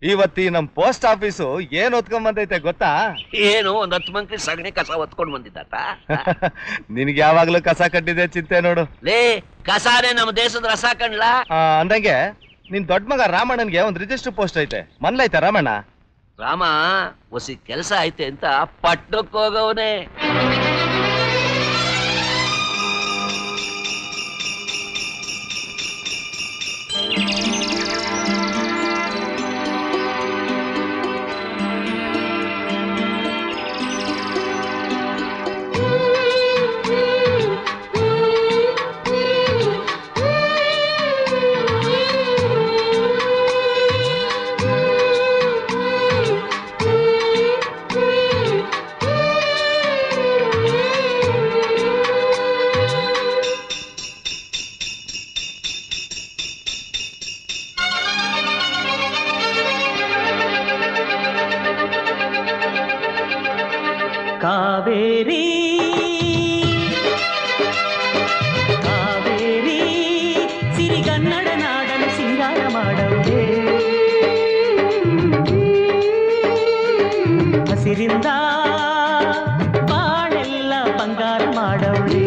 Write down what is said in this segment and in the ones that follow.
ಇವತ್ತಿ ನಮ್ post office ಏನ್ ಹೊತ್ಕೊಂಡ್ ಬಂದೈತೆ ಗೊತ್ತಾ? ಏನು ಒಂದ್ 10 ಮಂದಿ ಸಗಣಿ ಕಸ ಹೊತ್ಕೊಂಡ್ ಬಂದಿದ್ದಾತ? ನಿನ್ಗೆ ಯಾವಾಗ್ಲೂ ಕಸ ಕಟ್ಟಿದೆ ಚಿಂತೆ ನೋಡು. ಲೇ ಕಸಾನೇ ನಮ್ಮ ದೇಶದ ರಸ ಕಣ್ಲಾ. ಅಂದಂಗೆ ನಿನ್ ದೊಡ್ಡ ಮಗ ರಾಮಣ್ಣನ್ಗೆ ಒಂದ್ ರಿಜಿಸ್ಟರ್ ಪೋಸ್ಟ್ ಐತೆ. ಮನ್ಲೈತೆ ರಾಮಣ್ಣ? ರಾಮ ಹೊಸಿ ಕೆಲಸ ಐತೆ ಅಂತ ಪಟ್ಟಣಕ್ಕೆ ಹೋಗವನೆ. ಕಾವೇರಿ ಕಾವೇರಿ ಸಿರಿಗನ್ನಡ ನಾಡನ್ನು ಸಿಂಗಾರ ಮಾಡೌದೇ, ಹಸಿರಿಂದ ಬಾಳೆಲ್ಲ ಬಂಗಾರ ಮಾಡೌದೇ.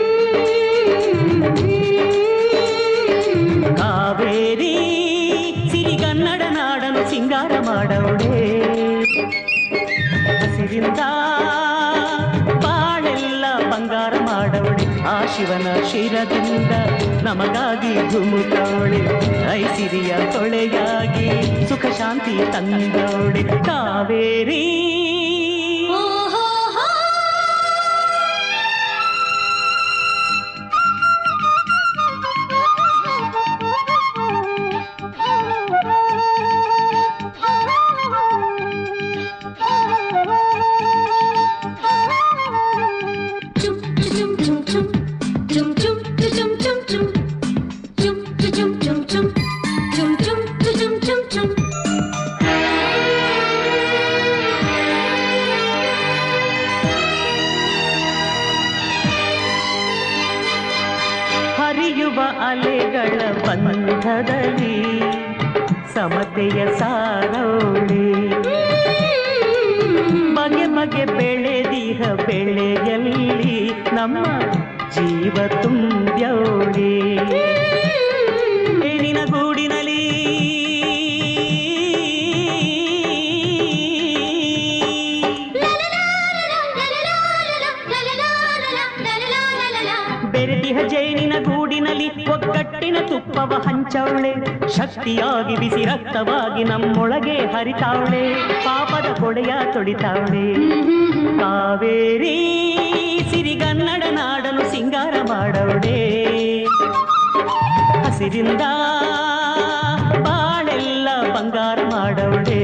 ಕಾವೇರಿ ಸಿರಿಗನ್ನಡ ನಾಡನ್ನು ಸಿಂಗಾರ ಮಾಡೌದೇ, ಹಸಿರಿಂದ ಬಾಳೆಲ್ಲ ಬಂಗಾರ ಮಾಡವಳೆ. ಆ ಶಿವನ ಶಿರದಿಂದ ನಮಗಾಗಿ ಧುಮುಕವಳೆ, ಐಸಿರಿಯ ತೊಳೆಯಾಗಿ ಸುಖ ಶಾಂತಿ ತಂದವಳೆ. ಕಾವೇರಿ ಅಲೆಗಳ ಬಂಧದಲ್ಲಿ ಸಮತೆಯ ಸಾರೌಳಿ, ಬಗೆ ಬಗೆ ಬೆಳೆದಿಹ ಬೆಳೆಯಲ್ಲಿ ನಮ್ಮ ಜೀವ ತುಂಬ್ಯೌಳಿ. ಏನಿನ ಗೂಡಿನಲ್ಲಿ ಬೆರೆತಿಹ ಜೇನಿನ ಗೂಡಿನಲ್ಲಿ ಒಗ್ಗಟ್ಟಿನ ತುಪ್ಪವ ಹಂಚವಳೆ, ಶಕ್ತಿಯಾಗಿ ಬಿಸಿ ರಕ್ತವಾಗಿ ನಮ್ಮೊಳಗೆ ಹರಿತಾವಳೆ, ಪಾಪದ ಕೊಡೆಯ ತೊಡಿತಾವಳೆ. ಕಾವೇರಿ ಸಿರಿಗನ್ನಡ ನಾಡನ್ನು ಸಿಂಗಾರ ಮಾಡವಳೆ, ಹಸಿರಿಂದ ಬಾಳೆಲ್ಲ ಬಂಗಾರ ಮಾಡವಳೆ.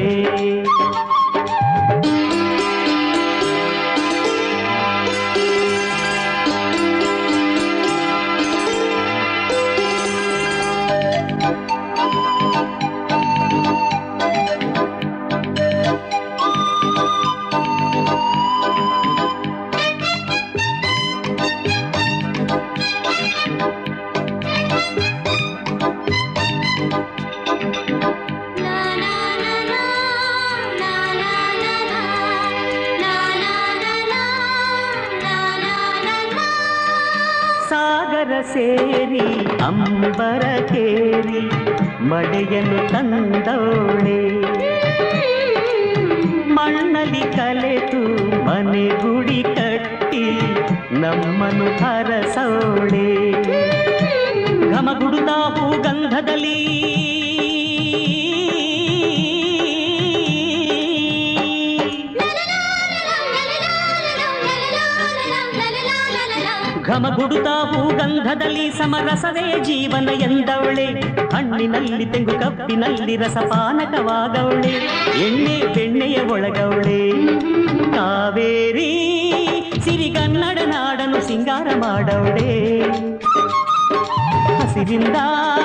ಸಾಗರ ಸೇರಿ ಅಂಬರ ಕೇರಿ ಮಳೆಯನ್ನು ತಂದವಳೆ, ಮಣ್ಣಲ್ಲಿ ಕಲೆತು ಮನೆ ಗುಡಿ ಕಟ್ಟಿ ನಮ್ಮನ್ನು ಹರಸವಳೆ. ಘಮಗುಡುತ್ತ ಹೂಗಂಧದಲ್ಲಿ ಘಮಗುಡುತ್ತ ಹೂಗಂಧದಲ್ಲಿ ಸಮರಸವೇ ಜೀವನ ಎಂದವಳೆ, ಹಣ್ಣಿನಲ್ಲಿ ತೆಂಗು ಕಪ್ಪಿನಲ್ಲಿ ರಸಪಾನಕವಾಗವಳೆ, ಎಣ್ಣೆ ಬೆಣ್ಣೆಯ ಒಳಗವಳೆ. ಕಾವೇರಿ ಸಿರಿಗನ್ನಡ ನಾಡನ್ನು ಸಿಂಗಾರ ಮಾಡವಳೆ, ಹಸಿರಿಂದ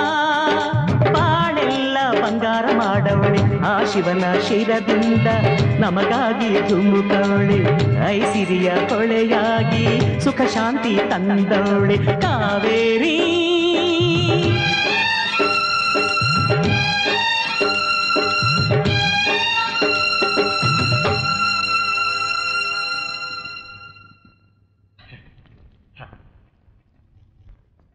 ಬಾಳೆಲ್ಲ ಬಂಗಾರ ಮಾಡವಳೆ. ಆ ಶಿವನ ಶಿರದಿಂದ ನಮಗಾಗಿ ಧುಮುಕವಳೆ, ಐಸಿರಿಯ ಕೊಳೆಯಾಗಿ ಸುಖ ಶಾಂತಿ ತಂದವಳೆ. ಕಾವೇರಿ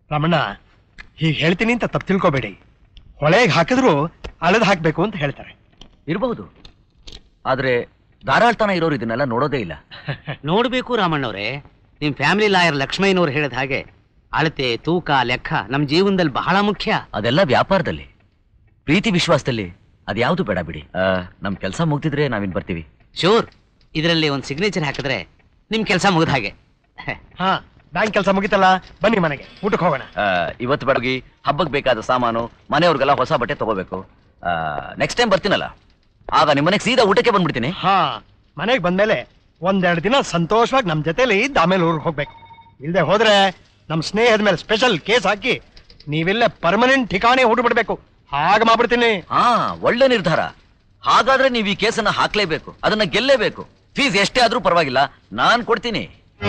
ರಾಮಣ್ಣ ಹೀಗೆ ಹೇಳ್ತೀನಿ ಅಂತ ತಪ್ಪು ತಿಳ್ಕೊಬೇಡಿ. ಹೊಳೆಗೆ ಹಾಕಿದ್ರು ಅಳದ್ ಹಾಕ್ಬೇಕು ಅಂತ ಹೇಳ್ತಾರೆ. ಇರಬಹುದು, ಆದ್ರೆ ಧಾರಾಳ್ತನ ಇರೋರು ಇದನ್ನೆಲ್ಲ ನೋಡೋದೇ ಇಲ್ಲ. ನೋಡ್ಬೇಕು ರಾಮಣ್ಣವ್ರೆ, ನಿಮ್ ಫ್ಯಾಮಿಲಿ ಲಾಯರ್ ಲಕ್ಷ್ಮಯ್ಯನವ್ರು ಹೇಳಿದ ಹಾಗೆ ಅಳತೆ ತೂಕ ಲೆಕ್ಕ ನಮ್ ಜೀವನದಲ್ಲಿ ಬಹಳ ಮುಖ್ಯ. ಅದೆಲ್ಲ ವ್ಯಾಪಾರದಲ್ಲಿ, ಪ್ರೀತಿ ವಿಶ್ವಾಸದಲ್ಲಿ ಅದ್ಯಾವುದು ಬೇಡ ಬಿಡಿ. ನಮ್ ಕೆಲಸ ಮುಗ್ದಿದ್ರೆ ನಾವಿನ್ ಬರ್ತೀವಿ. ಶೂರ್, ಇದರಲ್ಲಿ ಒಂದು ಸಿಗ್ನೇಚರ್ ಹಾಕಿದ್ರೆ ನಿಮ್ ಕೆಲಸ ಮುಗಿದ ಹಾಗೆ. ಹಾ, ಬ್ಯಾಂಕ್ ಕೆಲಸ ಮುಗಿತಲ್ಲ, ಬನ್ನಿ ಮನೆಗೆ ಊಟಕ್ಕೆ ಹೋಗೋಣ. ಇವತ್ತು ಬೆಳಗ್ಗೆ ಹಬ್ಬಕ್ಕೆ ಬೇಕಾದ ಸಾಮಾನು, ಮನೆಯವ್ರಿಗೆಲ್ಲ ಹೊಸ ಬಟ್ಟೆ ತಗೋಬೇಕು. ನೆಕ್ಸ್ಟ್ ಟೈಮ್ ಬರ್ತೀನಲ್ಲ, ಆಗ ನಿಮ್ಮ ಮನೆಗೆ ಸೀದಾ ಊಟಕ್ಕೆ ಬಂದ್ಬಿಡ್ತೀನಿ. ಹಾ, ಮನೆಗೆ ಬಂದ್ಮೇಲೆ ಒಂದೆರಡು ದಿನ ಸಂತೋಷವಾಗಿ ನಮ್ ಜೊತೆಲಿ ಇದ್ದು ಆಮೇಲೆ ಊರಿಗೆ ಹೋಗ್ಬೇಕು. ಇಲ್ದೆ ಹೋದ್ರೆ ನಮ್ ಸ್ನೇಹದ ಮೇಲೆ ಸ್ಪೆಷಲ್ ಕೇಸ್ ಹಾಕಿ ನೀವೆಲ್ಲ ಪರ್ಮನೆಂಟ್ ಠಿಕಾಣಿ ಬಿಡ್ಬೇಕು. ಹಾಗೆ ಮಾಡ್ಬಿಡ್ತೀನಿ. ಹಾ, ಒಳ್ಳೆ ನಿರ್ಧಾರ. ಹಾಗಾದ್ರೆ ನೀವು ಈ ಕೇಸನ್ನ ಹಾಕ್ಲೇಬೇಕು, ಅದನ್ನ ಗೆಲ್ಲೇಬೇಕು. ಫೀಸ್ ಎಷ್ಟೇ ಆದ್ರೂ ಪರವಾಗಿಲ್ಲ, ನಾನ್ ಕೊಡ್ತೀನಿ.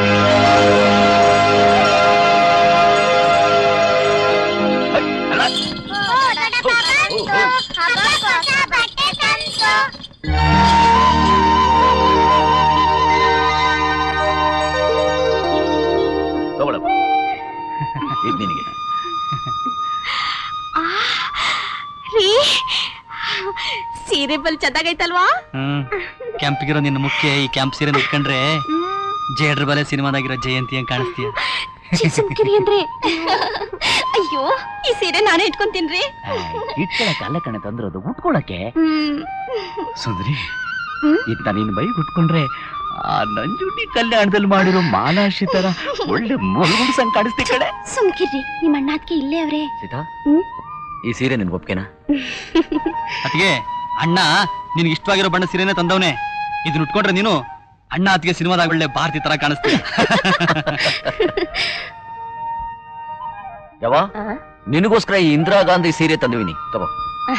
ತಗೊಳಪ್ಪ, ಇದು ನಿನಗೆ. ಸೀರೆ ಬಲ್ ಚೆನ್ನಾಗೈತಲ್ವಾ? ಕ್ಯಾಂಪಿಗಿರೋ ನಿನ್ನ ಮುಖ್ಯ ಈ ಕ್ಯಾಂಪ್ ಸೀರೆ ಇಟ್ಕೊಂಡ್ರೆ ಜೇಡ್ರ ಬಲೆ ಸಿನಿಮಾದಾಗಿರೋ ಜಯಂತಿ ಅಂತ ಕಾಣಿಸ್ತೀಯ. ಅಂದ್ರೆ ಅಯ್ಯೋ, ಈ ಸೀರೆ ನಾನೇ ಇಟ್ಕೊಂತೀನ್ರಿ. ಇಟ್ಕೊಳಕ್ಕೆ ಅಲ್ಲ ಕಣೆ ತಂದ್ರದು, ಉಟ್ಕೊಳಕ್ಕೆ. ಸುಂದ್ರಿ, ಇತ್ತ ನೀನ್ ಬೈ ಉಟ್ಕೊಂಡ್ರೆ ಆ ನಂಜುಂಡಿ ಕಲ್ಯಾಣದಲ್ಲಿ ಮಾಡಿರೋ ಮಾಲಾಶಿ ತರ ಒಳ್ಳೆ ಮೊಲಗುಡ್ಸಂಗ್ ಕಾಣಿಸ್ತಿ ಕಡೆ. ಸುಮ್ಕಿರ್ರಿ, ನಿಮ್ಮ ಅಣ್ಣಾದ್ಕೆ ಇಲ್ಲೇ ಅವ್ರೆ. ಸೀತಾ, ಈ ಸೀರೆ ನಿನ್ಗೆ ಒಪ್ಕೆನಾ? ಅತಿಗೆ ಅಣ್ಣ ನಿನ್ಗೆ ಇಷ್ಟವಾಗಿರೋ ಬಣ್ಣ ಸೀರೆನೇ ತಂದವನೆ. ಇದನ್ನ ಉಟ್ಕೊಂಡ್ರೆ ನೀನು ಅಣ್ಣ ಅತಿಗೆ ಸಿನಿಮಾದಾಗ ಒಳ್ಳೆ ಭಾರತಿ ತರ ಕಾಣಿಸ್ತೀಯ. ಯಾವ ನಿನಗೋಸ್ಕರ ಈ ಇಂದಿರಾ ಗಾಂಧಿ ಸೀರೆ ತಂದಿವಿನಿ, ತಗೋ.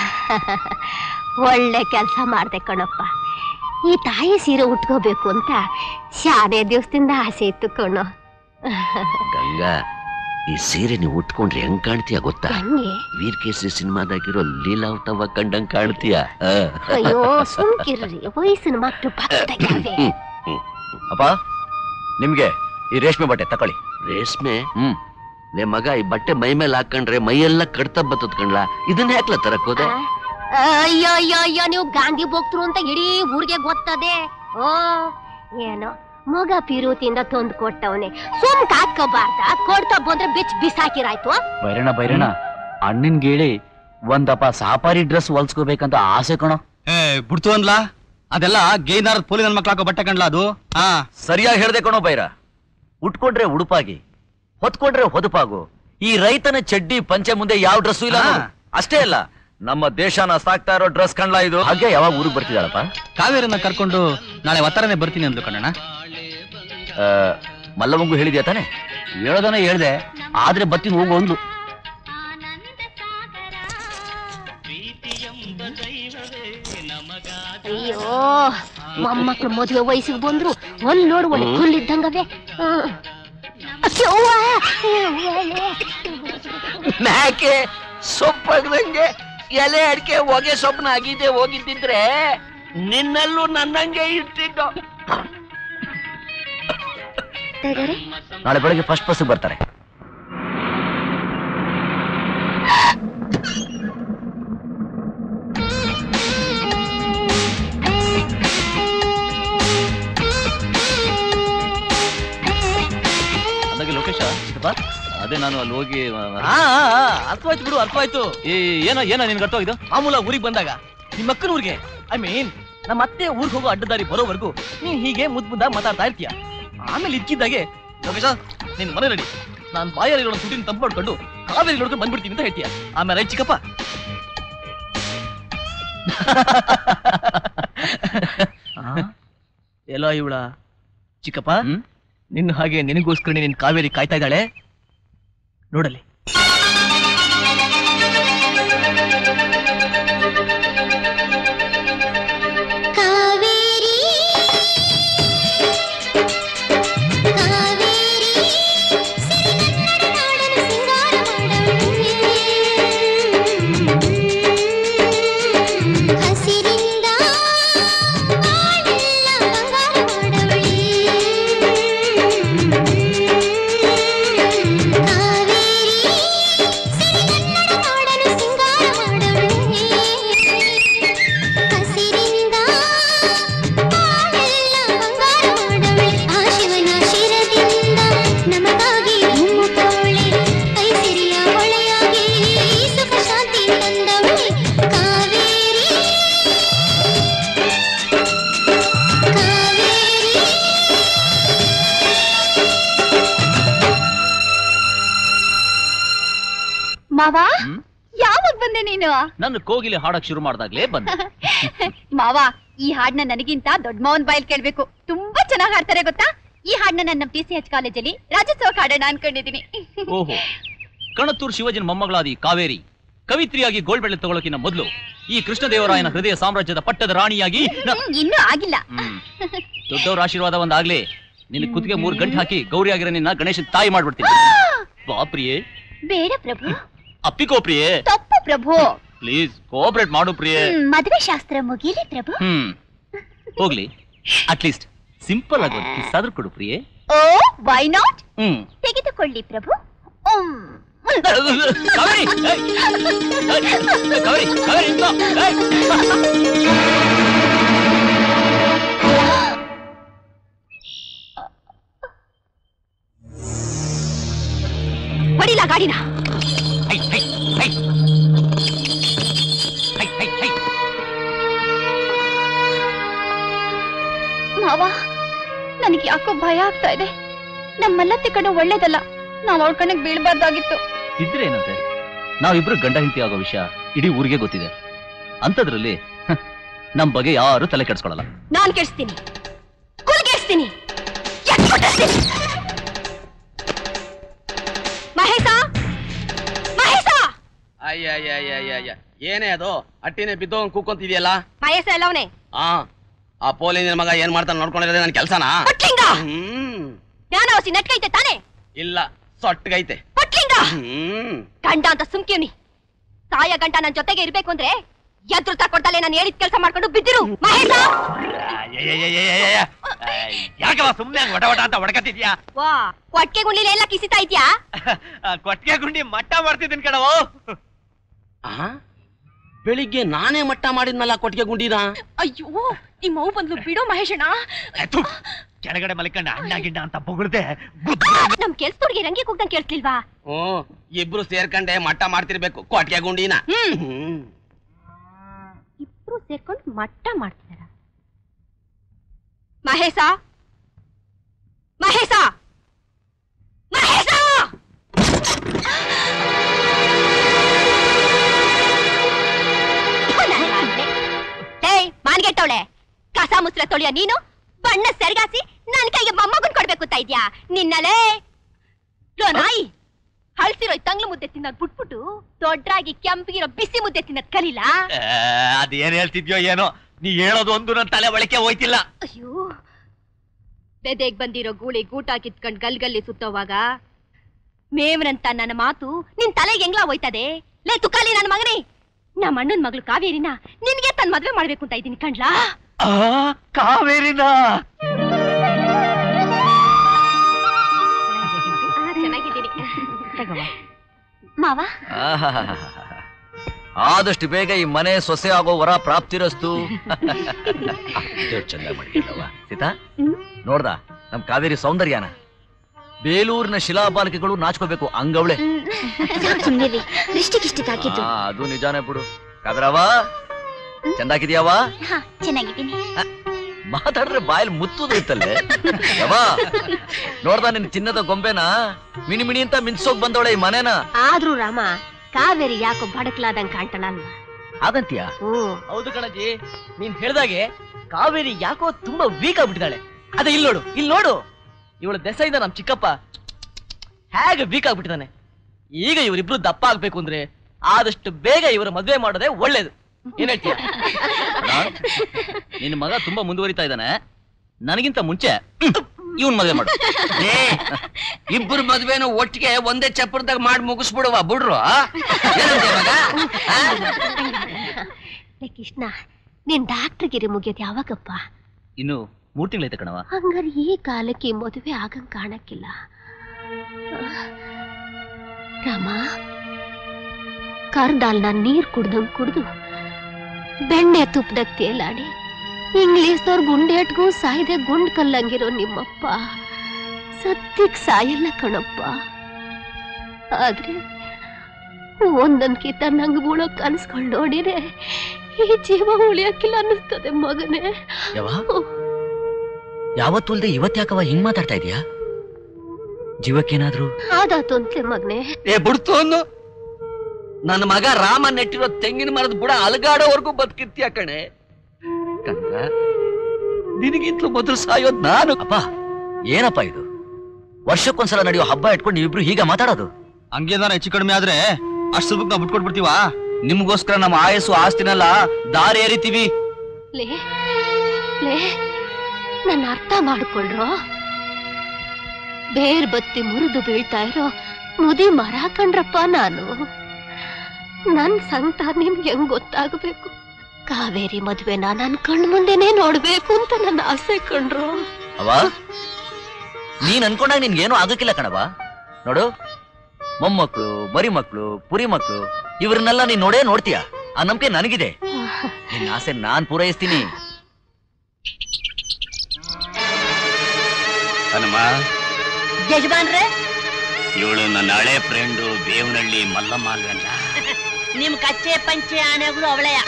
ಒಳ್ಳೆ ಕೆಲಸ ಮಾಡ್ದೆ ಕಣಪ್ಪ. ಈ ತಾಯಿ ಸೀರೆ ಉಟ್ಕೋಬೇಕು ಅಂತ ಶಾಲೆ ದಿವಸದಿಂದ ಆಸೆ ಇತ್ತು ಕಣೋ. ಗಂಗಾ, ಈ ಸೀರೆ ನೀವು ಉಟ್ಕೊಂಡ್ರೆ ಹೆಂಗ್ ಕಾಣ್ತೀಯ ಗೊತ್ತಾ? ವೀರಕೇಸರಿ ಸಿನಿಮಾದಾಗಿರೋ ಲೀಲಾವತವ ಕಂಡಂಗ್ ಕಾಣ್ತೀಯ. ಅಯ್ಯೋ ಸುಮ್ಕಿರ್ರಿ, ವಯಸ್ಸಿನ ಮಕ್ಕಳು ಪಕ್ಕದಾಗ್ಯಾವೆ. ಅಪ್ಪ, ನಿಮ್ಗೆ ಈ ರೇಷ್ಮೆ ಬಟ್ಟೆ ತಕೊಳ್ಳಿ. ರೇಷ್ಮೆ? ಲೇ ಮಗ, ಈ ಬಟ್ಟೆ ಮೈ ಮೇಲೆ ಹಾಕೊಂಡ್ರೆ ಮೈಯೆಲ್ಲ ಕಡ್ತ ಬತ್ತದ ಕಣ್ಲಾ, ಇದನ್ನ ಯಾಕ್ಲ ತರಕ್ ಹೋದೆ? ಅಯ್ಯೋ ಅಯ್ಯೋ ಅಯ್ಯೋ, ನೀವು ಗಾಂಧಿ ಭಕ್ತರು ಅಂತ ಇಡೀ ಊರಿಗೆ ಗೊತ್ತದೆ. ಓ ಏನೋ ಮಗ ಪಿರೂತಿಯಿಂದ ತಂದು ಕೊಟ್ಟವನೆ, ಸುಮ್ ಕಾಕೋಬಾರ್ದ, ಕೊಡ್ತಾ ಬಂದ್ರೆ ಬಿಸಾಕಿರಾಯ್ತು. ಬೈರಣ ಅಣ್ಣನ್ ಗೇಳಿ ಒಂದಪ್ಪ ಸಾಪಾರಿ ಡ್ರೆಸ್ ಹೊಲ್ಸ್ಕೋಬೇಕಂತ ಆಸೆ ಕಣೋ. ಬಿಡ್ತು ಅನ್ಲಾ, ಅದೆಲ್ಲ ಗೇನಾರ್ ಪೋಲಿ ನನ್ ಮಕ್ಳು ಹಾಕೋ ಬಟ್ಟೆ ಕಣ್ಲಾ ಅದು. ಸರಿಯಾಗಿ ಹೇಳ್ದೆ ಕಣೋ ಬೈರ. ಉಟ್ಕೊಂಡ್ರೆ ಉಡುಪಾಗಿ, ಹೊತ್ಕೊಂಡ್ರೆ ಹೊದಪಾಗು. ಈ ರೈತನ ಚಡ್ಡಿ ಪಂಚೆ ಮುಂದೆ ಯಾವ ಡ್ರೆಸ್ಸು ಇಲ್ಲ. ಅಷ್ಟೇ ಅಲ್ಲ, ನಮ್ಮ ದೇಶನ ಸಾಕ್ತಾ ಇರೋ ಡ್ರೆಸ್ ಕಣ್ಲಾ ಇದು. ಹಾಗೆ ಯಾವಾಗ ಊರಿಗೆ ಬರ್ತಿದ್ದಾಳಪ್ಪ? ಕಾವೇರನ್ನ ಕರ್ಕೊಂಡು ನಾಳೆ ಒತ್ತರನೆ ಬರ್ತೀನಿ ಅಂದ್ಲು ಕಣ್ಣಣ್ಣ. ಮಲ್ಲವಂಗು ಹೇಳಿದ್ಯಾ ತಾನೆ? ಹೇಳೋದನ್ನ ಹೇಳ್ದೆ, ಆದ್ರೆ ಬತ್ತೀನಿ ಹೋಗು ಅಂದ್ಲು. ಅಯ್ಯೋ, ಮೊಮ್ಮಕ್ಳು ಮದುವೆ ವಯಸ್ಸಿಗೆ ಬಂದ್ರು ಒಂದ್ ನೋಡು ಒಳ್ಳೆ ಕುಲ್ಲಿದ್ದಂಗವೇ. ಮ್ಯಾಕೆ ಸೊಪ್ಪಾಗ್ದಂಗೆ ಎಲೆ ಅಡಿಕೆ ಹೊಗೆ ಸೊಪ್ಪನ ಆಗಿದೆ ಹೋಗಿದ್ದಿದ್ರೆ ನಿನ್ನಲ್ಲೂ ನನ್ನಂಗೆ ಇರ್ತಿದ್ದು. ನಾಳೆ ಬೆಳಗ್ಗೆ ಫಸ್ಟ್ ಬಸ್ ಬರ್ತಾರೆ. ಅಂದಾಗೆ ಲೋಕೇಶ, ಅದೇ ನಾನು ಅಲ್ಲಿ ಹೋಗಿ ಅರ್ಥವಾಯ್ತು ಬಿಡು, ಅರ್ಥವಾಯ್ತು. ಏನೋ ನಿನ್ಗೆ ಅರ್ಥವಾಗಿದ್ದು? ಮಾಮೂಲ ಊರಿಗೆ ಬಂದಾಗ ನಿಮ್ಮ ಅಕ್ಕನ ಊರಿಗೆ, ಐ ಮೀನ್ ನಮ್ಮ ಅತ್ತೆ ಊರಿಗೆ ಹೋಗೋ ಅಡ್ಡದಾರಿ ಬರೋವರೆಗೂ ನೀನ್ ಹೀಗೆ ಮುದ್ದಾಗಿ ಮಾತಾಡ್ತಾ ಇರ್ತೀಯ. ಆಮೇಲೆ ಇದ್ಕಿದ್ದಾಗೆ ಲೋಕೇಶ ನಿನ್ ಮನೆ ರೆಡಿ, ನಾನ್ ಬಾಯಲ್ಲಿ ಸುಟ್ಟಿನ ತಂಪು ಮಾಡ್ಕೊಂಡು ಕಾವೇರಿ ನೋಡ್ಕೊಂಡು ಬಂದ್ಬಿಡ್ತೀನಿ ಅಂತ ಹೇಳ್ತೀಯ. ಆಮೇಲೆ ರೈಟ್ ಚಿಕ್ಕಪ್ಪ? ಎಲ್ಲ ಇವಳ ಚಿಕ್ಕಪ್ಪ, ನಿನ್ನ ಹಾಗೆ ನಿನಗೋಸ್ಕರ ನಿನ್ ಕಾವೇರಿ ಕಾಯ್ತಾ ಇದ್ದಾಳೆ ನೋಡಲಿ. ಕಾವೇರಿ ಮಾವ ಯಾವಾಗ ಬಂದೆ ನೀನು? ನನ್ನ ಕೋಗಿಲೆ ಹಾಡಕ್ ಶುರು ಮಾಡ್ದಾಗ್ಲೇ ಬಂದೆ. ಮಾವ ಈ ಹಾಡ್ನ ನನಗಿಂತ ದೊಡ್ಡ ಮಾವನ್ ಬಾಯಲ್ಲಿ ಕೇಳ್ಬೇಕು. ತುಂಬಾ ಚೆನ್ನಾಗಿ ಹಾಡ್ತಾರೆ ಗೊತ್ತಾ? ಈ ಹಾಡ್ನ ನನ್ನ TCH ಕಾಲೇಜಲ್ಲಿ ರಾಜ್ಯೋತ್ಸವಕ್ಕೆ ಹಾಡೋಣ ಅನ್ಕೊಂಡಿದೀನಿ. ಓಹೋ, ಕಣತ್ತೂರ್ ಶಿವಜಿನ ಮೊಮ್ಮಗಳಾದಿ ಕಾವೇರಿ ಕವಿತ್ರಿಯಾಗಿ ಗೋಲ್ಡ್ ಮೆಡಲ್ ತಗೊಳ್ಳೋಕಿನ್ನ ಮೊದಲು ಈ ಕೃಷ್ಣದೇವರಾಯನ ಹೃದಯ ಸಾಮ್ರಾಜ್ಯದ ಪಟ್ಟದ ರಾಣಿಯಾಗಿ ಇನ್ನೂ ಆಗಿಲ್ಲ. ದೊಡ್ಡವರ ಆಶೀರ್ವಾದ ಒಂದಾಗ್ಲಿ ನಿನ್ನ ಕುತ್ತಿಗೆ 3 ಗಂಟೆ ಹಾಕಿ ಗೌರಿ ಆಗಿರೋ ನಿನ್ನ ಗಣೇಶನ್ ತಾಯಿ ಮಾಡ್ಬಿಡ್ತೀನಿ. ಬಾ ಪ್ರಿಯೆ. ಬೇಡ ಪ್ರಭು. ಅಪ್ಪಿಕೋ ಪ್ರಿಯೆ. ತಪ್ಪು ಪ್ರಭು. ಪ್ಲೀಸ್ ಕೋಆಪರೇಟ್ ಮಾಡು ಪ್ರಿಯೆ. ಮದುವೆ ಶಾಸ್ತ್ರ ಮುಗೀಲಿ ಪ್ರಭು. ಹೋಗ್ಲಿ, ಅಟ್ಲೀಸ್ಟ್ ಸಿಂಪಲ್ ಆಗಿ ಒಂದು ಕಿಸ್ ಆದ್ರೂ ಕೊಡು ಪ್ರಿಯೆ. Oh why not? ತೆಗೆದುಕೊಳ್ಳಿ ಪ್ರಭು. ಕಾವೇರಿ, ಕಾವೇರಿ, ಕಾವೇರಿ ಹೊಡಿಲ ಗಾಡಿನ. ಮಾವ, ನನಗೆ ಯಾಕೋ ಭಯ ಆಗ್ತಾ ಇದೆ. ನಮ್ಮಲ್ಲತ್ತೆ ಕಡೆ ಒಳ್ಳೇದಲ್ಲ. ನಾವ್ ಅವಳ ಕಣಕ್ ಬೀಳ್ಬಾರ್ದಾಗಿತ್ತು. ಇದ್ರೆ ಏನಂತೆ, ನಾವಿಬ್ರು ಗಂಡ ಹೆಂಡತಿ ಆಗೋ ವಿಷಯ ಇಡೀ ಊರಿಗೆ ಗೊತ್ತಿದೆ. ಅಂತದ್ರಲ್ಲಿ ನಮ್ ಬಗ್ಗೆ ಯಾರು ತಲೆ ಕೆಡ್ಸ್ಕೊಳಲ್ಲ. ನಾನ್ ಕೆಡ್ಸ್ತೀನಿ, ಕುಲ್ಗೆಡ್ಸ್ತೀನಿ. ಮಹೇಶ, ಮಹೇಶ! ಅಯ್ಯ ಏನೇ ಅದು ಅಟ್ಟಿನೇ ಬಿದ್ದೋಗ್ ಕೂಕೊಂತಿದ್ಯಲ್ಲ? ಮಹೇಶ ಎಲ್ಲವನೇ? ಆ ಪೋಲಿನ ಮಗ ಏನ್ ಮಾಡ್ತಾನೆ ನೋಡ್ಕೊಂಡಿರೋದೇ ನನ್ ಕೆಲ್ಸನಾ? ಜ್ಞಾನವಸಿ ನೆಟ್ಕೈತೆ ತಾನೆ? ಇಲ್ಲ, ಸೊಟ್ಟಗೈತೆ. ಗಂಡ ಅಂತ ಸುಮ್ಕಿವ್ನಿ. ತಾಯ ಗಂಟ ನನ್ ಜೊತೆಗೆ ಇರ್ಬೇಕು ಅಂದ್ರೆ ಎದ್ರು ತಕೊಡ್ತಲೇ ನಾನು ಹೇಳಿದ ಕೆಲಸ ಮಾಡ್ಕೊಂಡು ಬಿದ್ದಿರು. ಮಹೇಶ, ಯಾಕವ ಸುಮ್ನೆ ವಟ ವಟ ಅಂತ ಹೊಡ್ಕತಿದ್ಯಾ? ವಾ, ಕೊಟ್ಗೆ ಗುಂಡಿಲಿ ಎಲ್ಲ ಕಿಸಿತಾ ಇದ್ಯಾ? ಕೊಟ್ಟಿಗೆ ಗುಂಡಿ ಮಟ್ಟ ಮಾಡ್ತಿದ್ದೀನಿ ಕಣವು. ಬೆಳಿಗ್ಗೆ ನಾನೇ ಮಟ್ಟ ಮಾಡಿದ್ನಲ್ಲ ಕೊಟ್ಟಿಗೆ ಗುಂಡಿನ. ಅಯ್ಯೋ, ನಿಮ್ಮವ್ ಬಂದ್ಲು ಬಿಡೋ ಮಹೇಶಣ್ಣ. ಕೆಳಗಡೆ ಮಲಿಕಂಡ ಅಣ್ಣ ಗಿಡ್ಡ ಅಂತ ಬೊಗಳ್ದೆ. ನಮ್ ಕೆಲ್ಸದವ್ರಿಗೆ ರಂಗಿ ಕೂಗ್ದಂಗ್ ಕೇಳ್ತಿಲ್ವಾ? ಇಬ್ರು ಸೇರ್ಕಂಡೆ ಮಟ್ಟ ಮಾಡ್ತಿರ್ಬೇಕು ಕೊಟ್ಟಿಗೆ ಗುಂಡಿನ. ಇಬ್ರು ಸೇರ್ಕೊಂಡು ಮಟ್ಟ ಮಾಡ್ತಿದಾರ. ಮಹೇಶ, ಮಹೇಶ, ಮಹೇಶ! ಮಾನ್ಗೆಟ್ಟವಳೆ, ಕಸ ಮುಸ್ರ ತೊಳಿಯ ನೀನು ಬಣ್ಣ ಸೆರಗಾಸಿ ನನ್ ಕೈಗೆ ಮೊಮ್ಮಗನ್ ಕೊಡ್ಬೇಕು ಅಂತ ಇದ್ಯಾ? ನಿನ್ನಲೇ ನಾಯಿ ಹಳ್ಸಿರೋ ತಂಗ್ಳು ಮುದ್ದೆ ತಿನ್ನೋದ್ ಬಿಟ್ಬಿಟ್ಟು ದೊಡ್ಡರಾಗಿ ಕೆಂಪಿಗಿರೋ ಬಿಸಿ ಮುದ್ದೆ ತಿನ್ನೋದ್ ಕಲಿಲ್ಲ. ಅದೇನ್ ಹೇಳ್ತಿದ್ಯೋ ಏನೋ, ನೀ ಹೇಳೋದು ಒಂದು ನನ್ ತಲೆ ಒಳಕೆ ಹೋಯ್ತಿಲ್ಲ. ಅಯ್ಯೋ, ಬೆದೆಗ್ ಬಂದಿರೋ ಗೂಳಿ ಗೂಟ ಕಿತ್ಕೊಂಡ್ ಗಲ್ಗಲ್ಲಿ ಸುತ್ತೋವಾಗ ಮೇವ್ರಂತ ನನ್ನ ಮಾತು ನಿನ್ ತಲೆಗೆ ಹೆಂಗ್ಲಾ ಹೋಯ್ತದೆ? ಲೇ ತುಕಾಲಿ ನನ್ನ ಮಗನೇ, ನಮ್ಮ ಅಣ್ಣನ್ ಮಗಳು ಕಾವೇರಿನ ನಿನ್ಗೆ ತನ್ ಮದ್ವೆ ಮಾಡ್ಬೇಕು ಅಂತ ಇದ್ದೀನಿ ಕಣ್ಲಾ. ಕಾವೇರಿನ ಚೆನ್ನಾಗಿದ್ದೀನಿ ಮಾವ. ಆದಷ್ಟು ಬೇಗ ಈ ಮನೆ ಸೊಸೆ ಆಗೋ ವರ ಪ್ರಾಪ್ತಿರಸ್ತು. ಚಂದ ಮಾಡಿಲ್ಲವ ಸೀತಾ? ನೋಡ್ದ ನಮ್ ಕಾವೇರಿ ಸೌಂದರ್ಯನ? ಬೇಲೂರಿನ ಶಿಲಾಬಾಲಕಿಗಳು ನಾಚ್ಕೋಬೇಕು ಹಂಗವಳೆ. ಅದು ನಿಜಾನೇ ಬಿಡು. ಕಾವೇರವ ಚಂದಾಕಿದ್ಯಾವ? ಚೆನ್ನಾಗಿದ್ದೀನಿ. ಮಾತಾಡ್ರೆ ಬಾಯಲ್ಲಿ ಮುತ್ತುದು ಇತ್ತಲ್ಲೇ ಯವಾ. ನೋಡ್ದ ನಿನ್ ಚಿನ್ನದ ಗೊಂಬೆನ ಮಿಣಿ ಮಿಣಿ ಅಂತ ಮಿನ್ಸೋಗ್ ಬಂದವಳೆ ಈ ಮನೇನ. ಆದ್ರೂ ರಾಮ, ಕಾವೇರಿ ಯಾಕೋ ಬಡಕ್ಲಾದಂಗ್ ಕಾಣ್ತಾಳಲ್ವಾ? ಹಾಗಂತೀಯ? ಹೌದು ಕಣಜಿ, ನೀನ್ ಹೇಳ್ದಾಗೆ ಕಾವೇರಿ ಯಾಕೋ ತುಂಬಾ ವೀಕ್ ಆಗ್ಬಿಟ್ಟಿದ್ದಾಳೆ. ಅದೇ ಇಲ್ಲಿ ನೋಡು, ಇಲ್ಲಿ ನೋಡು, ಇವಳ ದೆಸೆಯಿಂದ ನಮ್ ಚಿಕ್ಕಪ್ಪ ಹೇಗೆ ವೀಕ್ ಆಗ್ಬಿಟ್ಟಿದ್ದಾನೆ. ಈಗ ಇವರಿಬ್ರು ದಪ್ಪ ಆಗ್ಬೇಕು ಅಂದ್ರೆ ಆದಷ್ಟು ಬೇಗ ಇವರ ಮದ್ವೆ ಮಾಡೋದೇ ಒಳ್ಳೇದು. ಏನ್ ಹೇಳ್ತೀಯ? ನಿನ್ನ ಮಗ ತುಂಬಾ ಮುಂದುವರಿತಾ ಇದ್ದಾನೆ. ನನಗಿಂತ ಮುಂಚೆ ಇವನ್ ಮದ್ವೆ ಮಾಡು. ಇಬ್ಬರು ಮದ್ವೆನ ಒಟ್ಟಿಗೆ ಒಂದೇ ಚಪ್ಪರದಾಗ ಮಾಡಿ ಮುಗಿಸ್ಬಿಡುವ ಬಿಡ್ರು. ಕೃಷ್ಣ, ನೀನ್ ಡಾಕ್ಟರ್ಗಿರಿ ಮುಗಿಯೋದು ಯಾವಾಗಪ್ಪ? ಇನ್ನು 3 ತಿಂಗಳೈತೆ ಕಣವ. ಹಂಗಾರೆ ಈ ಕಾಲಕ್ಕೆ ಮದುವೆ ಆಗಂಗ್ ಕಾಣಕ್ಕಿಲ್ಲ. ರಾಮ, ಕರ್ದಾಲ್ ನಾನ್ ನೀರ್ ಕುಡ್ದಂಗ್ ಕುಡ್ದು ಬೆಣ್ಣೆ ತುಪ್ಪದಾಗ ತೇಲಾಡಿ ಇಂಗ್ಲೀಷ್ದವ್ರ ಗುಂಡೇಟ್ಗೂ ಸಾಯ್ದೆ ಗುಂಡ್ ಕಲ್ಲಂಗಿರೋ ನಿಮ್ಮಪ್ಪ ಸತ್ಯಕ್ ಸಾಯಲ್ಲ ಕಣಪ್ಪ. ಆದ್ರೆ ಒಂದೊಂದ್ಕಿಂತ ನಂಗ್ ಬೀಳೋ ಕನ್ಸ್ಕೊಂಡ್ ನೋಡಿರೆ ಈ ಜೀವ ಉಳಿಯಕ್ಕಿಲ್ಲ ಅನ್ನಿಸ್ತದೆ ಮಗನೇ. ಯಾವತ್ತುಲ್ದೆ ಇವತ್ತ್ಯಾಕವ ಹಿಂಗ್ ಮಾತಾಡ್ತಾ ಇದೀಯಾ? ಜೀವಕ್ಕೇನಾದ್ರು ಆದಾತು ಅಂತೆ ಮಗನೇ. ಬಿಡ್ತು ಅನ್ನು ನನ್ನ ಮಗ ರಾಮ ನೆಟ್ಟಿರೋ ತೆಂಗಿನ ಮರದ ಬುಡ ಅಲಗಾಡೋವರೆಗೂ ಬದುಕಿರ್ತೀಯ ಕಣೆ. ಕಂದ, ನಿನಗಿಂತಲೂ ಮೊದಲು ಸಾಯೋದ್ ನಾನು. ಅಪ್ಪ ಏನಪ್ಪ ಇದು? ವರ್ಷಕ್ಕೊಂದ್ಸಲ ನಡೆಯೋ ಹಬ್ಬ ಇಟ್ಕೊಂಡು ನೀವಿಬ್ರು ಹೀಗ ಮಾತಾಡೋದು? ಹಂಗೇದಾರ ಹೆಚ್ಚು ಕಡಿಮೆ ಆದ್ರೆ ಅಷ್ಟು ಸುಲಭಕ್ಕೆ ನಾವು ಬಿಟ್ಕೊಟ್ಬಿಡ್ತೀವ? ನಿಮ್ಗೋಸ್ಕರ ನಮ್ಮ ಆಯಸ್ಸು ಆಸ್ತಿನೆಲ್ಲ ದಾರಿ ಏರಿತೀವಿ. ಲೇ ಲೇ ನನ್ನ ಅರ್ಥ ಮಾಡ್ಕೊಳ್ರೋ. ಬೇರ್ ಬತ್ತಿ ಮುರಿದು ಬೀಳ್ತಾ ಇರೋ ಮುದಿ ಮರ ಕಂಡ್ರಪ್ಪ ನಾನು. ನನ್ ಸಂತ ನಿಮ್ಗೆ ಹೆಂಗ್ ಗೊತ್ತಾಗಬೇಕು? ಕಾವೇರಿ ಮದ್ವೆನ ನನ್ ಕಣ್ ಮುಂದೆನೆ ನೋಡ್ಬೇಕು ಅಂತ ನನ್ನ ಆಸೆ ಕಂಡ್ರು. ಅವ ನೀನ್ ಅನ್ಕೊಂಡಾಗ ನಿನ್ಗೇನು ಆಗಕ್ಕಿಲ್ಲ ಕಣವ. ನೋಡು, ಮೊಮ್ಮಕ್ಳು, ಮರಿ ಮಕ್ಳು, ಪುರಿ ಮಕ್ಳು ಇವ್ರನ್ನೆಲ್ಲ ನೀನ್ ನೋಡೇ ನೋಡ್ತೀಯ. ಆ ನಂಬಿಕೆ ನನಗಿದೆ. ನಿನ್ನ ಆಸೆ ನಾನ್ ಪೂರೈಸ್ತೀನಿ. ಹನುಮ, ಯಜಮಾನ್ರೆ, ಇವಳು ನನ್ನ ಹಳೆ ಫ್ರೆಂಡು ಬೇವನಹಳ್ಳಿ ಮಲ್ಲಮ್ಮ ಅಲ್ವೇಂಡ? ನಿಮ್ ಕಚ್ಚೆ ಪಂಚೆ ಆನೆಗಳು ಅವಳೆಯ.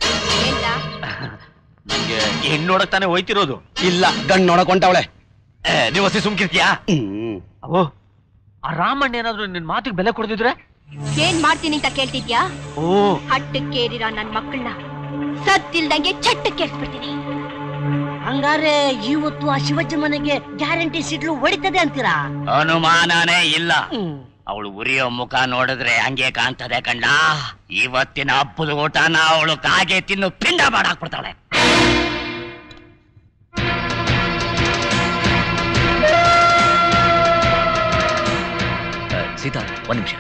ನಂಗೆ ಹೆಣ್ಣು ನೋಡಕ್ ತಾನೇ ಹೋಯ್ತಿರೋದು. ಇಲ್ಲ, ಗಂಡ್ ನೋಡಕ್ ಹೊಂಟವಳೆ. ನೀವು ಹಸಿ ಸುಮ್ಕಿರ್ತೀಯಾ? ಅವೋ, ಆ ರಾಮಣ್ಣ ಏನಾದ್ರು ನಿನ್ ಮಾತಿಗೆ ಬೆಲೆ ಕೊಡ್ತಿದ್ರೆ ಏನ್ ಮಾಡ್ತೀನಿ ಅಂತ ಕೇಳ್ತಿದ್ಯಾ? ಓ, ಹಟ್ಟಕ್ಕೇರಿರ ನನ್ ಮಕ್ಕಳನ್ನ ಸದ್ದಿಲ್ದಂಗೆ ಚಟ್ಟಕ್ಕೇರ್ಸ್ಬಿಡ್ತೀನಿ. ಹಂಗಾರೆ ಇವತ್ತು ಆ ಶಿವಜ್ಜ ಮನೆಗೆ ಗ್ಯಾರಂಟಿ ಸಿಡ್ಲು ಹೊಡಿತದೆ ಅಂತೀರಾ? ಅನುಮಾನನೇ ಇಲ್ಲ. ಅವಳು ಉರಿಯೋ ಮುಖ ನೋಡಿದ್ರೆ ಹಂಗೆ ಕಾಣ್ತದೆ ಕಂಡ. ಇವತ್ತಿನ ಹಬ್ಬದ ಊಟನ ಅವಳು ಕಾಗೆ ತಿನ್ನು ಪಿಂಡ ಮಾಡಾಕ್ಬಿಡ್ತಾಳೆ. ಸೀತಾ, ಒಂದ್ ನಿಮಿಷ.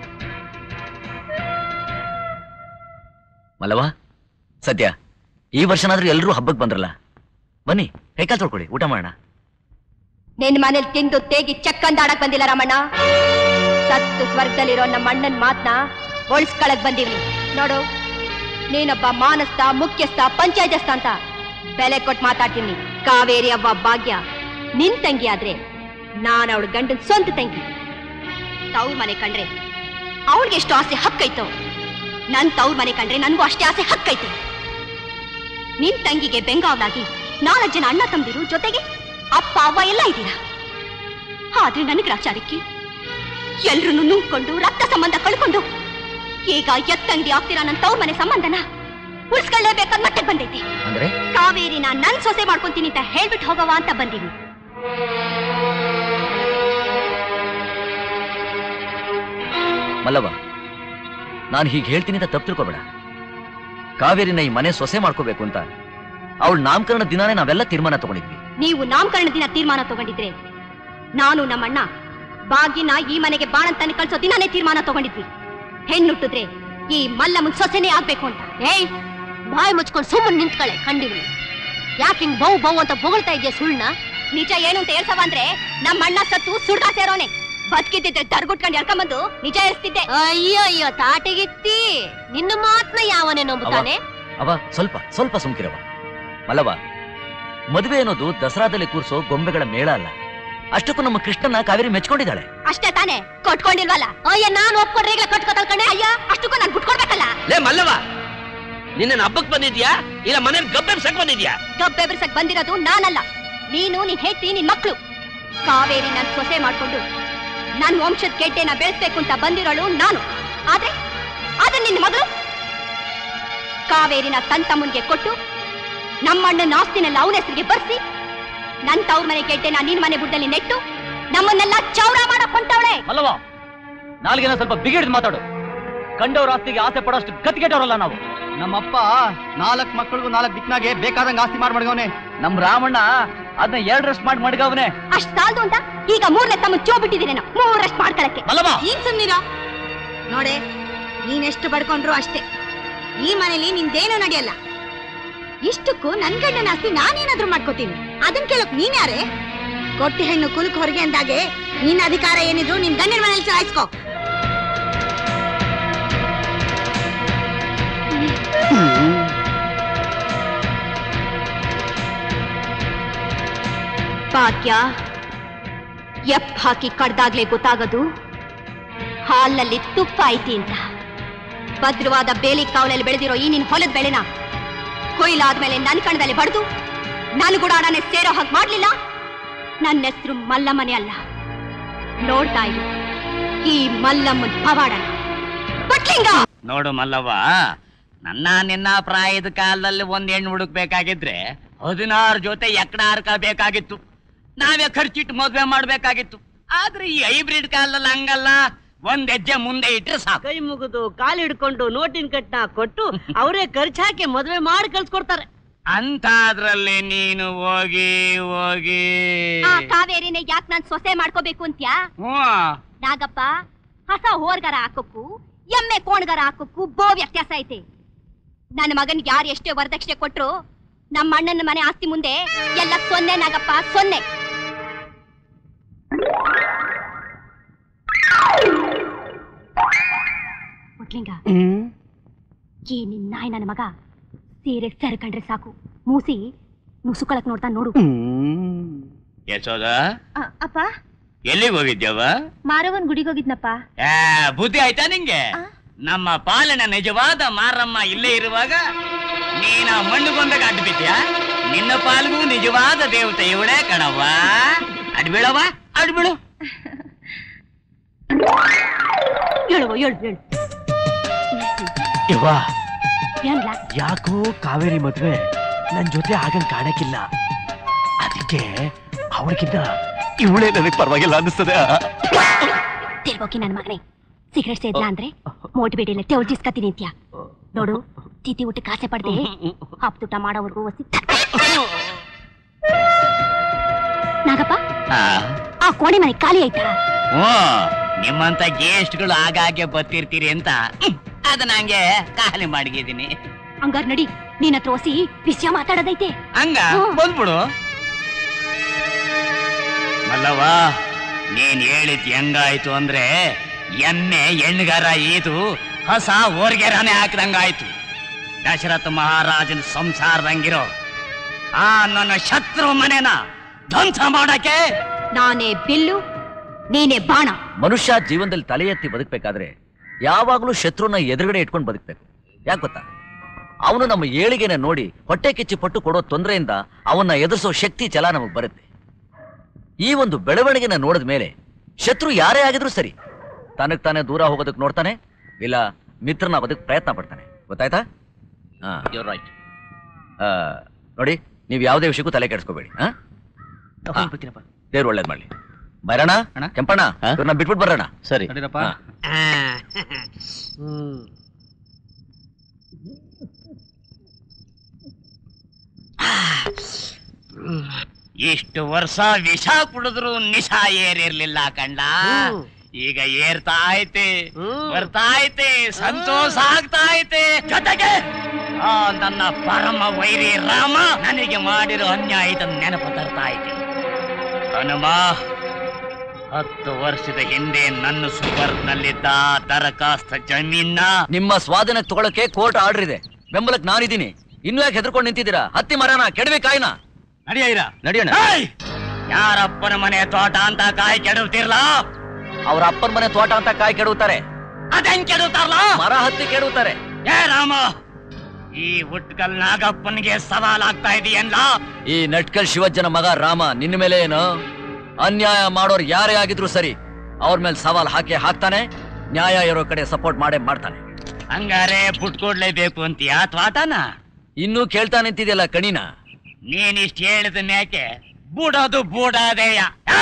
ಮಲ್ಲವ, ಸದ್ಯ ಈ ವರ್ಷನಾದ್ರೂ ಎಲ್ರೂ ಹಬ್ಬಕ್ಕೆ ಬಂದ್ರಲ್ಲ, ಬನ್ನಿ ಕೈಕಾಲ್ ತೊಳ್ಕೊಳ್ಳಿ, ಊಟ ಮಾಡೋಣ. ನಿನ್ ಮನೇಲಿ ತಿಂದು ತೇಗಿ ಚಕ್ಕಂದಾಡಕ್ ಬಂದಿಲ್ಲ ರಾಮಣ್ಣ. ಸತ್ತು ಸ್ವರ್ಗದಲ್ಲಿರೋ ನಮ್ಮ ಅಣ್ಣನ್ ಮಾತ್ನ ಒಳ್ಸ್ಕೊಳಕ್ ಬಂದಿವ್ನಿ. ನೋಡು, ನೀನೊಬ್ಬ ಮಾನಸ್ಥ, ಮುಖ್ಯಸ್ಥ, ಪಂಚಾಯತಸ್ಥ ಅಂತ ಬೆಲೆ ಕೊಟ್ಟು ಮಾತಾಡ್ತೀನಿ. ಕಾವೇರಿ ಅವ್ವ ಭಾಗ್ಯ ನಿನ್ ತಂಗಿ ಆದ್ರೆ ನಾನು ಅವಳ ಗಂಡನ್ ಸ್ವಂತ ತಂಗಿ. ತವ್ರ ಮನೆ ಕಂಡ್ರೆ ಅವಳಿಗೆ ಎಷ್ಟು ಆಸೆ ಹಕ್ಕೈತೋ, ನನ್ ತವ್ರ ಮನೆ ಕಂಡ್ರೆ ನನ್ಗೂ ಅಷ್ಟೇ ಆಸೆ ಹಕ್ಕೈತೆ. ನಿನ್ ತಂಗಿಗೆ ಬೆಂಗಾವಲಾಗಿ 4 ಜನ ಅಣ್ಣ ತಮ್ದಿರು, ಜೊತೆಗೆ ಅಪ್ಪ ಅವ್ವ ಎಲ್ಲ ಇದ್ದೀರಾ. ಆದ್ರೆ ನನಗೆ ರಾಚಾರಕ್ಕೆ ಎಲ್ರು ನುಂಗ್ಕೊಂಡು ರಕ್ತ ಸಂಬಂಧ ಕಳ್ಕೊಂಡು ಈಗ ಎತ್ತಂಗಡಿ ಆಗ್ತೀರಾ ನನ್ನ ತವ್ರ ಮನೆ ಸಂಬಂಧನ ಉಳಿಸ್ಕೊಳ್ಳೇಬೇಕಾದ ಮಟ್ಟಕ್ಕೆ ಬಂದೈತಿ. ಅಂದ್ರೆ ಕಾವೇರಿನ ನನ್ ಸೊಸೆ ಮಾಡ್ಕೊಂತೀನಿ ಅಂತ ಹೇಳ್ಬಿಟ್ಟು ಹೋಗವ ಅಂತ ಬಂದೀನಿ. ಮಲ್ಲವ, ನಾನು ಹೀಗೆ ಹೇಳ್ತೀನಿ ಅಂತ ತಪ್ಪು ತಿಳ್ಕೊಬೇಡ. ಕಾವೇರಿನ ಈ ಮನೆ ಸೊಸೆ ಮಾಡ್ಕೋಬೇಕು ಅಂತ ಅವಳ ನಾಮಕರಣ ದಿನಾನೇ ನಾವೆಲ್ಲ ತೀರ್ಮಾನ ತಗೊಂಡಿದ್ವಿ. ನೀವು ನಾಮಕರಣ ದಿನ ತೀರ್ಮಾನ ತಗೊಂಡಿದ್ರೆ ನಾನು ನಮ್ಮಣ್ಣ ಬಾಗಿನ ಈ ಮನೆಗೆ ಬಾಣಂತನ ಕಳ್ಸೋ ದಿನಾನೇ ತೀರ್ಮಾನ ತಗೊಂಡಿದ್ವಿ. ಹೆಣ್ಣುಟ್ಟಿದ್ರೆ ಈ ಮಲ್ಲಮ್ಮನ್ ಸೊಸೆನೇ ಆಗ್ಬೇಕು ಅಂತ. ಏಯ್, ಬಾಯಿ ಮುಚ್ಕೊಂಡು ಸುಮ್ಮನೆ ನಿಂತ್ಕಳೆ ಕಂಡಿವಿ. ಯಾಕೆ ಹಿಂಗ್ ಬೌ ಬೌ ಅಂತ ಬೊಗಳ್ತಾ ಇದೆಯಾ ಸುಳ್ಳ? ನಿಜ ಏನು ಅಂತ ಹೇಳ್ಸವ ಅಂದ್ರೆ ನಮ್ಮಣ್ಣ ಸತ್ತು ಸುಡ್ಗಾ ಸೇರೋನೆ. ಬದುಕಿದ್ದಿದ್ರೆ ದರ್ಗುಟ್ಕೊಂಡು ಎಳ್ಕೊಂಬಂದು ನಿಜ ಎರಿಸ್ತಿದ್ದೆ. ಅಯ್ಯೋ ಅಯ್ಯೋ ತಾಟಿಗಿತ್ತಿ, ನಿನ್ನ ಮಾತ್ನ ಯಾವನೇ ನಂಬುತ್ತಾನೆ? ಅವ ಸ್ವಲ್ಪ ಸ್ವಲ್ಪ ಸುಮ್ಕಿರವ. ಮಲ್ಲವ, ಮದುವೆ ಅನ್ನೋದು ದಸರಾದಲ್ಲಿ ಕೂರ್ಸೋ ಗೊಂಬೆಗಳ ಮೇಳ ಅಲ್ಲ. ಅಷ್ಟಕ್ಕೂ ನಮ್ಮ ಕೃಷ್ಣನ ಕಾವೇರಿ ಮೆಚ್ಕೊಂಡಿದ್ದಾಳೆ. ಅಷ್ಟೇ ತಾನೇ, ಕೊಟ್ಕೊಂಡಿಲ್ವಲ್ಲ? ಅಯ್ಯ, ನಾನು ಒಪ್ಕೊಂಡ್ರೆ ಕಟ್ಕೋತಾಳ ಕಣೆ. ಅಯ್ಯ, ಅಷ್ಟಕ್ಕೂ ನಾನು ಬಿಟ್ಕೊಡ್ಬೇಕಲ್ಲ. ಲೇ ಮಲ್ಲವ, ನಿನ್ನ ಹಬ್ಬಕ್ ಬಂದಿದ್ಯಾ ಇಲ್ಲ ಮನೇಲಿ ಗಬ್ಬೆಬ್ಸಕ್ ಬಂದಿದ್ಯಾ? ಗಬ್ಬೆಬ್ಸಕ್ ಬಂದಿರೋದು ನಾನಲ್ಲ, ನೀನು, ನಿನ್ ಹೆಂಡತಿ, ನಿನ್ ಮಕ್ಳು. ಕಾವೇರಿ ನನ್ ಸೊಸೆ ಮಾಡ್ಕೊಂಡು ನನ್ ವಂಶದ ಗೆಡ್ಡೆನ ಬೆಳೆಸ್ಬೇಕು ಅಂತ ಬಂದಿರೋಳು ನಾನು. ಆದ್ರೆ ನಿನ್ನ ಮಗಳು ಕಾವೇರಿನ ತನ್ ತಮ್ಮನ್ಗೆ ಕೊಟ್ಟು ನಮ್ಮಣ್ಣನ ಆಸ್ತಿನೆಲ್ಲ ಅವನ ಹೆಸರಿಗೆ ಬರ್ಸಿ ನನ್ ತವ್ರ ಮನೆ ಗೆಡ್ಡೆನ ನಿನ್ ಮನೆ ಬುಡ್ಡಲ್ಲಿ ನೆಟ್ಟು ನಮ್ಮನ್ನೆಲ್ಲ ಚೌರ ಮಾಡಕ್ ಹೊಂಟವಳೆ. ಮಲ್ಲವ, ನಾಲ್ಗೆನ ಸ್ವಲ್ಪ ಬಿಗಿಡ್ ಮಾತಾಡು. ಕಂಡವ್ರ ಆಸ್ತಿಗೆ ಆಸೆ ಪಡೋಷ್ಟು ಗತಿಗೆಟ್ಟವ್ರಲ್ಲ ನಾವು. ನಮ್ಮಪ್ಪ 4 ಮಕ್ಕಳಿಗೂ 4 ದಿಕ್ನಾಗೆ ಬೇಕಾದಂಗ ಆಸ್ತಿ ಮಾಡಿ ಮಡ್ಗವನೆ. ನಮ್ ರಾಮಣ್ಣ ಅದನ್ನ 2ರಷ್ಟು ಮಾಡಿ ಮಡ್ಗವನೆ. ಅಷ್ಟ್ ಸಾಲದು ಅಂತ ಈಗ 3ನೇ ತಮ್ಮ ಚೋ ಬಿಟ್ಟಿದ್ದೀನಿ. 3ರಷ್ಟು ಮಾಡ್ಕೊಳಕ್ಕೆ ನೀನ್ ಸುಮ್ನಿರ. ನೋಡೆ, ನೀನೆಷ್ಟು ಬಡ್ಕೊಂಡ್ರು ಅಷ್ಟೇ. ಈ ಮನೇಲಿ ನಿಂದೇನು ನಡೆಯಲ್ಲ. ಇಷ್ಟಕ್ಕೂ ನನ್ ಗಂಡನ ಆಸ್ತಿ ನಾನೇನಾದ್ರೂ ಮಾಡ್ಕೋತೀನಿ. ಅದನ್ ಕೇಳಕ್ ನೀನ್ ಯಾರೇ? ಕೊಟ್ಟಿ ಹೆಣ್ಣು ಕುಲಕ್ ಹೊರಗೆ ಅಂದಾಗೆ ನಿನ್ನ ಅಧಿಕಾರ ಏನಿದ್ರು ನಿನ್ ಗಂಡನ ಮನೇಲಿ ಚಲಾಯಿಸ್ಕೋ. ಭಾಗ್ಯ ಎಪ್ ಹಾಕಿ ಕಡ್ದಾಗ್ಲೇ ಗೊತ್ತಾಗದು ಹಾಲಲ್ಲಿ ತುಪ್ಪ ಐತಿ ಅಂತ. ಭದ್ರವಾದ ಬೇಲಿ ಕಾವಲಲ್ಲಿ ಬೆಳೆದಿರೋ ಈ ನಿನ್ ಹೊಲದ ಬೆಳೆನ ಕೊಯ್ಲಾದ್ಮೇಲೆ ನನ್ನ ಕಣದಲ್ಲಿ ಬಡ್ದು ನಾನು ಗುಡಾಣನೆ ಸೇರೋ ಹಾಗೆ ಮಾಡ್ಲಿಲ್ಲ. ನನ್ನ ಹೆಸರು ಮಲ್ಲಮ್ಮನೆ ಅಲ್ಲ. ನೋಡ್ತಾ ಇರು ಈ ಮಲ್ಲಮ್ಮನ ಪವಾಡನ. ನೋಡು ಮಲ್ಲವ್ವ, ನಿನ್ನ ಪ್ರಾಯದ ಕಾಲದಲ್ಲಿ ಒಂದ್ ಹೆಣ್ಣು ಹುಡುಕ್ಬೇಕಾಗಿದ್ರೆ 16 ಜೊತೆ ಎಕ್ಕಡ ಬೇಕಾಗಿತ್ತು. ನಾವೇ ಖರ್ಚಿಟ್ಟು ಮದ್ವೆ ಮಾಡ್ಬೇಕಾಗಿತ್ತು. ಆದ್ರೆ ಈ ಹೈಬ್ರಿಡ್ ಕಾಲದಲ್ಲಿ ಹಂಗಲ್ಲ, ಒಂದ್ ಹೆಜ್ಜೆ ಮುಂದೆ ಇಟ್ರೆ ಸಾಕು. ಕೈ ಮುಗಿದು ಕಾಲು ಹಿಡ್ಕೊಂಡು ನೋಟಿನ ಕಟ್ನ ಕೊಟ್ಟು ಅವರೇ ಖರ್ಚು ಹಾಕಿ ಮದ್ವೆ ಮಾಡಿ ಕಳ್ಸ್ಕೊಡ್ತಾರೆ. ಅಂತಾದ್ರಲ್ಲಿ ನೀನು ಹೋಗಿ ಕಾವೇರಿನ ಯಾಕೆ ನಾನ್ ಸೊಸೆ ಮಾಡ್ಕೋಬೇಕು ಅಂತ್ಯಾ? ನಾಗಪ್ಪ, ಹಸ ಹೋರ್ಗಾರ ಹಾಕೋಕ್ಕೂ ಎಮ್ಮೆ ಕೋಣ್ಗಾರ ಹಾಕೋಕ್ಕೂ ವ್ಯತ್ಯಾಸ ಐತೆ. ನನ್ನ ಮಗನ್ಗೆ ಯಾರು ಎಷ್ಟೇ ವರದಕ್ಷಿಣೆ ಕೊಟ್ರು ನಮ್ಮ ಅಣ್ಣನ ಮನೆ ಆಸ್ತಿ ಮುಂದೆ ಎಲ್ಲ ಸೊನ್ನೆ ನಾಗಪ್ಪ, ಸೊನ್ನೆ. ಮುಟ್ಲಿಂಗ, ಈ ನಿನ್ ನಾಯಿ ನನ್ನ ಮಗ ಸೀರೆ ಸೆರ್ಕಂಡ್ರೆ ಸಾಕು ಮೂಸಿ ನುಸುಕೊಳಕ್ ನೋಡ್ತಾ ನೋಡು. ಯಶೋದ, ಅಪ್ಪ ಎಲ್ಲಿಗೆ ಹೋಗಿದ್ಯವ? ಮಾರವನ್ ಗುಡಿಗೆ ಹೋಗಿದ್ನಪ್ಪ. ಬುದ್ಧಿ ಆಯ್ತಾ ನಿಂಗೆ? ನಮ್ಮ ಪಾಲಿನ ನಿಜವಾದ ಮಾರಮ್ಮ ಇಲ್ಲೇ ಇರುವಾಗ ನೀನ ಮಣ್ಣುಗೊಂದಾಗ ಅಡ್ಡ ಬಿದ್ಯಾ? ನಿನ್ನ ಪಾಲಿಗೂ ನಿಜವಾದ ದೇವತೆ ಇವಳೇ ಕಣವ್ವ. ಅಡ್ಬೀಳವ್ವ, ಅಡ್ಬೀಳು. ಯಾಕೋ ಕಾವೇರಿ ಮದ್ವೆ ನನ್ ಜೊತೆ ಆಗಂಗ್ ಕಾಣಕ್ಕಿಲ್ಲ. ಅದಕ್ಕೆ ಅವ್ರಿಗಿಂತ ಇವಳೇ ನನಗ್ ಪರವಾಗಿಲ್ಲ ಅನ್ನಿಸ್ತದೆ. ತಿರ್ಗೋಕಿ ನನ್ನ ಮಗನೇ, ಸಿಗರೇಟ್ ಸೇದ್ಲಾ ಅಂದ್ರೆ ಮೋಟ್ ಬೇಡಿಲ್ಲ ತೆವಳ್ ಜಿಸ್ಕತೀನಿ ಅಂತ್ಯ. ನೋಡು, ತಿಥಿ ಊಟಕ್ಕೆ ಆಸೆ ಪಡ್ದೆ ಹಪ್ತೂಟ ಮಾಡೋವರೆಗೂ ನಾಗಪ್ಪ, ಆ ಕೋಣೆ ಮನೆ ಖಾಲಿ ಆಯ್ತಾ? ನಿಮ್ಮಂತ ಗೆಸ್ಟ್ಗಳು ಆಗಾಗ್ಗೆ ಬರ್ತಿರ್ತೀರಿ ಅಂತ ಅದನ್ನ ಹಂಗೆ ಖಾಲಿ ಮಾಡಿದ್ದೀನಿ. ಹಂಗಾರ್ ನಡಿ, ನೀನ್ ಹತ್ರ ಓಸಿ ವಿಷಯ ಮಾತಾಡೋದೈತೆ. ಹಂಗ ಬಂದ್ಬಿಡು. ಮಲ್ಲವ್ವ, ನೀನ್ ಹೇಳಿದ್ ಹೆಂಗಾಯ್ತು ಅಂದ್ರೆ ಎಮ್ಮೆ ಹೆಣ್ಗಾರ ಈದು ಹೊಸ ಓರ್ಗೆರಾನೆ ಹಾಕಿದಂಗಾಯ್ತು. ದಶರಥ ಮಹಾರಾಜನ ಸಂಸಾರದಂಗಿರೋ ಆ ನನ್ನ ಶತ್ರು ಮನೆನ ಧ್ವಂಸ ಮಾಡಕ್ಕೆ ನಾನೇ ಬಿಲ್ಲು, ನೀನೇ ಬಾಣ. ಮನುಷ್ಯ ಜೀವನದಲ್ಲಿ ತಲೆ ಎತ್ತಿ ಬದುಕಬೇಕಾದ್ರೆ ಯಾವಾಗಲೂ ಶತ್ರುನ ಎದುರುಗಡೆ ಇಟ್ಕೊಂಡು ಬದುಕಬೇಕು. ಯಾಕೆ ಗೊತ್ತಾ? ಅವನು ನಮ್ಮ ಏಳಿಗೆನ ನೋಡಿ ಹೊಟ್ಟೆ ಕಿಚ್ಚಿ ಪಟ್ಟು ಕೊಡೋ ತೊಂದರೆಯಿಂದ ಅವನ್ನ ಎದುರಿಸೋ ಶಕ್ತಿ ಛಲ ನಮಗೆ ಬರುತ್ತೆ. ಈ ಒಂದು ಬೆಳವಣಿಗೆನ ನೋಡಿದ ಮೇಲೆ ಶತ್ರು ಯಾರೇ ಆಗಿದ್ರು ಸರಿ, ತನಗ್ ತಾನೇ ದೂರ ಹೋಗೋದಕ್ಕೆ ನೋಡ್ತಾನೆ, ಇಲ್ಲ ಮಿತ್ರನಾಗೋದಕ್ಕೆ ಪ್ರಯತ್ನ ಪಡ್ತಾನೆ. ಗೊತ್ತಾಯ್ತಾ? ರೈಟ್. ನೋಡಿ, ನೀವು ಯಾವುದೇ ವಿಷಯಕ್ಕೂ ತಲೆ ಕೆಡಿಸ್ಕೋಬೇಡಿ. ದೇವ್ರು ಒಳ್ಳೇದ್ ಮಾಡ್ಲಿ. ಬರೋಣ ಕೆಂಪಣ್ಣ, ಇವ್ರನ್ನ ಬಿಟ್ಬಿಟ್ಟು ಬರೋಣ. ಸರಿ. ಇಷ್ಟು ವರ್ಷ ವಿಷ ಕುಡಿದ್ರು ನಿಶಾ ಏರಿರ್ಲಿಲ್ಲ ಕಂಡ. ಈಗ ಏರ್ತಾ ಐತೆ, ಬರ್ತಾ ಐತೆ, ಸಂತೋಷ ಆಗ್ತಾ ಐತೆ. ಜೊತೆಗೆ ನನ್ನ ಪರಮ ವೈರಿ ರಾಮ ನನಗೆ ಮಾಡಿರೋ ಅನ್ಯಾಯದ ನೆನಪು ತರ್ತಾ ಐತೆ. ಹನುಮ, 10 ವರ್ಷದ ಹಿಂದೆ ನನ್ನ ಸುಪರ್ನಲ್ಲಿದ್ದ ದರಖಾಸ್ತ ಜಮೀನ ನಿಮ್ಮ ಸ್ವಾಧೀನಕ್ಕೆ ತಗೊಳಕ್ಕೆ ಕೋರ್ಟ್ ಆರ್ಡರ್ ಇದೆ. ಬೆಂಬಲಕ್ಕೆ ನಾನಿದ್ದೀನಿ. ಇನ್ನು ಯಾಕೆ ಹೆದರ್ಕೊಂಡು ನಿಂತಿದ್ದೀರಾ? ಹತ್ತಿ ಮರನ ಕೆಡವಿ ಕಾಯಿನ ನಡಿಯೋಣ. ಯಾರಪ್ಪನ ಮನೆ ತೋಟ ಅಂತ ಕಾಯಿ ಕೆಡವ್ತಿರ್ಲ? ಅವ್ರ ಅಪ್ಪನ ಮನೆ ತೋಟ ಅಂತ ಕಾಯಿ ಕೆಡವುತ್ತಾರೆ. ಅದೇನ್ ಕೆಡವುತ್ತಾರಲ್ಲ? ಮರ ಹತ್ತಿ ಕೆಡವುತ್ತಾರೆ. ಏ ರಾಮ, ಈ ಉಟ್ಕಲ್ ನಾಗಪ್ಪನಿಗೆ ಸವಾಲಾಗ್ತಾ ಇದೆಯಲ್ಲ? ಈ ನಟ್ಕಲ್ ಶಿವಜ್ಜನ ಮಗ ರಾಮ ನಿನ್ನ ಮೇಲೆ ಏನು? ಅನ್ಯಾಯ ಮಾಡೋರು ಯಾರೇ ಆಗಿದ್ರು ಸರಿ, ಅವ್ರ ಮೇಲೆ ಸವಾಲ್ ಹಾಕ್ತಾನೆ. ನ್ಯಾಯ ಇರೋ ಕಡೆ ಸಪೋರ್ಟ್ ಮಾಡೇ ಮಾಡ್ತಾನೆ. ಹಂಗಾರೆ ಬಿಟ್ಕೊಡ್ಲೇಬೇಕು ಅಂತೀಯಾ ತ್ವಾಟನ? ಇನ್ನೂ ಕೇಳ್ತಾ ನಿಂತಿದೆಯಲ್ಲ ಕಣಿನ. ನೀನಿಷ್ಟು ಹೇಳಿದ ಮ್ಯಾಕೆ ಬೂಡೋದು ಬೂಡಾದೇಯ.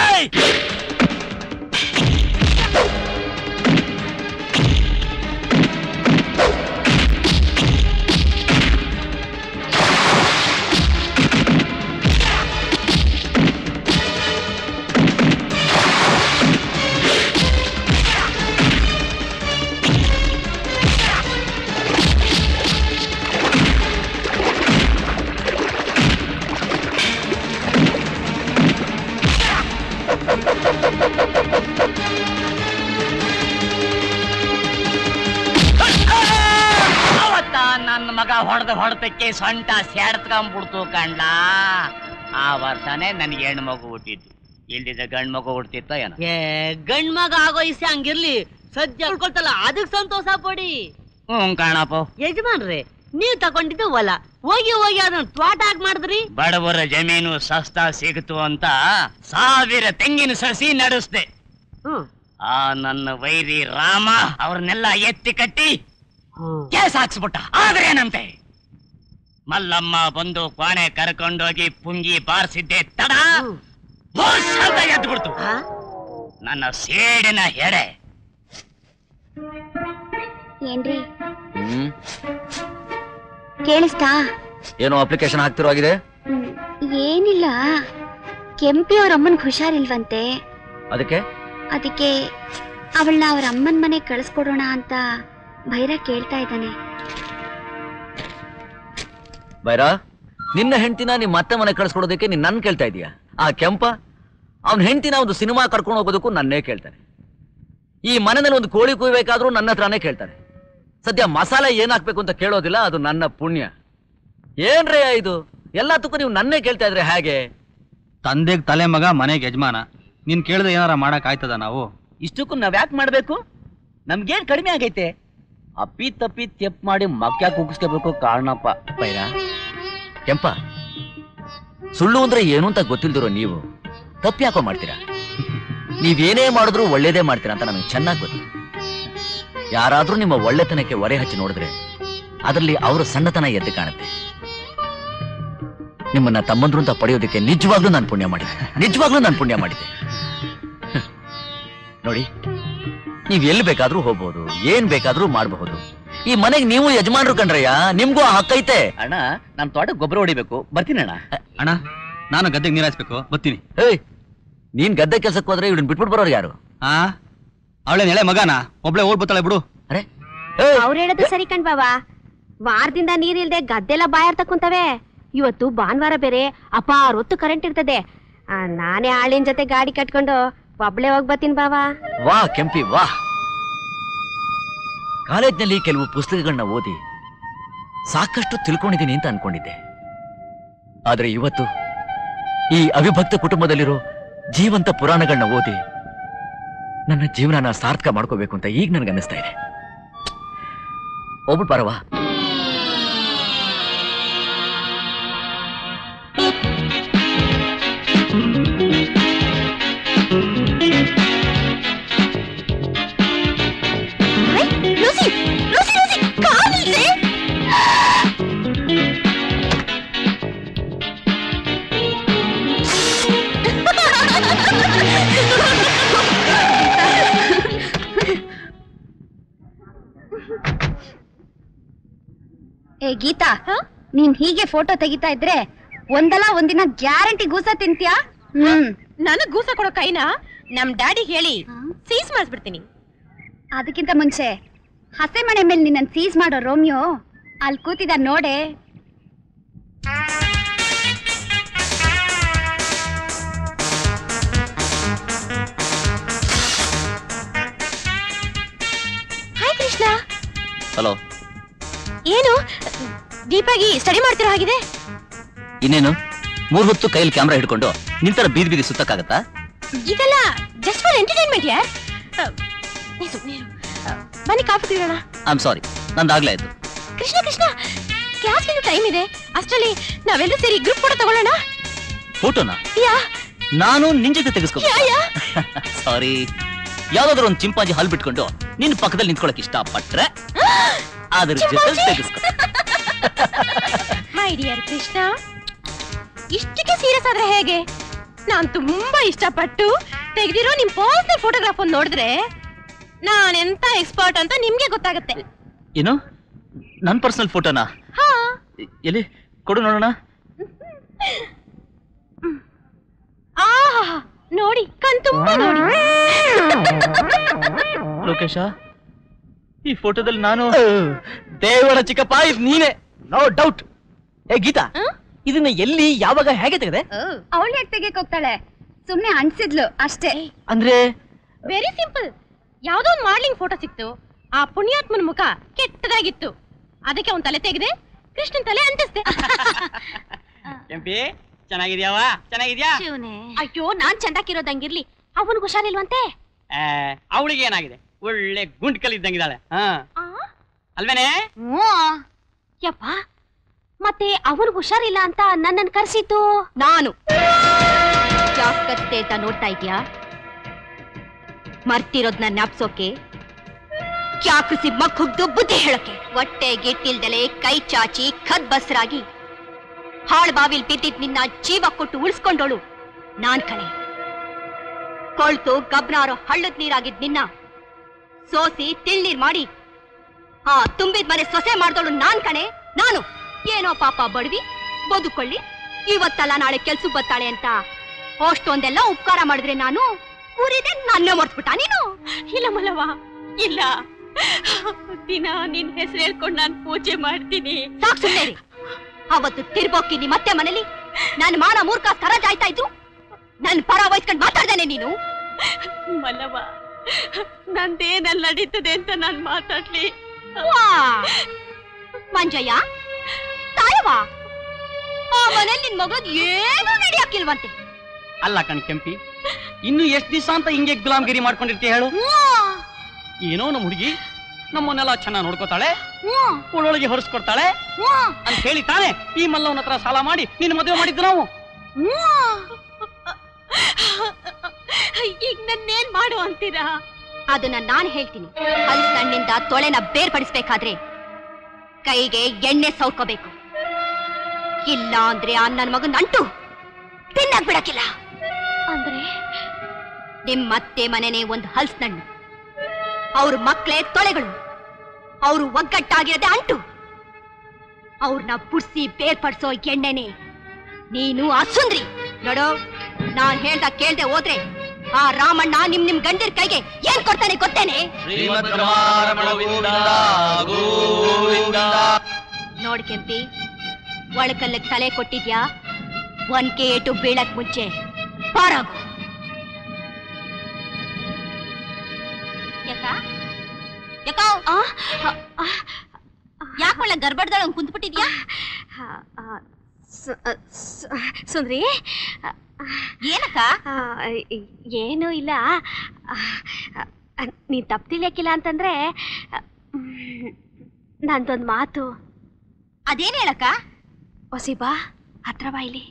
ನನ್ನ ಮಗ ಹೊಡೆದಕ್ಕೆ ಸೊಂಟ ಸೆಡ್ತ್ಕೊಂಡ್ಬಿಡ್ತು ಕಂಡ. ಆ ವರ್ಷನೇ ನನಗೆ ಹೆಣ್ಣು ಮಗು ಹುಟ್ಟಿದ್ದು. ಇಲ್ದಿದ್ದ ಗಂಡ್ ಮಗು ಹುಡ್ತಿತ್ತ ಏನೋ. ಗಂಡ್ ಮಗ ಆಗೋ ಇಷ್ಟ ಹಂಗಿರ್ಲಿ, ಸದ್ಯ ಉಳ್ಕೊಳ್ತಲ್ಲ ಅದಕ್ ಸಂತೋಷ ಪಡಿ. ಕಾಣಪ್ಪ ಯಜಮಾನ್ರಿ, ನೀವ್ ತಗೊಂಡಿದ್ದು ಹೊಲ ಹೋಗಿ ಅದನ್ನ ತ್ವಾಟ ಹಾಕಿ ಮಾಡಿದ್ರಿ. ಬಡವರ ಜಮೀನು ಸಸ್ತಾ ಸಿಗುತ್ತು ಅಂತ 1000 ತೆಂಗಿನ ಸಸಿ ನಡೆಸ್ದೆ. ಆ ನನ್ನ ವೈರಿ ರಾಮ ಅವ್ರನ್ನೆಲ್ಲ ಎತ್ತಿ ಕಟ್ಟಿ ಕೇಸ್ ಹಾಕ್ಸ್ಬಿಟ್ಟ. ಆದ್ರೆ ಏನಂತೆ ಮಲ್ಲಮ್ಮ ಬಂದು ಕ್ವಾಣೆ ಕರ್ಕೊಂಡೋಗಿ ಪುಂಗಿ ಬಾರಿಸಿದ್ದೆ ತಡ ಅಂತ ಎದ್ಬಿಡ್ತು ನನ್ನ ಸೇಡಿನ ಹೆಡೆ. ಏನ್ರಿ ಕೇಳಿಸ್ತಾ? ಏನೋ ಅಪ್ಲಿಕೇಶನ್ ಹಾಕ್ತಿರೋ ಆಗಿದೆ. ಏನಿಲ್ಲ, ಕೆಂಪಿ ಅವ್ರ ಅಮ್ಮನ್ಗೆ ಹುಷಾರಿಲ್ವಂತೆ. ಅದಕ್ಕೆ ಅವಳನ್ನ ಅವ್ರ ಅಮ್ಮನ ಮನೆ ಕಳಿಸ್ಕೊಡೋಣ ಅಂತ ಭೈರ ಕೇಳ್ತಾ ಇದ್ದಾನೆ. ಬೈರಾ, ನಿನ್ನ ಹೆಂಡತಿನ ನಿಮ್ಮ ಅತ್ತೆ ಮನೆ ಕಳಿಸ್ಕೊಡೋದಕ್ಕೆ ನೀನ್ ನನ್ ಕೇಳ್ತಾ ಇದೀಯ? ಆ ಕೆಂಪ ಅವನ ಹೆಂಡತಿನ ಒಂದು ಸಿನಿಮಾ ಕರ್ಕೊಂಡು ಹೋಗೋದಕ್ಕೂ ನನ್ನೇ ಕೇಳ್ತಾನೆ. ಈ ಮನೆಯಲ್ಲಿ ಒಂದು ಕೋಳಿ ಕುಯ್ಬೇಕಾದ್ರೂ ನನ್ನ ಹತ್ರನೇ ಕೇಳ್ತಾನೆ. ಸದ್ಯ ಮಸಾಲೆ ಏನ್ ಹಾಕ್ಬೇಕು ಅಂತ ಕೇಳೋದಿಲ್ಲ, ಅದು ನನ್ನ ಪುಣ್ಯ. ಏನ್ರೇ ಇದು ಎಲ್ಲದಕ್ಕೂ ನೀವು ನನ್ನೇ ಕೇಳ್ತಾ ಇದ್ರೆ ಹೇಗೆ? ತಂದೆಗ್ ತಲೆ ಮಗ ಮನೆಗೆ ಯಜಮಾನ, ನೀನ್ ಕೇಳಿದ್ರೆ ಏನಾರ ಮಾಡಕ್ ಆಯ್ತದ? ನಾವು ಇಷ್ಟಕ್ಕೂ ನಾವ್ ಯಾಕೆ ಮಾಡ್ಬೇಕು? ನಮ್ಗೇನ್ ಕಡಿಮೆ ಆಗೈತೆ? ಅಪ್ಪಿ ತಪ್ಪಿ ತೆಪ್ ಮಾಡಿ ಮಕ್ಕ ಕುಗ್ಸ್ಕೋಬೇಕು ಕಾರಣಪ್ಪ. ಬೈರ, ಕೆಂಪ, ಸುಳ್ಳು ಅಂದ್ರೆ ಏನು ಅಂತ ಗೊತ್ತಿಲ್ದಿರೋ ನೀವು ತಪ್ಪು ಯಾಕೋ ಮಾಡ್ತೀರಾ? ನೀವೇನೇ ಮಾಡಿದ್ರು ಒಳ್ಳೇದೇ ಮಾಡ್ತೀರಾ ಅಂತ ನನಗೆ ಚೆನ್ನಾಗಿ ಗೊತ್ತು. ಯಾರಾದ್ರೂ ನಿಮ್ಮ ಒಳ್ಳೆತನಕ್ಕೆ ಒರೆ ಹಚ್ಚಿ ನೋಡಿದ್ರೆ ಅದರಲ್ಲಿ ಅವರ ಸಣ್ಣತನ ಎದ್ದು ಕಾಣುತ್ತೆ. ನಿಮ್ಮನ್ನ ತಮ್ಮಂದ್ರು ಅಂತ ಪಡೆಯೋದಕ್ಕೆ ನಿಜವಾಗ್ಲೂ ನಾನು ಪುಣ್ಯ ಮಾಡಿದ್ದೆ. ನೋಡಿ, ನೀವ್ ಎಲ್ಲಿ ಬೇಕಾದ್ರೂ ಹೋಗ್ಬೋದು, ಏನ್ ಬೇಕಾದ್ರೂ ಮಾಡಬಹುದು. ಈ ಮನೆಗೆ ನೀವು ಯಜಮಾನ್ರು ಕಂಡ್ರಯ್ಯ, ನಿಮ್ಗೂ ಆ ಹಕ್ಕೈತೆ. ಅಣ್ಣ, ನಮ್ ತೋಟಕ್ಕೆ ಗೊಬ್ಬರ ಹೊಡಿಬೇಕು, ಬರ್ತೀನಿ ಅಣ್ಣ. ಅಣ್ಣ, ನಾನು ಗದ್ದೆಗೆ ನೀರ್ ಹಾಯಿಸ್ಬೇಕು, ಬರ್ತೀನಿ. ಹೇಯ್, ನೀನ್ ಗದ್ದೆ ಕೆಲ್ಸಕ್ಕೆ ಹೋದ್ರೆ ಇವಳನ್ನ ಬಿಟ್ಬಿಟ್ಟು ಬರೋರು ಯಾರು? ಅವಳೇನ್ ಎಳೆ ಮಗನ ಒಬ್ಳೆ ಓಡ್ಬತ್ತಾಳೆ ಬಿಡು. ಅರೆ, ಅವ್ರು ಹೇಳೋದು ಸರಿ ಕಣ್ ಬಾವಾ. ವಾರದಿಂದ ನೀರಿಲ್ದೆ ಗದ್ದೆಲ್ಲ ಬಾಯಾರ್ತ ಕುಂತವೆ. ಇವತ್ತು ಭಾನುವಾರ ಬೇರೆ, ಅಪಾರ ಹೊತ್ತು ಕರೆಂಟ್ ಇರ್ತದೆ. ನಾನೇ ಆಳಿನ ಜೊತೆ ಗಾಡಿ ಕಟ್ಕೊಂಡು ಒಬ್ಳೆ ಹೋಗ್ ಬರ್ತೀನಿ ಬಾವಾ. ವಾ ಕೆಂಪಿ, ವಾ. ಕಾಲೇಜ್ನಲ್ಲಿ ಕೆಲವು ಪುಸ್ತಕಗಳನ್ನ ಓದಿ ಸಾಕಷ್ಟು ತಿಳ್ಕೊಂಡಿದ್ದೀನಿ ಅಂತ ಅನ್ಕೊಂಡಿದ್ದೆ. ಆದ್ರೆ ಇವತ್ತು ಈ ಅವಿಭಕ್ತ ಕುಟುಂಬದಲ್ಲಿರೋ ಜೀವಂತ ಪುರಾಣಗಳನ್ನ ಓದಿ ನನ್ನ ಜೀವನನ ಸಾರ್ಥಕ ಮಾಡ್ಕೋಬೇಕು ಅಂತ ಈಗ ನನಗೆ ಅನ್ನಿಸ್ತಾ ಇದೆ. ಹೋಗ್ಬಿಟ್ಟು ಬರವಾ? ಏ ಗೀತಾ, ನೀನ್ ಹೀಗೆ ಫೋಟೋ ತೆಗಿತಾ ಇದ್ರೆ ಒಂದಲ್ಲ ಒಂದಿನ ಗ್ಯಾರಂಟಿ ಗೂಸ ತಿಂತ್ಯಾ? ನನಗ್ ಗೂಸ ಕೊಡೋ ಕೈನ ನಮ್ ಡ್ಯಾಡಿ ಹೇಳಿ ಸೀಸ್ ಮಾಡಿಸ್ಬಿಡ್ತೀನಿ. ಅದಕ್ಕಿಂತ ಮುಂಚೆ ಹಸೆ ಮನೆ ಮೇಲೆ ನಿನ್ನ ಸೀಸ್ ಮಾಡೋ ರೋಮಿಯೋ ಅಲ್ಲಿ ಕೂತಿದ ನೋಡೆ. ಹಾಯ್ ಕೃಷ್ಣ. ಹಲೋ. ಏನು ದೀಪಾಗಿ ಸ್ಟಡಿ ಮಾಡ್ತಿರೋ ಹಾಗಿದೆ? ಇನ್ನೇನು 3 ಹೊತ್ತು ಕೈಯಲ್ಲಿ ಕ್ಯಾಮ್ರಾ ಹಿಡ್ಕೊಂಡು ನಿಂತರ ಬೀದಿ ಬೀದಿ ಸುತ್ತಕ್ಕಾಗತ್ತಾ? ಇದೆಲ್ಲ ಜಸ್ಟ್ ಫಾರ್ ಎಂಟರ್ಟೈನ್ಮೆಂಟ್ ಯಾರ್. ಬನ್ನಿ ಕಾಫಿ ಕುಡಿಯೋಣ. ಐ ಆಮ್ ಸಾರಿ, ನಂದಾಗ್ಲೇ ಆಯ್ತು. ಕೃಷ್ಣ ಕೃಷ್ಣ, ಕ್ಲಾಸ್ಗೆ ಟೈಮ್ ಇದೆ, ಅಷ್ಟರಲ್ಲಿ ನಾವೆಲ್ಲರೂ ಸೇರಿ ಗ್ರೂಪ್ ಫೋಟೋ ತಗೊಳ್ಳೋಣ. ಫೋಟೋನಾ? ಯಾ, ನಾನು ನಿನ್ ಜೊತೆ ತೆಗೆಸ್ಕೊ. ಯಾ ಸಾರಿ, ಯಾವ್ದಾದ್ರು ಒಂದು ಚಿಂಪಾಂಜಿ ಹಲ್ ಬಿಟ್ಕೊಂಡು ನಿನ್ ಪಕ್ಕದಲ್ಲಿ ನಿಂತ್ಕೊಳಕ್ ಇಷ್ಟಪಟ್ರೆ ಅದ್ರ ಜೊತೆ ತೆಗೆಸ್ಕೊ. ಮೈ ಡಿಯರ್ ಕೃಷ್ಣ, ಇಷ್ಟಕ್ಕೆ ಸೀರಿಯಸ್ ಆದ್ರೆ ಹೇಗೆ? ನಾನ್ ತುಂಬಾ ಇಷ್ಟಪಟ್ಟು ತೆಗೆದಿರೋ ನಿಮ್ ಪರ್ಸನಲ್ ಫೋಟೋಗ್ರಾಫ್ ಒಂದು ನೋಡಿದ್ರೆ ನಾನೆಂತ ಎಕ್ಸ್ಪರ್ಟ್ ಅಂತ ನಿಮ್ಗೆ ಗೊತ್ತಾಗುತ್ತೆ. ಏನು, ನನ್ ಪರ್ಸನಲ್ ಫೋಟೋನಾ? ಎಲ್ಲಿ ಕೊಡು ನೋಡೋಣ. ನೋಡಿ, ಕಣ್ ತುಂಬಾ ನೋಡಿ. ಲೋಕೇಶ, ಈ ಫೋಟೋದಲ್ಲಿ ನಾನು ದೇವರ ಚಿಕ್ಕಪ್ಪ, ಇದು ನೀನೆ, ನೋ ಡೌಟ್. ಏ ಗೀತಾ, ಇದನ್ನ ಎಲ್ಲಿ ಯಾವಾಗ ಹೇಗೆ ತೆಗೆದೆ? ಅವಳು ಹೇಗೆ ತೆಗೆಕ್ ಹೋಗ್ತಾಳೆ? ಸುಮ್ನೆ ಅನ್ಸಿದ್ಲು ಅಷ್ಟೇ. ಅಂದ್ರೆ ವೆರಿ ಸಿಂಪಲ್. ಯಾವ್ದೋ ಒಂದು ಮಾಡ್ಲಿಂಗ್ ಫೋಟೋ ಸಿಕ್ತು. ಆ ಪುಣ್ಯಾತ್ಮನ ಮುಖ ಕೆಟ್ಟದಾಗಿತ್ತು, ಅದಕ್ಕೆ ಅವನ್ ತಲೆ ತೆಗೆದೆ, ಕೃಷ್ಣನ್ ತಲೆ ಅಂಟಿಸ್ದೆ. ಕೆಂಪಿ, ಚೆನ್ನಾಗಿದ್ಯಾವ? ಚೆನ್ನಾಗಿದ್ಯಾ? ಅಯ್ಯೋ, ನಾನ್ ಚಂದಾಕಿರೋದಂಗಿರ್ಲಿ, ಅವನಿಗೆ ಹುಷಾರಿಲ್ವಂತೆ. ಅವಳಿಗೆ ಏನಾಗಿದೆ? ಒಳ್ಳೆ ಗುಂಡ್ಕಲ್ ಇದ್ದಂಗಿದ್ದಾಳೆ. ಅಲ್ವೇನೆ? ಯಪ್ಪ, ಮತ್ತೆ ಅವನಿಗೆ ಹುಷಾರಿಲ್ಲ ಅಂತ ನನ್ನನ್ನು ಕರೆಸಿದ್ದು ನಾನು. ಯಾಕತ್ತೆ ಅಂತ ನೋಡ್ತಾ ಇದ್ಯಾ? ಮರ್ತಿರೋದ್ನ ಜ್ಞಾಪ್ಸೋಕೆ, ಕ್ಯಾಕೃಸಿ ಮಕ್ಕುಗ್ದು ಬುದ್ಧಿ ಹೇಳಕ್ಕೆ, ಹೊಟ್ಟೆ ಗಿಟ್ಟಿಲ್ದಲೆ ಕೈ ಚಾಚಿ ಖದ್ ಬಸ್ರಾಗಿ ಹಾಳ್ ಬಾವಿಲ್ ಬಿದ್ದಿದ್ ನಿನ್ನ ಜೀವ ಕೊಟ್ಟು ಉಳಿಸ್ಕೊಂಡೋಳು ನಾನ್ ಕಣೆ. ಕೊಳ್ತು ಗಬ್ನಾರೋ ಹಳ್ಳದ್ ನೀರಾಗಿದ್ ನಿನ್ನ ಸೋಸಿ ತಿಳ್ನೀರ್ ಮಾಡಿ ಆ ತುಂಬಿದ ಮನೆ ಸೊಸೆ ಮಾಡ್ದೋಳು ನಾನ್ ಕಣೆ. ನಾನು ಏನೋ ಪಾಪ ಬಡವಿ ಬದುಕೊಳ್ಳಿ, ಇವತ್ತಲ್ಲ ನಾಳೆ ಕೆಲ್ಸಕ್ಕೆ ಬರ್ತಾಳೆ ಅಂತ ಅಷ್ಟೊಂದೆಲ್ಲ ಉಪಕಾರ ಮಾಡಿದ್ರೆ ನಾನು ಊರಿದೆ ನನ್ನೇ ಮರ್ತ್ಬಿಟ್ಟ ನೀನು? ಇಲ್ಲ ಮಲ್ಲವ, ಇಲ್ಲ. ದಿನ ನಿನ್ ಹೆಸರು ಹೇಳ್ಕೊಂಡು ನಾನು ಪೂಜೆ ಮಾಡ್ತೀನಿ. ಸಾಕು ಸುಮ್ಮನೆ. ಅವತ್ತು ತಿರ್ಬೋಕಿ ಮತ್ತೆ ಮನೇಲಿ ನನ್ನ ಮಾನ ಮೂರ್ಖ ಕರಾಜ್ ಆಯ್ತಾ ಇದ್ರು ನನ್ ಪರ ವಹಿಸ್ಕೊಂಡು ಮಾತಾಡ್ದೇನೆ ನೀನು? ಮಲ್ಲವ, ನಂದೇನಲ್ಲಿ ನಡೀತದೆ ಅಂತ ನಾನ್ ಮಾತಾಡ್ಲಿ? ಮಂಜಯ್ಯ ತಾಯವ, ಆ ಮನೇಲಿ ನಿನ್ ಮಗಳದ್ ಏನೂ ನಡೆಯಕ್ಕಿಲ್ವಂತೆ. ಅಲ್ಲ ಕಣ್ ಕೆಂಪಿ, ಇನ್ನು ಎಷ್ಟ್ ದಿವಸ ಅಂತ ಹಿಂಗೆ ಗುಲಾಮ್ಗಿರಿ ಮಾಡ್ಕೊಂಡಿರ್ತೀಯ ಹೇಳು? ಏನೋ ನಮ್ಮ ಹುಡುಗಿ ನಮ್ಮನ್ನೆಲ್ಲ ಚೆನ್ನಾಗಿ ನೋಡ್ಕೋತಾಳೆ, ಉಳೊಳಗೆ ಹೊರಿಸ್ಕೊಡ್ತಾಳೆ ಅಂತ ಹೇಳಿ ತಾನೆ ಈ ಮಲ್ಲವನ ಹತ್ರ ಸಾಲ ಮಾಡಿ ನಿನ್ನ ಮದುವೆ ಮಾಡಿದ್ದು ನಾವು. ಈಗ ನನ್ನೇನ್ ಮಾಡು ಅಂತೀರಾ? ಅದನ್ನ ನಾನ್ ಹೇಳ್ತೀನಿ. ಹಲಸಿನಣ್ಣಿಂದ ತೊಳೆನ ಬೇರ್ಪಡಿಸ್ಬೇಕಾದ್ರೆ ಕೈಗೆ ಎಣ್ಣೆ ಸೌಕೋಬೇಕು. ಇಲ್ಲ ಅಂದ್ರೆ ಆ ನನ್ ಮಗನ್ ಅಂಟು ತಿನ್ನಕ್ ಬಿಡಕ್ಕಿಲ್ಲ. ಅಂದ್ರೆ ನಿಮ್ಮತ್ತೆ ಮನೆನೇ ಒಂದು ಹಲಸಿನಣ್ಣು, ಅವ್ರ ಮಕ್ಳೇ ತೊಳೆಗಳು, ಅವರು ಒಗ್ಗಟ್ಟಾಗಿರದೆ ಅಂಟು. ಅವ್ರನ್ನ ಪುಡ್ಸಿ ಬೇರ್ಪಡಿಸೋ ಎಣ್ಣೆನೆ ನೀನು ಆ ಸುಂದ್ರಿ. ನೋಡೋ, ನಾನ್ ಹೇಳ್ದ ಕೇಳ್ದೆ ಹೋದ್ರೆ ಆ ರಾಮಣ್ಣ ನಿಮ್ ಗಂಡಿರ್ ಕೈಗೆ ಏನ್ ಕೊಡ್ತಾನೆ ಗೊತ್ತೇನೆ? ನೋಡ್ ಕೆಂಪಿ, ಒಳಕಲ್ಲಕ್ ತಲೆ ಕೊಟ್ಟಿದ್ಯಾ, ಒನ್ಕೆ ಏಟು ಬೀಳಕ್ ಮುಂಚೆ ಪಾರಾಗು. ಯಾಕೆ ಒಳ್ಳೆ ಗರ್ಭಡ್ದಳ ಕುಂತ್ಬಿಟ್ಟಿದ್ಯಾ? ಸುಂದ್ರಿ, ಏನಕ್ಕ? ಏನೂ ಇಲ್ಲ. ನೀನ್ ತಪ್ಪು ತಿಳಿಯಕ್ಕಿಲ್ಲ ಅಂತಂದ್ರೆ ನಂದೊಂದು ಮಾತು. ಅದೇನ್ ಹೇಳಕ್ಕ? ಬಾ ಹತ್ರ ಬಾ ಇಲ್ಲಿ.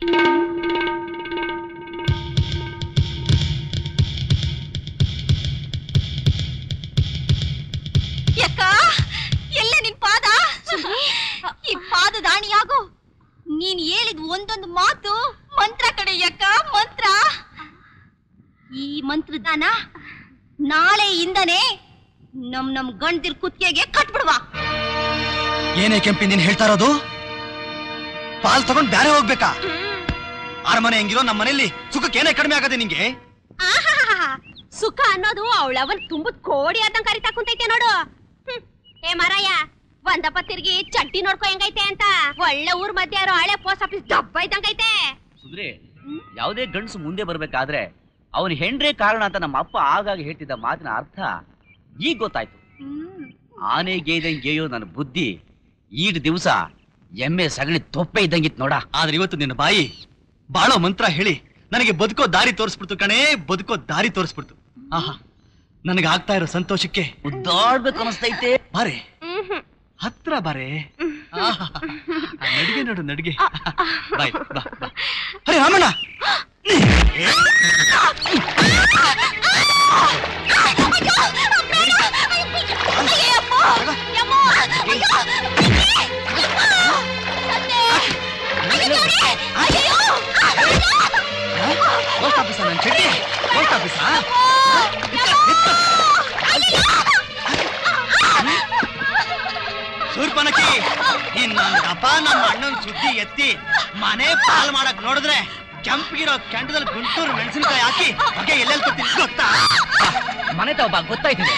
ಯಕ್ಕ, ಎಲ್ಲ ನಿನ್ ಪಾದ? ಈ ಪಾದ ದಾಣಿಯಾಗು. ನೀನ್ ಹೇಳಿದ್ ಒಂದೊಂದು ಮಾತು ಮಂತ್ರ ಕಡೆ ಯಕ್ಕ, ಮಂತ್ರ. ಈ ಮಂತ್ರದಾನ ನಾಳೆಯಿಂದನೇ ನಮ್ ಗಂಡದಿರ್ ಕುತ್ತಿಗೆಗೆ ಕಟ್ಬಿಡುವ. ಏನೇ ಕೆಂಪಿ ನೀನ್ ಹೇಳ್ತಾ ಇರೋದು? ಪಾಲ್ ತಗೊಂಡ್ ಬ್ಯಾರೆ ಹೋಗ್ಬೇಕಾ? ಅರಮನೆ ಹೆಂಗಿರೋ ನಮ್ಮ ಮನೆಯಲ್ಲಿ ಸುಖಕ್ಕೆ ಏನೇ ಕಡಿಮೆ ಆಗದೆ ನಿಂಗೆ? ಸುಖ ಅನ್ನೋದು ಅವಳವನ್ ತುಂಬದ್ ಕೋಡಿ ಆದಂಗ್ ಕರಿತಾ ಕುಂತೈತೆ ನೋಡು. ಏ ಮಾರಾಯ, ಒಂದಪ್ಪ ತಿರ್ಗಿ ಚಡ್ಡಿ ನೋಡ್ಕೊ ಹೆಂಗೈತೆ ಅಂತ. ಒಳ್ಳೆ ಊರ್ ಮಧ್ಯೆ ಯಾರೋ ಹಳೆ ಪೋಸ್ಟ್ ಆಫೀಸ್ ಡಬ್ಬ ಇದ್ದಂಗೈತೆ. ಸುಂದ್ರಿ, ಯಾವುದೇ ಗಂಡಸು ಮುಂದೆ ಬರ್ಬೇಕಾದ್ರೆ ಅವನ್ ಹೆಂಡ್ರೆ ಕಾರಣ ಅಂತ ನಮ್ಮ ಅಪ್ಪ ಆಗಾಗ ಹೇಳ್ತಿದ್ದ ಮಾತಿನ ಅರ್ಥ ಈಗ ಗೊತ್ತಾಯ್ತು. ಆನೆ ಗೇಯ್ದಂಗೆಯೋ ನನ್ನ ಬುದ್ಧಿ ಈಡ್ ದಿವಸ ಎಮ್ಮೆ ಸಗಣಿ ತೊಪ್ಪೆ ಇದ್ದಂಗಿತ್ ನೋಡ. ಆದ್ರೆ ಇವತ್ತು ನಿನ್ನ ಬಾಯಿ ಬಾಳೋ ಮಂತ್ರ ಹೇಳಿ ನನಗೆ ಬದುಕೋ ದಾರಿ ತೋರಿಸ್ಬಿಡ್ತು ಕಣೇ, ಬದುಕೋ ದಾರಿ ತೋರಿಸ್ಬಿಡ್ತು. ಆಹಾ, ನನಗೆ ಆಗ್ತಾ ಇರೋ ಸಂತೋಷಕ್ಕೆ ಉದ್ದಾಡ್ಬೇಕು ಅನಿಸ್ತೈತೆ. ಬಾರೆ ಹತ್ರ ಬಾರೆ. ನಡಿಗೆ ನೋಡು, ನಡಿಗೆ. ಬಾಯ್ ಬಾ ಬಾ. ಅರೆ ರಾಮಣ್ಣ, ಪೋಸ್ಟ್ ಆಫೀಸ? ನನ್ನ ಚಡ್ಡಿ ಪೋಸ್ಟ್ ಆಫೀಸಾ? ಸೂರ್ಪನಕಿ, ಇನ್ನೊಂದಪ್ಪ ನಮ್ಮ ಅಣ್ಣನ ಸುದ್ದಿ ಎತ್ತಿ ಮನೆ ಪಾಲ್ ಮಾಡಕ್ ನೋಡಿದ್ರೆ ಕೆಂಪಿಗಿರೋ ಕೆಂಡದಲ್ಲಿ ಗುಂಟೂರು ಮೆಣಸಿನಕಾಯಿ ಹಾಕಿ ಹಾಗೆ ಎಲ್ಲೆಲ್ಲಿ ಕೊಡ್ತೀನಿ ಗೊತ್ತಾ? ಮನೆ ತಗೋಬಾ, ಗೊತ್ತಾಯ್ತಿದೆ.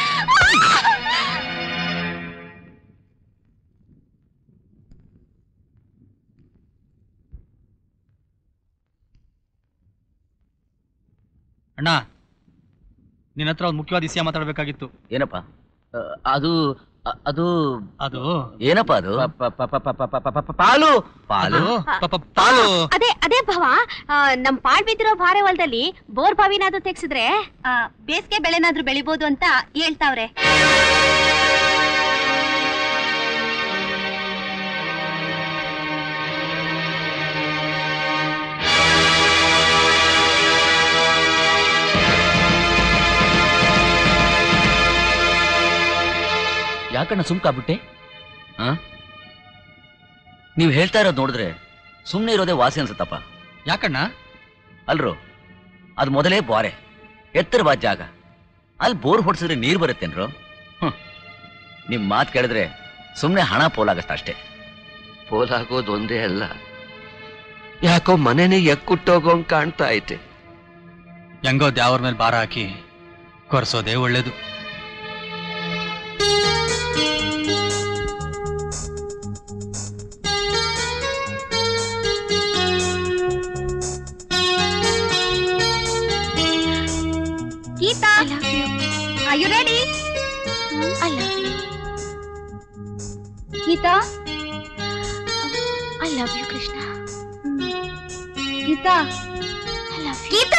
ಅಣ್ಣ, ನಿನ್ನ ಹತ್ರ ಒಂದು ಮುಖ್ಯವಾದ ವಿಷಯ ಮಾತಾಡ್ಬೇಕಾಗಿತ್ತು. ಏನಪ್ಪ ಅದು? ಅದು ಅದು ಏನಪ್ಪ? ಅದು ಪಾಲು ಪಾಲು ಪಾಲು. ಅದೇ ಭಾವ, ನಮ್ ಪಾಳ್ ಬಿದ್ದಿರೋ ಭಾರೆ ಹೊಲದಲ್ಲಿ ಬೋರ್ ಬಾವಿನಾದ್ರೂ ತೆಗ್ಸಿದ್ರೆ ಬೇಸಿಗೆ ಬೆಳೆನಾದ್ರೂ ಬೆಳಿಬೋದು ಅಂತ ಹೇಳ್ತಾವ್ರೆ. ಯಾಕಣ್ಣ ಸುಮ್ಕಾಗ್ಬಿಟ್ಟೆ? ನೀವ್ ಹೇಳ್ತಾ ಇರೋದು ನೋಡಿದ್ರೆ ಸುಮ್ನೆ ಇರೋದೇ ವಾಸಿ ಅನ್ಸತ್ತಪ್ಪ. ಯಾಕಣ್ಣ? ಅಲ್ರು, ಅದು ಮೊದಲೇ ಬಾರೆ, ಎತ್ತರವಾದ ಜಾಗ. ಅಲ್ಲಿ ಬೋರ್ ಹೊಡ್ಸಿದ್ರೆ ನೀರು ಬರುತ್ತೇನ್ರು? ನಿಮ್ ಮಾತು ಕೇಳಿದ್ರೆ ಸುಮ್ನೆ ಹಣ ಪೋಲಾಗತ್ತ ಅಷ್ಟೇ. ಪೋಲಾಗೋದು ಒಂದೇ ಅಲ್ಲ, ಯಾಕೋ ಮನೆನೇ ಎಕ್ಕುಟ್ಟೋಗೋಂಗ್ ಕಾಣ್ತಾ ಐತೆ. ಹೆಂಗೋ ದ್ಯಾವ್ರ ಮೇಲೆ ಭಾರ ಹಾಕಿ ಕೊರ್ಸೋದೇ ಒಳ್ಳೇದು. Geetha, are you ready? I love you. Geetha, I love you, Krishna. Geetha, I love you. Geetha,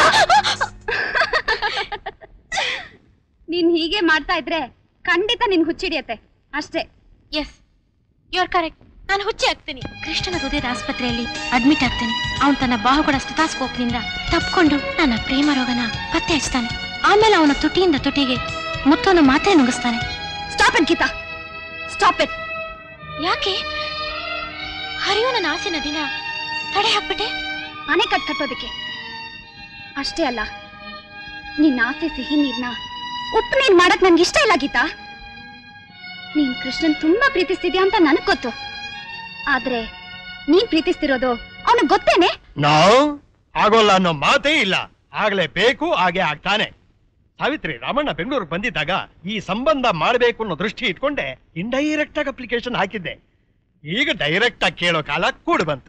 ನೀನ್ ಹೀಗೆ ಮಾಡ್ತಾ ಇದ್ರೆ ಖಂಡಿತ ನಿನ್ ಹುಚ್ಚಿಡಿಯತ್ತೆ ಅಷ್ಟೇ. Yes, you are correct. ನಾನು ಹುಚ್ಚಿ ಆಗ್ತೀನಿ. ಕೃಷ್ಣನ ಹೃದಯದ ಆಸ್ಪತ್ರೆಯಲ್ಲಿ ಅಡ್ಮಿಟ್ ಆಗ್ತೀನಿ. ಅವನು ತನ್ನ ಬಾಹುಗಳ ಸ್ಟೆಥೋಸ್ಕೋಪ್ನಿಂದ ತಪ್ಪಿಕೊಂಡು ನನ್ನ ಪ್ರೇಮ ರೋಗನ ಪತ್ತೆ ಹಚ್ತಾನೆ. ಆಮೇಲೆ ಅವನ ತುಟಿಯಿಂದ ತುಟಿಗೆ ಮುತ್ತನ್ನು ಮಾತ್ರ ನುಗ್ಗಿಸ್ತಾನೆ. Stop it Geetha, stop it. ಯಾಕೆ ಹರಿಯೋ ನನ್ನ ಆಸೆ ನದಿನ ತಡೆ ಹಾಕ್ಬಿಟ್ಟೆ? ಮನೆ ಕಟ್ಟೋದಕ್ಕೆ ಅಷ್ಟೇ ಅಲ್ಲ, ನಿನ್ನ ಆಸೆ ಸಿಹಿ ನೀರ್ನ ಉಪ್ಪು ನೀರ್ ಮಾಡಕ್ ನನ್ಗೆ ಇಷ್ಟ ಇಲ್ಲ ಗೀತಾ. ನೀನ್ ಕೃಷ್ಣನ್ ತುಂಬಾ ಪ್ರೀತಿಸ್ತಿದ್ಯಾ ಅಂತ ನನಗ್ ಗೊತ್ತು. ಆದ್ರೆ ನೀನ್ ಪ್ರೀತಿಸ್ತಿರೋದು ಅವನಿಗೆ ಗೊತ್ತೇನೆ? ನಾವು ಆಗೋಲ್ಲ ಅನ್ನೋ ಮಾತೇ ಇಲ್ಲ. ಆಗ್ಲೇ ಬೇಕು, ಹಾಗೆ ಆಗ್ತಾನೆ. ಸಾವಿತ್ರಿ, ರಾಮಣ್ಣ ಬೆಂಗಳೂರಿಗೆ ಬಂದಿದ್ದಾಗ ಈ ಸಂಬಂಧ ಮಾಡಬೇಕು ಅನ್ನೋ ದೃಷ್ಟಿ ಇಟ್ಕೊಂಡೆ ಇಂಡೈರೆಕ್ಟ್ ಆಗಿ ಅಪ್ಲಿಕೇಶನ್ ಹಾಕಿದ್ದೆ. ಈಗ ಡೈರೆಕ್ಟ್ ಆಗಿ ಕೇಳೋ ಕಾಲ ಕೂಡು ಬಂತು.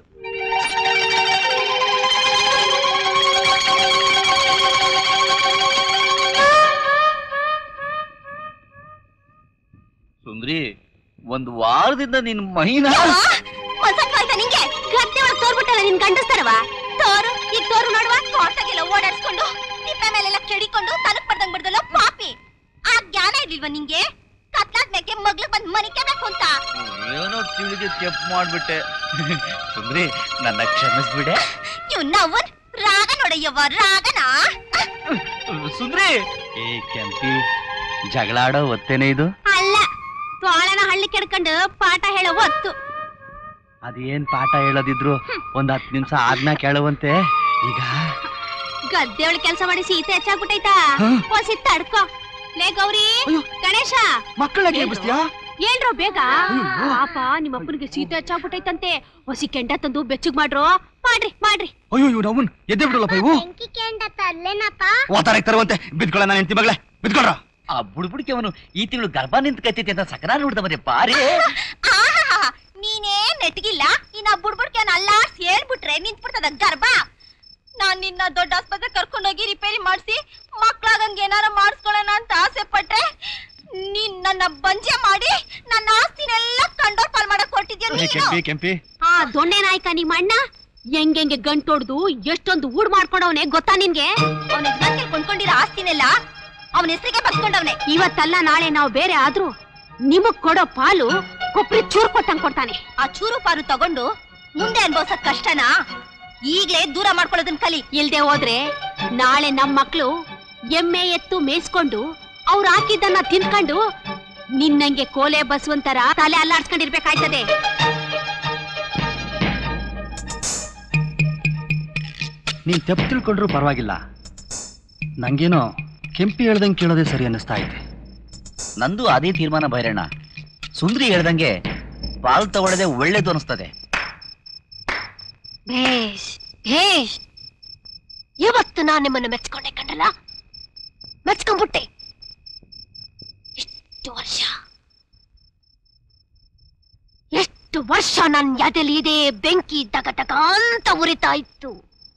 ಸುಂದ್ರಿ, ಒಂದು ವಾರದಿಂದ ನಿನ್ ಮೈನ ನಿಂಗೆ ಗದ್ದೆ ಒಳಗೆ ತೋರ್ಬಿಟ್ಟಲ್ಲ ನಿನ್ ಗಂಡಸ್ತಾರವ. ತೋರು ಈಗ ತೋರು ನೋಡುವ, ತೋಟಗೆಲ್ಲ ಓಡಾಡ್ಸ್ಕೊಂಡು ತಿಪ್ಪೆ ಮೇಲೆಲ್ಲ ಕೆಡಿಕೊಂಡು ತನಕ್ ಬರ್ದಂಗ್ ಬಿಡ್ದಲ್ಲ ಪಾಪಿ. ಆ ಜ್ಞಾನ ಇರ್ಲಿಲ್ವ ನಿಂಗೆ? ಕತ್ಲಾದ್ಮೇಕೆ ಮಗ್ಳು ಬಂದ್ ಮನಿಕಬೇಕು ಅಂತ ಏನೋ ತಿಳಿದು ಕೆಪ್ ಮಾಡ್ಬಿಟ್ಟೆ. ಸುಂದ್ರಿ, ನನ್ನ ಕ್ಷಮಿಸ್ಬಿಡೆ. ನಾವು ರಾಗ ನೋಡಯ್ಯವ್ವ, ರಾಗನ. ಸುಂದ್ರಿ, ಏ ಕೆಂಪಿ, ಜಗಳ ಆಡೋ ಒತ್ತೇನೆ ಇದು? ಅಲ್ಲ, ತೋಳನ ಹಳ್ಳಿ ಕೆಡ್ಕೊಂಡು ಪಾಠ ಹೇಳೋ ಹೊತ್ತು. ಅದೇನ್ ಪಾಠ ಹೇಳೋದಿದ್ರು ಒಂದ್ 10 ನಿಮಿಷ ಆದ್ಮ್ಯಾಗ ಕೇಳುವಂತೆ. ಈಗ ಗದ್ದೆ ಒಳಗೆ ಕೆಲಸ ಮಾಡಿ ಸೀತೆ ಹೆಚ್ಚಾಗ್ಬಿಟ್ಟೈತಾ? ಹೊಸಿ ತಡ್ಕೋ. ಲೇ ಗೌರಿ, ಗಣೇಶ, ಮಕ್ಕಳಿಗೆ ಎಬ್ಬಿಸ್ತೀಯಾ? ಏನ್ರೋ ಬೇಗ. ಪಾಪ ನಿಮ್ಮ ಅಪ್ಪನಿಗೆ ಸೀತೆ ಹೆಚ್ಚಾಗ್ಬಿಟ್ಟೈತಂತೆ. ಹೊಸಿ ಕೆಂಡ ತಂದು ಬೆಚ್ಚಗ್ ಮಾಡ್ರೋ. ಮಾಡ್ರಿ ಮಾಡ್ರಿ. ಅಯ್ಯೋ ನವನ್ ಎದ್ದೆ ಬಿಡಲ್ಲಪ್ಪ ಇವು. ಓತಾರಕ್ ತರುವಂತೆ ಬಿದ್ಕೊಳ್ಳ ನನ್ನ ಹೆಂಡತಿ ಮಗಳೇ, ಬಿದ್ಕೊಳ್ರ. ಆ ಬುಡ್ಬುಡ್ಕೆ ಅವನು ಈ ತಿಂಗಳು ಗರ್ಭ ನಿಂತ್ಕೈತೈತಿ ಅಂತ ಸಕರ ನೋಡ್ದ ಮತ್ತೆ ಪಾರಿ. ನೀನೇ ನೆಟ್ಗಿಲ್ಲ, ಇನ್ನ ಬುಡ್ಬುಡ್ಕೆ ಅಲ್ಲಾಡ್ಸಿ ಹೇಳ್ಬಿಟ್ರೆ ನಿಂತ್ಬಿಡ್ತದ ಗರ್ಭ. ನಾನ್ ನಿನ್ನ ದೊಡ್ಡ ಆಸ್ಪತ್ರೆ ಕರ್ಕೊಂಡೋಗಿ ರಿಪೇರಿ ಮಾಡಿಸಿ ಮಕ್ಳಾಗಂಗೆ ಏನಾರ ಮಾಡಿಸ್ಕೊಳ್ಳೋಣ ಅಂತ ಆಸೆ ಪಟ್ರೆ ನೀನ್ ನನ್ನ ಬಂಜೆ ಮಾಡಿ ನನ್ನ ಆಸ್ತಿನೆಲ್ಲ ಕಂಡೋರ್ ಪಾಲ್ ಮಾಡಕ್ ಹೊರಟಿದ್ಯಾ? ಕೆಂಪಿ, ಆ ದೊಣ್ಣೆ ನಾಯ್ಕ ನಿಮ್ಮ ಅಣ್ಣ ಹೆಂಗೆ ಗಂಟೊಡ್ದು ಎಷ್ಟೊಂದು ಊಡ್ ಮಾಡ್ಕೊಂಡವನೆ ಗೊತ್ತಾ ನಿನ್ಗೆ? ಅವನಿಗೆ ಕೊಂಡ್ಕೊಂಡಿರೋ ಆಸ್ತಿನೆಲ್ಲ ಅವನ ಹೆಸರಿಗೆ ಬರ್ಸ್ಕೊಂಡವನೆ. ಇವತ್ತಲ್ಲ ನಾಳೆ ನಾವು ಬೇರೆ ಆದ್ರೂ ನಿಮಗ್ ಕೊಡೋ ಪಾಲು ಕೊಪ್ರಿ ಚೂರು ಕೊಟ್ಟಂಗ್ ಕೊಡ್ತಾನೆ. ಆ ಚೂರು ಪಾಲು ತಗೊಂಡು ಮುಂದೆ ಅನ್ಭವಿಸೋದ್ ಕಷ್ಟನಾ? ಈಗ್ಲೇ ದೂರ ಮಾಡ್ಕೊಳ್ಳೋದನ್ ಕಲಿ. ಇಲ್ದೆ ಹೋದ್ರೆ ನಾಳೆ ನಮ್ ಮಕ್ಳು ಎಮ್ಮೆ ಎತ್ತು ಮೇಯಿಸ್ಕೊಂಡು ಅವ್ರು ಹಾಕಿದ್ದನ್ನ ತಿನ್ಕೊಂಡು ನಿನ್ನಂಗೆ ಕೋಲೆ ಬಸ್ವಂತರ ತಲೆ ಅಲ್ಲಾಡ್ಸ್ಕೊಂಡಿರ್ಬೇಕಾಯ್ತದೆ. ನೀನ್ ತಪ್ಪು ತಿಳ್ಕೊಂಡ್ರು ಪರವಾಗಿಲ್ಲ, ನಂಗೇನೋ ಕೆಂಪಿ ಹೇಳ್ದಂಗೆ ಕೇಳೋದೇ ಸರಿ ಅನ್ನಿಸ್ತಾ ಐತೆ. ನಂದು ಅದೇ ತೀರ್ಮಾನ ಭೈರಣ್ಣ. ಸುಂದ್ರಿ ಹೇಳ್ದಂಗೆ ಪಾಲ್ ತಗೊಳ್ಳದೆ ಒಳ್ಳೇದು ಅನಿಸ್ತದೆ. ಭೇಷ್ ಭೇಷ್, ಇವತ್ತು ನಾನು ನಿಮ್ಮನ್ನು ಮೆಚ್ಕೊಂಡೆ ಕಂಡಲ್ಲ, ಮೆಚ್ಕೊಂಡ್ಬಿಟ್ಟೆ. ಎಷ್ಟು ವರ್ಷ ನನ್ನ ಎದೆಲಿ ಇದೇ ಬೆಂಕಿ ದಗ ದಗ ಅಂತ ಉರಿತಾ ಇತ್ತು.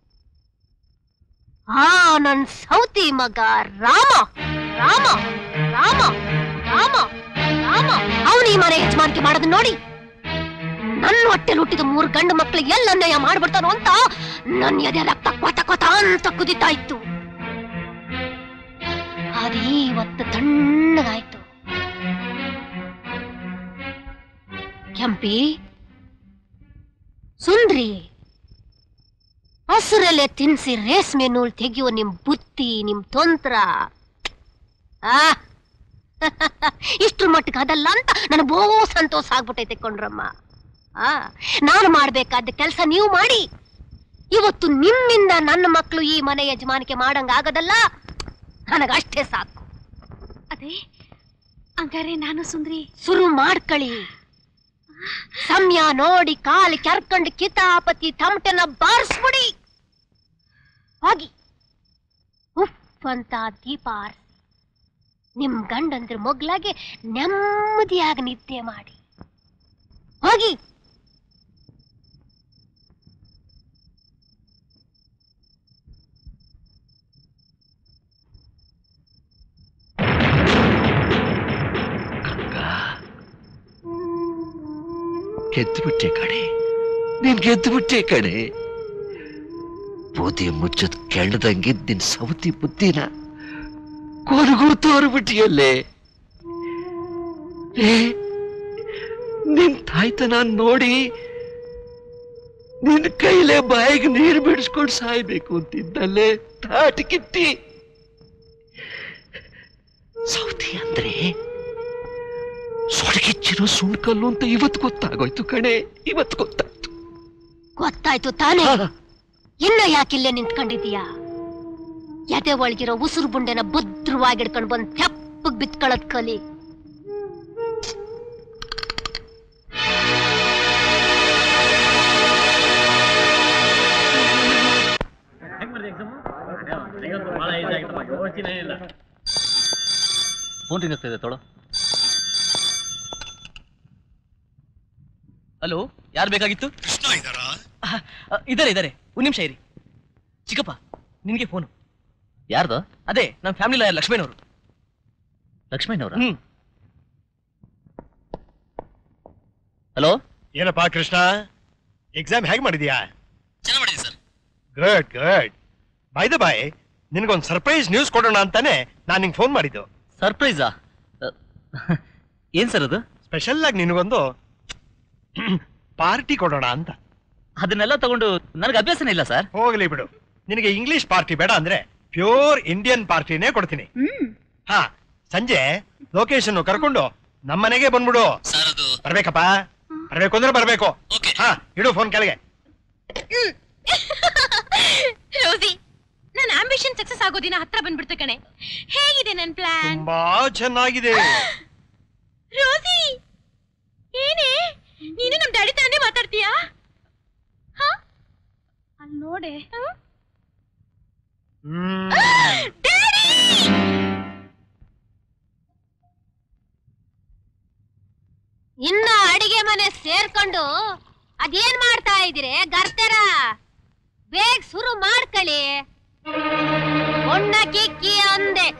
ಆ ನನ್ ಸೌತಿ ಮಗ ರಾಮ ರಾಮ ರಾಮ ರಾಮ ರಾಮ ಅವನು ಈ ಮನೆ ಯಜಮಾನಿಕೆ ಮಾಡೋದನ್ನ ನೋಡಿ ನನ್ನ ಹೊಟ್ಟೆಲ್ ಹುಟ್ಟಿದ 3 ಗಂಡು ಮಕ್ಳಿಗೆ ಎಲ್ಲ ಅನ್ಯಾಯ ಮಾಡ್ಬಿಡ್ತಾನೋ ಅಂತ ನನ್ನ ಎದೆ ರಕ್ತ ಕೊತ ಕೊತ ಅಂತ ಕುದಿತಾ ಇತ್ತು. ಅದೇ ಇವತ್ತು ತಣ್ಣಗಾಯ್ತು. ಕೆಂಪಿ, ಸುಂದ್ರಿ, ಹಸುರಲ್ಲೇ ತಿನ್ಸಿ ರೇಷ್ಮೆ ನೂಲ್ ತೆಗಿಯೋ ನಿಮ್ ಬುತ್ತಿ, ನಿಮ್ ತಂತ್ರ ಇಷ್ಟ್ರ ಮಟ್ಟಿಗೆ ಅದಲ್ಲ ಅಂತ ನನಗೆ ಬಹು ಸಂತೋಷ ಆಗ್ಬಿಟ್ಟೈತೆ ಕೊಂಡ್ರಮ್ಮ. ನಾನು ಮಾಡ್ಬೇಕಾದ ಕೆಲಸ ನೀವು ಮಾಡಿ. ಇವತ್ತು ನಿಮ್ಮಿಂದ ನನ್ನ ಮಕ್ಕಳು ಈ ಮನೆ ಯಜಮಾನಿಕೆ ಮಾಡಂಗ ಆಗದಲ್ಲ, ನನಗಷ್ಟೇ ಸಾಕು. ಅದೇ ಹಂಗಾರೆ ನಾನು ಸುಂದ್ರಿ ಶುರು ಮಾಡ್ಕಳಿ. ಸಮಯ ನೋಡಿ ಕಾಲಿ ಕೆರ್ಕೊಂಡು ಕಿತಾಪತಿ ತಮಟೆನ ಬಾರಿಸ್ಬಿಡಿ. ಹೋಗಿ ಉಫ್ ಅಂತ ದೀಪ ಆರಿಸಿ ನಿಮ್ ಗಂಡಂದ್ರ ಮೊಗ್ಲಾಗೆ ನೆಮ್ಮದಿಯಾಗಿ ನಿದ್ದೆ ಮಾಡಿ. ಹೋಗಿ. ಗೆದ್ದುಬಿಟ್ಟೆ ಕಣೆ, ನೀನ್ ಗೆದ್ದುಬಿಟ್ಟೆ ಕಣೆ. ಬೂದಿ ಮುಚ್ಚದ್ ಕೆಂಡದಂಗಿದ್ ನಿನ್ ಸೌತಿ ಬುದ್ಧಿನ ಕೊರಗೂ ತೋರ್ಬಿಟ್ಟಿಯಲ್ಲೇ. ನಿನ್ ತಾಯ್ತನ ನೋಡಿ ನಿನ್ ಕೈಲೇ ಬಾಯಿಗೆ ನೀರು ಬಿಡಿಸ್ಕೊಂಡು ಸಾಯ್ಬೇಕು ಅಂತಿದ್ದಲ್ಲೇ ತಾಟಕಿತ್ತಿ. ಸೌತಿ ಅಂದ್ರೆ ಸೊಡಗಿಚ್ಚಿರೋ ಸುಣ್ಕಲ್ಲು ಅಂತ ಇವತ್ತು ಗೊತ್ತಾಗೋಯ್ತು ಕಣೆ, ಇವತ್ತು ಗೊತ್ತಾಯ್ತು. ಗೊತ್ತಾಯ್ತು ತಾನೇ? ಇನ್ನ ಯಾಕಿಲ್ಲೇ ನಿಂತ್ಕೊಂಡಿದೀಯಾ? ಎದೆ ಒಳಗಿರೋ ಉಸಿರು ಬುಂಡೆನ ಭದ್ರವಾಗಿಡ್ಕೊಂಡು ಬಂದ್ ತೆಪ್ಪಗ್ ಬಿತ್ಕೊಳ್ಳೋದ್ ಕಲಿ. ಫೋನ್ ರಿಂಗ್ ಆಗ್ತಾ ಇದೆ, ತೊಳೋ. ಹಲೋ, ಯಾರು ಬೇಕಾಗಿತ್ತು? ಕೃಷ್ಣ ಇದ್ದಾರಾ? ಇದಾರೆ, ಒಂದ್ ನಿಮಿಷ ಇರಿ. ಚಿಕ್ಕಪ್ಪ, ನಿನ್ಗೆ ಫೋನು. ಯಾರ್ದು? ಅದೇ ನಮ್ಮ ಫ್ಯಾಮಿಲಿ ಲಾಯರ್ ಲಕ್ಷ್ಮಣವ್ರು. ಲಕ್ಷ್ಮಣವ್ರ? ಹಲೋ. ಏನಪ್ಪಾ ಕೃಷ್ಣ, ಎಕ್ಸಾಮ್ ಹೇಗೆ ಮಾಡಿದ್ಯಾ? ಚೆನ್ನಾಗಿ ಮಾಡಿದ್ವಿ sir. Good good. By the by, ನಿನಗೊಂದು ಸರ್ಪ್ರೈಸ್ ನ್ಯೂಸ್ ಕೊಡೋಣ ಅಂತಾನೆ ನಾನು ನಿಂಗೆ ಫೋನ್ ಮಾಡಿದ್ದು. ಸರ್ಪ್ರೈಸಾ? ಏನ್ ಸರ್ ಅದು? ಸ್ಪೆಷಲ್ ಆಗಿ ನಿನಗೊಂದು ಪಾರ್ಟಿ ಕೊಡೋಣ ಅಂತ. ಅದನ್ನೆಲ್ಲ ತಗೊಂಡು ನನಗೆ ಅಭ್ಯಾಸನೇ ಇಲ್ಲ ಸರ್. ಹೋಗ್ಲಿ ಬಿಡು, ನಿನಗೆ ಇಂಗ್ಲಿಷ್ ಪಾರ್ಟಿ ಬೇಡ ಅಂದ್ರೆ ಪ್ಯೂರ್ ಇಂಡಿಯನ್ ಪಾರ್ಟಿನೇ ಕೊಡ್ತೀನಿ. ಹಾ, ಸಂಜೆ ಲೊಕೇಶನ್ ಕರ್ಕೊಂಡು ನಮ್ಮನೆಗೆ ಬಂದ್ಬಿಡು. ಬರ್ಬೇಕಪ್ಪ, ಬರ್ಬೇಕು ಅಂದ್ರೆ ಬರ್ಬೇಕು. ಹಾ, ಇಡು ಫೋನ್ ಕೆಳಗೆ. ರೋಸಿ, ನನ್ನ ಆಂಬಿಷನ್ ಸಕ್ಸಸ್ ಆಗೋ ದಿನ ಹತ್ರ ಬಂದ್ಬಿಡ್ತು ಕಣೆ. ಹೇಗಿದೆ ನನ್ನ ಪ್ಲಾನ್? ತುಂಬಾ ಚೆನ್ನಾಗಿದೆ. ರೋಸಿ, ಏನೇ ನೀನು ನಮ್ ಡ್ಯಾಡಿ ತಾನೇ ಮಾತಾಡ್ತೀಯಾ? ಅಲ್ಲಿ ನೋಡೆ. ಇನ್ನ ಅಡಿಗೆ ಮನೆ ಸೇರ್ಕೊಂಡು ಅದೇನ್ ಮಾಡ್ತಾ ಇದೀರಿ ಗರ್ತೆರ? ಬೇಗ ಶುರು ಮಾಡ್ಕೊಳ್ಳಿ. ಒಣ್ಣ ಕಿಕ್ಕಿ ಅಂದೆ.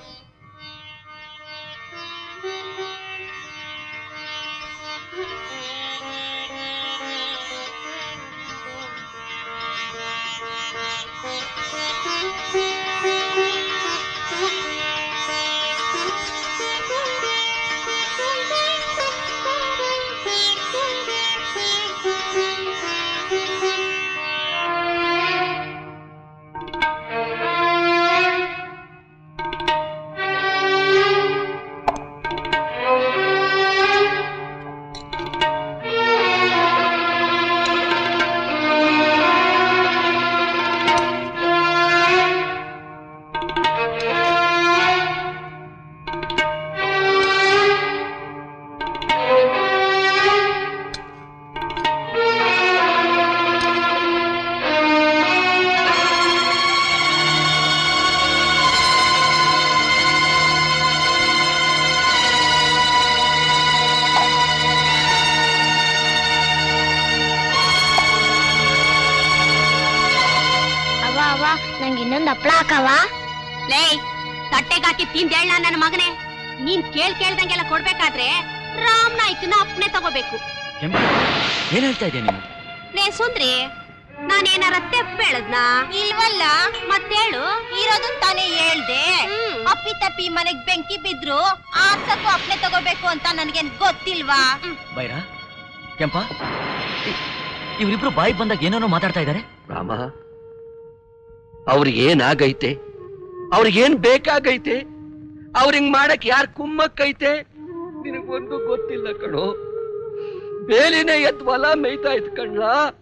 ನಂಗೆ ಇನ್ನೊಂದು ಹಪ್ಳ ಹಾಕವಾ? ಲೇ, ತಟ್ಟೆಗಾಕಿ ತಿಂದೇಳ ನನ್ನ ಮಗನೇ. ನೀನ್ ಕೇಳ್ದಂಗೆಲ್ಲ ಕೊಡ್ಬೇಕಾದ್ರೆ ರಾಮ್ ನಾಯ್ಕನ ಅಪ್ಪನೆ ತಗೋಬೇಕು. ಏನ್ ಹೇಳ್ತಾ ಇದೆಯಾ ನೀನು? ಲೇ ಸುಂದ್ರಿ, ನಾನೇನಾರ ತೆಪ್ಪ ಹೇಳದ್ನಾ? ಇಲ್ವಲ್ಲ, ಮತ್ತೇಳು. ಇರೋದನ್ ತಾನೇ ಹೇಳ್ದೆ. ಅಪ್ಪಿ ತಪ್ಪಿ ಮನೆಗ್ ಬೆಂಕಿ ಬಿದ್ರು ಆರ್ಸಕ್ಕೂ ಅಪ್ಪನೆ ತಗೋಬೇಕು ಅಂತ ನನ್ಗೇನ್ ಗೊತ್ತಿಲ್ವಾ? ಬೈರ, ಕೆಂಪ, ಇವರಿಬ್ರು ಬಾಯಿ ಬಂದಾಗ ಏನೇನೋ ಮಾತಾಡ್ತಾ ಇದ್ದಾರೆ. ರಾಮ, ಅವ್ರಿಗೇನಾಗೈತೆ? ಅವ್ರಿಗೇನ್ ಬೇಕಾಗೈತೆ? ಅವ್ರಿಂಗ್ ಮಾಡಕ್ ಯಾರ್ ಕುಮ್ಮಕ್ಕೈತೆ ನಿನಗೊಂದು ಗೊತ್ತಿಲ್ಲ ಕಣೋ. ಬೇಲಿನೇ ಎತ್ ಹೊಲ ಮೇಯ್ತಾ ಇದ್ ಕಣ್ಣ.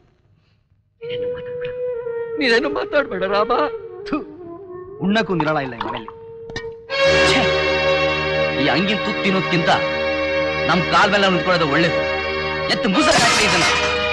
ನೀನೇನು ಮಾತಾಡ್ಬೇಡ ರಾಮ. ಉಣ್ಣಕ್ಕೂ ನಿರಾಳ ಇಲ್ಲ ಈ ಮನೇಲಿ. ಈ ಅಂಗಿನ ತುತ್ತು ತಿನ್ನೋದ್ಕಿಂತ ನಮ್ ಕಾಲ್ ಮೇಲೆ ನಿಂತ್ಕೊಳ್ಳೋದು ಒಳ್ಳೇದು. ಎತ್ತು ಮುಸರ ಇದನ್ನ.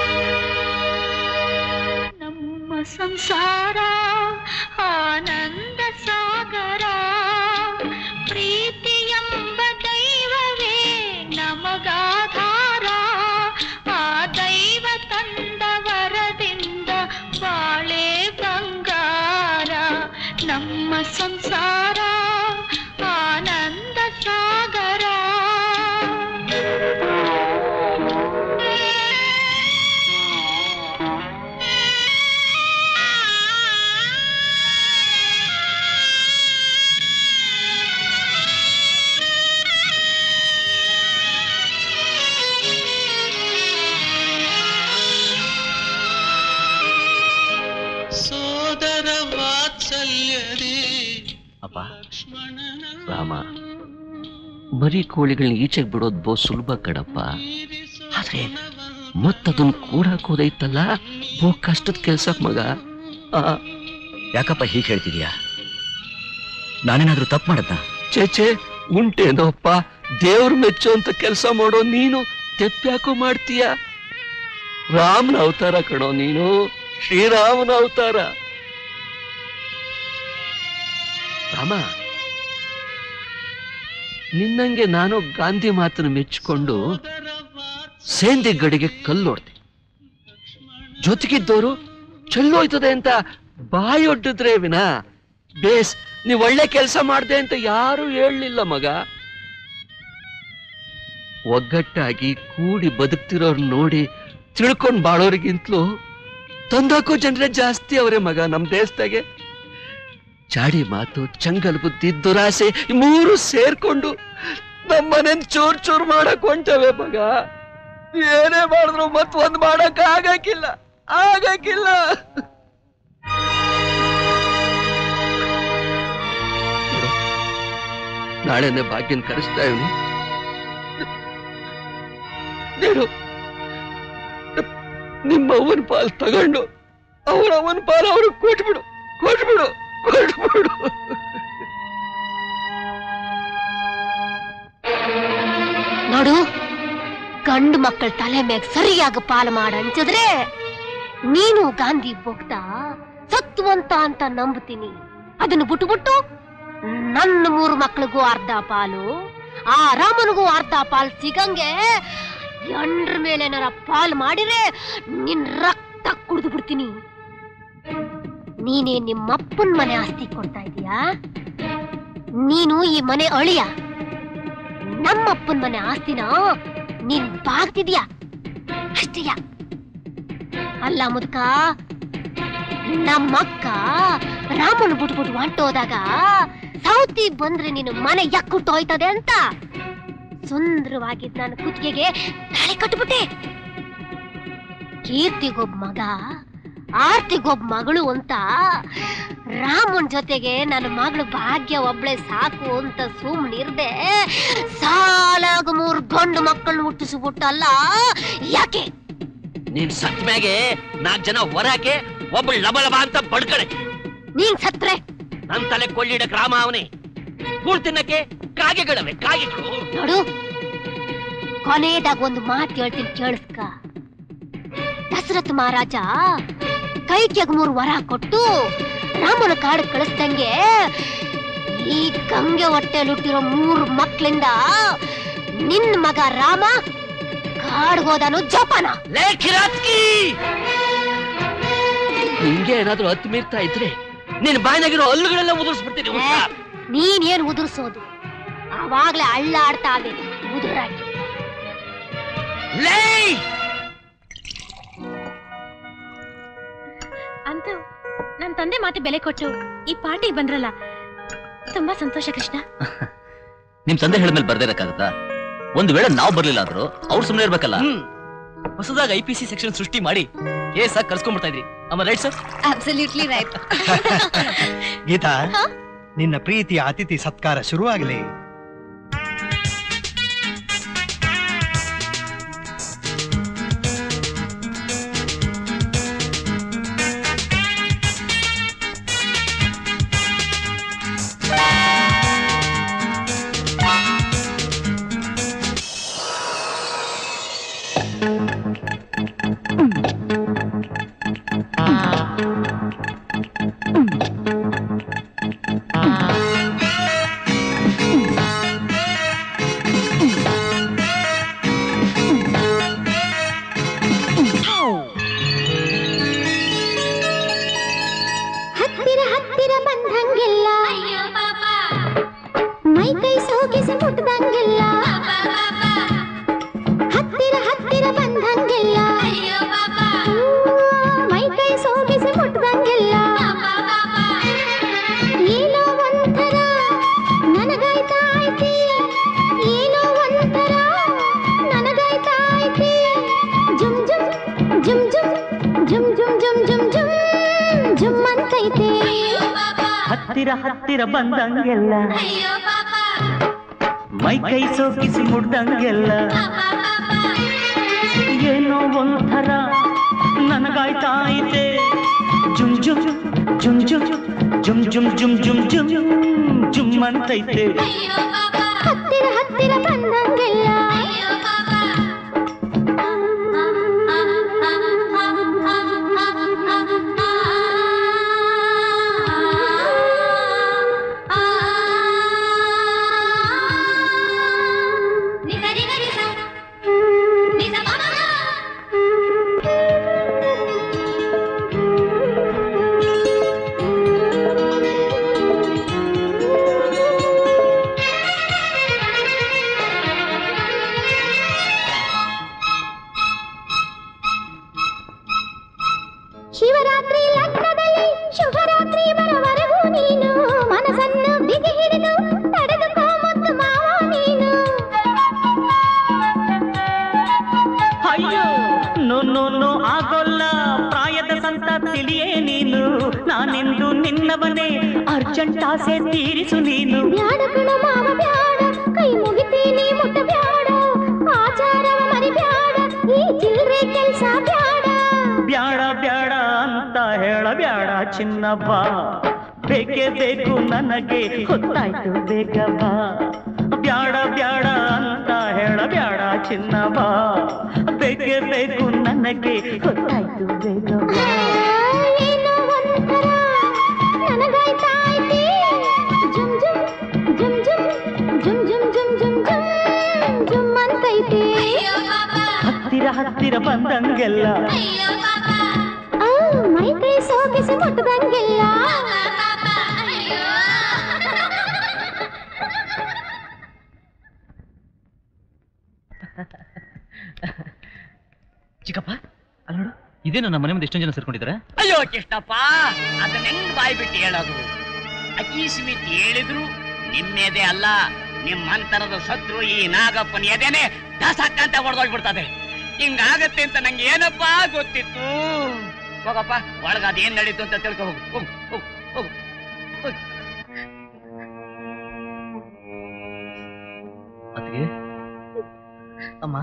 ನಮ್ಮ ಸಂಸಾರ ಆನಂದ ಸಾಗರ, ಪ್ರೀತಿ ಎಂಬ ದೈವವೇ ನಮಗಾಧಾರ. ಆ ದೈವ ತಂದ ವರದಿಂದ ಬಾಳೆ ಬಂಗಾರ. ನಮ್ಮ ಸಂಸಾರ ಆನಂದ ಸಾಗರ. ಸೋದರ ವಾತ್ಸಲ್ಯದೇ. ಅಪ್ಪ, ರಾಮ, ಮರಿ ಕೋಳಿಗಳನ್ನ ಈಚೆಗೆ ಬಿಡೋದು ಬಹು ಸುಲಭ ಕಣಪ್ಪ. ಆದ್ರೆ ಮತ್ತದನ್ನ ಕೂಡಕ್ ಹೋದೈತಲ್ಲ ಬಹು ಕಷ್ಟದ ಕೆಲ್ಸ ಮಗ. ಯಾಕಪ್ಪ ಹೀಗೆ ಹೇಳ್ತಿದ್ಯಾ? ನಾನೇನಾದ್ರೂ ತಪ್ಪು ಮಾಡದ್ನ? ಚೇಚೆ ಉಂಟೇನೋಪ್ಪ. ದೇವ್ರ ಮೆಚ್ಚೋ ಅಂತ ಕೆಲಸ ಮಾಡೋ ನೀನು ತೆಪ್ಪ್ಯಾಕೋ ಮಾಡ್ತೀಯ? ರಾಮನ ಅವತಾರ ಕಣೋ ನೀನು, ಶ್ರೀರಾಮನ ಅವತಾರ. ರಾಮ, ನಿನ್ನಂಗೆ ನಾನು ಗಾಂಧಿ ಮಾತನ್ನು ಮೆಚ್ಚಿಕೊಂಡು ಸೇಂದಿ ಗಡಿಗೆ ಕಲ್ಲೋಡ್ದೆ. ಜೊತೆಗಿದ್ದವರು ಚೆಲ್ಲೋಯ್ತದೆ ಅಂತ ಬಾಯೊಡ್ಡಿದ್ರೆ ವಿನ ಬೇಸ್ ನೀವ್ ಒಳ್ಳೆ ಕೆಲಸ ಮಾಡ್ದೆ ಅಂತ ಯಾರು ಹೇಳಲಿಲ್ಲ ಮಗ. ಒಗ್ಗಟ್ಟಾಗಿ ಕೂಡಿ ಬದುಕ್ತಿರೋರ್ ನೋಡಿ ತಿಳ್ಕೊಂಡ್ ಬಾಳೋರಿಗಿಂತಲೂ ತಂದಾಕೋ ಜನರೇ ಜಾಸ್ತಿ ಅವರೇ ಮಗ ನಮ್ ದೇಶದಾಗೆ. ಚಾಡಿ ಮಾತು, ಚಂಗಲ್ ಬುದ್ಧಿ, ದುರಾಸೆ ಮೂರು ಸೇರ್ಕೊಂಡು ನಮ್ಮನೇನ್ ಚೂರ್ ಚೂರ್ ಮಾಡಕ್ ಹೊಂಟವೆ ಮಗ. ಏನೇ ಮಾಡಿದ್ರು ಮತ್ತೊಂದ್ ಮಾಡಕ್ ಆಗಕ್ಕಿಲ್ಲ. ನಾಳೆನೆ ಭಾಗ್ಯನ್ ಕರೆಸ್ತಾ ಇವನು. ನೀನು ನಿಮ್ಮ ಅವನ ಪಾಲ್ ತಗೊಂಡು ಅವನ ಪಾಲ್ ಅವ್ರಿಗೆ ಕೊಟ್ಬಿಡು. ನೋಡು, ಗಂಡು ಮಕ್ಕಳ ತಲೆ ಮ್ಯಾಗ ಸರಿಯಾಗಿ ಪಾಲು ಮಾಡ ಅಂಚಿದ್ರೆ ನೀನು ಗಾಂಧಿ ಭಕ್ತ ಸತ್ವಂತ ಅಂತ ನಂಬ್ತೀನಿ. ಅದನ್ನು ಬಿಟ್ಟು ನನ್ನ 3 ಮಕ್ಕಳಿಗೂ ಅರ್ಧ ಪಾಲು, ಆ ರಾಮನಿಗೂ ಅರ್ಧ ಪಾಲು ಸಿಗಂಗೆ ಎಂಡ್ರ ಮೇಲೆ ಏನಾರ ಪಾಲು ಮಾಡಿದ್ರೆ ನಿನ್ ರಕ್ತ ಕುಡಿದು ಬಿಡ್ತೀನಿ. ನೀನೇ ನಿಮ್ಮಪ್ಪನ ಮನೆ ಆಸ್ತಿ ಕೊಡ್ತಾ ಇದೀಯಾ? ನೀನು ಈ ಮನೆ ಅಳಿಯ. ನಮ್ಮಪ್ಪನ ಮನೆ ಆಸ್ತಿನ ನೀನ್ ಬಾಗ್ತಿದ್ಯಾ ಅಷ್ಟೇಯ? ಅಲ್ಲ ಮುದ್ಕ, ನಮ್ಮಕ್ಕ ರಾಮನ್ ಬಿಟ್ಬಿಟ್ಟು ಹೊಂಟೋದಾಗ ಸೌತಿ ಬಂದ್ರೆ ನೀನು ಮನೆ ಯಾಕುಟ್ಟು ಹೋಯ್ತದೆ ಅಂತ ಸುಂದರವಾಗಿದ್ದ ನನ್ನ ಕುತ್ತಿಗೆಗೆ ತಾಳಿ ಕಟ್ಬಿಟ್ಟೆ. ಕೀರ್ತಿಗೊಬ್ಬ ಮಗ, ಆರ್ತಿಗೊಬ್ಬ ಮಗಳು ಅಂತ ರಾಮನ್ ಜೊತೆಗೆ ನನ್ನ ಮಗಳು ಭಾಗ್ಯ ಒಬ್ಳೆ ಸಾಕು ಅಂತ ಸುಮ್ಮನಿರ್ದೆ ಸಾಲಾಗ 3 ಗಂಡು ಮಕ್ಕಳನ್ನ ಹುಟ್ಟಿಸ್ಬಿಟ್ಟಲ್ಲ ಯಾಕೆ? ನೀನ್ ಸತ್ ಮ್ಯಾಗೆ 4 ಜನ ಹೊರಕ್ಕೆ ಒಬ್ಬಳು ಲಬಲಬ ಅಂತ ಬಡ್ಕಡೆ. ನೀನ್ ಸತ್ರೆ ನನ್ ತಲೆ ಕೊಳ್ಳಿಡಕ್ ರಾಮ ಅವನೇ. ಕೂಳ್ ತಿನ್ನಕ್ಕೆ ಕಾಗೆಗಳವೆ, ಕಾಗೆಗಳು. ನೋಡು, ಕೊನೆಯದಾಗ ಒಂದು ಮಾತು ಹೇಳ್ತೀನಿ ಕೇಳಿಸ್ಕ. ದಶರಥ ಮಹಾರಾಜ ಕೈಕೆಗೆ 3 ವರ ಕೊಟ್ಟು ರಾಮನ ಕಾಡು ಕಳಿಸ್ದಂಗೆ ಈ ಗಂಗೆ ಹೊಟ್ಟೆಯಲ್ಲಿ ಹುಟ್ಟಿರೋ 3 ಮಕ್ಕಳಿಂದ ನಿನ್ನ ಮಗ ರಾಮ ಕಾಡ್ಗೋದನು ಜೋಪಾನ. ನಿಂಗೆ ಏನಾದ್ರೂ ಹತ್ತು ಮೀರ್ತಾ ಇದ್ರೆ ನೀನ್ ಬಾಯಿನಾಗಿರೋ ಹಲ್ಲುಗಳೆಲ್ಲ ಉದುರಿಸ್ಬಿಡ್ತೀನಿ. ನೀನ್ ಏನ್ ಉದುರ್ಸೋದು? ಅವಾಗ್ಲೇ ಹಳ್ಳ ಆಡ್ತಾವೆ ಉದುರಾಗಿ. ಅಂತೂ ನನ್ ತಂದೆ ಮಾತು ಬೆಲೆ ಕೊಟ್ಟು ಈ ಪಾರ್ಟಿಗೆ ಬಂದ್ರಲ್ಲ, ತುಂಬಾ ಸಂತೋಷ ಕೃಷ್ಣ. ನಿಮ್ ತಂದೆ ಹೇಳಿದ್ಮೇಲೆ ಬರ್ದಿರಕ್ಕಾಗತ್ತಾ? ಒಂದ್ ವೇಳೆ ನಾವ್ ಬರ್ಲಿಲ್ಲ ಅಂದ್ರು ಅವ್ರು ಸುಮ್ಮನೆ ಇರ್ಬೇಕಲ್ಲ. ಹೊಸದಾಗ IPC ಸೆಕ್ಷನ್ ಸೃಷ್ಟಿ ಮಾಡಿ ಕೇಸ್ ಕರ್ಸ್ಕೊಂಡ್ಬಿಡ್ತಾ ಇದ್ರಿ. ಅಮ್ಮ right sir? Absolutely right. Geetha, ನಿನ್ನ ಪ್ರೀತಿಯ ಅತಿಥಿ ಸತ್ಕಾರ ಶುರುವಾಗಲಿ. ಹತ್ತಿರ ಬಂದಂಗೆಲ್ಲ ಮೈ ಕೈ ಸೋಕಿಸಿ ಮುಡ್ದಂಗೆಲ್ಲ ಏನೋ ಒಂಥರ ನನಗಾಯ್ತಾಯಿತೆ ಜುಮ್ ಜುಮ್ ಜುಮ್ ಜುಮ್ ಜುಮ್ ಜುಮ್ ಜುಮ್ ಜುಮ್ ಜುಮ್ ಜುಮ್ ಅಂತೈತೆ ಹತ್ತಿರ ಬಂದಂಗೆಲ್ಲ ಶಿವರಾತ್ರಿ ಲಗ್ನದಲ್ಲಿ ಶುಭರಾತ್ರಿ ಬರವರೆಗೂ ನೀನು ಮನಸ್ಸನ್ನು ಬಿಗಿ ಹಿಡಿದು ತಡೆದುಕೋ ಮುದ್ದು ಮಾವ ನೀನು. ಅಯ್ಯೋ ನೋ ನೋ ನೋ ಆಗೋಲ್ಲ ಪ್ರಾಯದ ಸಂತ ತಿಳಿಯೇ ನೀನು ನಾನೆಂದು ನಿನ್ನವನೇ ಅರ್ಜೆಂಟ್ ಆಸೆ ತೀರಿಸು ನೀನು. ಬ್ಯಾಡ ಕಣ ಮಾವ ಬ್ಯಾಡ ಕೈ ಮುಗಿತೀನಿ ಮುಟ್ಟ ಬ್ಯಾಡ ಆಚಾರವ ಮರಿ ಬ್ಯಾಡ ಈ ಚಿಲ್ರೆ ಕೆಲ್ಸ ಬ್ಯಾಡ. ಬ್ಯಾಡ ಬ್ಯಾಡ ಅಂತ ಹೇಳಬ್ಯಾಡ ಚಿನ್ನವ್ವ ಬೇಕೇ ಬೇಕು ನನಗೆ ಹೊತ್ತಾಯ್ತು ಬೇಗ ಬಾ. ಬ್ಯಾಡ ಬ್ಯಾಡ ಅಂತ ಹೇಳಬ್ಯಾಡ ಚಿನ್ನವ್ವ ಬೇಕೇ ಬೇಕು ನನಗೆ ಹೊತ್ತಾಯ್ತು ಬೇಗ ಬಾ. ಏನೋ ಒಂಥರ ನನಗಾಯ್ತಾಯ್ತೆ ಜುಮ್ ಜುಮ್ ಜುಮ್ ಜುಮ್ ಜುಮ್ ಜುಮ್ ಜುಮ್ ಜುಮ್ ಜುಮ್ ಅಂತೈತೆ ಹತ್ತಿರ ಬಂದಂಗೆಲ್ಲ ಮೈ ಕೈ ಸೋಕಿಸಿ ಮುಟ್ಟದಂಗೆಲ್ಲ ಚಿಕ್ಕಪ್ಪ ಅಲ್ಲ ನೋಡು ಇದೇನು ನಮ್ಮ ಮನೆ ಮುಂದೆ ಎಷ್ಟೊಂದು ಜನ ಸೇರ್ಕೊಂಡಿದ್ದಾರೆ. ಅಯ್ಯೋ ಕೃಷ್ಣಪ್ಪ ಅದನ್ನ ಹೆಂಗ್ ಬಾಯಿ ಬಿಟ್ಟು ಹೇಳೋದು? ಅಕ್ಕಿ ಸ್ಮಿತ್ ಹೇಳಿದ್ರು ನಿಮ್ಮೆದೆ ಅಲ್ಲ ನಿಮ್ಮಂತರದ ಶತ್ರು ಈ ನಾಗಪ್ಪನ ಎದೆನೆ ದಾಸಕ್ಕಂತ ಹೊಡೆದೋಗ್ಬಿಡ್ತದೆ. ಹಿಂಗಾಗತ್ತೆ ಅಂತ ನಂಗೆ ಏನಪ್ಪಾ ಗೊತ್ತಿತ್ತು. ಹೋಗಪ್ಪ ಒಳಗ ಅದೇನ್ ನಡೀತು ಅಂತ ತಿಳ್ಕೊ ಹೋಗು ಹೋಗು ಹೋಗು ಹೋಗು. ಅದಕ್ಕೆ ಅಮ್ಮ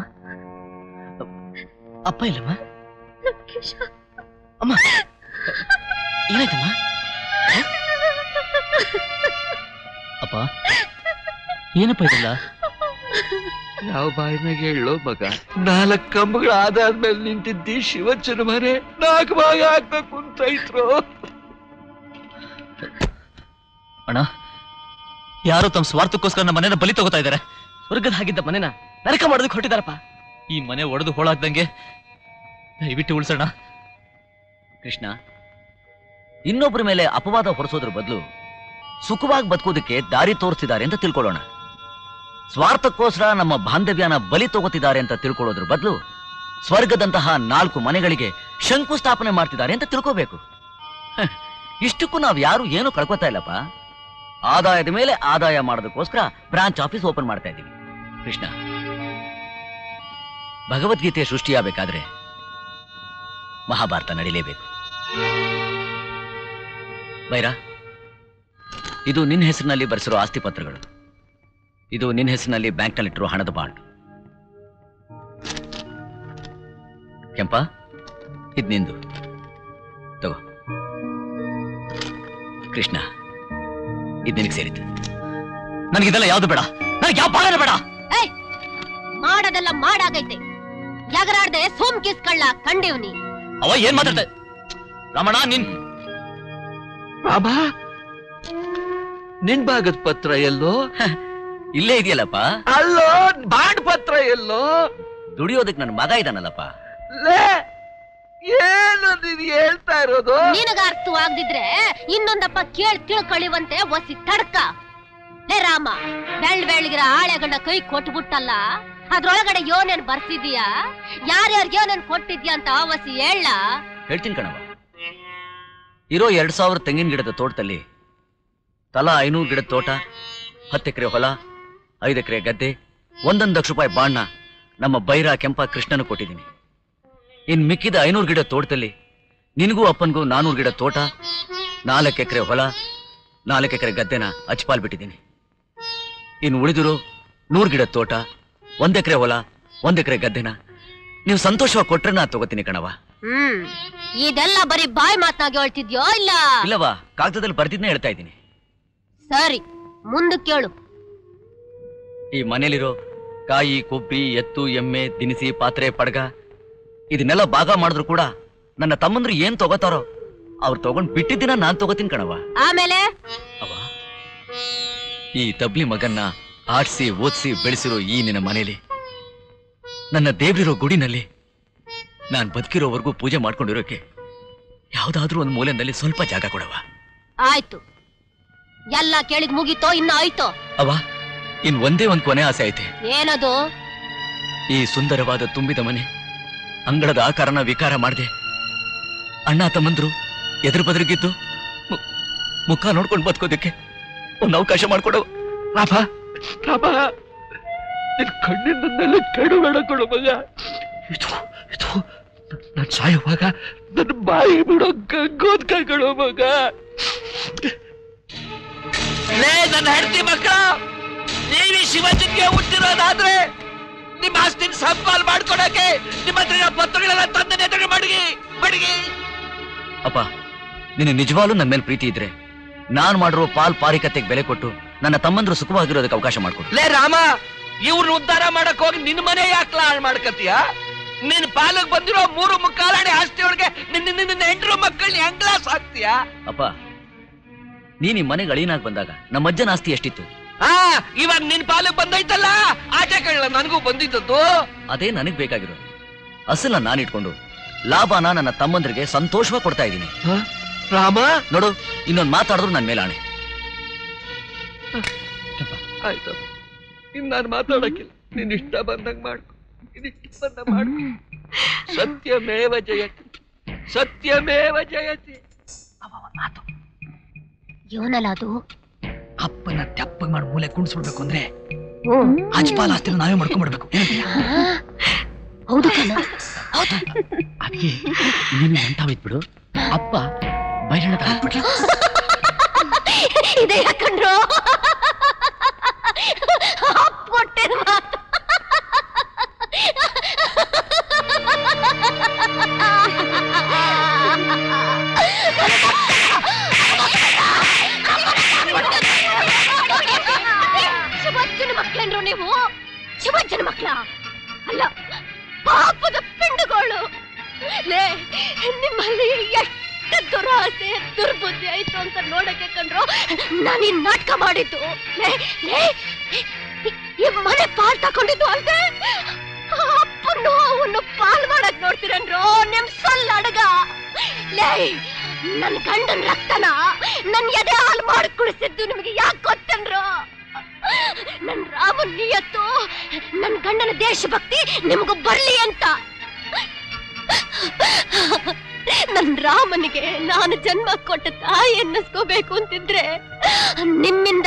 ಅಪ್ಪ ಇಲ್ಲಮ್ಮ ಅಮ್ಮ ಏನಾಯ್ತಮ್ಮ? ಅಪ್ಪ ಏನಪ್ಪ ಇದಲ್ಲ? ಯಾವ ಬಾಯಿನಾಗ ಹೇಳೋ ಮಗ 4 ಕಂಬಗಳು ಆದಾದ್ಮೇಲೆ ನಿಂತಿದ್ದಿ ಶಿವಚ್ಚನ ಮನೆ 4 ಭಾಗ ಆಗ್ಬೇಕು ಕುಂತೈತ್ರು. ಅಣ್ಣ ಯಾರೋ ತಮ್ಮ ಸ್ವಾರ್ಥಕ್ಕೋಸ್ಕರ ನಮ್ಮ ಮನೆನ ಬಲಿ ತಗೋತಾ ಇದ್ದಾರೆ. ಸ್ವರ್ಗದ ಹಾಗಿದ್ದ ಮನೆನ ನರಕ ಮಾಡೋದಕ್ಕೆ ಹೊರಟಿದಾರಪ್ಪ. ಈ ಮನೆ ಒಡೆದು ಹೋಳಾಗ್ದಂಗೆ ದಯವಿಟ್ಟು ಉಳಿಸೋಣ. ಕೃಷ್ಣ, ಇನ್ನೊಬ್ಬರ ಮೇಲೆ ಅಪವಾದ ಹೊರಿಸೋದ್ರ ಬದಲು ಸುಖವಾಗಿ ಬದುಕೋದಕ್ಕೆ ದಾರಿ ತೋರಿಸ್ತಿದ್ದಾರೆ ಅಂತ ತಿಳ್ಕೊಳ್ಳೋಣ. ಸ್ವಾರ್ಥಕ್ಕೋಸ್ಕರ ನಮ್ಮ ಬಾಂಧವ್ಯನ ಬಲಿ ತಗೋತಿದ್ದಾರೆ ಅಂತ ತಿಳ್ಕೊಳ್ಳೋದ್ರ ಬದಲು ಸ್ವರ್ಗದಂತಹ 4 ಮನೆಗಳಿಗೆ ಶಂಕುಸ್ಥಾಪನೆ ಮಾಡ್ತಿದ್ದಾರೆ ಅಂತ ತಿಳ್ಕೋಬೇಕು. ಇಷ್ಟಕ್ಕೂ ನಾವು ಯಾರು ಏನು ಕಳ್ಕೊತಾ ಇಲ್ಲಪ್ಪ. ಆದಾಯದ ಮೇಲೆ ಆದಾಯ ಮಾಡೋದಕ್ಕೋಸ್ಕರ ಬ್ರಾಂಚ್ ಆಫೀಸ್ ಓಪನ್ ಮಾಡ್ತಾ ಇದ್ದೀವಿ. ಕೃಷ್ಣ, ಭಗವದ್ಗೀತೆ ಸೃಷ್ಟಿಯಾಗಬೇಕಾದ್ರೆ ಮಹಾಭಾರತ ನಡೀಲೇಬೇಕು. ಬೈರಾ ಇದು ನಿನ್ನ ಹೆಸರಿನಲ್ಲಿ ಬರೆಸಿರೋ ಆಸ್ತಿ ಪತ್ರಗಳು. ಇದು ನಿನ್ನ ಹೆಸರಿನಲ್ಲಿ ಬ್ಯಾಂಕ್ನಲ್ಲಿಟ್ಟಿರೋ ಹಣದ ಬಾಂಡ್. ಕೆಂಪ, ಇದು ನಿಂದು ತಗೋ. ಕೃಷ್ಣ, ಇದು ನಿನಗೆ ಸೇರಿತು. ನನಗಿದೆಲ್ಲ ಯಾವ್ದು ಬೇಡ, ನನಗೆ ಯಾವ ಬಾಳನ ಬೇಡ. ಮಾಡೋದೆಲ್ಲ ಮಾಡಾಗೈತೆ. ಜಗರಾಡ್ದೆ ಸೋಮ್ ಕಿಸ್ಕಳ್ಳ ಕಂಡೇವ್ನಿ. ಅವ ಏನ್ ಮಾತಾಡ್ತ ರಮಣ? ರಾಮ, ನಿನ್ ಭಾಗದ ಪತ್ರ ಎಲ್ಲೋ? ಇಲ್ಲೇ ಇದೆಯಲ್ಲಪ್ಪ. ಅಲ್ಲೋ, ಬಾಂಡ್ ಪತ್ರ ಎಲ್ಲೋ? ದುಡಿಯೋದಕ್ಕೆ ನನ್ನ ಮಗ ಇದಾನಲ್ಲಪ್ಪ. ಏನು ನೀನ್ ಹೇಳ್ತಾ ಇರೋದು? ನಿನಗ ಅರ್ಥವಾಗ್ದಿದ್ರೆ ಇನ್ನೊಂದಪ್ಪ ಕೇಳಿ ತಿಳ್ಕೊಳ್ಳಿವಂತೆ ಒಸಿ ತಡ್ಕ. ಲೇ ರಾಮ, ಬೆಳ್ಗಿರ ಆಳೆಗಣ್ಣ ಕೈ ಕೊಟ್ಬಿಟ್ಟಲ್ಲ, ಅದ್ರೊಳಗಡೆ ಯೋನೇನ್ ಬರ್ಸಿದೀಯಾ? ಯಾರ್ಯಾರಿಗೆ ಯೋನೇನ್ ಕೊಟ್ಟಿದ್ಯಾ ಅಂತ ಒಸಿ ಹೇಳ. ಹೇಳ್ತೀನಿ ಕಣವ. ಇರೋ 2000 ತೆಂಗಿನ ಗಿಡದ ತೋಟದಲ್ಲಿ ತಲಾ 500 ಗಿಡದ ತೋಟ, 10 ಎಕರೆ ಹೊಲ, 5 ಎಕರೆ ಗದ್ದೆ, 1 ಲಕ್ಷ ರೂಪಾಯಿ ಬಾಂಡ್ನ ನಮ್ಮ ಬೈರ ಕೆಂಪ ಕೃಷ್ಣನು ಕೊಟ್ಟಿದ್ದೀನಿ. ಇನ್ ಮಿಕ್ಕಿದ 500 ಗಿಡ ತೋಟದಲ್ಲಿ ನಿನಗೂ ಅಪ್ಪನ್ಗೂ 400 ಗಿಡ ತೋಟ, 4 ಎಕರೆ ಹೊಲ, 4 ಎಕರೆ ಗದ್ದೆನ ಅಚ್ಪಾಲ್ ಬಿಟ್ಟಿದ್ದೀನಿ. ಇನ್ನು ಉಳಿದಿರೋ 100 ಗಿಡ ತೋಟ, 1 ಎಕರೆ ಹೊಲ, 1 ಎಕರೆ ಗದ್ದೆನ ನೀವು ಸಂತೋಷವಾಗಿ ಕೊಟ್ರೆ ನಾ ತಗೋತೀನಿ ಕಣವ. ಇದೆಲ್ಲ ಬರೀ ಬಾಯಿ ಮಾತನಾಗಿ ಹೇಳ್ತಿದ್ಯೋ ಇಲ್ಲ? ಇಲ್ಲವಾ, ಕಾಗದದಲ್ಲಿ ಬರ್ದಿದ್ನೇ ಹೇಳ್ತಾ ಇದ್ದೀನಿ. ಸರಿ, ಮುಂದಕ್ಕೆ ಕೇಳು. ಈ ಮನೇಲಿರೋ ಕಾಯಿ, ಕೊಬ್ಬಿ, ಎತ್ತು, ಎಮ್ಮೆ, ದಿನಸಿ, ಪಾತ್ರೆ, ಪಡ್ಗ ಇದನ್ನೆಲ್ಲ ಭಾಗ ಮಾಡಿದ್ರು ಕೂಡ ನನ್ನ ತಮ್ಮಂದ್ರು ಏನ್ ತಗೋತಾರೋ ಅವ್ರು ತಗೊಂಡ್ ಬಿಟ್ಟಿದ್ದಿನ ನಾನ್ ತಗೋತೀನಿ ಕಣವ. ಆಮೇಲೆ ಈ ತಬ್ಲಿ ಮಗನ್ನ ಆಡ್ಸಿ ಓದಿಸಿ ಬೆಳೆಸಿರೋ ಈ ನಿನ್ನ ಮನೇಲಿ, ನನ್ನ ದೇವ್ರಿರೋ ಗುಡಿನಲ್ಲಿ ನಾನ್ ಬದುಕಿರೋವರೆಗೂ ಪೂಜೆ ಮಾಡ್ಕೊಂಡಿರೋಕೆ ಯಾವ್ದಾದ್ರೂ ಒಂದು ಮೂಲೆಯಲ್ಲಿ ಸ್ವಲ್ಪ ಜಾಗ ಕೊಡವ. ಆಯ್ತು, ಎಲ್ಲ ಕೇಳಿದ್ ಮುಗೀತೋ? ಇನ್ನ ಆಯ್ತೋ? ಅವ, ಇನ್ ಒಂದೇ ಒಂದ್ ಕೊನೆ ಆಸೆ ಐತೆ. ಏನದು? ಈ ಸುಂದರವಾದ ತುಂಬಿದ ಮನೆ ಅಂಗಳದ ಆಕಾರನ ವಿಕಾರ ಮಾಡದೆ ಅಣ್ಣ ತಮ್ಮಂದ್ರು ಎದುರು ಬದುರಿಗಿದ್ದು ಮುಖ ನೋಡ್ಕೊಂಡು ಬದುಕೋದಕ್ಕೆ ಒಂದು ಅವಕಾಶ ಮಾಡ್ಕೊಡವ. ರಾಮ, ರಾಮ, ನಿನ್ ಕಣ್ಣಿನನ್ನೆಲ್ಲ ಕೆಡಬೇಡ ಕೊಡು ಮಗ. ಇದು ನನ್ ಸಾಯುವಾಗ ನನ್ನ ಬಾಯಿ ಬಿಡೋ ಗಂಗೋದ್ಕ ಕೊಡು ಮಗ. ನನ್ನ ಹೆಂಡತಿ ಮಕ್ಕಳ, ನೀವಿ ಶಿವಜನ್ಗೆ ಹುಟ್ಟಿರೋದಾದ್ರೆ ನಿಮ್ಮ ಆಸ್ತಿನ ಸಂಪಾಲ್ ಮಾಡ್ಕೊಡಕ್ಕೆ ನಿಮ್ಮ ಹತ್ರ ಪತ್ರಗಳೆಲ್ಲ ತಂದನೆ ಎದುರು ಮಡಗಿ. ಅಪ್ಪ, ನಿನ್ನ ನಿಜವಾಗ್ಲೂ ನನ್ನ ಮೇಲೆ ಪ್ರೀತಿ ಇದ್ರೆ ನಾನ್ ಮಾಡಿರೋ ಪಾರಿಕತೆಗೆ ಬೆಲೆ ಕೊಟ್ಟು ನನ್ನ ತಮ್ಮಂದ್ರು ಸುಖವಾಗಿರೋದಕ್ಕೆ ಅವಕಾಶ ಮಾಡ್ಕೊಡು. ಲೇ ರಾಮ, ಇವ್ರನ್ನ ಉದ್ಧಾರ ಮಾಡಕ್ ಹೋಗಿ ನಿನ್ ಮನೆ ಯಾಕೆ ಹಾಳು ಮಾಡ್ಕತೀಯ? ನಿನ್ ಪಾಲಕ್ ಬಂದಿರೋ 3 ಮುಕ್ಕಾಲಣೆ ಆಸ್ತಿ ಒಳಗೆ ನಿನ್ನ ಹೆಂಡ್ರು ಮಕ್ಕಳನ್ನ ಹೆಂಗ್ಲಾ ಸಾಕ್ತೀಯ? ಅಪ್ಪ, ನೀನ್ ಈ ಮನೆಗೆ ಅಳಿನಾಗ್ ಬಂದಾಗ ನಮ್ಮ ಅಜ್ಜನ ಆಸ್ತಿ ಎಷ್ಟಿತ್ತು? ಇವಾಗ ನಿನ್ ಪಾಲಕ್ ಬಂದೈತಲ್ಲ, ಆಚೆ ಕಳ್ಳ ನನಗೂ ಬಂದಿದ್ದದ್ದು. ಅದೇ ನನಗ್ ಬೇಕಾಗಿರೋದು. ಅಸಲ ನಾನು ಇಟ್ಕೊಂಡು ಲಾಭನ ನನ್ನ ತಮ್ಮಂದ್ರಿಗೆ ಸಂತೋಷವಾಗಿ ಕೊಡ್ತಾ ಇದ್ದೀನಿ. ರಾಮ, ನೋಡು, ಇನ್ನೊಂದು ಮಾತಾಡಿದ್ರು ನನ್ನ ಮೇಲೆ ಆಣೆ. ಆಯ್ತು, ಇನ್ ನಾನು ಮಾತಾಡಕ್ಕಿಲ್ಲ. ನಿನ್ ಇಷ್ಟ ಬಂದಂಗ್ ಮಾಡ್ಕೊ, ಸತ್ಯಮೇವ ಜಯತಿ, ಸತ್ಯಮೇವ ಜಯತಿ. ಯೋನಲ್ಲ ಅದು? ಅಪ್ಪನ ತೆಪ್ಪಗ್ ಮಾಡಿ ಮೂಲೆ ಕುಣಿಸ್ಬಿಡ್ಬೇಕು ಅಂದ್ರೆ ಅಜ್ಪಾಲ್ ಆಸ್ತಿನ ನಾವೇ ಮಾಡ್ಕೊಂಡ್ಬಿಡ್ಬೇಕು. ಹೌದು, ಅದಕ್ಕೆ ನೀನು ನೆಂಟಾವಿದ್ಬಿಡು. ಅಪ್ಪ ಬೈರಣ ತಗೊಂಡ್ಬಿಟ್ರು. ಇದೇ ಯಾಕಂಡ್ರು ಕೊಟ್ಟೆ ಮಾತು. ಶಿವಜ್ಜನ ಮಕ್ಕಳೇನ್ರು ನೀವು? ಶಿವಜ್ಜನ ಮಕ್ಕಳ ಅಲ್ಲ, ಪಾಪದ ಪಿಂಡುಗಳು. ಲೇ, ನಿಮ್ಮಲ್ಲಿ ಎಷ್ಟು ದುರಾಸೆ ದುರ್ಬುದ್ಧಿ ಆಯ್ತು ಅಂತ ನೋಡಕ್ಕೆ ಕಂಡ್ರು ನಾನು ಈ ನಾಟಕ ಮಾಡಿದ್ದು. ಈ ಮನೆ ಪಾಲ್ ತಕೊಂಡಿದ್ದು ಅಲ್ದೆ ಅಪ್ಪನ್ನು ಅವನು ಪಾಲ್ ಮಾಡಕ್ ನೋಡ್ತೀರನ್ರು ನಿಮ್ ಸಲ್ಲ ಅಡಗ. ಲೇ, ನನ್ ಗಂಡನ್ ರಕ್ತನ ನನ್ ಎದೆ ಹಾಲು ಮಾಡಿ ಕುಡಿಸಿದ್ದು ನಿಮಗೆ ಯಾಕೆ ಗೊತ್ತನ್ರು? ನನ್ ರಾಮನ್ ನಿಯತ್ತು, ನನ್ ಗಂಡನ ದೇಶಭಕ್ತಿ ನಿಮಗೂ ಬರ್ಲಿ ಅಂತ. ನನ್ ರಾಮನಿಗೆ ನಾನು ಜನ್ಮ ಕೊಟ್ಟ ತಾಯಿ ಎನ್ನಿಸ್ಕೋಬೇಕು ಅಂತಿದ್ರೆ ನಿಮ್ಮಿಂದ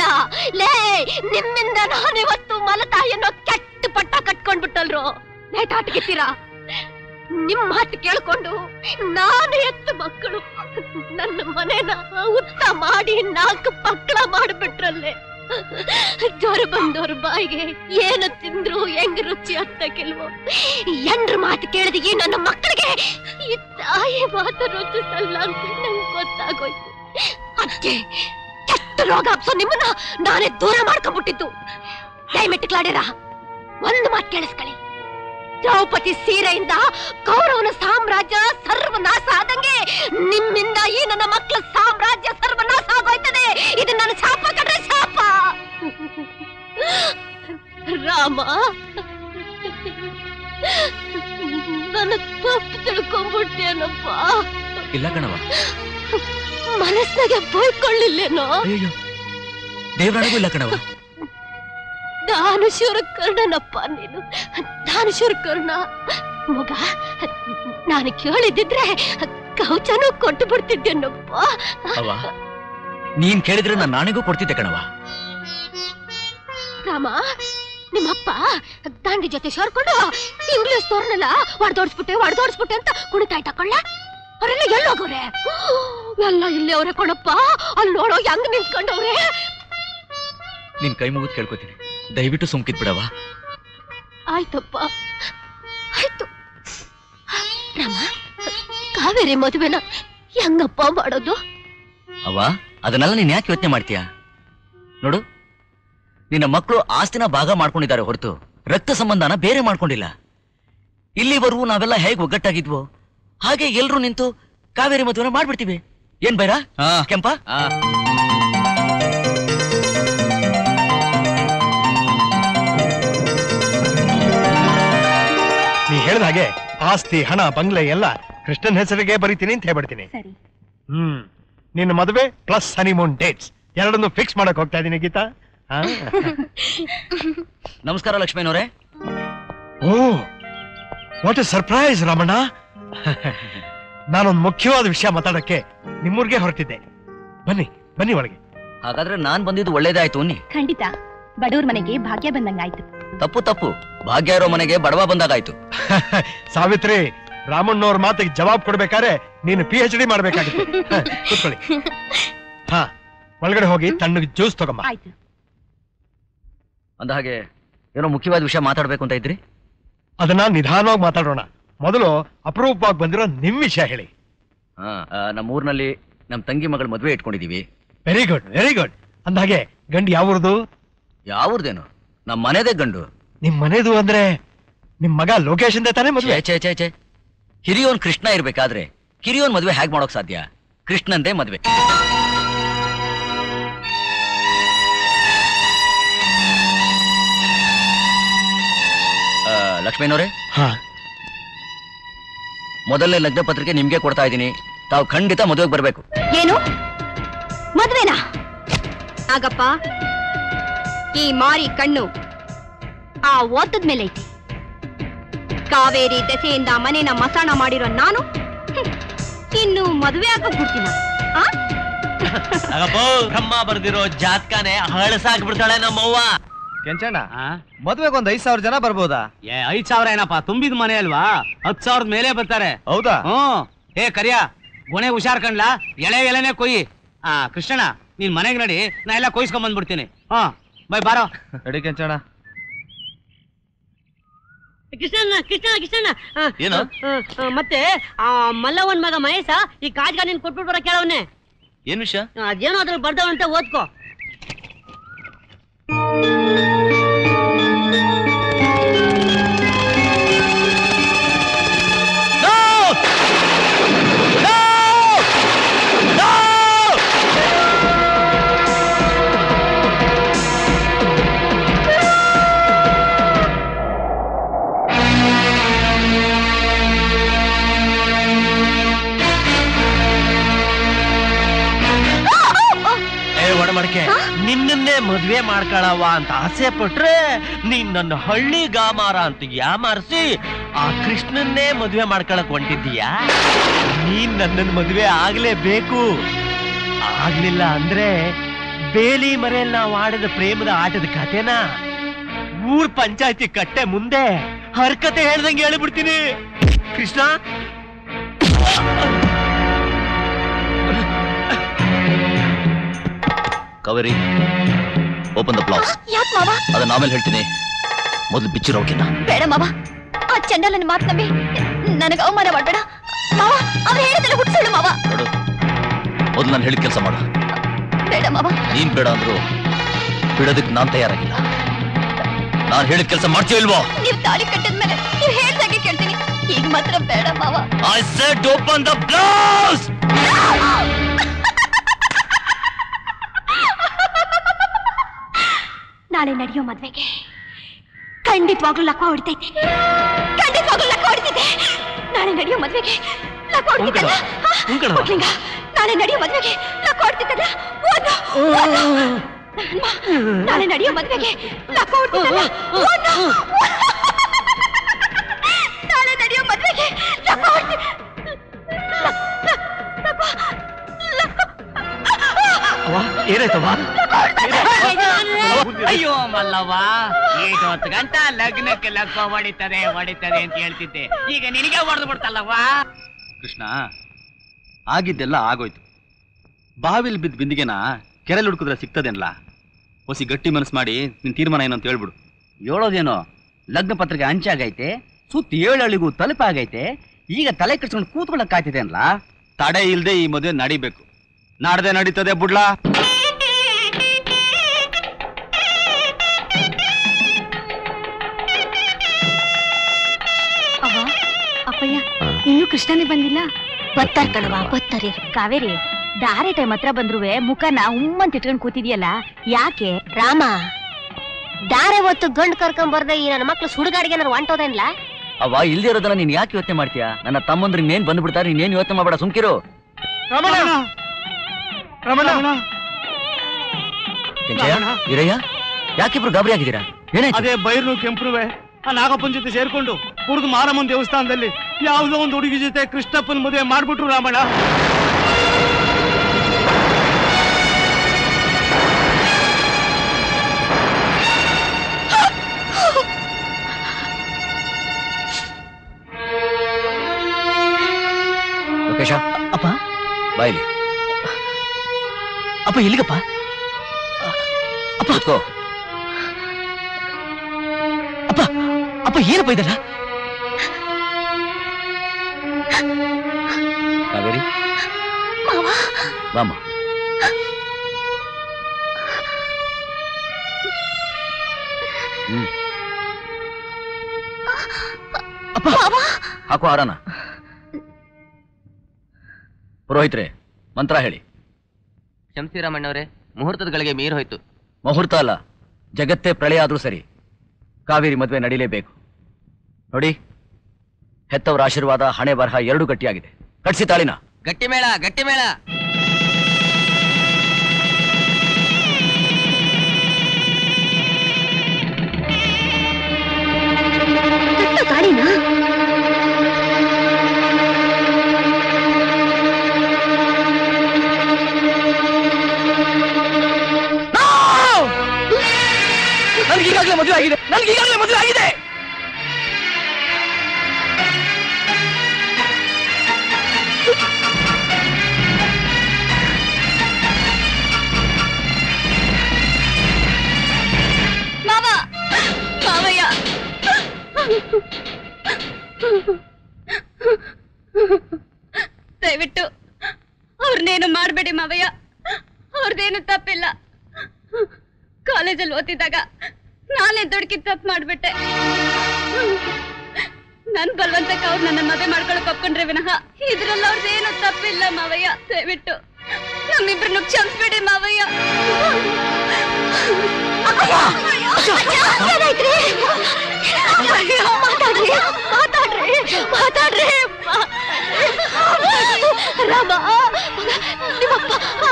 ನಾನಿವತ್ತು ಮಲತಾಯಿ ಅನ್ನೋ ಕೆಟ್ಟ ಪಟ್ಟ ಕಟ್ಕೊಂಡ್ಬಿಟ್ಟಲ್ರು. ನೇಟಾಟಗಿತ್ತೀರಾ? ನಿಮ್ ಮಾತು ಕೇಳ್ಕೊಂಡು ನಾನು ಎತ್ತ ಮಕ್ಕಳು ನನ್ನ ಮನೆನ ಉತ್ತ ಮಾಡಿ 4 ಮಕ್ಕಳ ಮಾಡ್ಬಿಟ್ರಲ್ಲೇ. ಜ್ವರ ಬಂದವ್ರ ಬಾಯಿಗೆ ಏನು ತಿಂದ್ರು ಹೆಂಗ್ ರುಚಿ ಆಗ್ತಕ್ಕಿಲ್ವೋ. ಎಂಡ್ರ ಮಾತು ಕೇಳಿದ ಈ ನನ್ನ ಮಕ್ಕಳಿಗೆ ಈ ತಾಯಿ ಮಾತು ರುಚಿಸಲ್ಲ ಅಂತ ನಂಗೆ ಗೊತ್ತಾಗೋಯ್ತು. ಅದಕ್ಕೆ ಕೆಟ್ಟ ರೋಗ ಹಬ್ಸೋ ನಿಮ್ಮನ್ನ ನಾನೇ ದೂರ ಮಾಡ್ಕೊಂಡ್ಬಿಟ್ಟಿದ್ದು. ದಯವಿಟ್ಟು ಕ್ಲಾಡ್ಯಾರ ಒಂದು ಮಾತು ಕೇಳಿಸ್ಕೊಳ್ಳಿ. ದ್ರೌಪದಿ ಸೀರೆಯಿಂದ ಕೌರವನ ಸಾಮ್ರಾಜ್ಯ ಸರ್ವನಾಶ ಆದಂಗೆ ನಿಮ್ಮಿಂದ ಈ ನನ್ನ ಮಕ್ಕಳ ಸಾಮ್ರಾಜ್ಯ ಸರ್ವನಾಶ ಆಗೋಯ್ತದೆ. ಇದು ನನ್ನ ಶಾಪ ಕಡ್ರೆ ಶಾಪ. ರಾಮ, ನನ್ನ ತಪ್ಪು ತಿಳ್ಕೊಂಡ್ಬಿಟ್ಟೇನಪ್ಪ. ಇಲ್ಲ ಕಣವ, ಮನಸ್ನಾಗೆ ಬೈಕೊಳ್ಳಿಲ್ಲೇನೋ. ದೇವರಾಣಿಗೂ ಇಲ್ಲ ಕಣವ. ದಾನಶೂರ ಕರ್ಣನಪ್ಪ ನೀನು, ದಾನಶೂರ ಕರ್ಣ. ಮಗ, ನಾನು ಕೇಳಿದ್ದಿದ್ರೆ ಕವಚನೂ ಕೊಟ್ಟು ಬಿಡ್ತಿದ್ದೇನಪ್ಪ. ಅವ ನೀನ್ ಕೇಳಿದ್ರೆ ನಾನು ನಾಣಿಗೂ ಕೊಡ್ತಿದ್ದೆ ಕಣವ. ರಾಮ, ನಿಮ್ಮಪ್ಪ ದಾಂಡಿ ಜೊತೆ ಸೇರ್ಕೊಂಡು ಇಂಗ್ಲಿಷ್ ತೋರ್ನೆಲ್ಲ ಒಡ್ದೋಡ್ಸ್ಬಿಟ್ಟೆ ಅಂತ ಕುಣಿತಾ ಇಟ್ಟಕೊಳ್ಳ. ಅವರೆಲ್ಲ ಎಲ್ಲೋಗವ್ರೆ? ಎಲ್ಲ ಇಲ್ಲೇ ಅವ್ರೆ ಕೊಡಪ್ಪ. ಅಲ್ಲಿ ನೋಡೋ ಹೆಂಗ್ ನಿಂತ್ಕೊಂಡವ್ರೆ. ನಿನ್ ಕೈ ಮುಗಿದು ಕೇಳ್ಕೊತೀನಿ, ದಯವಿಟ್ಟು ಸುಮ್ಕಿದ್ ಬಿಡವ. ಆಯ್ತಪ್ಪ, ಆಯ್ತು. ರಾಮ, ಕಾವೇರಿ ಮದುವೆನ ಹೆಂಗಪ್ಪ ಮಾಡೋದು? ಅವ ಅದನ್ನೆಲ್ಲ ನೀನ್ ಯಾಕೆ ಯೋಚನೆ ಮಾಡ್ತೀಯ? ನೋಡು, ನಿನ್ನ ಮಕ್ಕಳು ಆಸ್ತಿನ ಭಾಗ ಮಾಡ್ಕೊಂಡಿದ್ದಾರೆ ಹೊರತು ರಕ್ತ ಸಂಬಂಧನ ಬೇರೆ ಮಾಡ್ಕೊಂಡಿಲ್ಲ. ಇಲ್ಲಿವರೆಗೂ ನಾವೆಲ್ಲ ಹೇಗೆ ಒಗ್ಗಟ್ಟಾಗಿದ್ವೋ ಹಾಗೆ ಎಲ್ರೂ ನಿಂತು ಕಾವೇರಿ ಮದುವೆನ ಮಾಡ್ಬಿಡ್ತೀವಿ. ಏನ್ ಬೈರಾ ಕೆಂಪ? ನೀ ಹೇಳ್ದ ಹಾಗೆ ಆಸ್ತಿ ಹಣ ಬಂಗ್ಲೆ ಎಲ್ಲ ಕೃಷ್ಣನ್ ಹೆಸರಿಗೆ ಬರೀತೀನಿ ಅಂತ ಹೇಳ್ಬಿಡ್ತೀನಿ. ನಿನ್ನ ಮದುವೆ ಪ್ಲಸ್ ಹನಿಮೂನ್ ಡೇಟ್ಸ್ ಎರಡನ್ನು ಫಿಕ್ಸ್ ಮಾಡಕ್ ಹೋಗ್ತಾ ಇದೀನಿ ಗೀತಾ. ನಮಸ್ಕಾರ ಲಕ್ಷ್ಮೀನವರೇ. Oh, what a surprise Ramanna. ನಾನೊಂದು ಮುಖ್ಯವಾದ ವಿಷಯ ಮಾತಾಡಕ್ಕೆ ನಿಮ್ಮೂರ್ಗೆ ಹೊರಟಿದ್ದೆ. ಬನ್ನಿ ಬನ್ನಿ ಒಳಗೆ. ಹಾಗಾದ್ರೆ ನಾನ್ ಬಂದಿದ್ದು ಒಳ್ಳೇದಾಯ್ತು ಅನ್ನಿ. ಖಂಡಿತ, ಬಡವ್ರ ಮನೆಗೆ ಭಾಗ್ಯ ಬಂದಂಗಾಯ್ತು. ತಪ್ಪು ತಪ್ಪು, ಭಾಗ್ಯ ಇರೋ ಮನೆಗೆ ಬಡವ ಬಂದಾಗಾಯ್ತು. ಸಾವಿತ್ರಿ, ರಾಮಣ್ಣವ್ರ ಮಾತಿಗೆ ಜವಾಬ್ ಕೊಡ್ಬೇಕಾದ್ರೆ ನೀನು PhD ಮಾಡ್ಬೇಕಾಗಿತ್ತು. ಕೂತ್ಕೊಳ್ಳಿ. ಹಾ, ಒಳಗಡೆ ಹೋಗಿ ತಣ್ಣಗೆ ಜ್ಯೂಸ್ ತಗೊಂಬ. ಆಯ್ತು. ಅಂದ ಹಾಗೆ ಏನೋ ಮುಖ್ಯವಾದ ವಿಷಯ ಮಾತಾಡ್ಬೇಕು ಅಂತ ಇದ್ರಿ? ಅದನ್ನ ನಿಧಾನವಾಗಿ ಮಾತಾಡೋಣ. ಮೊದಲು ಅಪರೂಪವಾಗಿ ಬಂದಿರೋ ನಿಮ್ ವಿಷಯ ಹೇಳಿ. ನಮ್ಮ ಊರ್ನಲ್ಲಿ ನಮ್ ತಂಗಿ ಮಗಳ ಮದ್ವೆ ಇಟ್ಕೊಂಡಿದೀವಿ. Very good, very good. ಅಂದಾಗೆ ಗಂಡು ಯಾವ್ರದು? ಯಾವ್ರದೇನು, ನಮ್ ಮನೆದೇ ಗಂಡು. ನಿಮ್ ಮನೆದು ಅಂದ್ರೆ ನಿಮ್ ಮಗ ಲೋಕೇಶ್ ಅಂದೇ ತಾನೇ ಮದ್ವೆ? ಚೇ ಹಿರಿಯೋನ್ ಕೃಷ್ಣ ಇರ್ಬೇಕಾದ್ರೆ ಕಿರಿಯೋನ್ ಮದ್ವೆ ಹೇಗ್ ಮಾಡೋಕ್ ಸಾಧ್ಯ? ಕೃಷ್ಣಂದೇ ಮದ್ವೆ. ಲಕ್ಷ್ಮೀನವರೇ, ಮೊದಲನೇ ಲಗ್ನ ಪತ್ರಿಕೆ ನಿಮ್ಗೆ ಕೊಡ್ತಾ ಇದ್ದೀನಿ. ತಾವು ಖಂಡಿತ ಮದುವೆಗೆ ಬರ್ಬೇಕು. ಏನು ಮದ್ವೆನಾ? ಆಗಪ್ಪ, ಈ ಮಾರಿ ಕಣ್ಣು ಆ ಓದದ ಮೇಲೆ ಐತಿ. ಕಾವೇರಿ ದೆಸೆಯಿಂದ ಮನೇನ ಮಸಾಣ ಮಾಡಿರೋ ನಾನು ಇನ್ನು ಮದುವೆ ಆಗಕ್ ಬಿಡ್ತೀನ? ಬ್ರಹ್ಮ ಬರ್ದಿರೋ ಜಾತಕನೇ ಹಳಸಾಗ್ಬಿಡ್ತಾಳೆ ನಮ್ಮವ್ವ. ಕೆಂಚಣ್ಣ, ಮದ್ವೆಗೆ 5,000 ಜನ ಬರ್ಬೋದಾ? 5,000 ಏನಪ್ಪಾ, ತುಂಬಿದ ಮನೆ ಅಲ್ವಾ, 10,000 ಮೇಲೆ ಬರ್ತಾರೆ. ಹೌದಾ? ಏ ಕರಿಯ, ಗೊಣೆ ಹುಷಾರ್ ಕಣ್ಲಾ, ಎಳೆನೆ ಕೊಯ್ಯಿ. ಕೃಷ್ಣಣ್ಣ, ನೀನ್ ಮನೆಗೆ ನಡಿ, ನಾ ಎಲ್ಲ ಕೊಯ್ಸ್ಕೊಂಡ್ ಬಂದ್ಬಿಡ್ತೀನಿ. ಬೈ ಬಾರೋ. ನಡಿ ಕೆಂಚಣ್ಣ. ಕೃಷ್ಣಣ್ಣ ಏನು? ಮತ್ತೆ ಆ ಮಲ್ಲವನ್ ಮಗ ಮಹೇಶ ಈ ಕಾಜ್ಗ ನೀನ್ ಕೊಟ್ಬಿಟ್ಟು ಬರ ಕೇಳವನ್ನೇ. ಏನ್ ವಿಷಯ? ಅದೇನೋ ಅದ್ರಲ್ಲಿ ಬರ್ದವಂತೆ, ಓದ್ಕೋ. ಒಡಮಡಕೆ, ನಿನ್ನನ್ನೇ ಮದ್ವೆ ಮಾಡ್ಕೊಳವ ಅಂತ ಆಸೆ ಪಟ್ರೆ ನೀನ್ ನನ್ನ ಹಳ್ಳಿ ಗಾಮಾರ ಅಂತ ಯಾಮಾರಿಸಿ ಆ ಕೃಷ್ಣನ್ನೇ ಮದ್ವೆ ಮಾಡ್ಕೊಳಕ್ ಹೊಂಟಿದ್ದೀಯಾ? ನೀನ್ ನನ್ನನ್ ಮದ್ವೆ ಆಗ್ಲೇಬೇಕು. ಆಗ್ಲಿಲ್ಲ ಅಂದ್ರೆ ಬೇಲಿ ಮರೆಯಲ್ಲಿ ನಾವು ಆಡಿದ ಪ್ರೇಮದ ಆಟದ ಕಥೆನ ಊರ್ ಪಂಚಾಯತಿ ಕಟ್ಟೆ ಮುಂದೆ ಹರ್ಕತೆ ಹೇಳ್ದಂಗೆ ಹೇಳ್ಬಿಡ್ತೀನಿ. Krishna Kaveri open the blouse. ಯಾಕೆ ಮಾವ? ಅದನ್ನ ಆಮೇಲೆ ಹೇಳ್ತೀನಿ, ಮೊದಲು ಬಿಚ್ಚಿರೋಕಿನ್ನ. ಬೇಡ ಮಾವ, ಆ ಚಂಡಾಲನ ಮಾತು ನಂಬಿ ನನಗೆ ಅವಮಾನ ಮಾಡಬೇಡ ಮಾವ. ಅವ್ರು ಹೇಳಿದ್ರೆ ಹುಟ್ಟಿಸಳು ಮಾವ. ನೋಡು, ಮೊದಲು ನಾನು ಹೇಳಿದ ಕೆಲಸ ಮಾಡು. ಬೇಡ ಮಾವ. ನೀನ್ ಬೇಡ ಅಂದ್ರು ಬಿಡೋದಕ್ಕೆ ನಾನ್ ತಯಾರಾಗಿಲ್ಲ. ನಾನು ಹೇಳಿದ ಕೆಲಸ ಮಾಡ್ತೀಯ ಇಲ್ವೋ? ನೀವು ತಾಳಿ ಕಟ್ಟಿದ್ಮೇಲೆ ನೀವು ಹೇಳ್ದಾಗೆ ಕೇಳ್ತೀನಿ. ಈಗ ಮಾತ್ರ ಬೇಡ ಮಾವ. I said open the blouse. ನಾಳೆ ನಡೆಯೋ ಮದ್ವೆಗೆ ಖಂಡಿತವಾಗ್ಲೂ ಲಕ್ಕ ಹೊಡಿತೈತೆ. ಖಂಡಿತವಾಗ್ಲೂ ಲಕ್ಕ ಹೊಡಿತಿದೆ. ನಾಳೆ ನಡೆಯೋ ಮದ್ವೆಗೆ ಲಕ್ಕ ಹೊಡಿತಿದ್ದಲ್ಲ. ಪುಟ್ಲಿಂಗ, ನಾಳೆ ನಡೆಯೋ ಮದ್ವೆಗೆ ಲಕ್ಕ ಹೊಡಿತಿದ್ದಲ್ಲ. ನಾಳೆ ನಡೆಯೋ ಮದ್ವೆಗೆ ಲಕ್ಕ ಹೊಡಿತಿದ್ದಲ್ಲ. ನಾಳೆ ನಡೆಯೋ ಮದ್ವೆಗೆ ಲಕ್ಕ ಹೊಡಿತಿ. ಏನಾಯ್ತವ? ಅಯ್ಯೋ ಮಲ್ಲವ್ವ, ಈಟೊತ್ತು ಗಂಟ ಲಗ್ನಕ್ಕೆ ಲಕ್ಕ ಹೊಡಿತದೆ ಅಂತ ಹೇಳ್ತಿದ್ದೆ, ಈಗ ನಿನಗೆ ಹೊಡೆದು ಬಿಡ್ತಲ್ಲವ್ವ. ಕೃಷ್ಣ, ಆಗಿದ್ದೆಲ್ಲ ಆಗೋಯ್ತು. ಬಾವಿಲ್ ಬಿದ್ದ ಬಿಂದಿಗೆನ ಕೆರೆಲ್ ಹುಡುಕಿದ್ರೆ ಸಿಗ್ತದೇನಲ್ಲ. ಹೊಸಿ ಗಟ್ಟಿ ಮನಸ್ಸು ಮಾಡಿ ನಿನ್ ತೀರ್ಮಾನ ಏನು ಅಂತ ಹೇಳ್ಬಿಡು. ಹೇಳೋದೇನೋ, ಲಗ್ನ ಪತ್ರಿಕೆ ಹಂಚಾಗೈತೆ, ಸುತ್ತ 7 ಹಳ್ಳಿಗೂ ತಲುಪಾಗೈತೆ. ಈಗ ತಲೆ ಕಟ್ಸ್ಕೊಂಡು ಕೂತ್ಕೊಳ್ಳಕ್ಕಾಗ್ತಿದೆ ಅನ್ಲ. ತಡೆ ಇಲ್ದೆ ಈ ಮದುವೆ ನಡಿಬೇಕು. ನಾಡ್ದೆ ನಡೀತದೆ ಬುಡ್ಲಾ. ಅಪ್ಪಯ್ಯ, ಇನ್ನೂ ಕೃಷ್ಣನೇ ಬಂದಿಲ್ಲ. ಬರ್ತಾರ ಕಣವ, ಬರ್ತಾರೆ. ಕಾವೇರಿ, ದಾರೆ ಟೈಮ್ ಹತ್ರ ಬಂದ್ರುವೆ ಮುಖನ ಉಮ್ಮಂತ ಇಟ್ಕೊಂಡು ಕೂತಿದ್ಯಲ್ಲ, ಯಾಕೆ? ರಾಮ, ದಾರೆ ಹೊತ್ತು ಗಂಡು ಕರ್ಕೊಂಡ್ ಬರ್ದೆ ಈ ನನ್ನ ಮಕ್ಳು ಸುಡುಗಾಡಿಗೆ ನಾನು ಹೊಂಟೋದೇನ್ಲ? ಅವ ಇಲ್ದೇ ಇರೋದನ್ನ ನೀನ್ ಯಾಕೆ ಯೋಚನೆ ಮಾಡ್ತೀಯಾ? ನನ್ನ ತಮ್ಮಂದ್ರೆ ಇನ್ನೇನ್ ಬಂದ್ಬಿಡ್ತಾರೆ, ನೀನೇನ್ ಯೋಚನೆ ಮಾಡಬೇಡ, ಸುಮ್ಕಿರು. ಇರಯ್ಯ, ಯಾಕಿಬ್ರು ಗಾಬರಿ ಆಗಿದ್ದೀರಾ? ಏನಾಯ್ತು? ಅದೇ ಬೈರ್ನು ಕೆಂಪುರುವೆ ಆ ನಾಗಪ್ಪನ ಜೊತೆ ಸೇರ್ಕೊಂಡು ಕುಡಿದು ಮಾರಮ್ಮನ ದೇವಸ್ಥಾನದಲ್ಲಿ ಯಾವುದೋ ಒಂದು ಹುಡುಗಿ ಜೊತೆ ಕೃಷ್ಣಪ್ಪನ ಮದುವೆ ಮಾಡ್ಬಿಟ್ರು ರಾಮಣ್ಣ. ಲೋಕೇಶ, ಅಪ್ಪ ಬಾಯ್ಲಿ. ಅಪ್ಪ ಎಲ್ಲಿಗಪ್ಪ? ಅಪ್ಪ ಕೂತ್ಕೋ. ಅಪ್ಪ ಅಪ್ಪ ಏನಪ್ಪ ಇದಲ್ಲ? ಕಾವೇರಿ, ಬಾಮ್ಮ. ಹಾಕೋ ಹಾರನ. ಪುರೋಹಿತ್ರೆ, ಮಂತ್ರ ಹೇಳಿ. ಶಂಸಿರಾಮಣ್ಣವರೇ, ಮುಹೂರ್ತದ ಗಳಿಗೆ ಮೀರ್ ಹೋಯ್ತು. ಮುಹೂರ್ತ ಅಲ್ಲ, ಜಗತ್ತೇ ಪ್ರಳಯ ಆದ್ರೂ ಸರಿ, ಕಾವೇರಿ ಮದುವೆ ನಡೀಲೇಬೇಕು. ನೋಡಿ, ಹೆತ್ತವರ ಆಶೀರ್ವಾದ, ಹಣೆ ಬರಹ ಎರಡೂ ಗಟ್ಟಿಯಾಗಿದೆ. ಕಟ್ಸಿ ತಾಳಿನ. ಗಟ್ಟಿ ಮೇಳ, ಗಟ್ಟಿ ಮೇಳ. ತಾಳಿನ ನನಗೀಗಾಗಲೇ ಮದುವೆ ಆಗಿದೆ, ನನಗೀಗಾಗಲೇ ಮದುವೆ ಆಗಿದೆ. ಮಾವ, ಮಾವಯ್ಯ, ದಯವಿಟ್ಟು ಅವ್ರನ್ನೇನು ಮಾಡ್ಬೇಡಿ ಮಾವಯ್ಯ. ಅವ್ರದ್ದೇನು ತಪ್ಪಿಲ್ಲ. ಕಾಲೇಜಲ್ಲಿ ಓದಿದಾಗ ನಾನೇ ದುಡ್ಕಿ ತಪ್ಪು ಮಾಡ್ಬಿಟ್ಟೆ. ನನ್ ಬಲವಂತಕ್ಕೆ ಅವ್ರು ನನ್ನ ಮದುವೆ ಮಾಡ್ಕೊಳಕ್ ಒಪ್ಕೊಂಡ್ರೆ ವಿನಃ ಇದ್ರಲ್ಲಿ ಅವ್ರದ್ದೇನು ತಪ್ಪಿಲ್ಲ ಮಾವಯ್ಯ. ದಯವಿಟ್ಟು ನಮ್ಮಿಬ್ರನ್ನು ಕ್ಷಮಿಸ್ಬಿಡಿ ಮಾವಯ್ಯ. ಮಾತಾಡ್ರಿ ರಾಮ, ನಿಮ್ಮಪ್ಪ.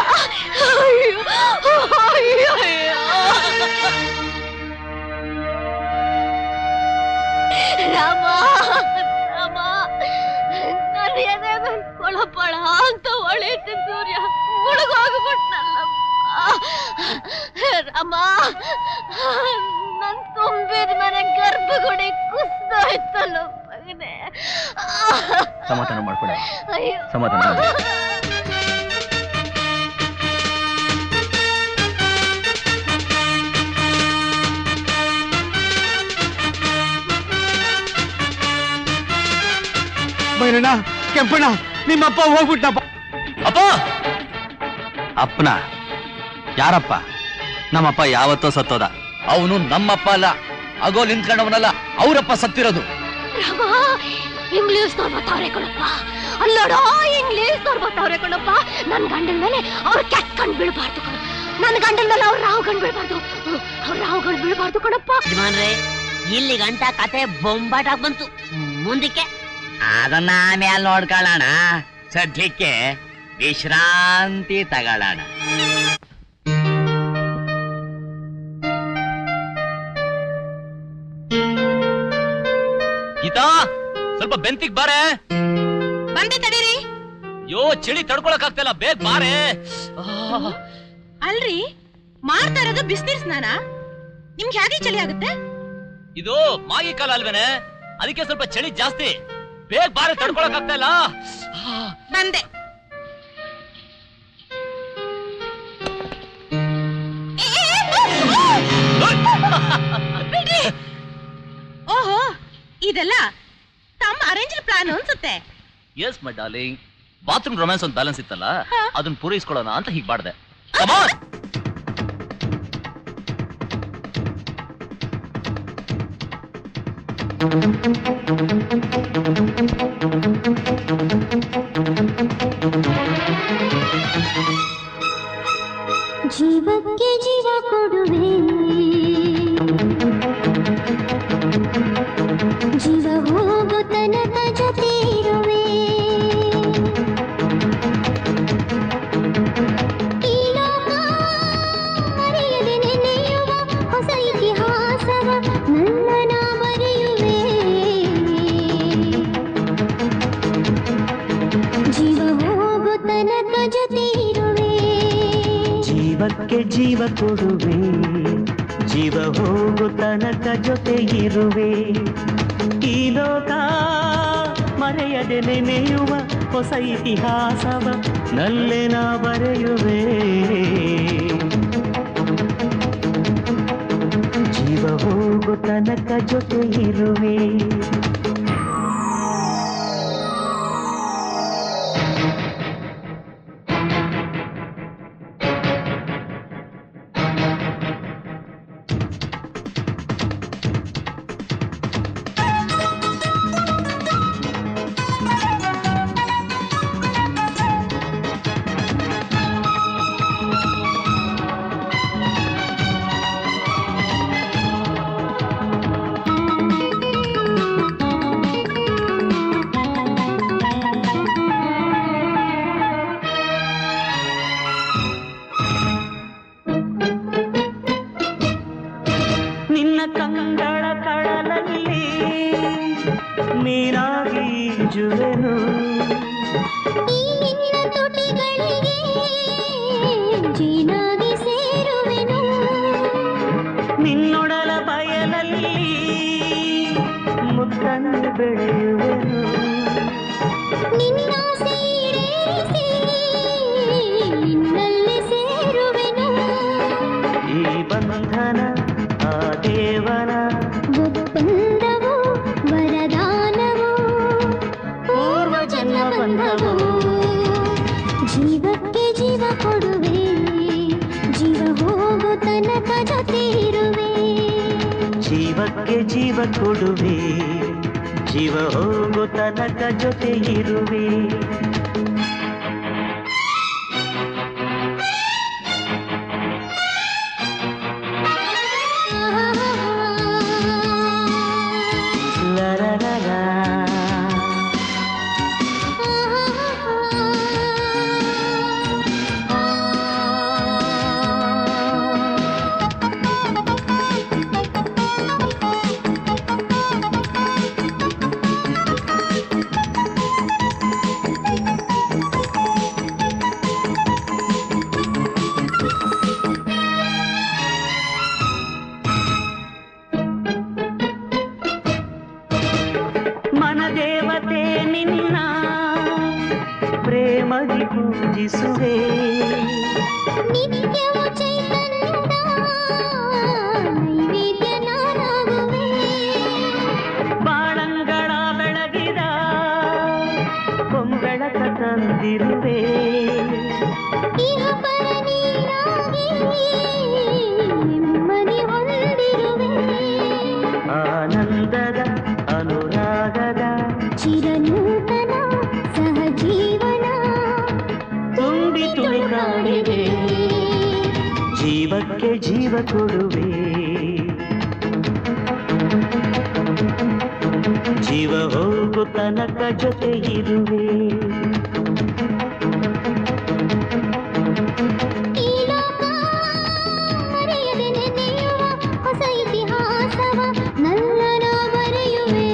ರಾಮ, ರಾಮ, ನನ್ನ ಎದೆ ಕೊಳಪಳ ಅಂತ ಹೊಳಿತು ಸೂರ್ಯ ಮುಳುಗೋಗ್ಬಿಟ್ನಲ್ಲಪ್ಪ. ರಾಮ, ನನ್ ತುಂಬಿದ ಮನೆ ಗರ್ಭಗುಡಿ ಕುಸ್ದೋಯ್ತಲ್ಲ ಮಗನೇ. ಸಮಾಧಾನ ಮಾಡ್ಕೊಡ, ಅಯ್ಯೋ. ಸಮಾಧಾನ ಮಾಡು. ಬೈರಣ್ಣ, ಕೆಂಪಣ್ಣ, ನಿಮ್ಮಪ್ಪ ಹೋಗ್ಬಿಟ್ಟಪ್ಪ. ಅಪ್ಪ, ಅಪ್ಪನ ಯಾರಪ್ಪ? ನಮ್ಮಪ್ಪ ಯಾವತ್ತೋ ಸತ್ತೋದ. ಅವನು ನಮ್ಮಪ್ಪ ಅಲ್ಲ, ಆಗೋ ನಿಂತ್ಕೊಂಡವನಲ್ಲ, ಅವರಪ್ಪ ಸತ್ತಿರೋದು. ರಾಮ, ಇಂಗ್ಲಿಷ್ ಬರ್ತಾವ್ರೆ ಕಣಪ್ಪ. ಅಲ್ಲೋಡ, ಇಂಗ್ಲಿಷ್ ಬರ್ತಾವ್ರೆ ಕಣಪ್ಪ. ನನ್ ಗಂಡನ ಮೇಲೆ ಅವ್ರು ಕೆಟ್ಟ ಕಣ್ ಬೀಳ್ಬಾರ್ದು ಕಣ. ನನ್ ಗಂಡನ ಮೇಲೆ ಅವ್ರು ರಾವ್ ಗಂಡ್ ಬೀಳ್ಬಾರ್ದು, ಅವ್ರು ರಾವ್ ಗಂಡ್ ಬೀಳ್ಬಾರ್ದು ಕಣಪ್ಪ. ಯಜಮಾನ್ರೆ, ಇಲ್ಲಿ ಗಂಟ ಕತೆ ಬೊಂಬಾಟಾಗ್ ಬಂತು. ಮುಂದಕ್ಕೆ ಅದನ್ನ ಆಮೇಲೆ ನೋಡ್ಕೊಳ್ಳೋಣ. ಸದ್ಯಕ್ಕೆ ವಿಶ್ರಾಂತಿ ತಗೊಳ್ಳೋಣ. ಗೀತಾ, ಸ್ವಲ್ಪ ಬೆಂತಿಗ್ ಬಾರೆ. ಬಂದೆ ತಡೀರಿ. ಯೋ, ಚಳಿ ತಡ್ಕೊಳಕ್ ಆಗ್ತಿಲ್ಲ, ಬೇಗ ಬಾರೆ. ಅಲ್ರಿ, ಮಾಡ್ತಾ ಇರೋದು ಬಿಸಿನೀರ್ ಸ್ನಾನ, ನಿಮ್ಗೆ ಹೇಗೆ ಚಳಿ ಆಗುತ್ತೆ? ಇದು ಮಾಗಿ ಕಾಲ ಅಲ್ವೇನೆ, ಅದಕ್ಕೆ ಸ್ವಲ್ಪ ಚಳಿ ಜಾಸ್ತಿ. ಬೇಗ ಬಾರೆ, ತಡ್ಕೊಳಕ್ ಆಗ್ತಾ ಇಲ್ಲ. ಬಂದೆ. ಬಿಡ್ರಿ. ಓಹೋ, ಇದೆಲ್ಲ ತಮ್ಮ ಅರೇಂಜ್ ಪ್ಲಾನ್ ಅನ್ಸುತ್ತೆ. Yes my darling, bathroom romance ಒಂದು ಬ್ಯಾಲೆನ್ಸ್ ಇತ್ತಲ್ಲ, ಅದನ್ನ ಪೂರೈಸ್ಕೊಳ್ಳೋಣ ಅಂತ ಹೀಗೆ ಮಾಡಿದೆ. ಜೀವಕ್ಕೆ ಜೀವ ಕೊಡುವೆ, ಜೀವ ಹೋಗೋ ತನಕ ಜೊತೆ ಇರುವೆ. ಈ ಲೋಕ ಮರೆಯದೆ ನೆನೆಯುವ ಹೊಸ ಇತಿಹಾಸವ ನನ್ನ ಬರೆಯುವೆ. ಜೀವ ಹೋಗೋ ತನಕ ಜೊತೆ ಇರುವೆ. ಜೀವಕ್ಕೆ ಜೀವ ಕೊಡುವೆ, ಜೀವ ಹೋಗು ತನಕ ಜೊತೆ ಇರುವೆ. ಈ ಲೋಕ ಮರೆಯದೆ ನೆನೆಯುವ ಹೊಸ ಇತಿಹಾಸವ ನಲ್ಲೇ ನಾ ಬರೆಯುವೆ. ಜೀವ ಹೋಗು ತನಕ ಜೊತೆ ಇರುವೆ. ಜೀವಕ್ಕೆ ಜೀವ ಕೊಡುವೆ, ಜೀವ ಹೋಗೋ ತನಕ ಜೊತೆ ಇರುವೆ. ನಿನ್ನ ಪ್ರೇಮದಿ ಪೂಜಿಸುವೆ ನಿತ್ಯವೂ ಚೈತನ್ಯದ ನೈವೇದ್ಯ ನಾನಾಗುವೆ ಬಾಳಂಗಳ ಬೆಳಗಿದ ಕೊಂಬೆಳಕ ತಂದಿರುವೆ ಇಹ ಪರ ನೀನಾಗಿ ನೆಮ್ಮದಿ ಹೊಂದಿರುವೆ ಆನಂದದ ಅನುರಾಗದ ಚಿರನೂತನ ಸಹಜೀವನ ತುಂಬಿ ತುಳುಕಾಡಿದೆ ಜೀವಕ್ಕೆ ಜೀವ ಕೊಡುವೆ ಜೀವ ಹೋಗು ತನಕ ಜೊತೆ ಇರುವೆ ಈ ಲೋಕ ಮರೆಯದೆ ನೆನೆಯುವ ಹೊಸ ಇತಿಹಾಸವ ನಲ್ಲನ ಬರೆಯುವೆ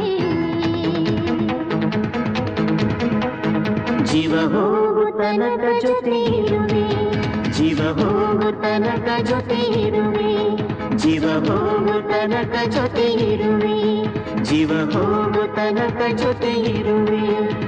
ಜೀವ ಹೋಗು ತನಕ ಜೊತೆ ಇರುವೆ ಜೀವ ಹೋಗು ತನಕ ಜೊತೆ ಇರುವೆ ಜೀವ ಹೋಗು ತನಕ ಜೊತೆ ಇರುವೆ ಜೀವ ಹೋಗು ತನಕ ಜೊತೆ ಇರುವೆ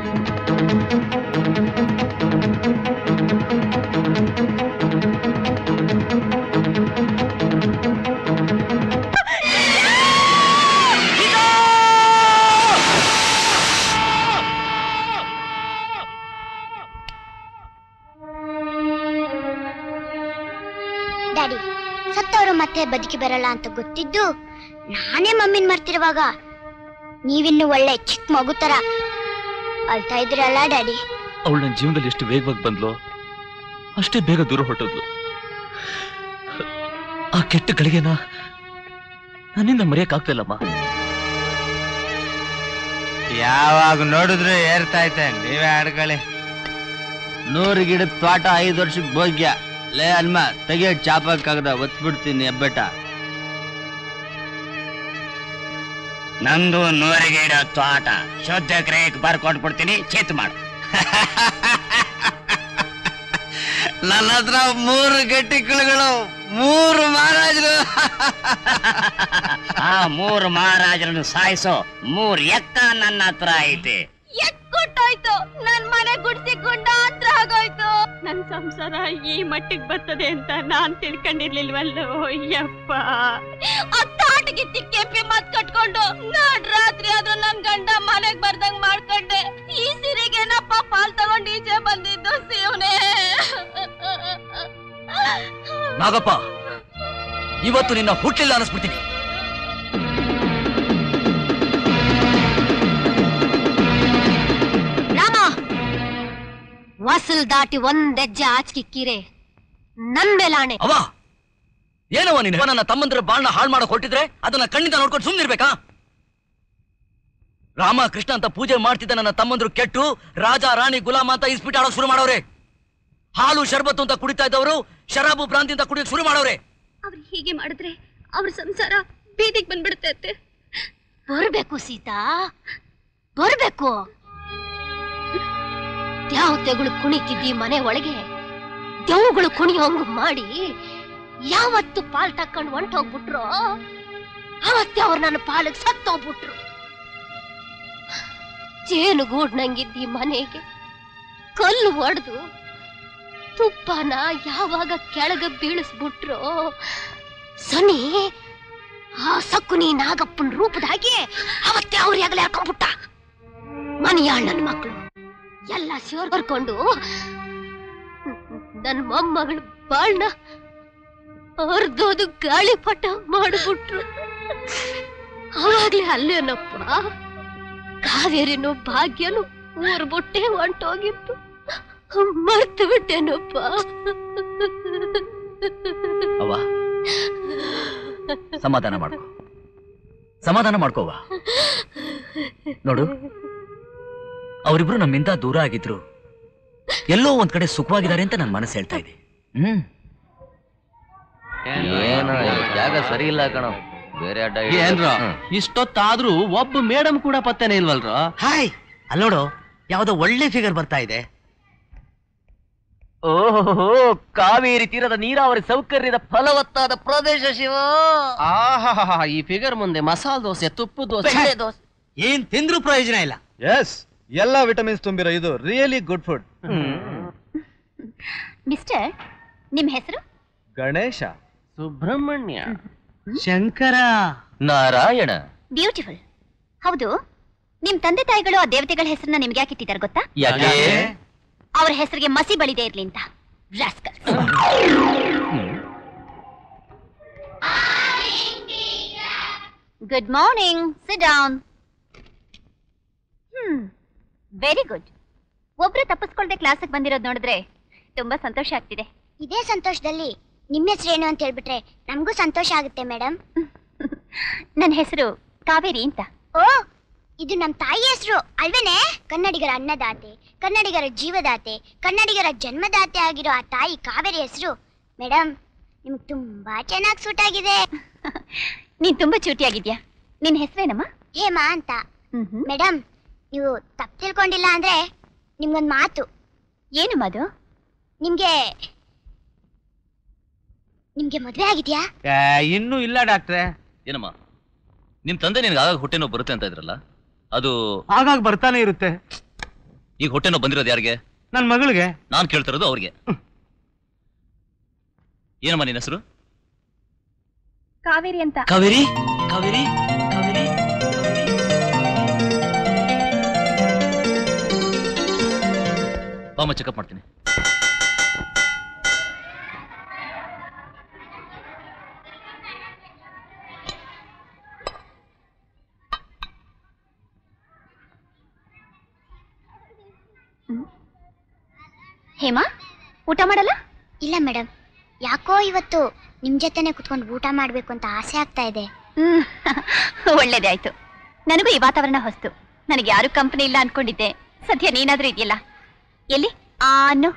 ಡ್ಯಾಡಿ ಸತ್ತವರು ಮತ್ತೆ ಬದುಕಿ ಬರಲ್ಲ ಅಂತ ಗೊತ್ತಿದ್ದು ನಾನೇ ಮಮ್ಮಿನ ಮರ್ತಿರುವಾಗ ನೀವಿನ್ನು ಒಳ್ಳೆ ಚಿಕ್ಕ ಮಗು ತರ ಅಳ್ತಾ ಇದ್ರಲ್ಲ ಡ್ಯಾಡಿ. ಅವಳು ನನ್ನ ಜೀವನದಲ್ಲಿ ಎಷ್ಟು ವೇಗವಾಗಿ ಬಂದ್ಲು ಅಷ್ಟೇ ಬೇಗ ದೂರ ಹೊರಟೋದ್ಲು. ಆ ಕೆಟ್ಟ ಗಳಿಗೆನ ನನ್ನಿಂದ ಮರೆಯಕ್ಕಾಗ್ತಿಲ್ಲಮ್ಮ. ಯಾವಾಗ ನೋಡಿದ್ರು ಏರ್ತಾ ಐತೆ, ನೀವೇ ಆಡ್ಕೊಳ್ಳಿ. 100 ಗಿಡದ ತೋಟ 5 ವರ್ಷಕ್ಕೆ ಭೋಗ್ಯ. ಲೇ ಅಲ್ಮ ತೆಗಿಯ ಚಾಪಕ್ಕಾಗದ ಒತ್ಬಿಡ್ತೀನಿ ಹೆಬ್ಬೆಟ. ನಂದು 100 ಗಿಡ ತೋಟ ಶುದ್ಧ ಕ್ರೇಕ್ ಬರ್ಕೊಟ್ಬಿಡ್ತೀನಿ, ಚೇತ್ ಮಾಡು. ನನ್ನ ಹತ್ರ 3 ಗಟ್ಟಿಗಳು, 3 ಮಹಾರಾಜರು. ಆ 3 ಮಹಾರಾಜರನ್ನು ಸಾಯಿಸೋ 3 ಎಕ್ಕ ನನ್ನ ಹತ್ರ ಐತೆ. ಎಕ್ಕೊಟ್ಟಾಯ್ತು, ನನ್ ಮನೆ ಗುಡ್ಸಿ ಗುಂಡ ಹತ್ರ ಆಗೋಯ್ತು. ನನ್ ಸಂಸಾರ ಈ ಮಟ್ಟಿಗೆ ಬರ್ತದೆ ಅಂತ ನಾನ್ ತಿಳ್ಕೊಂಡಿರ್ಲಿಲ್ವಲ್ಲೋ ಯಪ್ಪ. ಅತ್ತಾಟಿಗೆ ತಿಕ್ಕೆಪ್ಪಿ ಮತ್ ಕಟ್ಕೊಂಡು ನಾಡ್ ರಾತ್ರಿ ಆದ್ರೂ ನನ್ ಗಂಡ ಮನೆಗ್ ಬರ್ದಂಗ್ ಮಾಡ್ಕೊಂಡೆ. ಈ ಸಿರಿಗೆನಪ್ಪ ಪಾಲ್ ತಗೊಂಡು ಈಚೆ ಬಂದಿದ್ದು ಶಿವನೇ. ನಾಗಪ್ಪ, ಇವತ್ತು ನಿನ್ನ ಹುಟ್ಟಿಲ್ಲ ಅನಿಸ್ಬಿಡ್ತೀನಿ. ರಾಮ, ವಾಸಲ್ ದಾಟಿ ಒಂದೆಜ್ಜೆ ಆಚಕಿಕ್ಕಿರೆ ನನ್ ಮೇಲಾಣೆ. ಅವ ಏನವ ನೀನು ನನ್ನ ತಮ್ಮಂದ್ರ ಬಾಳ್ನ ಹಾಳು ಮಾಡಕ್ ಹೊರಟಿದ್ರೆ ಅದನ್ನ ಕಣ್ಣಿಂದ ನೋಡ್ಕೊಂಡು ಸುಮ್ನಿರ್ಬೇಕಾ? ರಾಮ ಕೃಷ್ಣ ಅಂತ ಪೂಜೆ ಮಾಡ್ತಿದ್ದ ನನ್ನ ತಮ್ಮಂದ್ರು ಕೆಟ್ಟು ರಾಜ ರಾಣಿ ಗುಲಾಮ ಅಂತ ಇಸ್ಪಿಟ್ ಆಡೋಕ್ ಶುರು ಮಾಡವ್ರೆ. ಹಾಲು ಶರ್ಬತ್ತು ಅಂತ ಕುಡಿತಾ ಇದ್ದವರು ಶರಾಬು ಭ್ರಾಂತಿ ಅಂತ ಕುಡಿಯೋಕ್ ಶುರು ಮಾಡವ್ರೆ. ಅವ್ರು ಹೀಗೆ ಮಾಡಿದ್ರೆ ಅವ್ರ ಸಂಸಾರ ಬೀದಿಗೆ ಬಂದ್ಬಿಡುತ್ತೆ. ಬರ್ಬೇಕು ಸೀತಾ, ಬರ್ಬೇಕು. ದ್ಯಾವತೆಗಳು ಕುಣಿತಿದ್ದಿ ಮನೆ ಒಳಗೆ ದೆವ್ಗಳು ಕುಣಿಯೋಂಗ್ ಮಾಡಿ ಯಾವತ್ತು ಪಾಲ್ ತಕ್ಕೊಂಡು ಹೊಂಟೋಗ್ಬಿಟ್ರು ಅವತ್ತೇ ಅವ್ರು ನನ್ನ ಪಾಲಿಗೆ ಸತ್ತೋಗ್ಬಿಟ್ರು. ಜೇನುಗೂಡ್ ನಂಗಿದ್ದಿ ಮನೆಗೆ ಕಲ್ಲು ಒಡೆದು ತುಪ್ಪನ ಯಾವಾಗ ಕೆಳಗ ಬೀಳಿಸ್ಬಿಟ್ರು ಸನಿ ಆ ಸಕ್ಕುನಿ ನಾಗಪ್ಪನ ರೂಪದಾಗಿ ಅವತ್ತೇ ಅವ್ರ ಯಾಗಲೇ ಹಾಕೊಂಡ್ಬಿಟ್ಟ. ಮನೆಯಾಳ್ ನನ್ನ ಮಕ್ಕಳು ಎಲ್ಲ ಸೇರ್ ಬರ್ಕೊಂಡು ನನ್ನ ಮೊಮ್ಮಗಳು ಬಾಳ್ನ ಅರ್ಧೋದು ಗಾಳಿಪಟ ಮಾಡ್ಬಿಟ್ರು. ಅವಾಗ್ಲೇ ಅಲ್ಲೇನಪ್ಪ ಕಾವೇರಿನೂ ಭಾಗ್ಯನು ಊರ್ ಬುಟ್ಟೆ ಹೊಂಟೋಗಿತ್ತು. ಮರ್ತು ಬಿಟ್ಟೇನಪ್ಪ. ಅವ್ವ, ಸಮಾಧಾನ ಮಾಡ್ಕೋ, ಸಮಾಧಾನ ಮಾಡ್ಕೋವ. ನೋಡು, ಅವರಿಬ್ರು ನಮ್ಮಿಂದ ದೂರ ಆಗಿದ್ರು ಎಲ್ಲೋ ಒಂದ್ ಕಡೆ ಸುಖವಾಗಿದ್ದಾರೆ ಅಂತ ನನ್ನ ಮನಸ್ಸು ಹೇಳ್ತಾ ಇದೆ. ಏನೋ ಜಾಗ ಸರಿ ಇಲ್ಲ ಕಣೋ, ಬೇರೆ ಅಡ್ಡ ಏನ್ರೋ ಇಷ್ಟೊತ್ತಾದ್ರೂ ಒಬ್ಬ ಮೇಡಮ್ ಕೂಡ ಪತ್ತೆನೇ ಇಲ್ವಲ್ರೋ? ಹಾಯ್, ಅಲ್ಲೋಡು ಯಾವ್ದೋ ಒಳ್ಳೆ ಫಿಗರ್ ಬರ್ತಾ ಇದೆ. ಓಹೋ, ಕಾವೇರಿ ತೀರದ ನೀರಾವರಿ ಸೌಕರ್ಯದ ಫಲವತ್ತಾದ ಪ್ರದೇಶ ಶಿವ. ಆಹಾ, ಈ ಫಿಗರ್ ಮುಂದೆ ಮಸಾಲ ದೋಸೆ, ತುಪ್ಪ ದೋಸೆ, ದೋಸೆ ಏನ್ ತಿಂದ್ರು ಪ್ರಯೋಜನ ಇಲ್ಲ. ಎಸ್, ಎಲ್ಲಾ ವಿಟಮಿನ್ಸ್ ತುಂಬಿರೋ ಇದು ರಿಯಲಿ ಗುಡ್ ಫುಡ್. ಮಿಸ್ಟರ್, ನಿಮ್ ಹೆಸರು? ಗಣೇಶ. ಸುಬ್ರಹ್ಮಣ್ಯ. ಶಂಕರ. ನಾರಾಯಣ. ಬ್ಯೂಟಿಫುಲ್. ಹೌದು, ನಿಮ್ ತಂದೆ ತಾಯಿಗಳು ಆ ದೇವತೆಗಳ ಹೆಸರನ್ನ ನಿಮ್ಗೆ ಯಾಕೆ ಇಟ್ಟಿದ್ದಾರೆ ಗೊತ್ತಾ? ಯಾಕೆ? ಅವ್ರ ಹೆಸರಿಗೆ ಮಸಿ ಬಳಿದೆ ಇರ್ಲಿ ಅಂತ. Good morning, sit down. Very good. ಒಬ್ರು ತಪ್ಪಿಸ್ಕೊಳ್ದೆ ಕ್ಲಾಸಿಗೆ ಬಂದಿರೋದು ನೋಡಿದ್ರೆ ತುಂಬಾ ಸಂತೋಷ ಆಗ್ತಿದೆ. ಇದೇ ಸಂತೋಷದಲ್ಲಿ ನಿಮ್ಮ ಹೆಸರೇನು ಅಂತ ಹೇಳ್ಬಿಟ್ರೆ ನಮಗೂ ಸಂತೋಷ ಆಗುತ್ತೆ ಮೇಡಮ್. ನನ್ನ ಹೆಸರು ಕಾವೇರಿ ಅಂತ. ಓ, ಇದು ನಮ್ಮ ತಾಯಿ ಹೆಸರು ಅಲ್ವೇನೆ? ಕನ್ನಡಿಗರ ಅನ್ನದಾತೆ, ಕನ್ನಡಿಗರ ಜೀವದಾತೆ, ಕನ್ನಡಿಗರ ಜನ್ಮದಾತೆ ಆಗಿರೋ ಆ ತಾಯಿ ಕಾವೇರಿ ಹೆಸರು ಮೇಡಮ್ ನಿಮ್ಗೆ ತುಂಬಾ ಚೆನ್ನಾಗಿ ಸೂಟ್ ಆಗಿದೆ. ನೀನ್ ತುಂಬಾ ಚೂಟಿಯಾಗಿದ್ಯಾ. ನಿನ್ ಹೆಸರೇನಮ್ಮ? ಹೇಮಾ ಅಂತ. ಮೇಡಮ್, ನೀವು ತಪ್ಪು ತಿಳ್ಕೊಂಡಿಲ್ಲ ಅಂದ್ರೆ ನಿಮ್ಗೊಂದು ಮಾತು. ಏನು ಮಾತು? ನಿಮ್ಗೆ ಮದ್ವೆ ಆಗಿದ್ಯಾ? ಇನ್ನೂ ಇಲ್ಲ ಡಾಕ್ಟ್ರೆ. ಏನಮ್ಮ, ನಿಮ್ ತಂದೆ ನಿನ್ಗೆ ಆಗಾಗ ಹೊಟ್ಟೆ ನೋವು ಬರುತ್ತೆ ಅಂತ ಇದ್ರಲ್ಲ, ಅದು ಆಗಾಗ ಬರ್ತಾನೆ ಇರುತ್ತೆ. ಈಗ ಹೊಟ್ಟೆ ನೋವು ಬಂದಿರೋದು ಯಾರಿಗೆ? ನನ್ ಮಗಳಿಗೆ. ನಾನ್ ಕೇಳ್ತಿರೋದು ಅವ್ರಿಗೆ. ಏನಮ್ಮ ನಿನ್ನ ಹೆಸರು? ಕಾವೇರಿ ಅಂತ. ಕಾವೇರಿ? ಕಾವೇರಿ? ಕಾವೇರಿ? ಬಾಮ, ಚೆಕಪ್ ಮಾಡ್ತೀನಿ. ಹೇಮಾ, ಊಟ ಮಾಡಲ್ಲ? ಇಲ್ಲ ಮೇಡಮ್, ಯಾಕೋ ಇವತ್ತು ನಿಮ್ ಜೊತೆನೆ ಕುತ್ಕೊಂಡು ಊಟ ಮಾಡ್ಬೇಕು ಅಂತ ಆಸೆ ಆಗ್ತಾ ಇದೆ. ಒಳ್ಳೇದೇ ಆಯ್ತು. ನನಗೂ ಈ ವಾತಾವರಣ ಹೊಸ್ತು. ನನಗೆ ಯಾರು ಕಂಪನಿ ಇಲ್ಲ ಅನ್ಕೊಂಡಿದ್ದೆ. ಸದ್ಯ ನೀನಾದ್ರೂ ಇದೆಯಲ್ಲ. ಎಲ್ಲಿ ಆನು?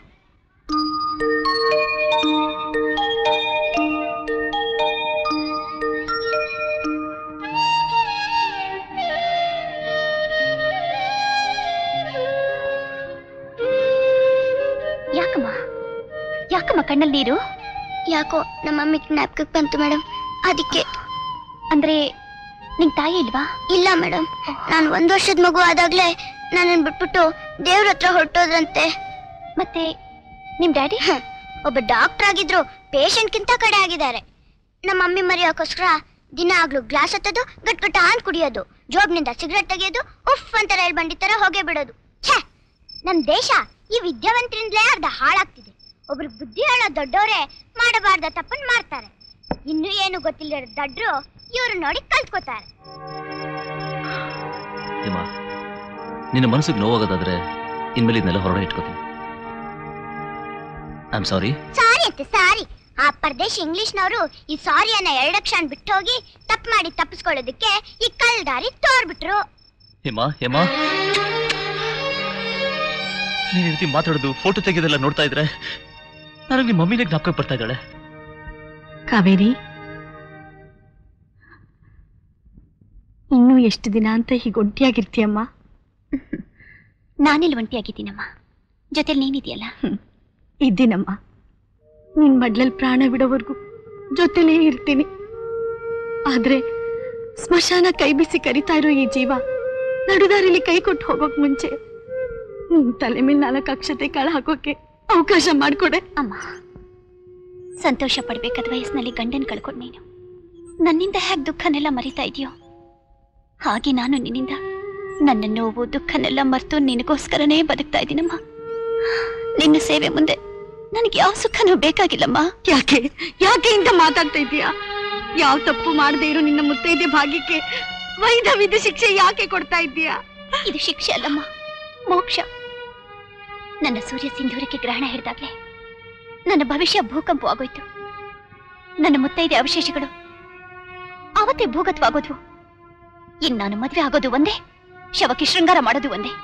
ಯಾಕಮ್ಮ ಕಣ್ಣಲ್ಲಿ ನೀರು? ಯಾಕೋ ನಮ್ಮ ಮಮ್ಮಿ ಜ್ಞಾಪಕಕ್ಕೆ ಬಂತು ಮೇಡಮ್, ಅದಕ್ಕೆ. ಅಂದ್ರೆ ನಿನ್ ತಾಯಿ ಇಲ್ವಾ? ಇಲ್ಲ ಮೇಡಮ್, ನಾನು 1 ವರ್ಷದ ಮಗು ಆದಾಗ್ಲೇ ನನ್ನನ್ನು ಬಿಟ್ಬಿಟ್ಟು ದೇವ್ರ ಹತ್ರ ಹೊರಟೋದ್ರಂತೆ. ಮತ್ತೆ ನಿಮ್ ಡ್ಯಾಡಿ? ಒಬ್ಬ ಡಾಕ್ಟರ್ ಆಗಿದ್ರು ಪೇಷಂಟ್ಗಿಂತ ಕಡೆ ಆಗಿದ್ದಾರೆ. ನಮ್ಮ ಮಮ್ಮಿ ಮರೆಯೋಕ್ಕೋಸ್ಕರ ದಿನ ಆಗ್ಲೂ ಗ್ಲಾಸ್ ಹತ್ತೋದು, ಗಟ್ಗಟ್ಟ ಅಂತ ಕುಡಿಯೋದು, ಜೋಬ್ನಿಂದ ಸಿಗರೆಟ್ ತೆಗೆಯೋದು, ಉಫ್ ಅಂತ ರೈಲ್ ಬಂಡಿ ತರ ಹೋಗೇ ಬಿಡೋದು. ಛೇ, ನಮ್ ದೇಶ ಈ ವಿದ್ಯಾವಂತರಿಂದಲೇ ಅರ್ಧ ಹಾಳಾಗ್ತಿದೆ. ಒಬ್ರಿಗೆ ಬುದ್ಧಿ ಹೇಳೋ ದೊಡ್ಡವರೇ ಮಾಡಬಾರ್ದ ತಪ್ಪನ್ ಮಾಡ್ತಾರೆ. ಇನ್ನು ಏನು ಗೊತ್ತಿಲ್ಲದ ದಡ್ರು ಇವ್ರು ನೋಡಿ ಕಲ್ತ್ಕೋತಾರೆ. ನಿನ್ನ ಮನಸ್ಸಿಗೆ ನೋವಾಗೋದಾದ್ರೆ ಇನ್ಮೇಲೆ ಇದನ್ನೆಲ್ಲ ಹೊರಗಡೆ ಇಟ್ಕೋತೀನಿ. I am sorry. ಸಾರಿ ಅಂತೆ ಸಾರಿ. ಆ ಪರದೇಶಿ ಇಂಗ್ಲಿಷ್ನವರು ಈ ಸಾರಿ ಅನ್ನ 2 ಅಕ್ಷರ ಬಿಟ್ಟು ಹೋಗಿ ತಪ್ಪು ಮಾಡಿ ತಪ್ಪಿಸ್ಕೊಳ್ಳೋದಕ್ಕೆ ಈ ಕಲ್ದಾರಿ ತೋರ್ಬಿಟ್ರು. ಹೇಮಾ, ಹೇಮಾ, ನೀನ್ ರೀತಿ ಮಾತಾಡೋದು, ಫೋಟೋ ತೆಗೆಯೋದೆಲ್ಲ ನೋಡ್ತಾ ಇದ್ರೆ ನನಗೆ ನಿಮ್ಮ ಮಮ್ಮಿನೇ ಜ್ಞಾಪಕ ಬರ್ತಾ ಇದ್ದಾಳೆ. ಕಾವೇರಿ, ಇನ್ನೂ ಎಷ್ಟು ದಿನ ಅಂತ ಹೀಗೆ ಒಂಟಿಯಾಗಿರ್ತೀಯಮ್ಮ? ನಾನೆಲ್ಲಿ ಒಂಟಿಯಾಗಿದ್ದೀನಮ್ಮ, ಜೊತೆಲಿ ನೀನಿದೆಯಲ್ಲ. ಇದ್ದೀನಮ್ಮ, ನಿನ್ ಮಡ್ಲಲ್ಲಿ ಪ್ರಾಣ ಬಿಡೋವರೆಗೂ ಜೊತೆಲೇ ಇರ್ತೀನಿ. ಆದ್ರೆ ಸ್ಮಶಾನ ಕೈ ಬಿಸಿ ಕರಿತಾ ಇರೋ ಈ ಜೀವ ನಡುದಾರಿಲಿ ಕೈ ಕೊಟ್ಟು ಹೋಗೋಕ್ ಮುಂಚೆ ನಿನ್ ತಲೆ ಮೇಲೆ 4 ಅಕ್ಷತೆ ಕಾಳು ಹಾಕೋಕೆ ಅವಕಾಶ ಮಾಡ್ಕೊಡೆ. ಅಮ್ಮ, ಸಂತೋಷ ಪಡ್ಬೇಕಾದ ವಯಸ್ಸಿನಲ್ಲಿ ಗಂಡನ್ ಕಳ್ಕೊಂಡು ನೀನು ನನ್ನಿಂದ ಹೇಗೆ ದುಃಖನೆಲ್ಲ ಮರಿತಾ ಇದೆಯೋ, ಹಾಗೆ ನಾನು ನಿನ್ನಿಂದ ನನ್ನ ನೋವು ದುಃಖನೆಲ್ಲ ಮರೆತು ನಿನಗೋಸ್ಕರನೇ ಬದುಕ್ತಾ ಇದ್ದೀನಮ್ಮ. ನಿನ್ನ ಸೇವೆ ಮುಂದೆ ನನಗೆ ಯಾವ ಸುಖನೂ ಬೇಕಾಗಿಲ್ಲಮ್ಮ. ಯಾಕೆ ಯಾಕೆ ಇಂತ ಮಾತಾಡ್ತಾ ಇದೀಯಾ? ಯಾವ ತಪ್ಪು ಮಾಡದೇ ಇರೋ ನಿನ್ನ ಮುತ್ತೈದೆ ಭಾಗ್ಯಕ್ಕೆ ವೈಧವ್ಯದ ಶಿಕ್ಷೆ ಯಾಕೆ ಕೊಡ್ತಾ ಇದ್ದೀಯಾ? ಇದು ಶಿಕ್ಷೆ ಅಲ್ಲಮ್ಮ, ಮೋಕ್ಷ. ನನ್ನ ಸೂರ್ಯ ಸಿಂಧೂರಕ್ಕೆ ಗ್ರಹಣ ಹಿಡಿದಾಗ್ಲೇ ನನ್ನ ಭವಿಷ್ಯ ಭೂಕಂಪ ಆಗೋಯ್ತು. ನನ್ನ ಮುತ್ತೈದೆ ಅವಶೇಷಗಳು ಅವತ್ತೇ ಭೂಗತವಾಗೋದ್ವು. ಇನ್ನು ನಾನು ಮದುವೆ ಆಗೋದು ಒಂದೇ, ಶವಕ್ಕೆ ಶೃಂಗಾರ ಮಾಡೋದು ಒಂದೇ.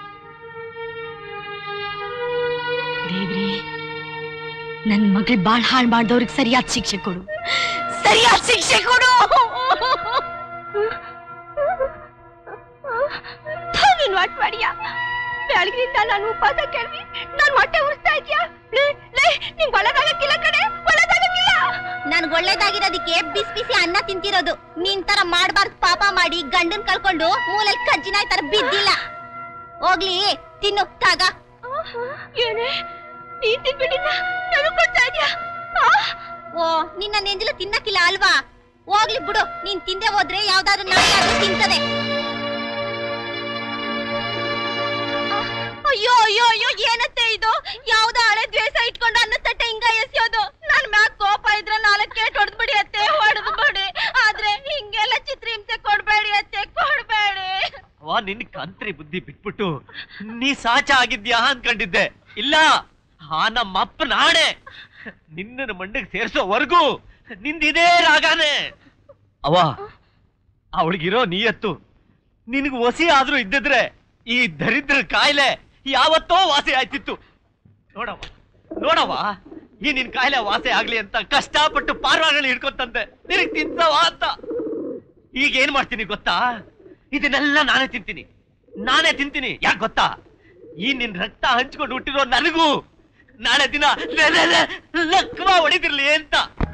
ದೇವ್ರಿ, ನನ್ ಮಗಳು ಬಾಳ್ ಹಾಳು ಮಾಡ್ದವ್ರಿಗೆ ಸರಿಯಾದ ಶಿಕ್ಷೆ ಕೊಡು, ಸರಿಯಾದ ಶಿಕ್ಷೆ ಕೊಡು. ಮಾಡಿಯಾ? ಬೆಳಗಿನಿಂದ ನಾನು ಉಪವಾಸ ಕೇಳ್ವಿ, ನಾನು ಹೊಟ್ಟೆ ಉರಿಸ್ತಾ ಇದೀಯಾ? ನಿಂಗೆ ಒಳ್ಳೇದಾಗಕ್ಕಿಲ್ಲ ಕಣೆ, ಒಳ್ಳೇದಾಗಕ್ಕಿಲ್ಲ. ನನ್ಗೆ ಒಳ್ಳೇದಾಗಿರೋದಕ್ಕೆ ಬಿಸಿ ಬಿಸಿ ಅನ್ನ ತಿಂತಿರೋದು. ನೀನ್ ತರ ಮಾಡ್ಬಾರ್ದು ಪಾಪ ಮಾಡಿ ಗಂಡನ್ ಕಳ್ಕೊಂಡು ಮೂಲೆಲ್ ಕಜ್ಜಿನಾಯ್ ತರ ಬಿದ್ದಿಲ್ಲ. ಹೋಗ್ಲಿ ತಿನ್ನು ತಾಗ. ಏನೇ ನೀನ್ ತಿನ್ಬಿಟ್ಟಿದ್ದ ನನಗ್ ಕೊಡ್ತಾ ಇದ್ಯಾ? ಓ ನಿನ್ನ ನೆಂಜಲು ತಿನ್ನಕ್ಕಿಲ್ಲ ಅಲ್ವಾ? ಹೋಗ್ಲಿ ಬಿಡು, ನೀನ್ ತಿಂದೆ ಹೋದ್ರೆ ಯಾವ್ದಾದ್ರು ನಾಯಿ ತಿಂತದೆ. ಅಯ್ಯೋ ಅಯ್ಯೋ ಅಯ್ಯೋ ಏನತ್ತೆ ಇದು? ಯಾವ್ದೋ ಹಳೆ ದ್ವೇಷ ಇಟ್ಕೊಂಡು ಅನ್ನ ತಟ್ಟೆ ಹಿಂಗ ಎಸೆಯೋದು. ನನ್ ಮ್ಯಾಗ ಕೋಪ ಇದ್ರೆ 4 ಕೇಟ್ ಹೊಡೆದ್ಬಿಡಿ ಅತ್ತೆ, ಹೊಡೆದ್ಬಿಡಿ. ಆದ್ರೆ ಹಿಂಗೆಲ್ಲ ಚಿತ್ರಹಿಂಸೆ ಕೊಡ್ಬೇಡಿ ಅತ್ತೆ, ಕೊಡ್ಬೇಡಿ. ವಾ ನಿನ್ ಕಂತ್ರಿ ಬುದ್ಧಿ ಬಿಟ್ಬಿಟ್ಟು ನೀ ಸಾಚ ಆಗಿದ್ಯಾ ಅನ್ಕೊಂಡಿದ್ದೆ. ಇಲ್ಲ, ಆ ನಮ್ಮಪ್ಪ ನಾಣೆ ನಿನ್ನ ಮಂಡಿಗೆ ಸೇರ್ಸೋವರೆಗೂ ನಿಂದಿದೇ ರಾಗಾನೆ. ಅವ ಅವಳಿಗಿರೋ ನೀಯತ್ತು ನಿನಗೆ ಒಸಿ ಆದ್ರೂ ಇದ್ದಿದ್ರೆ ಈ ದರಿದ್ರ ಕಾಯಿಲೆ ಯಾವತ್ತೋ ವಾಸಿ ಆಯ್ತಿತ್ತು. ನೋಡವ ಈ ನಿನ್ ಕಾಯಿಲೆ ವಾಸಿ ಆಗ್ಲಿ ಅಂತ ಕಷ್ಟಪಟ್ಟು ಪಾರ್ವಾಗಳು ಹಿಡ್ಕೊತಂದೆ ನಿನಗ್ ತಿನ್ಸವ ಅಂತ. ಈಗ ಏನ್ ಮಾಡ್ತೀನಿ ಗೊತ್ತಾ? ಇದನ್ನೆಲ್ಲ ನಾನೇ ತಿಂತೀನಿ. ಯಾಕೆ ಗೊತ್ತಾ? ಈ ನಿನ್ ರಕ್ತ ಹಂಚ್ಕೊಂಡು ಹುಟ್ಟಿರೋ ನನಗೂ ನಾಳೆ ದಿನ ಲಕ್ವ ಹೊಡಿದಿರ್ಲಿ ಅಂತ.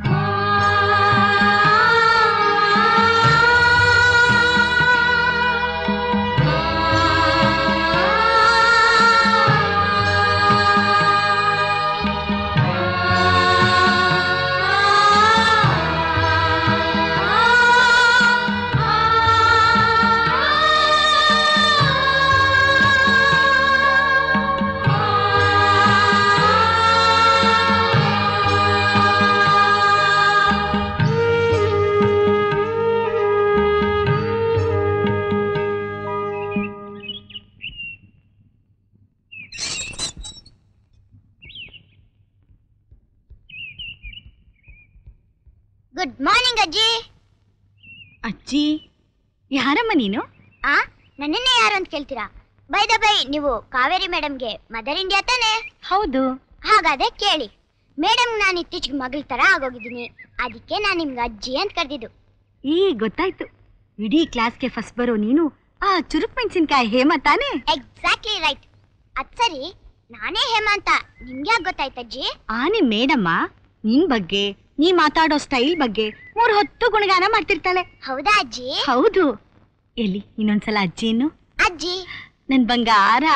ಗುಡ್ ಮಾರ್ನಿಂಗ್ ಅಜ್ಜಿ. ಅಜ್ಜಿ ಯಾರಮ್ಮ ನೀನು? ನನ್ನನ್ನೇ ಯಾರು ಅಂತ ಕೇಳ್ತೀರಾ? ಬೈ ದ ಬೈ, ನೀವು ಕಾವೇರಿ ಮೇಡಮ್ಗೆ ಮದರ್ ಇಂಡಿಯಾ ತಾನೆ? ಹೌದು. ಹಾಗಾದ್ರೆ ಕೇಳಿ, ಮೇಡಮ್ ನಾನು ಇತ್ತೀಚೆಗೆ ಮಗಳ ತರ ಆಗೋಗಿದ್ದೀನಿ, ಅದಕ್ಕೆ ನಾನು ನಿಮ್ಗೆ ಅಜ್ಜಿ ಅಂತ ಕರೆದಿದ್ದು. ಗೊತ್ತಾಯ್ತು, ಇಡೀ ಕ್ಲಾಸ್ಗೆ ಫಸ್ಟ್ ಬರೋ ನೀನು ಆ ಚುರುಕ್ ಮೆಣಸಿನ್ಕಾಯಿ ಹೇಮ ತಾನೆ? Exactly right. ಅದ್ ಸರಿ, ನಾನೇ ಹೇಮ ಅಂತ ನಿಮ್ಗೆ ಯಾಕೆ ಗೊತ್ತಾಯ್ತಜ್ಜಿ? ನಿಮ್ ಮೇಡಮ್ಮ ನಿನ್ ಬಗ್ಗೆ, ನೀ ಮಾತಾಡೋ ಸ್ಟೈಲ್ ಬಗ್ಗೆ 3 ಹೊತ್ತು ಗುಣಗಾನ ಮಾಡ್ತಿರ್ತಾಳೆ. ಹೌದಾ ಅಜ್ಜಿ? ಹೌದು. ಎಲ್ಲಿ ಇನ್ನೊಂದ್ಸಲ ಅಜ್ಜಿ ಇನ್ನು? ಅಜ್ಜಿ ನನ್ ಬಂಗಾರ.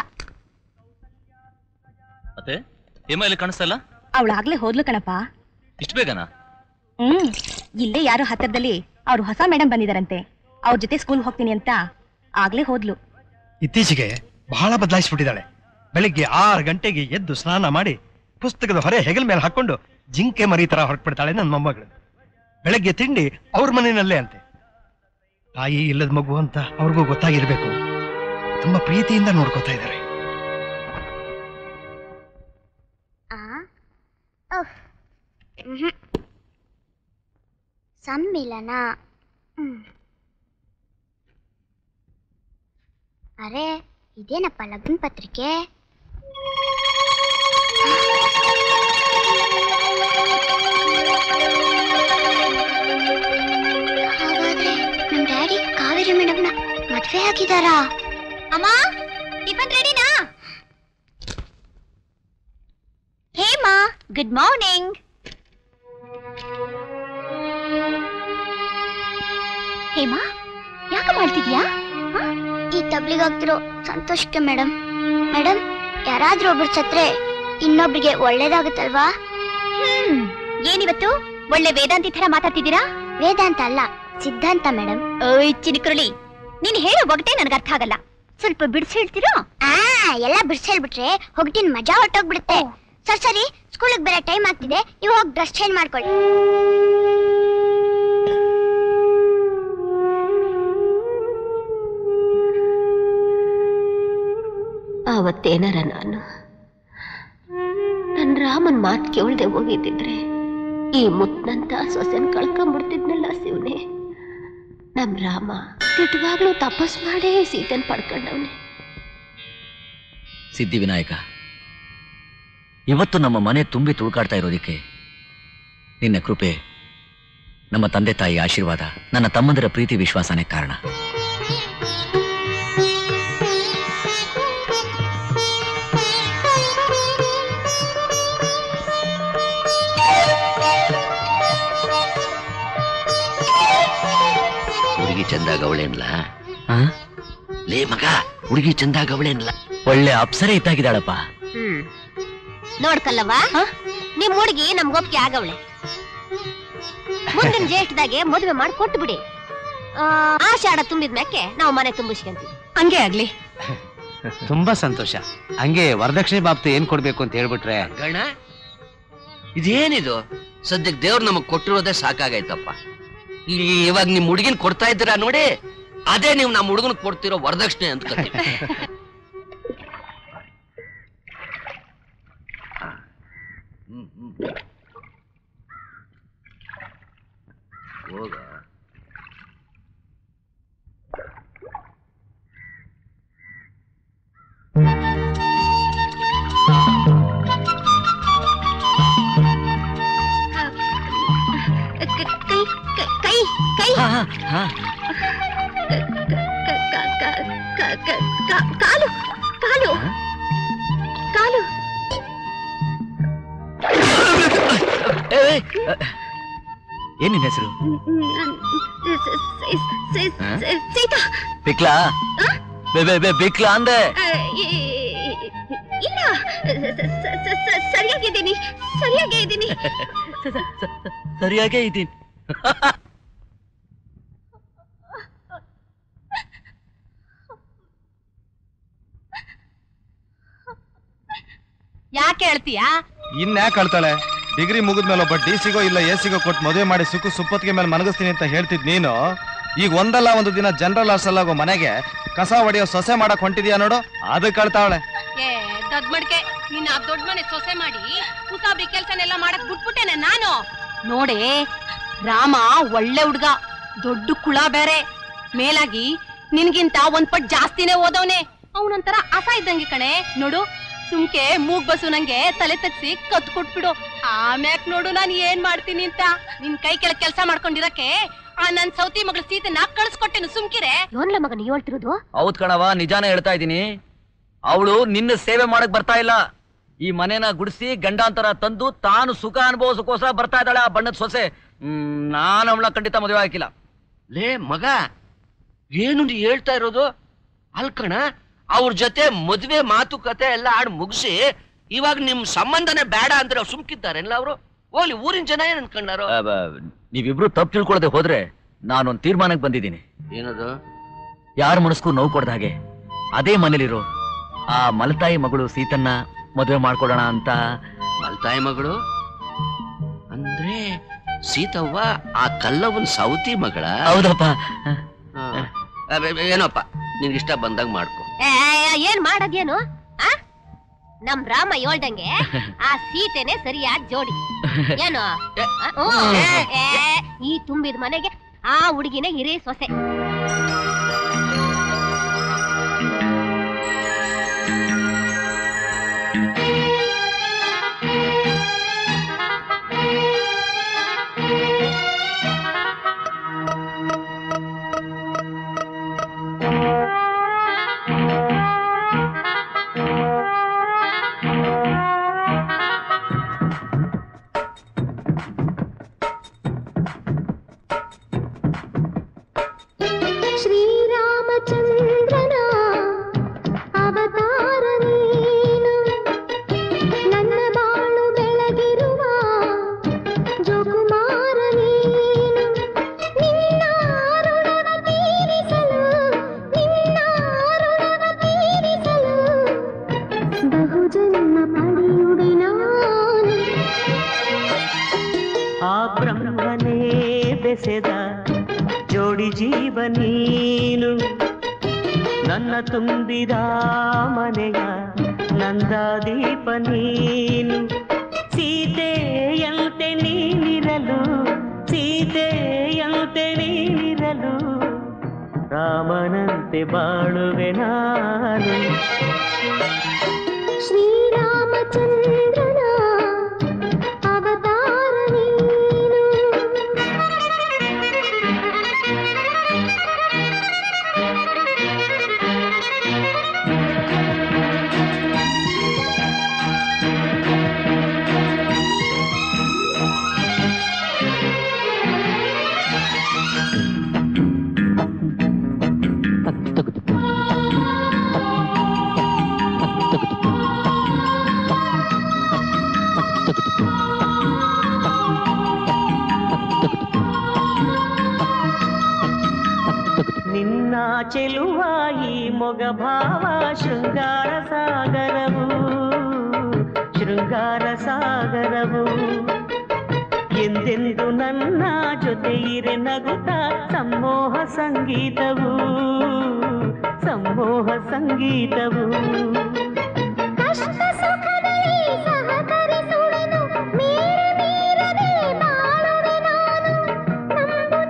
ಮತ್ತೆ ಹೇಮ ಇಲ್ಲಿ ಕಾಣಿಸ್ತಲ್ಲ? ಅವಳಾಗ್ಲೇ ಹೋದ್ಲು ಕಣಪ್ಪ. ಇಷ್ಟು ಬೇಗನಾ? ಇಲ್ಲೇ ಯಾರೋ ಹತ್ತಿರದಲ್ಲಿ ಅವ್ರು ಹೊಸ ಮೇಡಮ್ ಬಂದಿದಾರಂತೆ, ಅವ್ರ ಜೊತೆ ಸ್ಕೂಲ್ ಹೋಗ್ತೀನಿ ಅಂತ ಆಗ್ಲೇ ಹೋದ್ಲು. ಇತ್ತೀಚೆಗೆ ಬಹಳ ಬದಲಾಯಿಸ್ಬಿಟ್ಟಿದ್ದಾಳೆ. ಬೆಳಿಗ್ಗೆ 6 ಗಂಟೆಗೆ ಎದ್ದು ಸ್ನಾನ ಮಾಡಿ ಪುಸ್ತಕದ ಹೊರೆ ಹೆಗಲ ಮೇಲೆ ಹಾಕೊಂಡು ಜಿಂಕೆ ಮರಿ ತರ ಹೊರಟ್ಬಿಡ್ತಾಳೆ ನನ್ನ ಮೊಮ್ಮಗಳು. ಬೆಳಗ್ಗೆ ತಿಂಡಿ ಅವ್ರ ಮನೆಯಲ್ಲೇ ಅಂತೆ. ತಾಯಿ ಇಲ್ಲದ ಮಗು ಅಂತ ಅವ್ರಿಗೂ ಗೊತ್ತಾಗಿರ್ಬೇಕು. ತುಂಬಾ ಪ್ರೀತಿಯಿಂದ ನೋಡ್ಕೋತಾ ಇದ್ದಾರೆ. ಸಮ್ಮಿಲನ. ಅರೆ ಇದೇನಪ್ಪ ಲಗ್ನ ಪತ್ರಿಕೆ? ಹಾಗಾದ್ರೆ ನಮ್ ಡ್ಯಾಡಿ ಕಾವೇರಿ ಮೇಡಮ್ನ ಮದ್ವೆ ಆಗಿದಾರಾ? ಅಮ್ಮ ಟಿಫನ್ ರೆಡಿನಾ? Hema good morning. ಹೇಮಾ ಯಾಕೆ ಮಾಡ್ತಿದ್ಯಾ? ಈ ತಬ್ಲಿಗಾಗ್ತಿರೋ ಸಂತೋಷಕ್ಕೆ ಮೇಡಮ್. ಮೇಡಮ್, ಯಾರಾದ್ರೂ ಒಬ್ರು ಸತ್ರೆ ಇನ್ನೊಬ್ರಿಗೆ ಒಳ್ಳೇದಾಗುತ್ತಲ್ವಾ? ಏನಿವತ್ತು ಒಳ್ಳೆ ವೇದಾಂತಿ ತರ ಮಾತಾಡ್ತಿದ್ದೀರಾ? ವೇದಾಂತ ಅಲ್ಲ, ಸಿದ್ಧಾಂತ ಮೇಡಮ್. ಓಯ್ ಚಿನಿಕರುಳಿ, ನೀನ್ ಹೇಳೋ ಒಗಟೆ ನನಗೆ ಅರ್ಥ ಆಗಲ್ಲ. ಸ್ವಲ್ಪ ಬಿಡಿಸಿ ಹೇಳ್ತೀರಾ? ಎಲ್ಲ ಬಿಡಿಸಿ ಹೇಳ್ಬಿಟ್ರೆ ಹೋಗ್ತೀನಿ, ಮಜಾ ಹೊಟ್ಟೋಗ್ಬಿಡುತ್ತೆ. ಸರಿ, ಸ್ಕೂಲಿಗೆ ಬೇರೆ ಟೈಮ್ ಆಗ್ತಿದೆ, ನೀವು ಹೋಗಿ ಡ್ರೆಸ್ ಚೇಂಜ್ ಮಾಡ್ಕೊಳ್ಳಿ. ಆವತ್ತೇನಾರ ನಾನು ನನ್ನ ರಾಮನ್ ಮಾತು ಕೇಳ್ದೆ ಹೋಗಿದ್ದಿದ್ರೆ ಈ ಮುತ್ನಂತ ಸೊಸೆನ್ ಕಳ್ಕೊಂಡ್ಬಿಡ್ತಿದ್ನಲ್ಲ ಶಿವನೇ. ನಮ್ ರಾಮ ತಿಟ್ವಾಗ್ಲೂ ತಪಸ್ ಮಾಡೇ ಸೀತೆನ್ ಪಡ್ಕೊಂಡವನೆ. ಸಿದ್ಧಿ ವಿನಾಯಕ, ಇವತ್ತು ನಮ್ಮ ಮನೆ ತುಂಬಿ ತುಳುಕಾಡ್ತಾ ಇರೋದಿಕ್ಕೆ ನಿನ್ನ ಕೃಪೆ, ನಮ್ಮ ತಂದೆ ತಾಯಿ ಆಶೀರ್ವಾದ, ನನ್ನ ತಮ್ಮಂದಿರ ಪ್ರೀತಿ ವಿಶ್ವಾಸನೇ ಕಾರಣ. ಹುಡುಗಿ ಚಂದಾಗ ಅವಳೇನ್ಲ? ಲೇ ಮಗ, ಹುಡುಗಿ ಚಂದಾಗ ಅವಳೇನಲ್ಲ, ಒಳ್ಳೆ ಅಪ್ಸರೆ ಇದ್ದಾಗಿದ್ದಾಳಪ್ಪ. ನೋಡ್ಕಲ್ಲವ, ನಿಮ್ ಹುಡುಗಿ ನಮ್ಗೊಪ್ಪಿಗೆ ಆಗವಳೆ. ಮುಂದಿನ ಜ್ಯೇಷ್ಠದಾಗೆ ಮದುವೆ ಮಾಡಿ ಕೊಟ್ಟು ಬಿಡಿ. ಆಷಾಢ ತುಂಬಿದ ಮ್ಯಾಕೆ ನಾವು ಮನೆ ತುಂಬಿಸ್ಕೊಂತೀವಿ. ಹಂಗೆ ಆಗ್ಲಿ. ತುಂಬಾ ಸಂತೋಷ. ಹಂಗೆ ವರದಕ್ಷಿಣೆ ಬಾಬ್ತು ಏನ್ ಕೊಡ್ಬೇಕು ಅಂತ ಹೇಳ್ಬಿಟ್ರೆ. ಗಣ, ಇದೇನಿದು? ಸದ್ಯಕ್ಕೆ ದೇವ್ರು ನಮಗ್ ಕೊಟ್ಟಿರೋದೇ ಸಾಕಾಗೈತಪ್ಪ. ಇವಾಗ ನಿಮ್ ಹುಡುಗಿನ ಕೊಡ್ತಾ ಇದ್ದೀರಾ ನೋಡಿ, ಅದೇ ನೀವು ನಮ್ಮ ಹುಡುಗನ ಕೊಡ್ತಿರೋ ವರದಕ್ಷಿಣೆ ಅಂತ ಹೋಗ. ಕೈ ಕೈ ಕಾಲು ಕಾಲು ಕಾಲು. ಏನ್ ನಿನ್ನ ಹೆಸರು? ಸೀತಾ. ಬಿಕ್ಲಾ ಬಿಕ್ಲಾ ಅಂದೆ. ಇಲ್ಲ, ಸರಿಯಾಗಿದ್ದೀನಿ, ಸರಿಯಾಗೇ ಇದ್ದೀನಿ. ಸರಿಯಾಗೇ ಇದ್ದೀನಿ. ಯಾಕೆ ಹೇಳ್ತೀಯಾ? ಇನ್ಯಾಕೆ ಹೇಳ್ತಾಳೆ? ಡಿಗ್ರಿ ಮುಗಿದ್ಮೇಲೆ ಒಬ್ಬ ಡಿಸಿಗೋ ಇಲ್ಲ ಎಸಿಗೋ ಕೊಟ್ಟು ಮದುವೆ ಮಾಡಿ ಸುಪ್ಪತ್ತಿಗೆ ಮೇಲೆ ಮನಗಿಸ್ತೀನಿ ಅಂತ ಹೇಳ್ತಿದ್ ನೀನು, ಈಗ ಒಂದಲ್ಲ ಒಂದು ದಿನ ಜನರಲ್ ಹಾಸ್ಟೆಲ್ ಆಗೋ ಮನೆಗೆ ಕಸ ಹೊಡೆಯೋ ಸೊಸೆ ಮಾಡಕ್ ಹೊಂಟಿದ್ಯಾ ನೋಡು, ಅದಕ್ಕೆ ಕಳ್ತಾವಳೆ. ದೊಡ್ಡ ಮಡ್ಕೆ, ನೀನ್ ಆ ದೊಡ್ಡ ಮನೆ ಸೊಸೆ ಮಾಡಿ ಕುಸಾಬಿ ಕೆಲ್ಸನೆಲ್ಲ ಮಾಡಕ್ ಬಿಟ್ಬಿಟ್ಟೇನೆ ನಾನು. ನೋಡೆ, ರಾಮ ಒಳ್ಳೆ ಹುಡ್ಗ, ದೊಡ್ಡ ಕುಳ ಬೇರೆ. ಮೇಲಾಗಿ ನಿನ್ಗಿಂತ ಒಂದ್ ಪಟ್ ಜಾಸ್ತಿನೇ ಓದವನೆ. ಅವನೊಂಥರ ಅಸ ಇದ್ದಂಗೆ ಕಣೆ. ನೋಡು, ಸುಮ್ಕೆ ಮೂಗ್ ಬಸು ನಂಗೆ ತಲೆ ತಗ್ಸಿ ಕತ್ ಕೊಟ್ಬಿಡು. ಆಮ್ಯಾಕ್ ನೋಡು ನಾನು ಏನ್ ಮಾಡ್ತೀನಿ ಅಂತ. ನಿನ್ ಕೈ ಕೆಳಗ್ ಕೆಲ್ಸ ಮಾಡ್ಕೊಂಡಿರಕ್ಕೆ ಆ ನನ್ ಸೌತಿ ಮಗಳ ಸೀತೆನ ಕಳ್ಸ್ಕೊಟ್ಟೆನು. ಸುಮ್ಕಿರೆ. ಯೋನ್ಲ ಮಗ ನೀ ಹೇಳ್ತಿರೋದು? ಹೌದ್ ಕಣವ, ನಿಜಾನೇ ಹೇಳ್ತಾ ಇದ್ದೀನಿ. ಅವಳು ನಿನ್ನ ಸೇವೆ ಮಾಡಕ್ ಬರ್ತಾ ಇಲ್ಲ. ಈ ಮನೇನ ಗುಡಿಸಿ ಗಂಡಾಂತರ ತಂದು ತಾನು ಸುಖ ಅನುಭವಿಸೋಕೋಸ್ಕರ ಬರ್ತಾ ಇದ್ದಾಳೆ ಆ ಬಣ್ಣದ ಸೊಸೆ. ನಾನು ಅವಳ ಖಂಡಿತ ಮದುವೆ ಹಾಕಿಲ್ಲ. ಲೇ ಮಗ, ಏನು ನೀ ಹೇಳ್ತಾ ಇರೋದು? ಅಲ್ಕಣ, ಅವ್ರ ಜೊತೆ ಮದುವೆ ಮಾತುಕತೆ ಎಲ್ಲ ಆಡ್ ಮುಗಿಸಿ ಇವಾಗ ನಿಮ್ ಸಂಬಂಧನೇ ಬೇಡ ಅಂದ್ರೆ ಅವ್ರು ಸುಮ್ಕಿದ್ದಾರೆಲ್ಲ. ಅವರು ಹೋಗ್ಲಿ, ಊರಿನ ಜನ ಏನ್ ಅನ್ಕೊಂಡಾರೋ? ನೀವಿಬ್ರು ತಪ್ಪು ತಿಳ್ಕೊಳದೆ ಹೋದ್ರೆ ನಾನೊಂದ್ ತೀರ್ಮಾನಕ್ಕೆ ಬಂದಿದ್ದೀನಿ. ಏನದು? ಯಾರ ಮನಸ್ಗೂ ನೋವು ಕೊಡ್ದ ಹಾಗೆ ಅದೇ ಮನೇಲಿರೋ ಆ ಮಲತಾಯಿ ಮಗಳು ಸೀತನ್ನ ಮದುವೆ ಮಾಡ್ಕೊಡೋಣ ಅಂತ. ಮಲತಾಯಿ ಮಗಳು ಅಂದ್ರೆ ಸೀತವ್ವ ಆ ಕಲ್ಲವನ್ ಸೌತಿ ಮಗಳ? ಹೌದಪ್ಪ. ಏನಪ್ಪ, ನಿನ್ಗಿಷ್ಟ ಬಂದಾಗ ಮಾಡ್ಕೊ. ಏನ್ ಮಾಡದೇನು? ನಮ್ ರಾಮ ಹೇಳ್ದಂಗೆ ಆ ಸೀತೆನೆ ಸರಿಯಾದ ಜೋಡಿ. ಏನು ಈ ತುಂಬಿದ ಮನೆಗೆ ಆ ಹುಡುಗಿನ ಹಿರೇ ಸೊಸೆ. ಶ್ರೀರಾಮಚಂದ್ರನ ಅವತಾರ ನೀನು, ನನ್ನ ಬಾಳು ಬೆಳಗಿರುವ ಜೋಕುಮಾರ ನೀನು. ನಿನ್ನ ಋಣವ ತೀರಿಸಲು, ನಿನ್ನ ಋಣವ ತೀರಿಸಲು ಬಹುಜನ್ಮ ಪಡೆಯುವೆ ನಾನು. ಆ ಬ್ರಹ್ಮನೇ ಬೆಸೆದ ಜೋಡಿ ಜೀವ ನೀನು, ನನ್ನ ತುಂಬಿದ ಮನೆಯ ನಂದಾದೀಪ ನೀನು. ಸೀತೆಯಂತೆ ನೀನಿರಲು, ಸೀತೆಯಂತೆ ನೀನಿರಲು ರಾಮನಂತೆ ಬಾಳುವೆ ನಾನು. ಶ್ರೀರಾಮಚಂದ್ರನ ಅವತಾರ ನೀನು. ನನ್ನ ಚೆಲುವಾಯಿ ಮೊಗ ಭಾವ ಶೃಂಗಾರ ಸಾಗರವು ಶೃಂಗಾರ ಸಾಗರವು ಎಂದೆಂದು ನನ್ನ ಜೊತೆ ಇರೆ ನಗುತ್ತ ಸಮೋಹ ಸಂಗೀತವು ಸಮೋಹ ಸಂಗೀತವು ಕಷ್ಟ ಸುಖದಲ್ಲಿ ಸಹಕರಿಸುವೆನು ಮೀರಿ ಮೀರದೆ ಬಾಳುವೆ ನಾನು ನಂಬು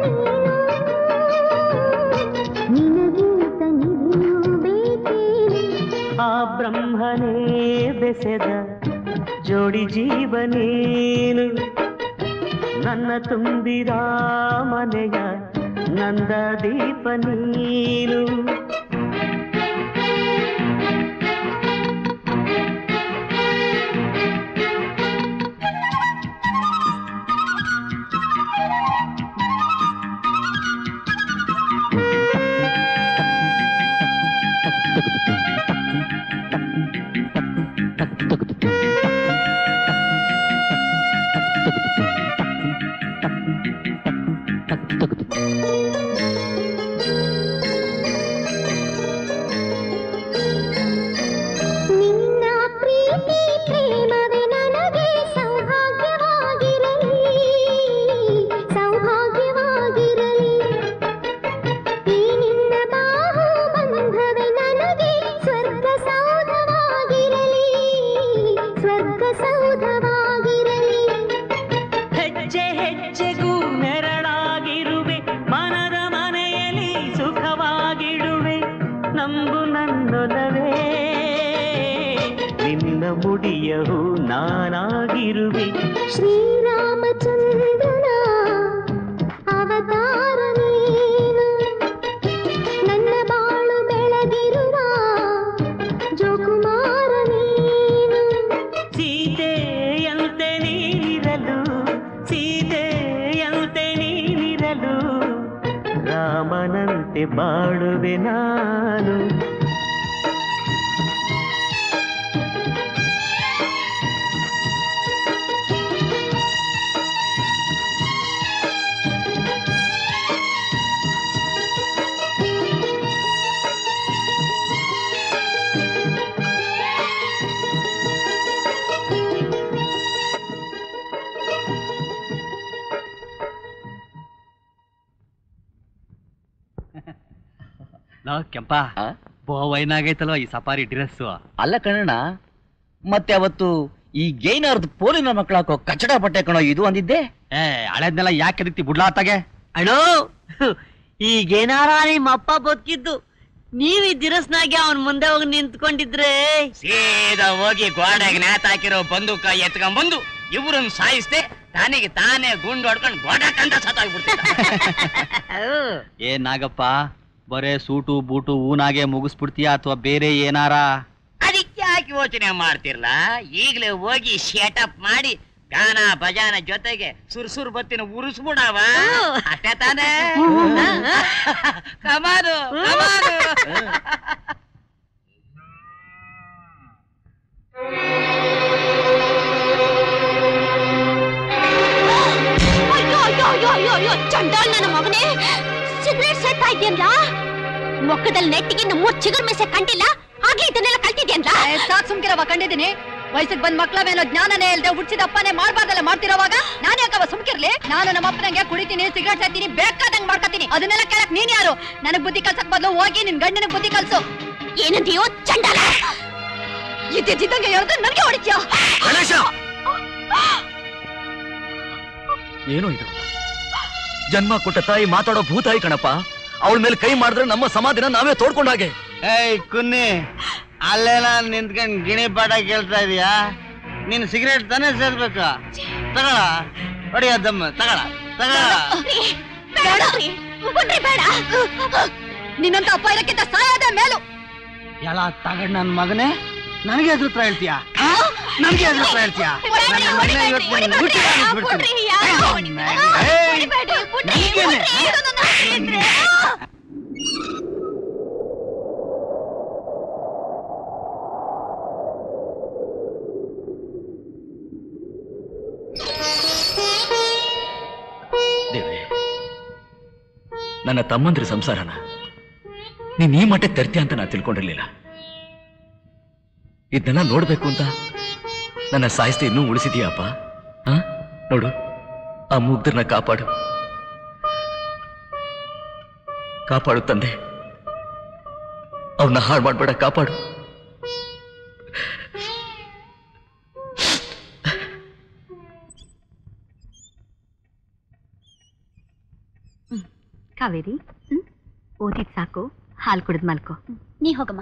ನನ್ನ ನಿನಗೀತ ನಿಧಿಯೂ ಬೇಕೇ ಆ ಬ್ರಹ್ಮನೇ ಬೆಸೆದ ಜೋಡಿ ಜೀವನೇನು ನನ್ನ ತುಂಬಿದ ಮನೆಯ ನಂದ ದೀಪ ನೀನು ನಿನ್ನ ಪ್ರೀತಿ ಪ್ರೇಮವೇ ನನಗೆ ಸೌಭಾಗ್ಯವಾಗಿರಲಿ ಸೌಭಾಗ್ಯವಾಗಿರಲಿ ಈ ನಿನ್ನ ಬಾಹು ಬಂಧವೇ ನನಗೆ ಸ್ವರ್ಗ ಸೌಧವಾಗಿರಲಿ ಸ್ವರ್ಗ ಸೌಧವಾಗಿರಲಿ ಹೆಜ್ಜೆ ಹೆಜ್ಜೆಗೂ ನೆರಳಾಗಿರುವೆ ಮನದ ಮನೆಯಲ್ಲಿ ಸುಖವಾಗಿಡುವೆ ನಂಬು ನನ್ನೊಲವೇ ನಿನ್ನ ಮುಡಿಯಹು ನಾನಾಗಿರುವೆ ಶ್ರೀರಾಮಚಂದ್ರನ ಅವತಾರ ನೀನು ನನ್ನ ಬಾಳು ಬೆಳಗಿರುವ ಜೋಕುಮಾರ ನೀನು ಸೀತೆಯಂತೆ ನೀನಿರಲು ಸೀತೆಯಂತೆ ನೀನಿರಲು ರಾಮನಂತೆ ಬಾಳುವೆ ನಾನು ಕೆಂಪ ಬೋವೈನಾಗೈತಲ್ವ ಈ ಸಫಾರಿ ಡ್ರೆಸ್ ಅಲ್ಲ ಕಣಣ್ಣ ಮತ್ತೆ ಅವತ್ತು ಈ ಗೇನಾರ್ದು ಪೋಲಿನ ಮಕ್ಕಳು ಹಾಕೋ ಕಚಡ ಬಟ್ಟೆ ಕಣೋ ಇದು ಅಂದಿದ್ದೆ ಹಳೇದ್ನೆಲ್ಲ ಯಾಕೆ ರೀತಿ ಬುಡ್ಲಾತಾಗೆ ಅಣ್ಣೋ ಈಗೇನಾರ ನಿಮ್ಮ ಅಪ್ಪ ಬದುಕಿದ್ದು ನೀವ್ ಈ ದಿರಸ್ನಾಗೆ ಅವನ್ ಮುಂದೆ ಹೋಗಿ ನಿಂತ್ಕೊಂಡಿದ್ರೆ ಸೀದಾ ಹೋಗಿ ಗೋಡೆಗೆ ನೇತಾಕಿರೋ ಬಂದೂಕ ಎತ್ಕೊಂಡ್ಬಂದು ಇವ್ರನ್ನ ಸಾಯಿಸ್ದೆ ತಾನಿಗೆ ತಾನೇ ಗುಂಡು ಹೊಡ್ಕೊಂಡು ಗೋಡಕ್ಕಂತ ಸತ್ತಾಗ್ಬಿಡ್ತಿದ್ದ ಏನ್ ನಾಗಪ್ಪ ಬರೇ ಸೂಟು ಬೂಟು ಊನಾಗೆ ಮುಗಿಸ್ಬಿಡ್ತೀಯ ಅಥವಾ ಬೇರೆ ಏನಾರ ಅದಕ್ಕೆ ಯಾಕೆ ಯೋಚನೆ ಮಾಡ್ತಿರ್ಲ ಈಗಲೇ ಹೋಗಿ ಸೆಟಪ್ ಮಾಡಿ ಗಾನ ಭಜಾನ ಜೊತೆಗೆ ಸುರ್ಸುರ್ ಬತ್ತಿನ ಉರಿಸ್ಬಿಡವ ಅಷ್ಟೇ ತಾನೇ ಕಮಾನು ಕಮಾನು ಅಯ್ಯೋ ಅಯ್ಯೋ ಅಯ್ಯೋ ಅಯ್ಯೋ ಅಯ್ಯೋ ಚಂಡಾಲ್ ನನ್ನ ಮಗನೇ ಸಿಗರೇಟ್ ಸೇರ್ತಾ ಇದ್ಯಲ್ಲ ಮೊಕ್ಕದಲ್ಲಿ ನೆಟ್ಟಿಗೆ ಇನ್ನು 3 ಚಿಗುರ್ ಮೆಸೆ ಕಂಡಿಲ್ಲ ಹಾಗೆ ಇದನ್ನೆಲ್ಲ ಕಲ್ತಿದ್ಯಲ್ಲ ಸಾಕ್ ಸುಮ್ಕಿರವ ಕಂಡಿದ್ದೀನಿ ವಯಸ್ಸಿಗೆ ಬಂದ್ ಮಕ್ಳ ಮೇಲೋ ಜ್ಞಾನನೇ ಇಲ್ದೆ ಹುಡ್ಸಿದ ಅಪ್ಪನೇ ಮಾಡ್ಬಾರ್ದಲ್ಲ ಮಾಡ್ತಿರೋವಾಗ ನಾನು ಯಾಕವ ಸುಮ್ಕಿರ್ಲಿ ನಾನು ನಮ್ಮ ಅಪ್ಪನಂಗೆ ಕುಡಿತೀನಿ ಸಿಗರೇಟ್ ಸೇರ್ತೀನಿ ಬೇಕಾದಂಗ್ ಮಾಡ್ಕೊತೀನಿ ಅದನ್ನೆಲ್ಲ ಕೇಳಕ್ ನೀನ್ ಯಾರು ನನಗ್ ಬುದ್ಧಿ ಕಲ್ಸಕ್ ಬದಲು ಹೋಗಿ ನಿನ್ ಗಂಡನಿಗೆ ಬುದ್ಧಿ ಕಲ್ಸು ಏನಂತೀಯೋ ಚಂಡಾಲ ಇದ್ದಿದ್ದಂಗೆ ಹೇಳಿದ್ರೆ ನನಗೆ ಹೊಡಿತ್ಯಾ ಏನೋ ಇದು ಜನ್ಮ ಕೊಟ್ಟ ತಾಯಿ ಮಾತಾಡೋ ಭೂತಾಯಿ ಕಣಪ್ಪ ಅವಳ ಮೇಲೆ ಕೈ ಮಾಡಿದ್ರೆ ನಮ್ಮ ಸಮಾಧಿನ ನಾವೇ ತೋಡ್ಕೊಂಡ ಹಾಗೆ ಏಯ್ ಕುನ್ನಿ ಅಲ್ಲೆಲ್ಲ ನಿಂತ್ಕೊಂಡ್ ಗಿಣಿ ಪಾಠ ಕೇಳ್ತಾ ಇದೀಯಾ ನೀನ್ ಸಿಗರೇಟ್ ತಾನೇ ಸೇರ್ಬೇಕು ತಗಳ ಹೊಡಿಯ ದಮ್ಮ ತಗಳ ತಗಳ ಬೇಡ ನಿನ್ನಂತ ಅಪ್ಪ ಇರಕ್ಕಿಂತ ಸಾಯದ ಮೇಲು ಎಲ್ಲ ತಗಡ್ ನನ್ ಮಗನೇ ನನಗೆ ಎದುರು ಹತ್ರ ಹೇಳ್ತೀಯಾ ನನ್ಗೆ ಎದುರು ಹತ್ರ ಹೇಳ್ತೀಯಾ ನನ್ನ ಮಗನೇ ಇವತ್ತು ನಿನ್ನ ಊಟ ದೇವ್ರೆ ನನ್ನ ತಮ್ಮಂದ್ರ ಸಂಸಾರನ ನೀನ್ ಈ ಮಟ್ಟಕ್ಕೆ ತರ್ತೀಯ ಅಂತ ನಾನು ತಿಳ್ಕೊಂಡಿರ್ಲಿಲ್ಲ. ಇದನ್ನೆಲ್ಲ ನೋಡ್ಬೇಕು ಅಂತ ನನ್ನ ಸಾಯಿಸ್ತಿ ಇನ್ನೂ ಉಳಿಸಿದೀಯಪ್ಪ. ನೋಡು, ಆ ಮುಗ್ಧರನ್ನ ಕಾಪಾಡು, ಕಾಪಾಡು ತಂದೆ. ಅವ್ರನ್ನ ಹಾಳು ಮಾಡ್ಬೇಡ, ಕಾಪಾಡು. ಕಾವೇರಿ, ಓದಿದ್ ಸಾಕು, ಹಾಲು ಕುಡಿದ್ ಮಲ್ಕೋ. ನೀ ಹೋಗಮ್ಮ.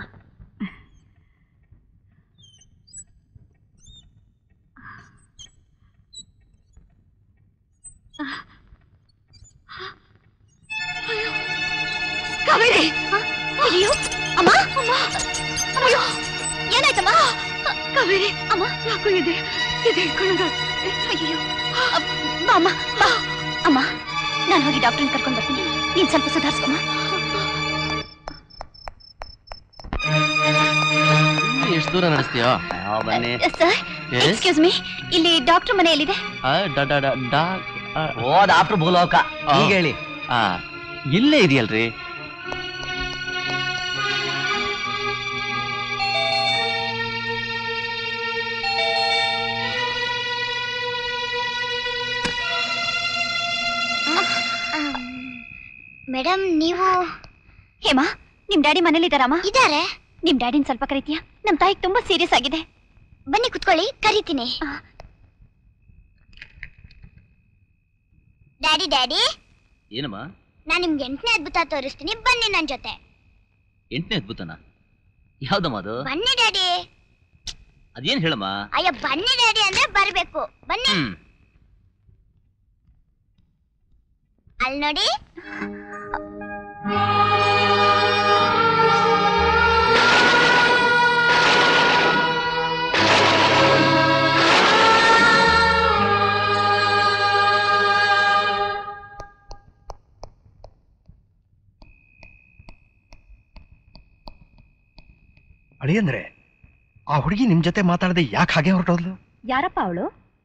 ಕಾವೇರಿ, ಅಯ್ಯೋ ಅಮ್ಮ, ಅಮ್ಮ, ಅಯ್ಯೋ ಏನಾಯ್ತಮ್ಮ? ಕಾವೇರಿ, ಅಮ್ಮ ಯಾಕೋ ಇದೆ ಇಟ್ಕೊಳ್ಳೋದ? ಅಯ್ಯೋ ಬಾ ಅಮ್ಮ, ಬಾ ಅಮ್ಮ. ನಾನು ಹೋಗಿ ಡಾಕ್ಟರ್ನ ಕರ್ಕೊಂಡು ಬರ್ತೀನಿ. ನೀನ್ ಸ್ವಲ್ಪ ಸುಧಾರಿಸ್ಕೊಮ್ಮ. ಎಷ್ಟು ದೂರ ನಡೆಸ್ತೀಯೋ? ಬನ್ನಿ ಸರ್, ಎಕ್ಸ್ಕ್ಯೂಸ್ ಮೀ, ಇಲ್ಲಿ ಡಾಕ್ಟರ್ ಮನೆ ಎಲ್ಲಿದೆ? ಓ ಡಾಕ್ಟರ್ ಭೂಲೋಕ. ಈಗ ಹೇಳಿ. ಇಲ್ಲೇ ಇದೆಯಲ್ರಿ. ಮೇಡಮ್, ನೀವು ಹೇಮಾ, ನಿಮ್ ಡ್ಯಾಡಿ ಮನೇಲಿ ಇದಾರಮ್ಮ? ಇದಾರೆ. ನಿಮ್ ಡ್ಯಾಡಿನ ಸ್ವಲ್ಪ ಕರೀತೀಯಾ? ನಮ್ ತಾಯಿಗೆ ತುಂಬಾ ಸೀರಿಯಸ್ ಆಗಿದೆ. ಬನ್ನಿ ಕುತ್ಕೊಳ್ಳಿ, ಕರೀತೀನಿ. ಡ್ಯಾಡಿ ಡ್ಯಾಡಿ, ಏನಮ್ಮ? ನಾನ್ ನಿಮ್ಗೆ 8ನೇ ಅದ್ಭುತ ತೋರಿಸ್ತೀನಿ, ಬನ್ನಿ ನನ್ ಜೊತೆ. 8ನೇ ಅದ್ಭುತನ? ಯಾವ್ದಮ್ಮ ಅದು? ಬನ್ನಿ ಡ್ಯಾಡಿ. ಅದೇನ್ ಹೇಳಮ್ಮ? ಅಯ್ಯ ಬನ್ನಿ ಡ್ಯಾಡಿ ಅಂದ್ರೆ ಬರ್ಬೇಕು. ಬನ್ನಿ. ಅಲ್ಲಿ ನೋಡಿ. ಅಳಿಯಂದ್ರೆ, ಆ ಹುಡುಗಿ ನಿಮ್ ಜೊತೆ ಮಾತಾಡದೆ ಯಾಕೆ ಹಾಗೆ ಹೊರಟೋದ್ಲು? ಯಾರಪ್ಪ ಅವಳು?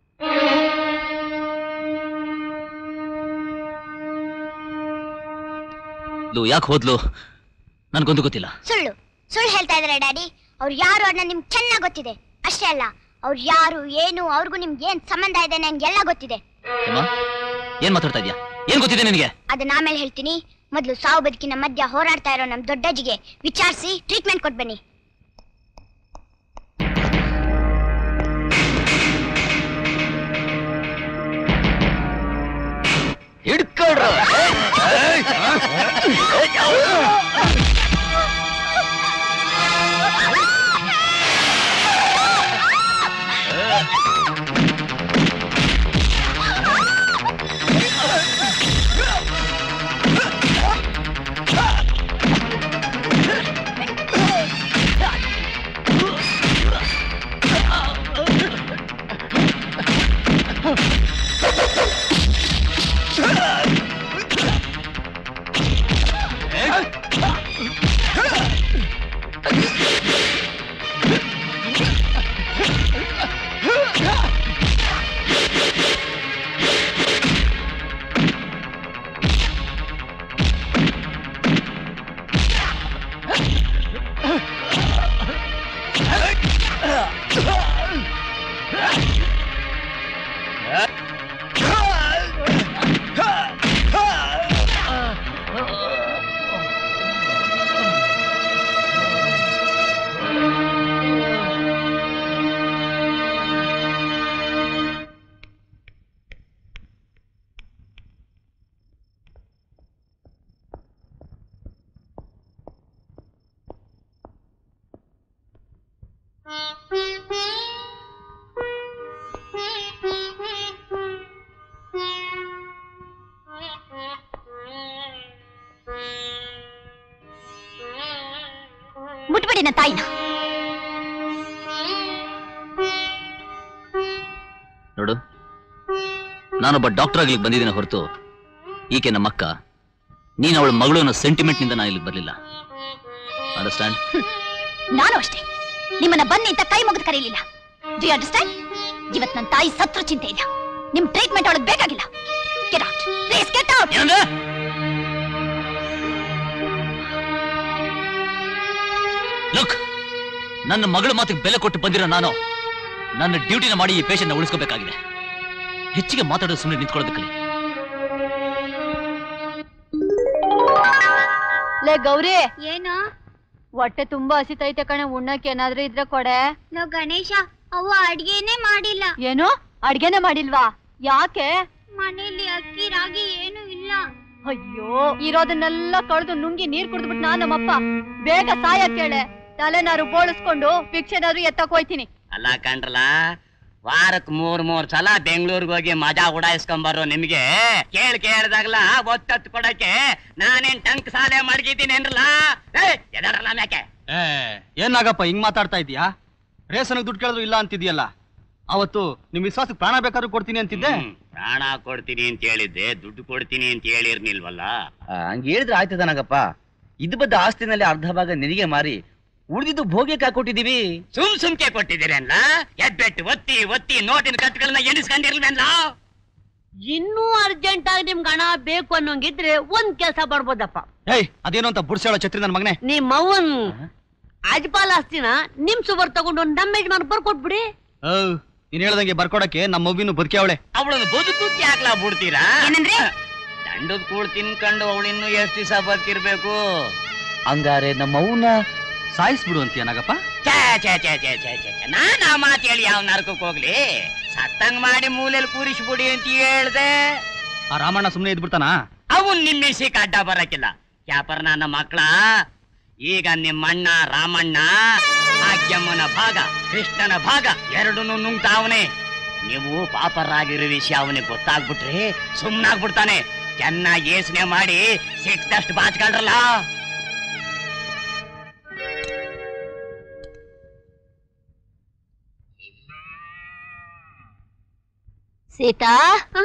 ಯಾಕೆ ಹೋದ್ಲು ನನ್ಗೊಂದು ಗೊತ್ತಿಲ್ಲ. ಸುಳ್ಳು ಸುಳ್ಳು ಹೇಳ್ತಾ ಇದಾರೆ ಡ್ಯಾಡಿ. ಅವ್ರು ಯಾರು ಅನ್ನೋ ನಿಮ್ಗೆ ಚೆನ್ನಾಗಿ ಗೊತ್ತಿದೆ. ಅಷ್ಟೇ ಅಲ್ಲ, ಅವ್ರು ಯಾರು ಏನು, ಅವ್ರಿಗೂ ನಿಮ್ಗೆ ಏನ್ ಸಂಬಂಧ ಇದೆ ನಂಗೆಲ್ಲ ಗೊತ್ತಿದೆ. ಏನ್ ಮಾತಾಡ್ತಾ ಇದ್ಯಾ? ಏನ್ ಗೊತ್ತಿದೆ ನಿನಗೆ? ಅದನ್ನ ಆಮೇಲೆ ಹೇಳ್ತೀನಿ. ಮೊದಲು ಸಾವು ಬದುಕಿನ ಮಧ್ಯ ಹೋರಾಡ್ತಾ ಇರೋ ನಮ್ ದೊಡ್ಡಜ್ಜಿಗೆ ವಿಚಾರಿಸಿ ಟ್ರೀಟ್ಮೆಂಟ್ ಕೊಟ್ ಬನ್ನಿ. ಹಿಡ್ಕೊಳ್ರ. ಮುಟ್ಬಿಡಿ ನನ್ನ ತಾಯಿನ. ನೋಡು, ನಾನೊಬ್ಬ ಡಾಕ್ಟರ್ ಆಗ್ಲಿಕ್ಕೆ ಬಂದಿದ್ದೀನಿ ಹೊರತು ಈಕೆ ನಮ್ಮಕ್ಕ. ನೀನು ಅವಳ ಮಗಳು ಅನ್ನೋ ಸೆಂಟಿಮೆಂಟ್ ನಿಂದ ನಾನು ಇಲ್ಲಿಗೆ ಬರಲಿಲ್ಲ. ಅಂಡರ್ಸ್ಟ್ಯಾಂಡ್? ನಾನು ಅಷ್ಟೇ ನಿಮ್ಮನ್ನ ಬನ್ನಿ ಅಂತ ಕೈ ಮುಗಿದು ಕರೀಲಿಲ್ಲ. Do you understand? ಇವತ್ತು ನನ್ನ ತಾಯಿ ಸತ್ರ ಚಿಂತೆ ಇಲ್ಲ. ನಿಮ್ ಟ್ರೀಟ್ಮೆಂಟ್ ಅವಳಿಗೆ ಬೇಕಾಗಿಲ್ಲ. Get out please, get out. Look, ನನ್ನ ಮಗಳ ಮಾತಿಗೆ ಬೆಲೆ ಕೊಟ್ಟು ಬಂದಿರೋ ನಾನು ನನ್ನ ಡ್ಯೂಟಿನ ಮಾಡಿ ಈ ಪೇಷಂಟ್ನ ಉಳಿಸ್ಕೋಬೇಕಾಗಿದೆ. ಹೆಚ್ಚಿಗೆ ಮಾತಾಡೋದು ಸುಮ್ಮನೆ ನಿಂತ್ಕೊಳ್ಳೋದಕ್ಕೆ. ಲೇ ಗೌರಿ, ಏನು? ಹೊಟ್ಟೆ ತುಂಬಾ ಹಸಿತೈತೆ ಕಣೆ, ಉಣ್ಣಕ್ಕೆ ಏನಾದ್ರೂ ಇದ್ರೆ ಕೊಡೆ. ನೋ ಗಣೇಶ, ಅವ್ವ ಅಡ್ಗೆನೇ ಮಾಡಿಲ್ಲ. ಏನು ಅಡ್ಗೆನೆ ಮಾಡಿಲ್ವಾ? ಯಾಕೆ? ಮನೇಲಿ ಅಕ್ಕಿ ರಾಗಿ ಏನು ಇಲ್ಲ. ಅಯ್ಯೋ, ಇರೋದನ್ನೆಲ್ಲ ಕಳೆದು ನುಂಗಿ ನೀರ್ ಕುಡಿದ್ಬಿಟ್ಟು ನಮ್ಮಪ್ಪ ಬೇಗ ಸಾಯ ಕೇಳೆ. ತಲೆನಾರು ಬೋಳಿಸ್ಕೊಂಡು ಭಿಕ್ಷೆನಾದ್ರು ಎತ್ತಕ್ ಹೋಯ್ತೀನಿ. ಅಲ್ಲ ಕಣ್ರಲ್ಲ, ವಾರಕ್ 3 ಸಲ ಬೆಂಗಳೂರಿಗೆ ಹೋಗಿ ಮಜಾ ಉಡಾಯಿಸ್ಕೊಂಬರೋ ನಿಮ್ಗೆ ಕೇಳ್ದಾಗ್ಲ ಒತ್ತತ್ತು ಕೊಡಕ್ಕೆ ನಾನೇನ್ ಟಂಕ್ ಸಾಲೆ ಮಡಗಿದ್ದೀನಿ ಏನ್ರಲ್ಲ. ಎದಾರಲ್ಲ ಮ್ಯಾಕೆ ಏನಾಗಪ್ಪ ಹಿಂಗ್ ಮಾತಾಡ್ತಾ ಇದೀಯಾ? ರೇಷನ್ಗೆ ದುಡ್ಡು ಕೇಳಿದ್ರು ಇಲ್ಲ ಅಂತಿದ್ಯಲ್ಲ. ಅವತ್ತು ನಿಮ್ ವಿಶ್ವಾಸಕ್ಕೆ ಪ್ರಾಣ ಬೇಕಾದ್ರೂ ಕೊಡ್ತೀನಿ ಅಂತಿದ್ದೆ. ಪ್ರಾಣ ಕೊಡ್ತೀನಿ ಅಂತ ಹೇಳಿದ್ದೆ, ದುಡ್ಡು ಕೊಡ್ತೀನಿ ಅಂತ ಹೇಳಿರ್ನಿಲ್ವಲ್ಲ. ಹಂಗ ಹೇಳಿದ್ರೆ ಆಯ್ತದನಾಗಪ್ಪ. ಇದು ಬದ್ದ ಆಸ್ತಿನಲ್ಲಿ ಅರ್ಧ ಭಾಗ ನಿನಗೆ ಮಾರಿ ಉಳಿದಿದ್ದು ಭೋಗ್ಯಕ್ಕೆ ಹಾಕೊಟ್ಟಿದೀವಿ. ಸುಮ್ಕೆ ಕೊಟ್ಟಿದ್ದೀರಲ್ಲ. ಎಬ್ಬೆಟ್ಟು ಒತ್ತಿ ಒತ್ತಿ ನೋಟಿನ ಕತ್ಗಳನ್ನ ಎಣಿಸ್ಕೊಂಡಿರ್ಲ್ವೇನ್ಲ. ಇನ್ನೂ ಅರ್ಜೆಂಟ್ ಆಗಿ ನಿಮ್ಗೆ ಹಣ ಬೇಕು ಅನ್ನೋಂಗಿದ್ರೆ ಒಂದ್ ಕೆಲಸ ಮಾಡ್ಬೋದಪ್ಪ. ಏಯ್, ಅದೇನು ಅಂತ ಬುಡ್ಸೇಳ ಛತ್ರಿ ನನ್ನ ಮಗನೇ. ನಿಮ್ ಅವ್ವನ್ ಅಜ್ಪಾಲ್ ಆಸ್ತಿನ ನಿಮ್ ಸುಬರ್ ತಗೊಂಡು ನಮ್ಮ ಯಜಮಾನ್ ಬರ್ಕೊಟ್ಬಿಡಿ. ನೀನ್ ಹೇಳ್ದಂಗೆ ಬರ್ಕೊಡಕ್ಕೆ ನಮ್ಮ ಮಗುವಿನ ಬದುಕಿ ಅವಳೆ. ಅವಳನ್ನು ಬದುಕಕ್ಕೆ ಯಾಕ್ಲಾ ಬಿಡ್ತೀರಾ? ದಂಡದ ಕೂಳ್ ತಿನ್ಕೊಂಡು ಅವಳಿನ್ನು ಎಷ್ಟು ದಿವಸ ಬದುಕಿರ್ಬೇಕು? ಹಂಗಾರೆ ನಮ್ಮ ಅವನ್ನ ಸಾಯಿಸ್ಬಿಡು ಅಂತೀಯನಾಗಪ್ಪ? ನಾನ್ ಆ ಮಾತು ಹೇಳಿ ಯಾವ ನರಕಕ್ಕೆ ಹೋಗ್ಲಿ? ಸತ್ತಂಗ್ ಮಾಡಿ ಮೂಲೆಯಲ್ಲಿ ಕೂರಿಸ್ಬಿಡಿ ಅಂತ ಹೇಳ್ದೆ. ಆ ರಾಮಣ್ಣ ಸುಮ್ನೆ ಇದ್ಬಿಡ್ತಾನ? ಅವನ್ ನಿಮ್ಮಿಸಿಕ್ ಅಡ್ಡ ಬರಕಿಲ್ಲ. ಕ್ಯಾಪರ್ ನನ್ನ ಮಕ್ಕಳ, ಈಗ ನಿಮ್ಮಣ್ಣ ರಾಮಣ್ಣ ಭಾಗ್ಯಮ್ಮನ ಭಾಗ ಕೃಷ್ಣನ ಭಾಗ ಎರಡನ್ನೂ ನುಂಗ್ತಾವನೆ. ನೀವು ಪಾಪರಾಗಿರೋ ವಿಷಯ ಅವನಿಗೆ ಗೊತ್ತಾಗ್ಬಿಟ್ರೆ ಸುಮ್ನಾಗ್ಬಿಡ್ತಾನೆ. ಚೆನ್ನಾಗಿ ಯೋಚನೆ ಮಾಡಿ ಸಿಕ್ತಷ್ಟು ಬಾಚ್ಕೊಳ್ರಲ್ಲ. ಸೀತಾ,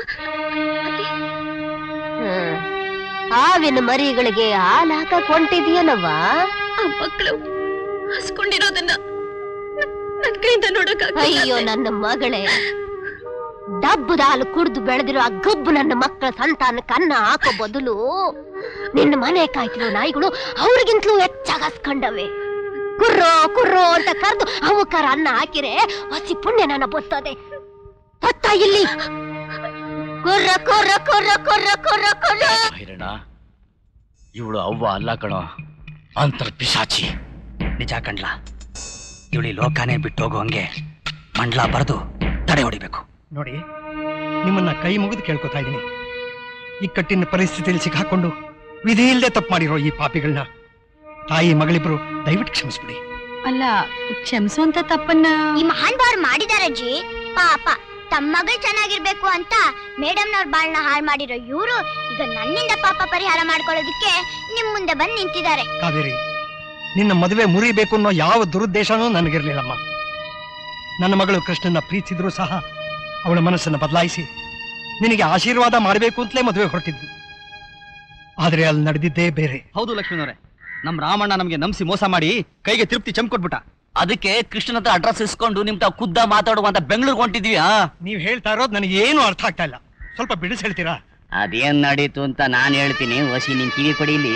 ಹಾವಿನ ಮರಿಗಳಿಗೆ ಹಾಲು ಹಾಕಕ್ ಹೊಂಟಿದ್ಯನವ್ವ? ಆ ಮಕ್ಕಳು ಹಸ್ಕೊಂಡಿರೋದನ್ನ ನನ್ ಕೈಯಿಂದ ನೋಡಕ್ ಅಯ್ಯೋ ನನ್ನ ಮಗಳೇ, ಡಬ್ಬದ ಹಾಲು ಕುಡ್ದು ಬೆಳೆದಿರೋ ಆ ಗಬ್ಬು ನನ್ನ ಮಕ್ಕಳ ಸಂತಾನಕ್ಕೆ ಅನ್ನ ಹಾಕೋ ಬದಲು ನಿನ್ನ ಮನೆ ಕಾಯ್ತಿರೋ ನಾಯಿಗಳು ಅವ್ರಿಗಿಂತಲೂ ಹೆಚ್ಚಾಗಿ ಹಸ್ಕೊಂಡವೆ. ಕುರ್ರೋ ಕುರ್ರೋ ಅಂತ ಕರೆದು ಅವಕ್ಕಾರ ಅನ್ನ ಹಾಕಿರೆ ಹಸಿ ಪುಣ್ಯ ನನ್ನ ಬರ್ತದೆ. ಹೊತ್ತ ಇಲ್ಲಿ ಕುರ್ರ ಕುರ್ರ ಕುರ್ರ ಕುರ್ರ ಕುರ್ರ ಕುರ್ರ. ಭೈರಣ್ಣ, ಇವಳು ಅವ್ವ ಅಲ್ಲ ಕಣೋ, ಅಂತರ್ ಪಿಶಾಚಿ. ನಿಜ ಕಣ್ಲಾ, ಇವಳಿ ಲೋಕಾನೇ ಬಿಟ್ಟು ಹೋಗೋ ಹಂಗೆ ಮಂಡ್ಲಾ ಬರೆದು ತಡೆ ಹೊಡಿಬೇಕು. ನೋಡಿ, ನಿಮ್ಮನ್ನ ಕೈ ಮುಗಿದು ಕೇಳ್ಕೊತಾ ಇದ್ದೀನಿ. ಇಕ್ಕಟ್ಟಿನ ಪರಿಸ್ಥಿತಿಯಲ್ಲಿ ಸಿಕ್ಕಾಕೊಂಡು ವಿಧಿ ಇಲ್ಲದೆ ತಪ್ಪು ಮಾಡಿರೋ ಈ ಪಾಪಿಗಳನ್ನ ತಾಯಿ ಮಗಳಿಬ್ರು ದಯವಿಟ್ಟು ಕ್ಷಮಿಸ್ಬಿಡಿ. ಅಲ್ಲ, ಕ್ಷಮಿಸುವಂತ ತಪ್ಪನ್ನ ಈ ಮಹಾನ್ ಬಾರ್ ಮಾಡಿದಾರಜ್ಜಿ. ಪಾಪ ತಮ್ಮ ಮಗಳು ಚೆನ್ನಾಗಿರ್ಬೇಕು ಅಂತ ಮೇಡಮ್ನವ್ರ ಬಾಳ್ನ ಹಾಳು ಮಾಡಿರೋ ಇವರು ಈಗ ನನ್ನಿಂದ ಪಾಪ ಪರಿಹಾರ ಮಾಡ್ಕೊಳ್ಳೋದಕ್ಕೆ ನಿಮ್ ಮುಂದೆ ಬಂದು ನಿಂತಿದ್ದಾರೆ. ಕಾವೇರಿ, ನಿನ್ನ ಮದುವೆ ಮುರಿಬೇಕು ಅನ್ನೋ ಯಾವ ದುರುದ್ದೇಶನೂ ನನಗಿರ್ಲಿಲ್ಲಮ್ಮ. ನನ್ನ ಮಗಳು ಕೃಷ್ಣನ ಪ್ರೀತಿಸಿದ್ರು ಸಹ ಅವಳ ಮನಸ್ಸನ್ನು ಬದಲಾಯಿಸಿ ನಿನಗೆ ಆಶೀರ್ವಾದ ಮಾಡಬೇಕು ಅಂತಲೇ ಮದುವೆ ಹೊರಟಿದ್ದು. ಆದ್ರೆ ಅಲ್ಲಿ ನಡೆದಿದ್ದೇ ಬೇರೆ. ಹೌದು ಲಕ್ಷ್ಮೀನವರೇ, ನಮ್ ರಾಮಣ್ಣ ನಮ್ಗೆ ನಂಬಿಸಿ ಮೋಸ ಮಾಡಿ ಕೈಗೆ ತೃಪ್ತಿ ಚಮ್ಕೊಟ್ಬಿಟ್ಟ. ಅದಕ್ಕೆ ಕೃಷ್ಣನ ಹತ್ರ ಅಡ್ರೆಸ್ ಇಸ್ಕೊಂಡು ನಿಮ್ ತಾವ್ ಖುದ್ದ ಮಾತಾಡುವಂತ ಬೆಂಗಳೂರಿಗೆ ಹೊಂಟಿದ್ವಿ. ನೀವ್ ಹೇಳ್ತಾ ಇರೋದು ನನಗೆ ಏನು ಅರ್ಥ ಆಗ್ತಾ ಇಲ್ಲ. ಸ್ವಲ್ಪ ಬಿಡಿಸಿ ಹೇಳ್ತೀರಾ? ಅದೇನ್ ನಡೀತು ಅಂತ ನಾನ್ ಹೇಳ್ತೀನಿ, ವಸಿ ನಿನ್ ಕಿವಿ ಕೊಡಿಲಿ.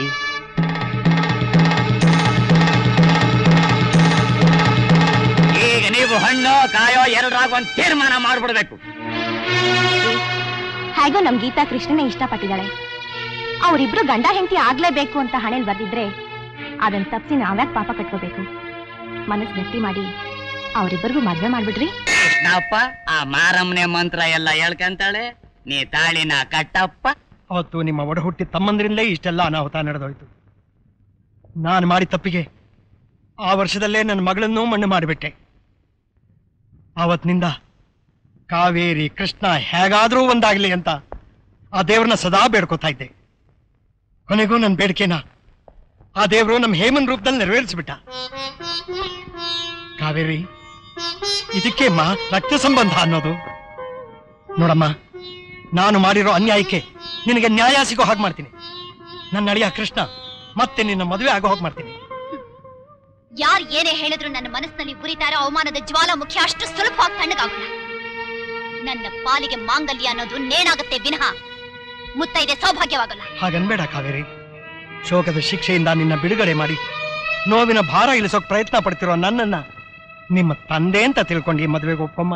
ಈಗ ನೀವು ಹಣ್ಣು ಕಾಯೋ ಎರಡರಾಗ ಒಂದ್ ತೀರ್ಮಾನ ಮಾಡ್ಬಿಡ್ಬೇಕು. ಹೇಗೋ ನಮ್ ಗೀತಾ ಕೃಷ್ಣನೇ ಇಷ್ಟಪಟ್ಟಿದ್ದಾಳೆ. ಅವರಿಬ್ರು ಗಂಡ ಹೆಂಡತಿ ಆಗ್ಲೇಬೇಕು ಅಂತ ಹಣೆಲ್ ಬರ್ದಿದ್ರೆ ಅದನ್ನ ತಪ್ಪಿಸಿ ನಾವ್ಯಾಕ್ ಪಾಪ ಕಟ್ಕೋಬೇಕು? ಮನಸ್ ಗಟ್ಟಿ ಮಾಡಿ ಅವರಿಬ್ಬರಿಗೂ ಮದ್ವೆ ಮಾಡ್ಬಿಡ್ರಿ. ಕೃಷ್ಣಪ್ಪ ಆ ಮಾರಮ್ಮನೆ ಮಂತ್ರ ಎಲ್ಲ ಹೇಳ್ಕಂತಾಳೆ, ನೀ ತಾಳಿನ ಕಟ್ಟಪ್ಪ. ಅವತ್ತು ನಿಮ್ಮ ಒಡ ಹುಟ್ಟಿ ತಮ್ಮಂದ್ರಿಂದಲೇ ಇಷ್ಟೆಲ್ಲ ಅನಾಹುತ ನಡೆದೋಯ್ತು. ನಾನು ಮಾಡಿದ ತಪ್ಪಿಗೆ ಆ ವರ್ಷದಲ್ಲೇ ನನ್ನ ಮಗಳನ್ನೂ ಮಣ್ಣು ಮಾಡಿಬಿಟ್ಟೆ. ಆವತ್ತಿನಿಂದ ಕಾವೇರಿ ಕೃಷ್ಣ ಹೇಗಾದ್ರೂ ಒಂದಾಗ್ಲಿ ಅಂತ ಆ ದೇವ್ರನ್ನ ಸದಾ ಬೇಡ್ಕೋತಾ ಇದ್ದೆ. ಕೊನೆಗೂ ನನ್ನ ಬೇಡಿಕೆನ ಆ ದೇವರು ನಮ್ಮ ಹೇಮನ್ ರೂಪದಲ್ಲಿ ನೆರವೇರಿಸ್ಬಿಟ್ಟ. ಕಾವೇರಿ, ಇದಕ್ಕೆ ರಕ್ತ ಸಂಬಂಧ ಅನ್ನೋದು. ನೋಡಮ್ಮ, ನಾನು ಮಾಡಿರೋ ಅನ್ಯಾಯಕ್ಕೆ ನಿನಗೆ ನ್ಯಾಯ ಸಿಗೋ ಹಾಗೆ ಮಾಡ್ತೀನಿ. ನನ್ನ ಅಳಿಯ ಕೃಷ್ಣ ಮತ್ತೆ ನಿನ್ನ ಮದುವೆ ಆಗೋ ಹಾಗೆ ಮಾಡ್ತೀನಿ. ಯಾರು ಏನೇ ಹೇಳಿದ್ರು ನನ್ನ ಮನಸ್ಸಿನಲ್ಲಿ ಉರಿತಾ ಇರೋ ಅವಮಾನದ ಜ್ವಾಲಾಮುಖಿ ಅಷ್ಟು ಸುಲಭವಾಗಿ ತಣ್ಣಗಾಗಲ್ಲ. ನನ್ನ ಪಾಲಿಗೆ ಮಾಂಗಲ್ಯ ಅನ್ನೋದು ನೇಣಾಗುತ್ತೆ ವಿನಃ ಮುತ್ತೈದೆ ಸೌಭಾಗ್ಯವಾಗಲ್ಲ. ಹಾಗನ್ಬೇಡ ಕಾವೇರಿ. ಶೋಕದ ಶಿಕ್ಷೆಯಿಂದ ನಿನ್ನ ಬಿಡುಗಡೆ ಮಾಡಿ ನೋವಿನ ಭಾರ ಇಳಿಸೋಕ್ ಪ್ರಯತ್ನ ಪಡ್ತಿರೋ ನನ್ನನ್ನ ನಿಮ್ಮ ತಂದೆ ಅಂತ ತಿಳ್ಕೊಂಡು ಈ ಮದುವೆಗೆ ಒಪ್ಪಮ್ಮ.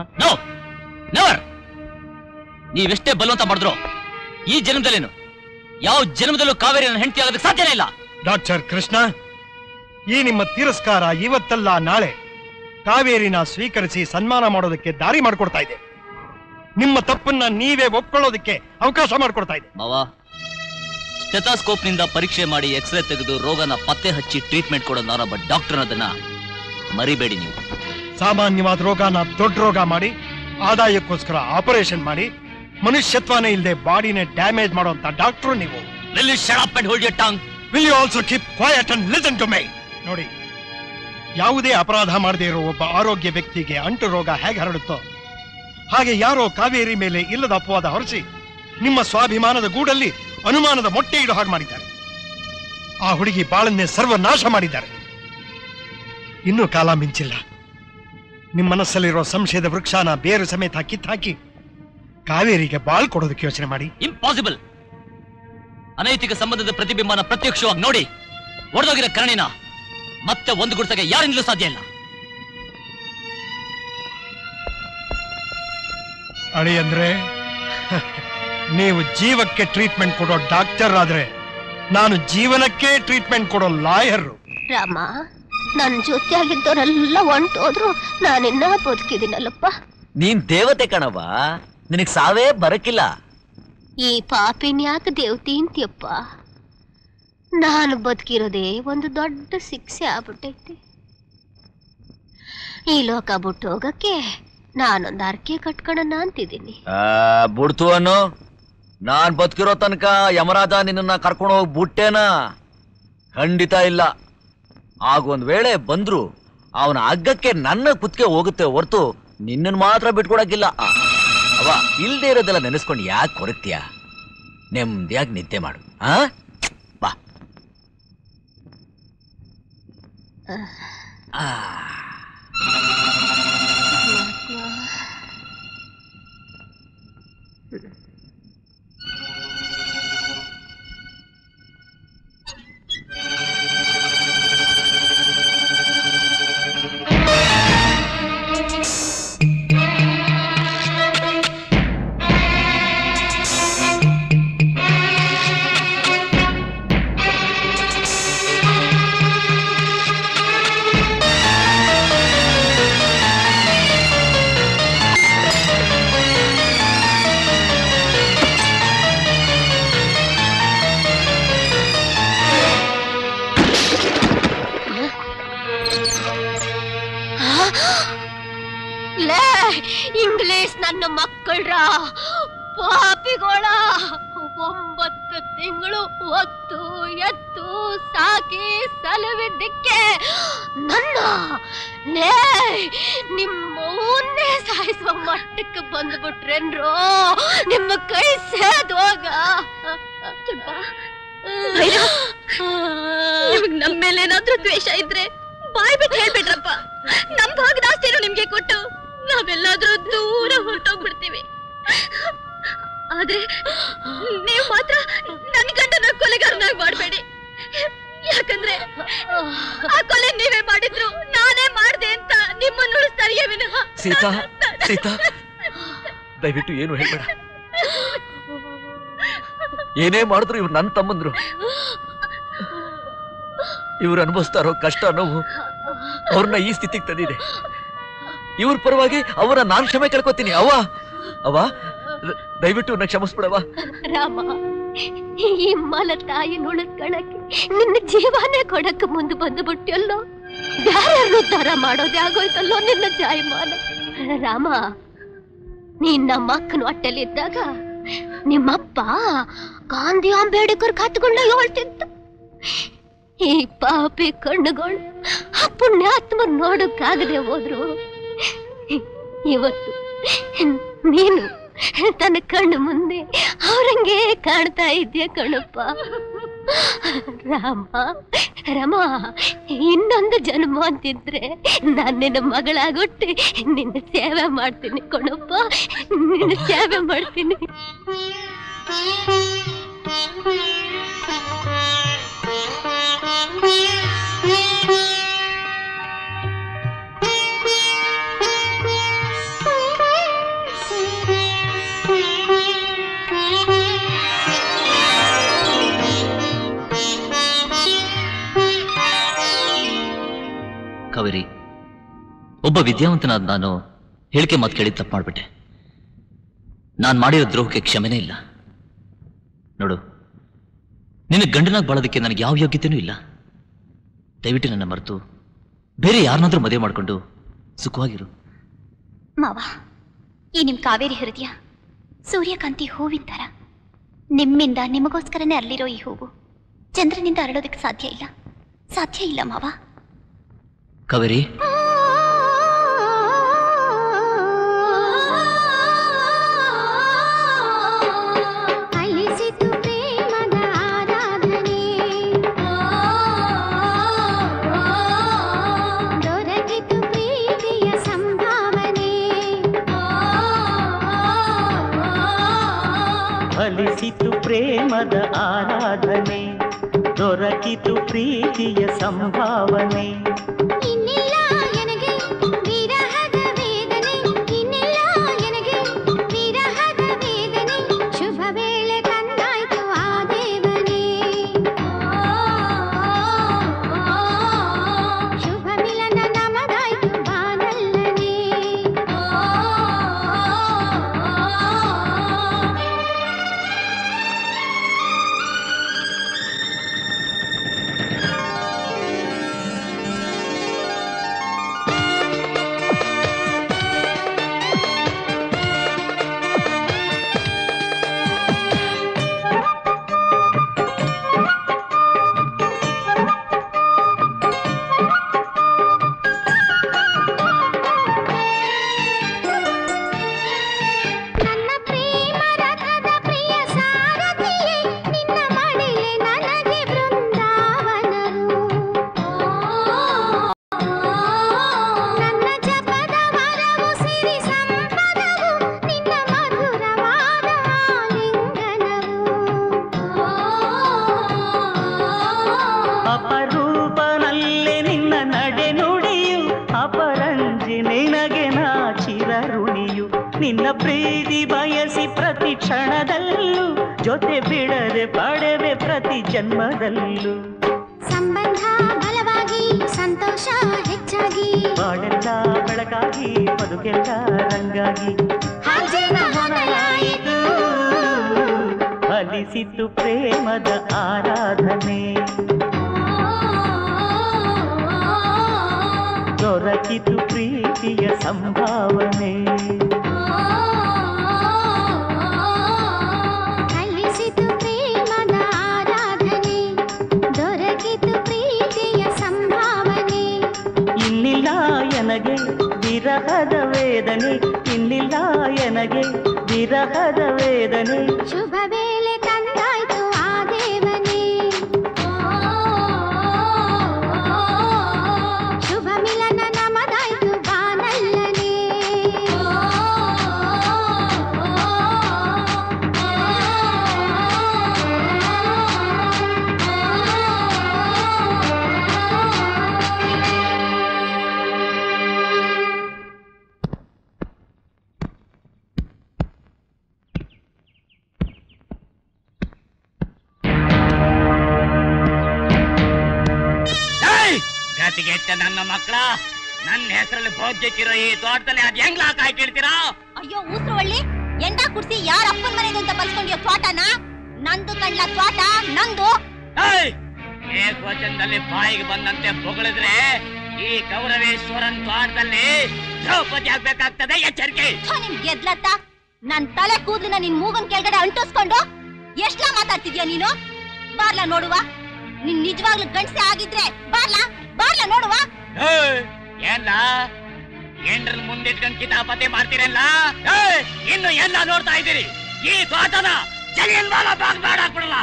ನೀವೆಷ್ಟೇ ಬಲವಂತ ಮಾಡಿದ್ರು ಈ ಜನ್ಮದಲ್ಲೇನು ಯಾವ ಜನ್ಮದಲ್ಲೂ ಕಾವೇರಿ ನನ್ನ ಹೆಂಡತಿ ಆಗೋದಕ್ಕೆ ಸಾಧ್ಯನೇ ಇಲ್ಲ. ಡಾಕ್ಟರ್ ಕೃಷ್ಣ, ಈ ನಿಮ್ಮ ತಿರಸ್ಕಾರ ಇವತ್ತಲ್ಲ ನಾಳೆ ಕಾವೇರಿನ ಸ್ವೀಕರಿಸಿ ಸನ್ಮಾನ ಮಾಡೋದಕ್ಕೆ ದಾರಿ ಮಾಡಿಕೊಡ್ತಾ ಇದೆ. ನಿಮ್ಮ ತಪ್ಪನ್ನ ನೀವೇ ಒಪ್ಕೊಳ್ಳೋದಕ್ಕೆ ಅವಕಾಶ ಮಾಡಿಕೊಡ್ತಾ ಇದೆ. ಮಾವ, ಸ್ಟೆಥೋಸ್ಕೋಪ್ ನಿಂದ ಪರೀಕ್ಷೆ ಮಾಡಿ ಎಕ್ಸ್ರೇ ತೆಗೆದು ರೋಗನ ಪತ್ತೆ ಹಚ್ಚಿ ಟ್ರೀಟ್ಮೆಂಟ್ ಕೊಡೋ ನಾನೊಬ್ಬ ಡಾಕ್ಟರ್ ಅನ್ನೋದನ್ನ ಮರಿಬೇಡಿ ನೀವು. ಸಾಮಾನ್ಯವಾದ ರೋಗನ ದೊಡ್ಡ ರೋಗ ಮಾಡಿ ಆದಾಯಕ್ಕೋಸ್ಕರ ಆಪರೇಷನ್ ಮಾಡಿ ಮನುಷ್ಯತ್ವನೇ ಇಲ್ಲದೆ ಬಾಡಿನೇ ಡ್ಯಾಮೇಜ್ ಮಾಡುವಂತ ಡಾಕ್ಟರ್ ನೀವು. Will you shut up and hold your tongue? Will you also keep quiet and listen to me? ನೋಡಿ, ಯಾವುದೇ ಅಪರಾಧ ಮಾಡದೇ ಇರೋ ಒಬ್ಬ ಆರೋಗ್ಯ ವ್ಯಕ್ತಿಗೆ ಅಂಟು ರೋಗ ಹೇಗೆ ಹರಡುತ್ತೋ ಹಾಗೆ ಯಾರೋ ಕಾವೇರಿ ಮೇಲೆ ಇಲ್ಲದ ಅಪವಾದ ಹೊರಿಸಿ ನಿಮ್ಮ ಸ್ವಾಭಿಮಾನದ ಗೂಡಲ್ಲಿ ಅನುಮಾನದ ಮೊಟ್ಟೆ ಇಡೋ ಹಾಗೆ ಮಾಡಿದ್ದಾರೆ. ಆ ಹುಡುಗಿ ಬಾಳನ್ನೇ ಸರ್ವನಾಶ ಮಾಡಿದ್ದಾರೆ. ಇನ್ನೂ ಕಾಲ ಮಿಂಚಿಲ್ಲ. ನಿಮ್ಮ ಮನಸ್ಸಲ್ಲಿರೋ ಸಂಶಯದ ವೃಕ್ಷನ ಬೇರು ಸಮೇತ ಕಿತ್ತಾಕಿ ಕಾವೇರಿಗೆ ಬಾಳ್ ಕೊಡೋದಕ್ಕೆ ಯೋಚನೆ ಮಾಡಿ. ಇಂಪಾಸಿಬಲ್. ಅನೈತಿಕ ಸಂಬಂಧದ ಪ್ರತಿಬಿಂಬನ ಪ್ರತ್ಯಕ್ಷವಾಗಿ ನೋಡಿ ಒಡೆದೋಗಿರೋ ಕರಣಿನ ಮತ್ತೆ ಒಂದು ಗುಡ್ಸಕ್ಕೆ ಯಾರಿಂದಲೂ ಸಾಧ್ಯ ಇಲ್ಲ. ಅಳಿ ಅಂದ್ರೆ ನೀವು ಜೀವಕ್ಕೆ ಟ್ರೀಟ್ಮೆಂಟ್ ಕೊಡೋ ಡಾಕ್ಟರ್ ಆದ್ರೆ ನಾನು ಜೀವನಕ್ಕೆ ಟ್ರೀಟ್ಮೆಂಟ್ ಕೊಡೋ ಲಾಯರ್. ರಾಮ, ನನ್ ಜೊತೆಯಾಗಿದ್ದವರೆಲ್ಲ ಹೊಂಟೋದ್ರು ನಾನಿನ್ನ ಬದುಕಿದ್ದೀನಲ್ಲಪ್ಪ. ನೀನ್ ದೇವತೆ ಕಣವ, ನಿನಗ್ ಸಾವೇ ಬರಕಿಲ್ಲ. ಈ ಪಾಪಿನ್ಯಾಕ ದೇವತಿ ಅಂತೀಯಪ್ಪ? ನಾನು ಬದುಕಿರೋದೇ ಒಂದು ದೊಡ್ಡ ಶಿಕ್ಷೆ ಆಗ್ಬಿಟ್ಟೈತಿ. ಈ ಲೋಕ ಬಿಟ್ಟು ಹೋಗಕ್ಕೆ ನಾನೊಂದು ಅರ್ಕೆ ಕಟ್ಕೊಳ್ಳೋಣ ಅಂತಿದ್ದೀನಿ. ಬಿಡ್ತು ಅನ್ನು. ನಾನ್ ಬದುಕಿರೋ ತನಕ ಯಮರಾಜ ನಿನ್ನ ಕರ್ಕೊಂಡು ಹೋಗಿ ಬಿಟ್ಟೇನ? ಖಂಡಿತ ಇಲ್ಲ. ಆಗೊಂದ್ ವೇಳೆ ಬಂದ್ರು ಅವನ ಹಗ್ಗಕ್ಕೆ ನನ್ನ ಕುತ್ತಿಗೆ ಹೋಗುತ್ತೆ ಹೊರತು ನಿನ್ನನ್ ಮಾತ್ರ ಬಿಟ್ಕೊಡಕ್ಕಿಲ್ಲ. ಅವ ಇಲ್ದೇ ಇರೋದೆಲ್ಲ ನೆನೆಸ್ಕೊಂಡು ಯಾಕೆ ಕೊರಗ್ತೀಯ? ನೆಮ್ಮದಿಯಾಗಿ ನಿದ್ದೆ ಮಾಡು. ಬಾ. ಇಂಗ್ಲಿಷ್ ನನ್ನ ಮಕ್ಕಳ್ರ ಪಾಪಿಗೋಳ 9 ತಿಂಗಳು ಹೊತ್ತು ಎತ್ತು ಸಾಕಿ ಸಲುವಿದ್ದಕ್ಕೆ ನನ್ನ ನಿಮ್ಮನ್ನೇ ಸಾಯಿಸುವ ಮಟ್ಟಕ್ಕೆ ಬಂದ್ಬಿಟ್ರೇನ್ರೋ? ನಿಮ್ಮ ಕೈ ಸೇದೋಗ ನಿಮಗ್ ನಮ್ ಮೇಲೆ ಏನಾದ್ರೂ ದ್ವೇಷ ಇದ್ರೆ ಬಾಯ್ ಬಿಟ್ಟು ಹೇಳ್ಬಿಟ್ರಪ್ಪ. ನಮ್ ಭಾಗದ ಆಸ್ತಿನೂ ನಿಮ್ಗೆ ಕೊಟ್ಟು ನಾವೆಲ್ಲಾದ್ರೂ ದೂರ ಹೊರಟೋಗ್ಬಿಡ್ತೀವಿ. ಆದ್ರೆ ನೀವು ಮಾತ್ರ ನನ್ ಗಂಡನ ಕೊಲೆಗಾರನಾಗಿ ಮಾಡ್ಬೇಡಿ. ಯಾಕಂದ್ರೆ ಆ ಕೊಲೆ ನೀವೇ ಮಾಡಿದ್ರು ನಾನೇ ಮಾಡ್ದೆ ಅಂತ ನಿಮ್ಮನ್ನು ಉಳಿಸ್ತಾರಿಯೇ ವಿನಃ. ಸೀತಾ, ಸೀತಾ, ದಯವಿಟ್ಟು ಏನು ಹೇಳ್ಬೇಡ. ಏನೇ ಮಾಡಿದ್ರು ಇವ್ರು ನನ್ನ ತಮ್ಮಂದ್ರು. ಇವ್ರು ಅನುಭವಿಸ್ತಾ ಇರೋ ಕಷ್ಟ ನೋವು ಅವ್ರನ್ನ ಈ ಸ್ಥಿತಿಗೆ ತಂದಿದೆ. ಇವ್ರ ಪರವಾಗಿ ಅವರ ನಾನ್ ಕ್ಷಮೆ ಕೇಳ್ಕೊತೀನಿ. ಅವ್ವ ದಯವಿಟ್ಟು ನನ್ನ ಕ್ಷಮಿಸ್ಬಿಡವ. ರಾಮ, ಈ ಮಲ ತಾಯಿ ಉಳಿಸ್ಕೊಳಕ್ಕೆ ನಿನ್ನ ಜೀವನೇ ಕೊಡಕ್ಕೆ ಮುಂದೆ ಬಂದು ಬಿಟ್ಟಲ್ಲೋ. ಯಾರ್ಯಾರು ಉದ್ಧಾರ ಮಾಡೋದೇ ಆಗೋಯ್ತಲ್ಲೋ ನಿನ್ನ ಜಾಯಮಾನ. ರಾಮ, ನೀನ್ ನಮ್ಮ ಅಕ್ಕನ ಹೊಟ್ಟೆಲಿದ್ದಾಗ ನಿಮ್ಮಪ್ಪ ಗಾಂಧಿ ಅಂಬೇಡ್ಕರ್ ಕತ್ಕೊಂಡ ಹೇಳ್ತಿತ್ತು. ಈ ಪಾಪಿ ಕಣ್ಣುಗಳು ಆ ಪುಣ್ಯಾತ್ಮ ನೋಡಕ್ಕಾಗದೆ ಹೋದ್ರು ಇವತ್ತು ನೀನು ತನ್ನ ಕಣ್ಣು ಮುಂದೆ ಅವರಂಗೆ ಕಾಣ್ತಾ ಇದ್ಯಾ ಕಣಪ್ಪ. ರಾಮ, ರಮ, ಇನ್ನೊಂದು ಜನ್ಮ ಅಂತಿದ್ರೆ ನಾನು ನಿನ್ನ ಮಗಳಾಗೊಟ್ಟು ನಿನ್ನ ಸೇವೆ ಮಾಡ್ತೀನಿ ಕಣಪ್ಪ. ನಿನ್ನ ಸೇವೆ ಮಾಡ್ತೀನಿ. Thank you. ಕಾವೇರಿ, ಒಬ್ಬ ವಿದ್ಯಾವಂತನಾದ ನಾನು ಹೇಳಿಕೆ ಮಾತು ಕೇಳಿ ತಪ್ಪು ಮಾಡ್ಬಿಟ್ಟೆ. ನಾನು ಮಾಡಿರೋ ದ್ರೋಹಕ್ಕೆ ಕ್ಷಮೆನೇ ಇಲ್ಲ. ನೋಡು, ನಿನ್ನ ಗಂಡನಾಗಿ ಬಾಳೋದಕ್ಕೆ ನನಗೆ ಯಾವ ಯೋಗ್ಯತೆನೂ ಇಲ್ಲ. ದಯವಿಟ್ಟು ನನ್ನ ಮರೆತು ಬೇರೆ ಯಾರನ್ನಾದ್ರೂ ಮದುವೆ ಮಾಡ್ಕೊಂಡು ಸುಖವಾಗಿರು. ಮಾವ, ಈ ನಿಮ್ ಕಾವೇರಿ ಹೃದಯ ಸೂರ್ಯಕಾಂತಿ ಹೂವಿನ ತರ. ನಿಮ್ಮಿಂದ ನಿಮಗೋಸ್ಕರನೇ ಅರಳಿರೋ ಈ ಹೂವು ಚಂದ್ರನಿಂದ ಅರಳೋದಕ್ಕೆ ಸಾಧ್ಯ ಇಲ್ಲ, ಸಾಧ್ಯ ಇಲ್ಲ ಮಾವ. ಕಾವೇರಿ, ಅಲಿಸಿತು ಪ್ರೇಮದ ಆರಾಧನೆ, ದೊರಕಿತು ಪ್ರೀತಿಯ ಸಂಭಾವನೆ. ಫಲಿಸಿತು ಪ್ರೇಮದ ಆರಾಧನೆ, ದೊರಕಿತು ಪ್ರೀತಿಯ ಸಂಭಾವನೆ. ಇನ್ನಿಲ್ಲ ಎನಗೆ ವಿರಹದ ವೇದನೆ, ಇನ್ನಿಲ್ಲ ಎನಗೆ ವಿರಹದ ವೇದನೆ. ಶುಭ ವೇಳೆ ತಂದಾಯ್ತು ಆ ದೇವನೇ, ಶುಭ ಮಿಲನ ನಮದಾಯ್ತು ಬಾನಲ್ಲನೇ. ನನ್ನ ಪ್ರೇಮ ರಥದ ಪ್ರಿಯ ಸಾರಥಿಯೇ, ನಿನ್ನ ಮಡಿಲೆ ನನಗೆ ಬೃಂದಾವನರು. ನನ್ನ ಜಪದ ವರವು ಸಿರಿ ಸಂಪದವು, ನಿನ್ನ ಮಧುರವಾದ ಆಲಿಂಗನವು. ಅಪರೂಪನಲ್ಲೇ ನಿನ್ನ ನಡೆ ನುಡಿಯು, ಅಪರಂಜಿ ನಿನಗೆ ನಾ ಚಿರಋಣಿಯು. ನಿನ್ನ ಪ್ರೀತಿ ಬಯಸಿ ಪ್ರತಿ ಕ್ಷಣದಲ್ಲೂ, ಜೊತೆ ಬಿಡದೆ ಪಡೆವೆ ಪ್ರತಿ ಜನ್ಮದಲ್ಲೂ. ಸಂಬಂಧ ಬಲವಾಗಿ ಸಂತೋಷ ಹೆಚ್ಚಾಗಿ, ಬಾಳೆಲ್ಲ ಬೆಳಕಾಗಿ ಬದುಕೆಲ್ಲ ರಂಗಾಗಿ. ಹಾಜೇನ ಹೊರಲಾಯಿತು. ಫಲಿಸಿತು ಪ್ರೇಮದ ಆರಾಧನೆ, ದೊರಕಿತು ಪ್ರೀತಿಯ ಸಂಭಾವನೆ. ಫಲಿಸಿತು ಪ್ರೇಮದ ಆರಾಧನೆ, ದೊರಕಿತು ಪ್ರೀತಿಯ ಸಂಭಾವನೆ. ಇನ್ನಿಲ್ಲ ಎನಗೆ ವಿರಹದ ವೇದನೆ, ಇನ್ನಿಲ್ಲ ಎನಗೆ ವಿರಹದ ವೇದನೆ. ಶುಭ ವೇಳೆ ತಂದಾಯ್ತು ಆ ದೇವನೇ, ಶುಭ ಮಿಲನ ನಮದಾಯ್ತು ಬಾನಲ್ಲನೇ. ಗತಿಗೆಟ್ಟ ನನ್ನ ಮಕ್ಕಳ, ನನ್ನ ಹೆಸರಲ್ಲಿ ಭೋಗ್ಯಕ್ಕಿರೋ ಈ ತೋಟದಲ್ಲಿ ಅದ್ ಹೆಂಗ್ ಲಾಕ್ ಹಾಕಿ ಇಡ್ತೀರಾ? ಅಯ್ಯೋ ಊಸ್ರವಳ್ಳಿ, ಎಂಡ ಕುಡ್ಸಿ ಯಾರ ಅಪ್ಪನ ಮನೆದು ಅಂತ ಬಲ್ಸ್ಕೊಂಡ್ಯೋ ತೋಟನ? ನಂದು ಕಣ್ಲ ತೋಟ ನಂದು. ಏಕವಚನದಲ್ಲಿ ಬಾಯಿಗೆ ಬಂದಂತೆ ಬೊಗಳಿದ್ರೆ ಈ ಕೌರವೇಶ್ವರನ್ ತೋಟದಲ್ಲಿ ದ್ರೌಪದಿ ಆಗ್ಬೇಕಾಗ್ತದೆ, ಎಚ್ಚರಿಕೆ. ನಿನ್ ಗೆದ್ಲತ್ತ ನನ್ ತಲೆ ಕೂದ್ಲಿನ ನಿನ್ ಮೂಗನ್ ಕೆಳಗಡೆ ಅಂಟಿಸ್ಕೊಂಡು ಎಷ್ಟ್ಲಾ ಮಾತಾಡ್ತಿದ್ಯಾ ನೀನು? ಬಾರ್ಲಾ ನೋಡುವ, ನಿನ್ ನಿಜವಾಗ್ಲೂ ಗಂಡ್ಸೆ ಆಗಿದ್ರೆ ಬಾರ್ಲಾ ಬಾರ್ಲಾ ನೋಡುವ. ಏನ್ಲ ಎಂಡ್ರಲ್ ಮುಂದಿಟ್ಕೊಂಡ್ ಕಿತಾಪತಿ ಮಾಡ್ತೀರಲ್ಲ? ಇನ್ನು ಎಲ್ಲ ನೋಡ್ತಾ ಇದ್ದೀರಿ? ಈ ತೋಟನ ಜಲಿಯನ್ ಬಾಲ ಬಾಗ್ ಬೇಡ ಹಾಕ್ಬಿಡಲ್ಲ.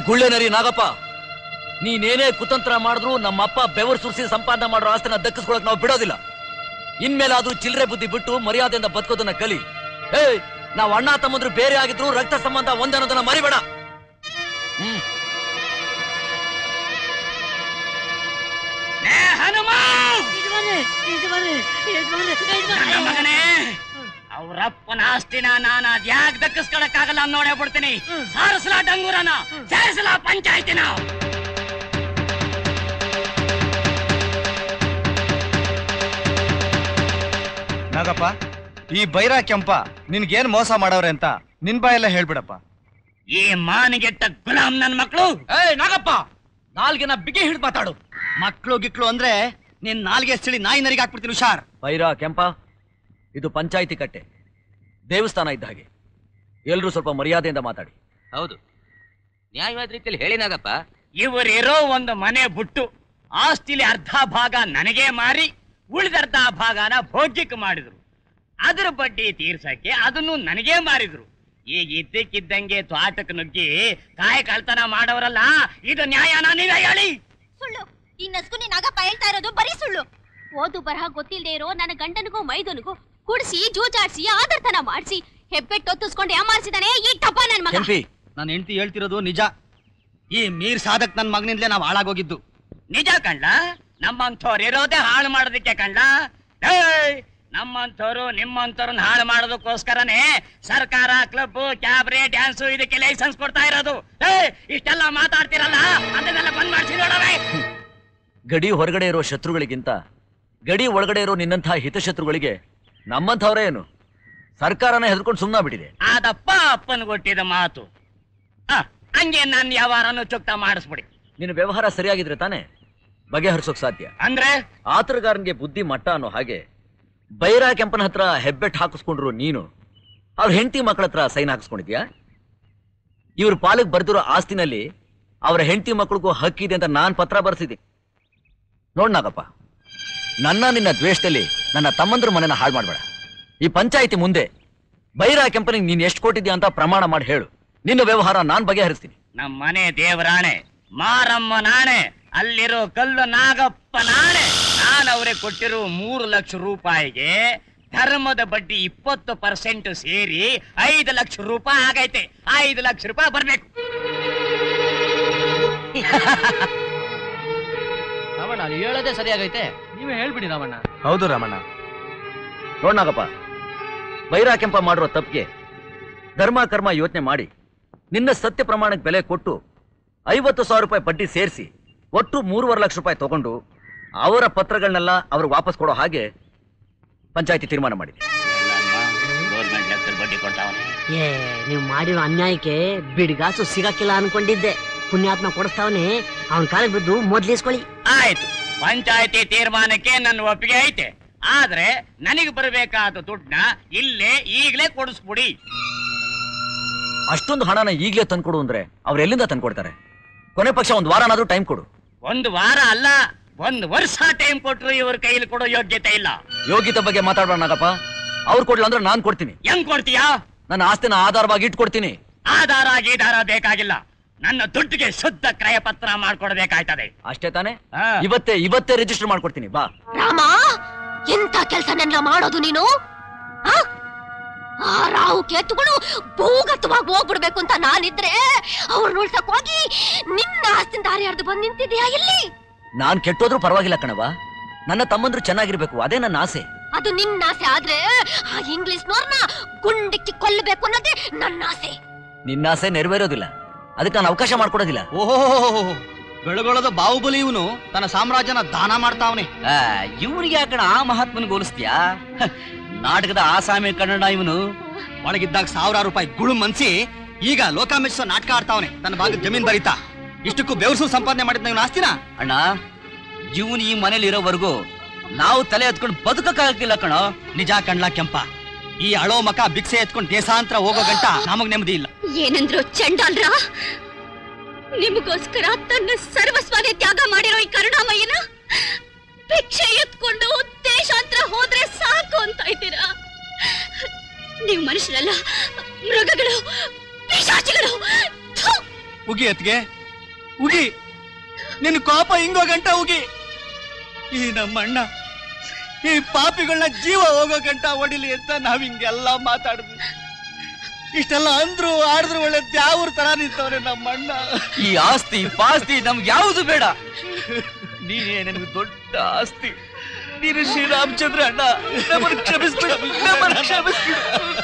ಗುಳ್ಳೆ ನರಿ ನಾಗಪ್ಪ, ನೀನೇನೇ ಕುತಂತ್ರ ಮಾಡಿದ್ರು ನಮ್ಮಪ್ಪ ಬೆವರು ಸುರಿಸಿ ಸಂಪಾದನೆ ಮಾಡೋ ಆಸ್ತಿನ ದಕ್ಕಿಸ್ಕೊಳಕ್ ನಾವು ಬಿಡೋದಿಲ್ಲ. ಇನ್ಮೇಲೆ ಅದು ಚಿಲ್ಲರೆ ಬುದ್ಧಿ ಬಿಟ್ಟು ಮರ್ಯಾದೆಯಿಂದ ಬದುಕೋದನ್ನ ಕಲಿ. ನಾವು ಅಣ್ಣ ತಮ್ಮಂದ್ರು ಬೇರೆ ಆಗಿದ್ರು ರಕ್ತ ಸಂಬಂಧ ಒಂದನ್ನೋದನ್ನ ಮರಿಬೇಡ. ಮಗನೇ, ಅವ್ರಪ್ಪನ ಆಸ್ತಿನ ನಾನು ಅದ್ಯಾಕ್ ದಕ್ಕಿಸ್ಕೊಳಕ್ಕಾಗಲ್ಲ ನೋಡೇ ಬಿಡ್ತೀನಿ. ಸಾರಿಸಲ ಡಂಗೂರನ, ಸೇರಿಸಲ ಪಂಚಾಯ್ತಿನ. ನಾಗಪ್ಪ, ಈ ಬೈರ ಕೆಂಪ ನಿನ್ಗೇನ್ ಮೋಸ ಮಾಡವ್ರೆ ಅಂತ ನಿನ್ ಬಾಯೆಲ್ಲ ಹೇಳ್ಬಿಡಪ್ಪ. ಈ ಮಾನಿಗೆಟ್ಟ ಗುಲಾಮ್ ನನ್ ಮಕ್ಕಳು. ನಾಗಪ್ಪ, ನಾಲ್ಗೆನ ಬಿಗಿ ಹಿಡಿದು ಮಾತಾಡು. ಮಕ್ಳು ಗಿಕ್ಳು ಅಂದ್ರೆ ನಿನ್ ನಾಲ್ಗೆ ಸಿಳಿ ನಾಯಿ ನರಿಗೆ ಹಾಕ್ಬಿಡ್ತೀನಿ. ಹುಷಾರ್. ಬೈರ ಕೆಂಪ, ಇದು ಪಂಚಾಯಿತಿ ಕಟ್ಟೆ, ದೇವಸ್ಥಾನ ಇದ್ದ ಹಾಗೆ. ಎಲ್ರೂ ಸ್ವಲ್ಪ ಮರ್ಯಾದೆಯಿಂದ ಮಾತಾಡಿ. ಹೌದು, ನ್ಯಾಯವಾದ ರೀತಿಯಲ್ಲಿ ಹೇಳಿನಾಗಪ್ಪ. ಇವರಿರೋ ಒಂದು ಮನೆ ಬಿಟ್ಟು ಆಸ್ತಿಲಿ ಅರ್ಧ ಭಾಗ ನನಗೆ ಮಾರಿ ಉಳಿದರ್ಧ ಭಾಗನ ಭೋಗ್ಯಕ್ಕೆ ಮಾಡಿದ್ರು. ಅದರ ಬಡ್ಡಿ ತೀರ್ಸಕ್ಕೆ ಅದನ್ನು ನನಗೆ ಮಾರಿದ್ರು. ಈಗ ಇದ್ದಕ್ಕಿದ್ದಂಗೆ ತ್ವಾಟಕ್ಕೆ ನುಗ್ಗಿ ಕಾಯಿ ಕಳ್ತನ ಮಾಡವರಲ್ಲ, ಇದು ನ್ಯಾಯನ ನೀವೇ ಹೇಳಿ. ಸುಳ್ಳು. ಈ ನಸ್ಕುನಿ ನಾಗಪ್ಪ ಹೇಳ್ತಾ ಇರೋದು ಬರೀ ಸುಳ್ಳು. ಓದು ಬರಹ ಗೊತ್ತಿಲ್ಲದೆ ಇರೋ ನನ್ನ ಗಂಡನಿಗೂ ಮೈದನಿಗೂ ಕುಡಿಸಿ ಜೂಜಾಡ್ಸಿ ಆದರ್ತನ ಮಾಡಿಸಿ ಹೆಬ್ಬೆಟ್ಟೊತ್ತಿಸ್ಕೊಂಡು ಯಾಮಾರಿಸಿದಾನೆ ಈ ಟಪ್ಪ ನನ್ ಮಗ. ನನ್ನ ಹೆಂಡತಿ ಹೇಳ್ತಿರೋದು ನಿಜ. ಈ ಮೀರ್ ಸಾಧಕ್ ನನ್ ಮಗನಿಂದಲೇ ನಾವು ಹಾಳಾಗೋಗಿದ್ದು. ನಿಜ ಕಣ್ಲ. ನಮ್ಮಂಥವ್ರು ಇರೋದೇ ಹಾಳು ಮಾಡೋದಕ್ಕೆ ಕಣ್ಲ. ನಮ್ಮಂಥವ್ರು ನಿಮ್ಮಂಥವ್ರನ್ನ ಹಾಳು ಮಾಡೋದಕ್ಕೋಸ್ಕರನೇ ಸರ್ಕಾರ ಕ್ಲಬ್ ಕ್ಯಾಬ್ರೆ ಡ್ಯಾನ್ಸು ಇದಕ್ಕೆ ಲೈಸೆನ್ಸ್ ಕೊಡ್ತಾ ಇರೋದು. ಇಷ್ಟೆಲ್ಲ ಮಾತಾಡ್ತಿರಲ್ಲ, ಅದನ್ನೆಲ್ಲ ಬಂದ್ ಮಾಡಿಸಿ ನೋಡವೆ. ಗಡಿ ಹೊರಗಡೆ ಇರೋ ಶತ್ರುಗಳಿಗಿಂತ ಗಡಿ ಒಳಗಡೆ ಇರೋ ನಿನ್ನಂಥ ಹಿತಶತ್ರುಗಳಿಗೆ ನಮ್ಮಂಥವ್ರೇ ಏನು ಸರ್ಕಾರನೇ ಹೆದರ್ಕೊಂಡು ಸುಮ್ಮನ ಬಿಟ್ಟಿದೆ. ಅದಪ್ಪ ಅಪ್ಪನ್ ಕೊಟ್ಟಿದ ಮಾತು. ಹಂಗೆ ನನ್ನ ವ್ಯವಹಾರನು ಚುಕ್ತ ಮಾಡಿಸ್ಬಿಡಿ. ನಿನ್ನ ವ್ಯವಹಾರ ಸರಿಯಾಗಿದ್ರೆ ತಾನೇ ಬಗೆಹರಿಸೋಕ್ ಸಾಧ್ಯ. ಅಂದ್ರೆ ಆತರಗಾರನ್ಗೆ ಬುದ್ಧಿ ಮಟ್ಟ ಅನ್ನೋ ಹಾಗೆ ಬೈರ ಕೆಂಪನ ಹತ್ರ ಹೆಬ್ಬೆಟ್ ಹಾಕಿಸ್ಕೊಂಡ್ರು ನೀನು ಅವ್ರ ಹೆಂಡತಿ ಮಕ್ಕಳ ಹತ್ರ ಸೈನ್ ಹಾಕಿಸ್ಕೊಂಡಿದ್ಯಾ? ಇವ್ರ ಪಾಲಿಗೆ ಬರ್ದಿರೋ ಆಸ್ತಿನಲ್ಲಿ ಅವರ ಹೆಂಡತಿ ಮಕ್ಕಳಿಗೂ ಹಕ್ಕಿದೆ ಅಂತ ನಾನ್ ಪತ್ರ ಬರ್ಸಿದ್ದೀನಿ. ನೋಡ್ನಾಗಪ್ಪ, ನನ್ನ ನಿನ್ನ ದ್ವೇಷದಲ್ಲಿ ನನ್ನ ತಮ್ಮಂದ್ರ ಮನೆನ ಹಾಳು ಮಾಡ್ಬೇಡ. ಈ ಪಂಚಾಯಿತಿ ಮುಂದೆ ಬೈರ ಕೆಂಪನಿಗೆ ನೀನ್ ಎಷ್ಟು ಕೊಟ್ಟಿದ್ಯಾ ಅಂತ ಪ್ರಮಾಣ ಮಾಡಿ ಹೇಳು. ನಿನ್ನ ವ್ಯವಹಾರ ನಾನ್ ಬಗೆಹರಿಸ್ತೀನಿ. ನಮ್ಮ ಮನೆ ದೇವರಾಣೆ, ಮಾರಮ್ಮ ನಾಣೆ, ಅಲ್ಲಿರೋ ಕಲ್ಲು ನಾಗಪ್ಪ ನಾಣೆ. ನಾನು ಅವ್ರಿಗೆ ಕೊಟ್ಟಿರೋ 3 ಲಕ್ಷ ರೂಪಾಯಿಗೆ ಧರ್ಮದ ಬಡ್ಡಿ 20% ಸೇರಿ 5 ಲಕ್ಷ ರೂಪಾಯಿ ಆಗೈತೆ. 5 ಲಕ್ಷ ರೂಪಾಯಿ ಬರ್ಬೇಕು. ರಾಮಣ್ಣ, ನೀವು ಹೇಳೋದೇ ಸರಿಯಾಗೈತೆ, ನೀವೇ ಹೇಳ್ಬಿಡಿ ರಾಮಣ್ಣ. ಹೌದು ರಾಮಣ್ಣ. ನೋಡ್ನಾಗಪ್ಪ, ಬೈರ ಕೆಂಪ ಮಾಡಿರೋ ತಪ್ಪಿಗೆ ಧರ್ಮ ಕರ್ಮ ಯೋಚನೆ ಮಾಡಿ ನಿನ್ನ ಸತ್ಯ ಪ್ರಮಾಣಕ್ಕೆ ಬೆಲೆ ಕೊಟ್ಟು 50,000 ರೂಪಾಯಿ ಬಡ್ಡಿ ಸೇರಿಸಿ ಒಟ್ಟು 3.5 ಲಕ್ಷ ರೂಪಾಯಿ ತಗೊಂಡು ಅವರ ಪತ್ರಗಳನ್ನೆಲ್ಲ ಅವ್ರಿಗೆ ವಾಪಸ್ ಕೊಡೋ ಹಾಗೆ ಪಂಚಾಯತಿ ತೀರ್ಮಾನ ಮಾಡಿದೆ. ಬಡ್ಡಿ ಕೊಡ್ತಾವನೆ. ನೀವು ಮಾಡಿರೋ ಅನ್ಯಾಯಕ್ಕೆ ಬಿಡ್ಗಾಸು ಸಿಗಕ್ಕಿಲ್ಲ ಅನ್ಕೊಂಡಿದ್ದೆ. ಪುಣ್ಯಾತ್ಮ ಕೊಡಿಸ್ತಾವನೆ, ಅವನ ಕಾಲಿಗೆ ಬಿದ್ದು ಮೊದ್ಲಿಸ್ಕೊಳ್ಳಿ. ಆಯ್ತು, ಪಂಚಾಯತಿ ತೀರ್ಮಾನಕ್ಕೆ ನನ್ನ ಒಪ್ಪಿಗೆ ಐತೆ. ಆದ್ರೆ ನನಗೆ ಬರಬೇಕಾದ ದುಡ್ಡನ್ನ ಇಲ್ಲೇ ಈಗಲೇ ಕೊಡಿಸ್ಬಿಡಿ. ಅಷ್ಟೊಂದು ಹಣನ ಈಗಲೇ ತಂದ್ಕೊಡು ಅಂದ್ರೆ ಅವ್ರು ಎಲ್ಲಿಂದ ತಂದ್ಕೊಡ್ತಾರೆ? ಕೊನೆ ಪಕ್ಷ 1 ವಾರನಾದ್ರೂ ಟೈಮ್ ಕೊಡು. 1 ವಾರ ಅಲ್ಲ, 1 ವರ್ಷ ಟೈಮ್ ಕೊಟ್ರು ಇವ್ರ ಕೈಲಿ ಕೊಡೋ ಯೋಗ್ಯತೆ ಇಲ್ಲ. ಯೋಗ್ಯತೆ ಬಗ್ಗೆ ಮಾತಾಡೋಣ ನಾಗಪ್ಪ. ಅವ್ರು ಕೊಡ್ಲ ಅಂದ್ರೆ ನಾನ್ ಕೊಡ್ತೀನಿ. ಹೆಂಗ್ ಕೊಡ್ತೀಯಾ? ನನ್ನ ಆಸ್ತಿನ ಆಧಾರವಾಗಿ ಇಟ್ಕೊಡ್ತೀನಿ. ಆಧಾರ ಗೀಧಾರ ಬೇಕಾಗಿಲ್ಲ, ನನ್ನ ದುಡ್ಡಿಗೆ ಶುದ್ಧ ಕ್ರಯ ಪತ್ರ ಮಾಡ್ಕೊಡ್ಬೇಕಾಯ್ತದೆ. ಅಷ್ಟೇ ತಾನೆ? ಇವತ್ತೇ ರಿಜಿಸ್ಟರ್ ಮಾಡ್ಕೊಡ್ತೀನಿ. ಬಾ ರಾಮ, ಎಂತ ಕೆಲ್ಸನೆಲ್ಲ ಮಾಡೋದು ನೀನು? ಆ ರಾಹು ಕೇತುಗಳು ಭೂಗತವಾಗಿ ಹೋಗ್ಬಿಡ್ಬೇಕು ಅಂತ ನಾನಿದ್ರೆ ಅವ್ರನ್ನ ಉಳ್ಸಕ್ ಹೋಗಿ ನಿನ್ನ ಆಸ್ತಿನ ದಾರಿ ಹರಿದು ಬಂದ್ ನಿಂತಿದ್ಯಾ ಇಲ್ಲಿ? ನಾನ್ ಕೆಟ್ಟೋದ್ರೂ ಪರವಾಗಿಲ್ಲ ಕಣವ, ನನ್ನ ತಮ್ಮಂದ್ರು ಚೆನ್ನಾಗಿರ್ಬೇಕು, ಅದೇ ನನ್ನ ಆಸೆ. ಅದು ನಿನ್ನ ಆಸೆ ಆದ್ರೆ ಆ ಇಂಗ್ಲಿಷ್ನವ್ರನ್ನ ಗುಂಡಿಕ್ಕಿ ಕೊಲ್ಲಬೇಕು ಅನ್ನೋದೇ ನನ್ನ ಆಸೆ. ನಿನ್ನ ಆಸೆ ನೆರವೇರೋದಿಲ್ಲ, ಅದಕ್ಕೆ ನಾನು ಅವಕಾಶ ಮಾಡ್ಕೊಡೋದಿಲ್ಲ. ಓಹೋ, ಬೆಳಗೊಳದ ಬಾಹುಬಲಿ ಇವನು ತನ್ನ ಸಾಮ್ರಾಜ್ಯನ ದಾನ ಮಾಡ್ತಾವನೆ. ಇವನಿಗೆ ಯಾಕಣ ಆ ಮಹಾತ್ಮನಿಗೆ ಹೋಲಿಸ್ತೀಯಾ? ನಾಟಕದ ಆಸಾಮಿ ಕನ್ನಡ ಇವನು. ಒಳಗಿದ್ದಾಗ 1000 ರೂಪಾಯಿ ಗುಳು ಮನ್ಸಿ ಈಗ ಲೋಕಾಮೇಶ್ವರ ನಾಟಕ ಆಡ್ತಾವನೆ. ತನ್ನ ಭಾಗದ ಜಮೀನ್ ಬರೀತಾ ಇಷ್ಟಕ್ಕೂ ಬೆವರ್ಸು ಸಂಪಾದನೆ ಮಾಡಿದ್ನ ಇವನು ಆಸ್ತಿನ. ಅಣ್ಣ, ಇವನು ಈ ಮನೇಲಿ ಇರೋವರೆಗೂ ನಾವು ತಲೆ ಎತ್ಕೊಂಡು ಬದುಕಕ್ಕಾಗಿಲ್ಲ ಕಣ. ನಿಜ ಕಣ್ಲಾ ಕೆಂಪ, ಈ ಅಳೋ ಮಕ ಭಿಕ್ಷೆ ಎತ್ಕೊಂಡು ದೇಶಾಂತರ ಹೋಗೋ ಗಂಟ ನಮಗ್ ನೆಮ್ಮದಿ ಇಲ್ಲ. ಏನಂದ್ರು ಚಂಡಾಲ್ರ? ನಿಮಗೋಸ್ಕರ ತನ್ನ ಸರ್ವಸ್ವನೇ ತ್ಯಾಗ ಮಾಡಿರೋ ಈ ಕರುಣಾಮಯ್ಯನ ಭಿಕ್ಷೆ ಎತ್ಕೊಂಡು ದೇಶಾಂತರ ಹೋದ್ರೆ ಸಾಕು ಅಂತ ಇದ್ದೀರಾ? ನೀವು ಮನುಷ್ಯರಲ್ಲ, ಮೃಗಗಳು, ಪಿಶಾಚಿಗಳು. ಉಗಿ ಎತ್ಗೆ ಉಗಿ ನಿನ್ನ ಕೋಪ ಹಿಂಗೋ ಗಂಟ ಉಗಿ. ಈ ನಮ್ಮಣ್ಣ ಈ ಪಾಪಿಗಳನ್ನ ಜೀವ ಹೋಗೋ ಗಂಟ ಹೊಡಿಲಿ ಅಂತ ನಾವ್ ಹಿಂಗೆಲ್ಲ ಮಾತಾಡಿದ್ವಿ. ಇಷ್ಟೆಲ್ಲ ಅಂದ್ರು ಆಡಿದ್ರು ಒಳ್ಳೆ ದ್ಯಾವ್ರ ತರ ನಿಂತವ್ರೆ ನಮ್ಮಣ್ಣ. ಈ ಆಸ್ತಿ ಪಾಸ್ತಿ ನಮ್ಗೆ ಯಾವುದು ಬೇಡ, ನೀನೇ ನನಗೆ ದೊಡ್ಡ ಆಸ್ತಿ. ನೀನು ಶ್ರೀರಾಮಚಂದ್ರ ಅಣ್ಣ, ನಮ್ಮನ್ನು ಕ್ಷಮಿಸ್ಬಿಡು, ನಮ್ಮನ್ನು ಕ್ಷಮಿಸ್ಬಿಡು.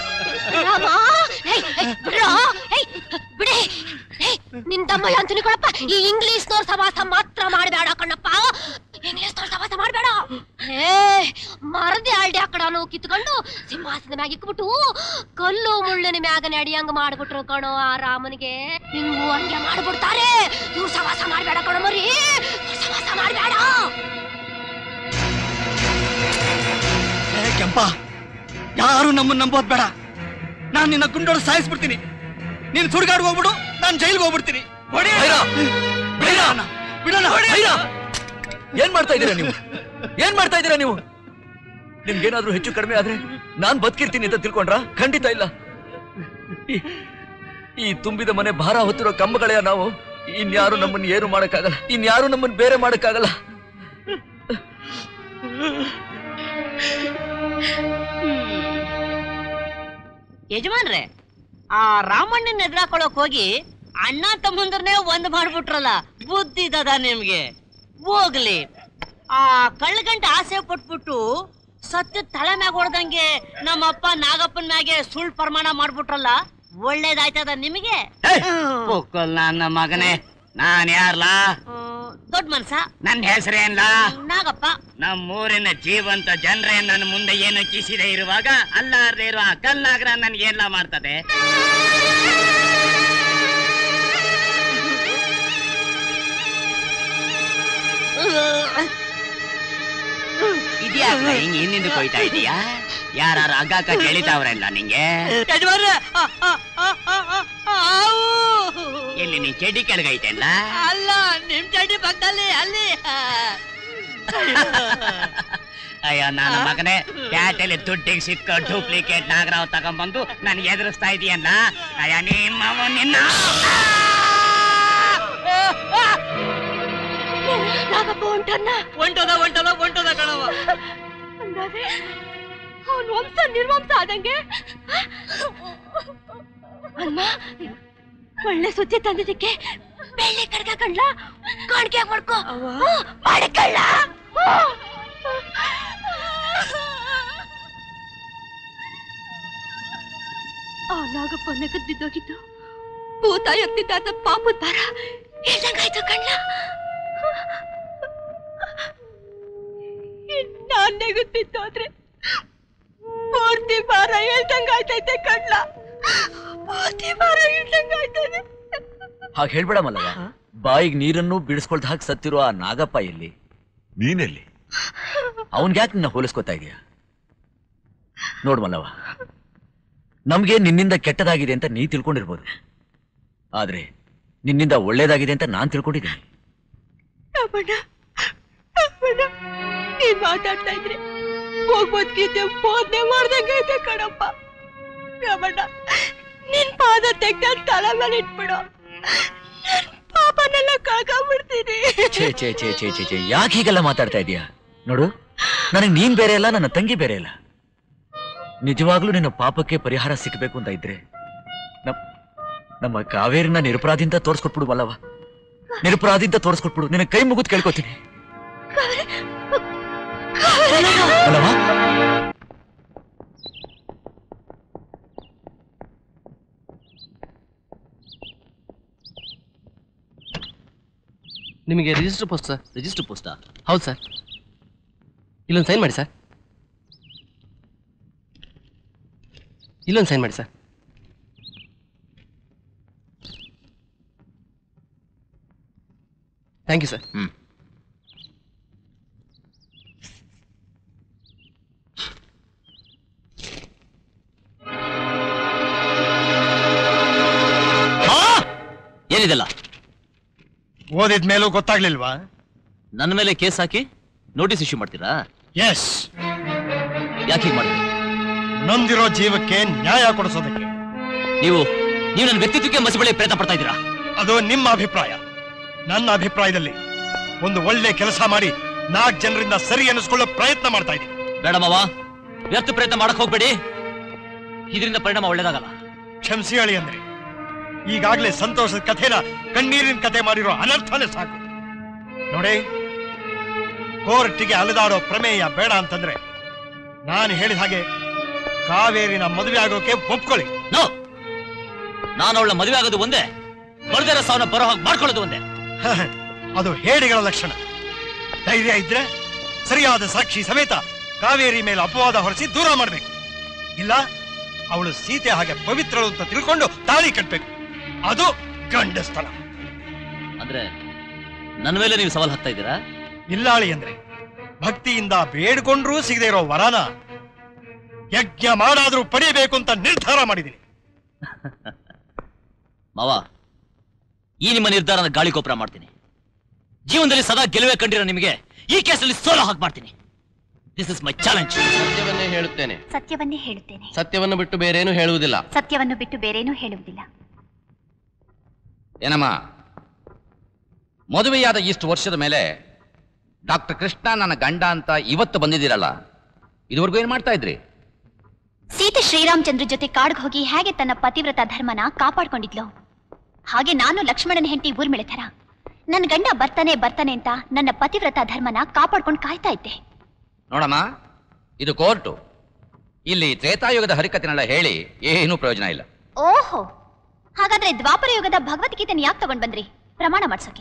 ಬಿಡಿ ನಿನ್ ತಮ್ಮ ಅಂತೀನಿ ಕೊಡಪ್ಪ. ಈ ಇಂಗ್ಲಿಷ್ನವ್ರ ಸವಾಸ ಮಾತ್ರ ಮಾಡಬೇಡ ಕಣ್ಣಪ್ಪ, ಇಂಗ್ಲಿಷ್ನವ್ರ ಸವಾಸ ಮಾಡಬೇಡ. ಮರದಿ ಆಲ್ಡಿ ಆ ಕಡನು ಕಿತ್ಕೊಂಡು ಸಿಂಹಾಸನ ಮ್ಯಾಗ ಇಕ್ಬಿಟ್ಟು ಕಲ್ಲು ಮುಳ್ಳಿನ ಮ್ಯಾಗ ನಡಿಯಂಗ ಮಾಡ್ಬಿಟ್ರು ಕಣೋ ಆ ರಾಮನಿಗೆ. ಹಿಂಗೂ ಹಂಗೆ ಮಾಡ್ಬಿಡ್ತಾರೆ. ಇವ್ರು ಸವಾಸ ಮಾಡಬೇಡ ಕಣೋ ಮರಿ, ಇವ್ರು ಸವಾಸ ಮಾಡಬೇಡ. ಕೆಂಪ, ಯಾರು ನಮ್ಮನ್ನ ನಂಬೋದ್ ಬೇಡ. ನಾನ್ ನಿನ್ನ ಗುಂಡೋಡು ಸಾಯಿಸ್ಬಿಡ್ತೀನಿ. ನೀನ್ ಸುಡ್ಗಾಡ್ ಹೋಗ್ಬಿಡು, ನಾನ್ ಜೈಲ್ಗೆ ಹೋಗ್ಬಿಡ್ತೀನಿ. ಏನ್ ಮಾಡ್ತಾ ಇದ್ದೀರಾ ನೀವು? ಏನ್ ಮಾಡ್ತಾ ಇದ್ದೀರಾ ನೀವು? ನಿಮ್ಗೇನಾದ್ರೂ ಹೆಚ್ಚು ಕಡಿಮೆ ಆದ್ರೆ ನಾನ್ ಬದುಕಿರ್ತೀನಿ ಅಂತ ತಿಳ್ಕೊಂಡ್ರ? ಖಂಡಿತ ಇಲ್ಲ. ಈ ತುಂಬಿದ ಮನೆ ಭಾರ ಹೊತ್ತಿರೋ ಕಂಬಗಳೆಯ ನಾವು. ಇನ್ಯಾರು ನಮ್ಮನ್ನ ಏನು ಮಾಡಕ್ಕಾಗಲ್ಲ, ಇನ್ಯಾರು ನಮ್ಮನ್ನ ಬೇರೆ ಮಾಡಕ್ಕಾಗಲ್ಲ. ಯಜಮಾನ್ರೆ, ಆ ರಾಮಣ್ಣನ ಎದುರಾಕೊಳ್ಳೋಕ್ ಹೋಗಿ ಅಣ್ಣ ತಮ್ಮಂದ್ರನ್ನೇ ಒಂದ್ ಮಾಡ್ಬಿಟ್ರಲ್ಲ, ಬುದ್ಧಿ ದದ ನಿಮ್ಗೆ. ಹೋಗ್ಲಿ, ಆ ಕಳ್ಳಗಂಟೆ ಆಸೆ ಪಟ್ಬಿಟ್ಟು ಸತ್ಯ ತಲೆ ಮ್ಯಾಗ ಹೊಡ್ದಂಗೆ ನಮ್ಮಪ್ಪ ನಾಗಪ್ಪನ ಮ್ಯಾಗೆ ಸುಳ್ಳು ಪ್ರಮಾಣ ಮಾಡ್ಬಿಟ್ರಲ್ಲ, ಒಳ್ಳೇದಾಯ್ತದ ನಿಮಗೆ? ನನ್ನ ಮಗನೇ, ನಾನ್ ಯಾರ್ಲಾ? ದೊಡ್ಡ ಮನ್ಸ. ನನ್ನ ಹೆಸರೇನ್ಲ? ನಾಗಪ್ಪ. ನಮ್ಮೂರಿನ ಜೀವಂತ ಜನರೇ ನನ್ನ ಮುಂದೆ ಏನು ಕಿಸಿದೆ ಇರುವಾಗ ಅಲ್ಲಾರ್ದೇ ಇರುವ ಕಲ್ನಾಗರ ನನ್ಗೇನ್ಲ ಮಾಡ್ತದೆ? ಇದ್ಯಾಕ ಹಿಂಗ್ ಹಿಂದಿಂದ ಕೊಯ್ತಾ ಇದೀಯಾ? ಯಾರು ಹಗ್ಗ ಕಟ್ಟಿ ಎಳಿತಾವ್ರಲ್ಲ ನಿಂಗೆ? ಎಲ್ಲಿ ನೀನ್ ಚಡ್ಡಿ ಕೆಳಗೈತೆಲ್ಲ? ಅಲ್ಲ, ನಿಮ್ ಚಡ್ಡಿ ಪಕ್ಕದಲ್ಲಿ ಅಲ್ಲಿ. ಅಯ್ಯೋ ನನ್ನ ಮಗನೇ, ಪ್ಯಾಟೆಲಿ ದುಡ್ಡಿಗೆ ಸಿಕ್ಕ ಡೂಪ್ಲಿಕೇಟ್ ನಾಗರಾವ್ ತಗೊಂಡ್ಬಂದು ನನ್ಗೆ ಎದುರಿಸ್ತಾ ಇದೀಯಲ್ಲ. ಅಯ್ಯ ನಿಮ್ಮ ನಿನ್ನ ನಾಗಪ್ಪ ಹೊಂಟದ ಕಣವ. ಹಂಗಾದ್ರೆ ಅವನ್ ವಂಶ ನಿರ್ವಂಶ ಆದಂಗೆ. ಅಮ್ಮ, ಒಳ್ಳೆ ಸುದ್ದಿ ತಂದಿದ್ದಕ್ಕೆ ಬೆಳ್ಳಿ ಕಡ್ಗ ಕಂಡ್ಲ ಕಾಣಿಕೆ ಮಾಡ್ಕೋ ಮಾಡಿಕೊಳ್ಳ. ಆ ನಾಗಪ್ಪ ನಗದ್ ಬಿದ್ದೋಗಿದ್ದು ಭೂತ ಎತ್ತಿದ್ದ ಪಾಪದ ಭಾರ ಹೇಳ್ದಂಗಾಯ್ತು ಕಣ್ಣ. ನಾನ್ ನಗದ್ ಬಿದ್ದೋದ್ರೆ ಪೂರ್ತಿ ಭಾರ ಹೇಳ್ದಂಗಾಯ್ತೈತೆ ಕಣ್ಣ, ಪೂರ್ತಿ ಭಾರ ಹೇಳ್ದಂಗಾಯ್ತದೆ. ಹಾಗೆ ಹೇಳ್ಬೇಡ ಮಲ್ಲವ. ಬಾಯಿಗೆ ನೀರನ್ನು ಬಿಡಿಸ್ಕೊಳ್ದ ಹಾಗೆ ಸತ್ತಿರೋ ಆ ನಾಗಪ್ಪ ಎಲ್ಲಿ? ನೀನೆಲ್ಲಿ? ಅವನ್ಗ್ಯಾಕೆ ನಿನ್ನ ಹೋಲಿಸ್ಕೊತಾ ಇದೀಯ? ನೋಡ್ ಮಲ್ಲವ, ನಮ್ಗೆ ನಿನ್ನಿಂದ ಕೆಟ್ಟದಾಗಿದೆ ಅಂತ ನೀ ತಿಳ್ಕೊಂಡಿರ್ಬೋದು, ಆದ್ರೆ ನಿನ್ನಿಂದ ಒಳ್ಳೇದಾಗಿದೆ ಅಂತ ನಾನ್ ತಿಳ್ಕೊಂಡಿದ್ದೀನಿ. ನೀನ್ ಮಾತಾಡ್ತಾ ಇದ್ರೆ ಹೋಗ್ಬೋದ್ಕಿದ್ದೆ ಬೋಧನೆ ಮಾಡ್ದಂಗೈತೆ ಕಣಪ್ಪ. ರಮಣ್ಣ, ನಿನ್ ಪಾದ ತೆಗ್ದ ತಲೆ ಮೇಲೆ ಇಟ್ಬಿಡು, ಪಾಪನೆಲ್ಲ ಕಳ್ಕೊಂಡ್ಬಿಡ್ತೀನಿ. ಛೇ ಛೇ ಛೇ ಛೇ ಛೇ ಛೇ, ಯಾಕೆ ಹೀಗೆಲ್ಲ ಮಾತಾಡ್ತಾ ಇದೀಯ? ನೋಡು, ನನಗೆ ನೀನ್ ಬೇರೆ ಇಲ್ಲ, ನನ್ನ ತಂಗಿ ಬೇರೆ ಇಲ್ಲ. ನಿಜವಾಗ್ಲೂ ನಿನ್ನ ಪಾಪಕ್ಕೆ ಪರಿಹಾರ ಸಿಕ್ಬೇಕು ಅಂತ ಇದ್ರೆ ನಮ್ಮ ಕಾವೇರಿನ ನಿರಪರಾಧಿ ಅಂತ ತೋರಿಸ್ಕೊಟ್ಬಿಡು ಮಲ್ಲವ. ನಿರಪರಾಧಿ ಅಂತ ತೋರಿಸ್ಕೊಟ್ಬಿಡು, ನಿನ್ನ ಕೈ ಮುಗಿದು ಕೇಳ್ಕೊತೀನಿ ಮಲ್ಲವ. ನಿಮಗೆ ರಿಜಿಸ್ಟರ್ ಪೋಸ್ಟ್ ಸರ್. ರಿಜಿಸ್ಟರ್ ಪೋಸ್ಟಾ? ಹೌದು ಸರ್. ಇಲ್ಲೊಂದು ಸೈನ್ ಮಾಡಿ ಸರ್. ಇಲ್ಲೊಂದು ಸೈನ್ ಮಾಡಿ ಸರ್. Thank you sir. ಏನಿದೆಲ್ಲ? ಓದಿದ್ಮೇಲೂ ಗೊತ್ತಾಗ್ಲಿಲ್ವಾ? ನನ್ನ ಮೇಲೆ ಕೇಸ್ ಹಾಕಿ ನೋಟಿಸ್ ಇಶ್ಯೂ ಮಾಡ್ತೀರಾ? ಎಸ್. ಯಾಕೆ ಹೀಗೆ ಮಾಡಿದ್ರಿ? ನೊಂದಿರೋ ಜೀವಕ್ಕೆ ನ್ಯಾಯ ಕೊಡಿಸೋದಕ್ಕೆ. ನೀವು ನನ್ನ ವ್ಯಕ್ತಿತ್ವಕ್ಕೆ ಮಸಿ ಬಳಿ ಪ್ರಯತ್ನ ಪಡ್ತಾ ಇದ್ದೀರಾ? ಅದು ನಿಮ್ಮ ಅಭಿಪ್ರಾಯ. ನನ್ನ ಅಭಿಪ್ರಾಯದಲ್ಲಿ ಒಂದು ಒಳ್ಳೆ ಕೆಲಸ ಮಾಡಿ 4 ಜನರಿಂದ ಸರಿ ಅನ್ನಿಸ್ಕೊಳ್ಳೋ ಪ್ರಯತ್ನ ಮಾಡ್ತಾ ಇದ್ದೀನಿ. ಬೇಡ ಮಾವ, ವ್ಯರ್ಥ ಪ್ರಯತ್ನ ಮಾಡಕ್ ಹೋಗ್ಬೇಡಿ. ಇದರಿಂದ ಪರಿಣಾಮ ಒಳ್ಳೇದಾಗಲ್ಲ. ಕ್ಷಮಿಸಿ ಅಳಿ ಅಂದ್ರೆ ಈಗಾಗಲೇ ಸಂತೋಷದ ಕಥೆನ ಕಣ್ಣೀರಿನ ಕಥೆ ಮಾಡಿರೋ ಅನರ್ಥನೇ ಸಾಕು. ನೋಡಿ, ಕೋರ್ಟಿಗೆ ಅಲೆದಾಡೋ ಪ್ರಮೇಯ ಬೇಡ ಅಂತಂದ್ರೆ ನಾನು ಹೇಳಿದ ಹಾಗೆ ಕಾವೇರಿನ ಮದುವೆ ಆಗೋಕೆ ಒಪ್ಕೊಳ್ಳಿ. ನೋ, ನಾನು ಅವಳ ಮದುವೆ ಆಗೋದು ಒಂದೇ, ಬರ್ದಿರೋ ಸಾವನ್ನ ಬರೋ ಹಾಗೆ ಮಾಡ್ಕೊಳ್ಳೋದು ಒಂದೇ. ಅದು ಹೇಡಿಗಳ ಲಕ್ಷಣ. ಧೈರ್ಯ ಇದ್ರೆ ಸರಿಯಾದ ಸಾಕ್ಷಿ ಸಮೇತ ಕಾವೇರಿ ಮೇಲೆ ಅಪವಾದ ಹೊರಿಸಿ ದೂರ ಮಾಡಬೇಕು. ಇಲ್ಲ, ಅವಳು ಸೀತೆ ಹಾಗೆ ಪವಿತ್ರಳು ಅಂತ ತಿಳ್ಕೊಂಡು ತಾಳಿ ಕಟ್ಬೇಕು. ಅದು ಗಂಡ ಸ್ಥಳ. ಅಂದ್ರೆ ನನ್ನ ಮೇಲೆ ನೀವು ಸವಾಲ್ ಹಾಕ್ತಾ ಇದ್ದೀರಾ? ಇಲ್ಲಾಳಿ ಅಂದ್ರೆ ಭಕ್ತಿಯಿಂದ ಬೇಡ್ಕೊಂಡ್ರೂ ಸಿಗದೆ ಇರೋ ವರನ ಯಜ್ಞ ಮಾಡಾದ್ರೂ ಪಡಿಬೇಕು ಅಂತ ನಿರ್ಧಾರ ಮಾಡಿದ್ದೀನಿ. ಮಾವ, ಈ ನಿಮ್ಮ ನಿರ್ಧಾರನ ಗಾಳಿ ಗೋಪುರ ಮಾಡ್ತೀನಿ. ಜೀವನದಲ್ಲಿ ಸದಾ ಗೆಲುವೆ ಕಂಡಿರೋ ನಿಮಗೆ ಈ ಕೇಸಲ್ಲಿ ಸೋಲು ಹಾಕಿ ಮಾಡ್ತೀನಿ. This is my challenge. ಸತ್ಯವನ್ನೇ ಹೇಳುತ್ತೇನೆ. ಸತ್ಯವನ್ನೇ ಹೇಳುತ್ತೇನೆ. ಸತ್ಯವನ್ನು ಬಿಟ್ಟು ಬೇರೇನು ಹೇಳುವುದಿಲ್ಲ. ಸತ್ಯವನ್ನು ಬಿಟ್ಟು ಬೇರೇನೂ ಹೇಳುವುದಿಲ್ಲ. ಏನಮ್ಮ, ಮದುವೆಯಾದ ಇಷ್ಟು ವರ್ಷದ ಮೇಲೆ ಡಾಕ್ಟರ್ ಕೃಷ್ಣ ನನ್ನ ಗಂಡ ಅಂತ ಇವತ್ತು ಬಂದಿದ್ದೀರಲ್ಲ, ಇದುವರೆಗೂ ಏನ್ ಮಾಡ್ತಾ ಇದ್ರಿ? ಸೀತೆ ಶ್ರೀರಾಮಚಂದ್ರ ಜೊತೆ ಕಾಡ್ಗೆ ಹೋಗಿ ಹೇಗೆ ತನ್ನ ಪತಿವ್ರತ ಧರ್ಮನ ಕಾಪಾಡ್ಕೊಂಡಿದ್ಲು, ಹಾಗೆ ನಾನು ಲಕ್ಷ್ಮಣನ ಹೆಂಡತಿ ಊರ್ಮಿಳೆ ಥರ ನನ್ನ ಗಂಡ ಬರ್ತಾನೆ ಅಂತ ನನ್ನ ಪತಿವ್ರತ ಧರ್ಮನ ಕಾಪಾಡ್ಕೊಂಡು ಕಾಯ್ತಾ ಇದ್ದೆ. ನೋಡಮ್ಮ, ಇದು ಕೋರ್ಟು. ಇಲ್ಲಿ ತ್ರೇತಾಯುಗದ ಹರಿಕಥೆನೆಲ್ಲ ಹೇಳಿ ಏನೂ ಪ್ರಯೋಜನ ಇಲ್ಲ. ಓಹೋ, ಹಾಗಾದ್ರೆ ದ್ವಾಪರ ಯುಗದ ಭಗವದ್ಗೀತೆನ ಯಾಕೆ ತಗೊಂಡ್ ಬಂದ್ರಿ? ಪ್ರಮಾಣ ಮಾಡ್ಸೋಕೆ.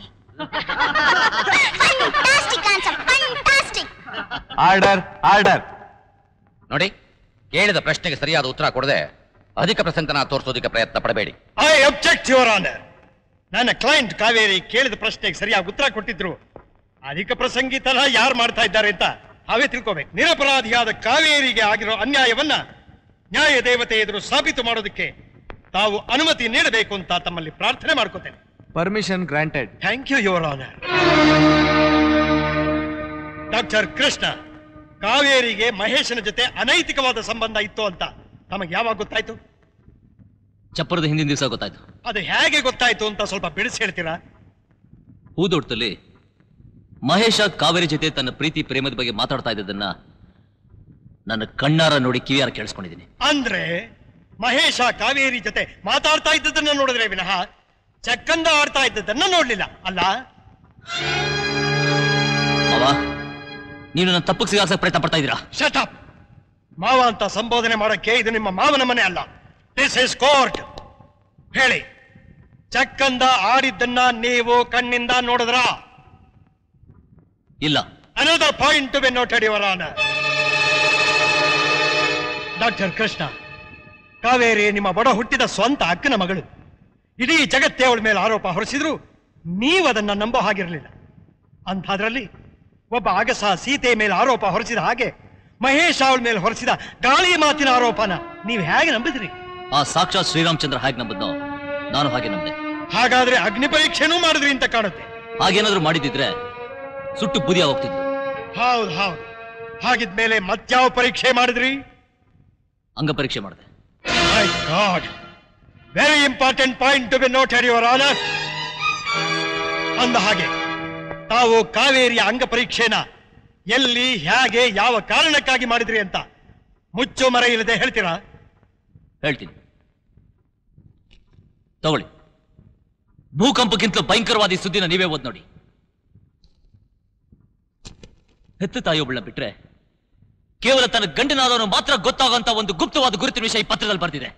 Order order. ನೋಡಿ, ಕೇಳಿದ ಪ್ರಶ್ನೆಗೆ ಸರಿಯಾದ ಉತ್ತರ ಕೊಡದೆ ಅಧಿಕ ಪ್ರಸಂಗನ ತೋರಿಸೋದಕ್ಕೆ ಪ್ರಯತ್ನ ಪಡಬೇಡಿ. I object your honour. ನನ್ನ ಕ್ಲೈಂಟ್ ಕಾವೇರಿ ಕೇಳಿದ ಪ್ರಶ್ನೆಗೆ ಸರಿಯಾಗಿ ಉತ್ತರ ಕೊಟ್ಟಿದ್ರು. ಅಧಿಕ ಪ್ರಸಂಗಿ ತರಹ ಯಾರು ಮಾಡ್ತಾ ಇದ್ದಾರೆ ಅಂತ ಅವೇ ತಿಳ್ಕೋಬೇಕು. ನಿರಪರಾಧಿಯಾದ ಕಾವೇರಿಗೆ ಆಗಿರೋ ಅನ್ಯಾಯವನ್ನ ನ್ಯಾಯ ದೇವತೆ ಎದುರು ಸಾಬೀತು ಮಾಡೋದಕ್ಕೆ ತಾವು ಅನುಮತಿ ನೀಡಬೇಕು ಅಂತ ತಮ್ಮಲ್ಲಿ ಪ್ರಾರ್ಥನೆ ಮಾಡ್ಕೋತೇನೆ. Permission granted. Thank you your honour. Doctor Krishna, ಕಾವೇರಿಗೆ ಮಹೇಶನ ಜೊತೆ ಅನೈತಿಕವಾದ ಸಂಬಂಧ ಇತ್ತು ಅಂತ ತಮಗೆ ಯಾವಾಗ ಗೊತ್ತಾಯ್ತು? ಚಪ್ಪರದ ಹಿಂದಿನ ದಿವಸ ಗೊತ್ತಾಯ್ತು. ಅದು ಹೇಗೆ ಗೊತ್ತಾಯ್ತು ಅಂತ ಸ್ವಲ್ಪ ಬಿಡಿಸಿ ಹೇಳ್ತೀರಾ? ಹೂದೋಟದಲ್ಲಿ ಮಹೇಶ ಕಾವೇರಿ ಜೊತೆ ತನ್ನ ಪ್ರೀತಿ ಪ್ರೇಮದ ಬಗ್ಗೆ ಮಾತಾಡ್ತಾ ಇದ್ದದನ್ನ ನನ್ನ ಕಣ್ಣಾರ ನೋಡಿ ಕಿವಿಯಾರ ಕೇಳಿಸ್ಕೊಂಡಿದ್ದೀನಿ. ಅಂದ್ರೆ ಮಹೇಶ ಕಾವೇರಿ ಜೊತೆ ಮಾತಾಡ್ತಾ ಇದ್ದದನ್ನ ನೋಡಿದ್ರೆ ವಿನಃ ಚಕ್ಕಂದ ಆಡ್ತಾ ಇದ್ದದನ್ನ ನೋಡ್ಲಿಲ್ಲ ಅಲ್ಲ? ಮಾವ, ನೀನು ನನ್ನ ತಪ್ಪಿಗೆ ಸಿಗಾಸಕ್ಕೆ ಪ್ರಯತ್ನ ಪಡ್ತಾ ಇದ್ದೀರಾ. Shut up. ಮಾವ ಅಂತ ಸಂಬೋಧನೆ ಮಾಡಕ್ಕೆ ಇದು ನಿಮ್ಮ ಮಾವನ ಮನೆ ಅಲ್ಲ. This is court. ಹೇಳಿ, ಚಕ್ಕಂದ ಆಡಿದ್ದನ್ನ ನೀವು ಕಣ್ಣಿಂದ ನೋಡಿದ್ರಾ? ಇಲ್ಲ. Another point to be noted, Your Honor. Doctor Krishna, Kaveri ನಿಮ್ಮ ಬಡ ಹುಟ್ಟಿದ ಸ್ವಂತ ಅಕ್ಕನ ಮಗಳು. ಇಡೀ ಜಗತ್ತೇ ಅವಳ ಮೇಲೆ ಆರೋಪ ಹೊರಿಸಿದ್ರು ನೀವದನ್ನ ನಂಬೋ ಹಾಗಿರಲಿಲ್ಲ. ಅಂಥದ್ರಲ್ಲಿ ಒಬ್ಬ ಅಗಸ ಸೀತೆ ಮೇಲೆ ಆರೋಪ ಹೊರಿಸಿದ ಹಾಗೆ ಮಹೇಶ್ ಅವಳ ಮೇಲೆ ಹೊರಿಸಿದ ಗಾಳಿ ಮಾತಿನ ಆರೋಪನ ನೀವು ಹೇಗೆ ನಂಬಿದ್ರಿ? ಆ ಸಾಕ್ಷಾತ್ ಶ್ರೀರಾಮಚಂದ್ರ ಹಾಗೆ ನಂಬದ್ನೋ ನಾನು ಹಾಗೆ ನಂಬಿದೆ. ಹಾಗಾದ್ರೆ ಅಗ್ನಿ ಪರೀಕ್ಷೆನೂ ಮಾಡಿದ್ರಿ ಅಂತ ಕಾಣುತ್ತೆ. ಹಾಗೇನಾದ್ರೂ ಮಾಡಿದಿದ್ರೆ ಸುಟ್ಟು ಬುದಿಯ ಹೋಗ್ತಿದ್ರು. ಹೌದು ಹೌದು. ಹಾಗಿದ್ಮೇಲೆ ಮತ್ಯಾವ ಪರೀಕ್ಷೆ ಮಾಡಿದ್ರಿ? ಅಂಗ ಪರೀಕ್ಷೆ ಮಾಡಿದೆ. My god, very important point to be noted your honour. ಅಂದ ಹಾಗೆ ತಾವು ಕಾವೇರಿಯ ಅಂಗ ಪರೀಕ್ಷೆನ ಎಲ್ಲಿ, ಹೇಗೆ, ಯಾವ ಕಾರಣಕ್ಕಾಗಿ ಮಾಡಿದ್ರಿ ಅಂತ ಮುಚ್ಚು ಮರೆ ಇಲ್ಲದೆ ಹೇಳ್ತೀರಾ? ಹೇಳ್ತೀನಿ, ತಗೊಳ್ಳಿ. ಭೂಕಂಪಕ್ಕಿಂತಲೂ ಭಯಂಕರವಾದ ಈ ಸುದ್ದಿನ ನೀವೇ ಓದ್ ನೋಡಿ. ಹೆತ್ತ ತಾಯಿಯೊಬ್ಬಳನ್ನ ಬಿಟ್ರೆ ಕೇವಲ ತನ್ನ ಗಂಡನಾದವನು ಮಾತ್ರ ಗೊತ್ತಾಗುವಂತ ಒಂದು ಗುಪ್ತವಾದ ಗುರುತಿನ ವಿಷಯ ಈ ಪತ್ರದಲ್ಲಿ ಬರ್ತಿದೆ.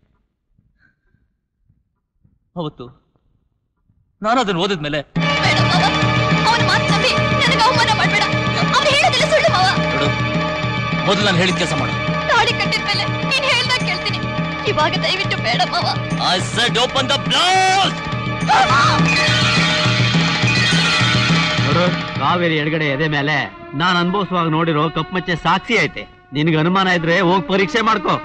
ಅವತ್ತು ನಾನು ಅದನ್ನು ಓದಿದ್ಮೇಲೆ ಮೊದಲು ನಾನು ಹೇಳಿದ ಕೆಲಸ ಮಾಡು. ತಾಳಿ ಕಟ್ಟಿದ್ಮೇಲೆ ನೀನ್ ಹೇಳ್ದಾಗ ಕೇಳ್ತೀನಿ. ಇವಾಗ ದಯವಿಟ್ಟು ಬೇಡ ಮಾವ. I said open the blouse. ನೋಡು, ಕಾವೇರಿ ಎಡಗಡೆ ಎದೆ ಮೇಲೆ ನಾನು ಅನುಭವಿಸುವಾಗ ನೋಡಿರೋ ಕಪ್ಪಮಚ್ಚೆ ಸಾಕ್ಷಿ ಐತೆ. ನಿನ್ಗೆ ಅನುಮಾನ ಇದ್ರೆ ಹೋಗಿ ಪರೀಕ್ಷೆ ಮಾಡ್ಕೋ.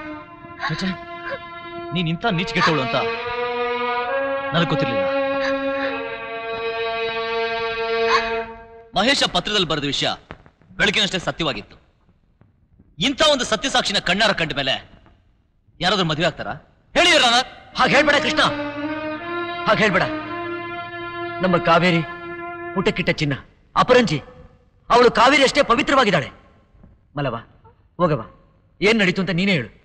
ನೀನ್ ಇಂಥ ನೀಚ್ ಕೆಟ್ಟವಳು ಅಂತ ನನಗೆ ಗೊತ್ತಿರ್ಲಿಲ್ಲ. ಮಹೇಶ ಪತ್ರದಲ್ಲಿ ಬರೆದ ವಿಷಯ ಬೆಳಕಿನಷ್ಟೇ ಸತ್ಯವಾಗಿತ್ತು. ಇಂಥ ಒಂದು ಸತ್ಯಸಾಕ್ಷಿನ ಕಣ್ಣಾರ ಕಂಡ ಮೇಲೆ ಯಾರಾದ್ರೂ ಮದುವೆ ಆಗ್ತಾರಾ? ಹೇಳಿ. ಹಾಗೆ ಹೇಳ್ಬೇಡ ಕೃಷ್ಣ, ಹಾಗೆ ಹೇಳ್ಬೇಡ. ನಮ್ಮ ಕಾವೇರಿ ಪುಟಕ್ಕಿಟ್ಟ ಚಿನ್ನ ಅಪರಂಜಿ. ಅವಳು ಕಾವೇರಿ ಅಷ್ಟೇ ಪವಿತ್ರವಾಗಿದ್ದಾಳೆ. ಮಲವ, ಹೋಗವ, ಏನ್ ನಡೀತು ಅಂತ ನೀನೇ ಹೇಳು.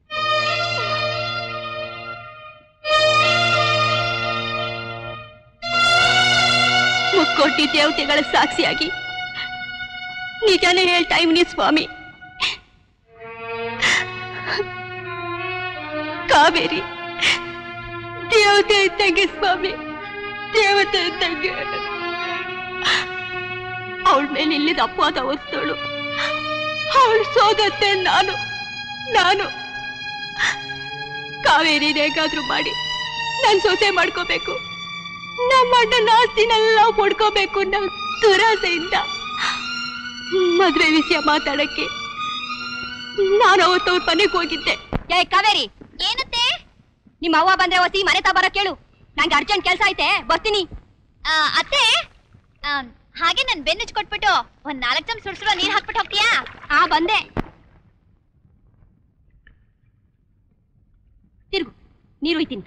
ಮುಕ್ಕೋಟಿ ದೇವತೆಗಳ ಸಾಕ್ಷಿಯಾಗಿ ನಿಜಾನೇ ಹೇಳ್ತಾ ಇವನಿ ಸ್ವಾಮಿ. ಕಾವೇರಿ ದೇವತೆ ಇದ್ದಂಗೆ ಸ್ವಾಮಿ, ದೇವತೆ ಇದ್ದಂಗೆ. ಅವಳ ಮೇಲೆ ಇಲ್ಲಿದ ಅಪವಾದ ಹೊಸ್ತೋಳು. ಅವಳು ಸೋದತ್ತೆ ನಾನು ಕಾವೇರಿ ಹೇಗಾದ್ರೂ ಮಾಡಿ ನನ್ ಸೊಸೆ ಮಾಡ್ಕೋಬೇಕು, ನಮ್ಮ ಅಣ್ಣನ ಆಸ್ತಿನೆಲ್ಲ ಪಡ್ಕೋಬೇಕು ಅನ್ನೋ ದುರಾಸೆಯಿಂದ ಮದ್ವೆ ವಿಷಯ ಮಾತಾಡಕ್ಕೆ ನಾನು ಅವತ್ತು ಅವ್ರ ಮನೆಗೆ ಹೋಗಿದ್ದೆ. ಏ ಕಾವೇರಿ, ಏನತ್ತೆ? ನಿಮ್ಮ ಅವ್ವ ಬಂದ್ರೆ ಹೊಸಿ ಮನೆ ತಾ ಬರ ಕೇಳು. ನಂಗೆ ಅರ್ಜೆಂಟ್ ಕೆಲಸ ಐತೆ, ಬರ್ತೀನಿ. ಅತ್ತೆ, ಹಾಗೆ ನನ್ ಬೆನ್ನುಚ್ ಕೊಟ್ಬಿಟ್ಟು ಒಂದ್ 4 ಚಮಚ ಸುಡ್ಸುಡೋ ನೀರ್ ಹಾಕ್ಬಿಟ್ಟು ಹೋಗ್ತೀಯಾ? ಬಂದೆ. ತಿರುಗು, ನೀರು ಒಯ್ತೀನಿ.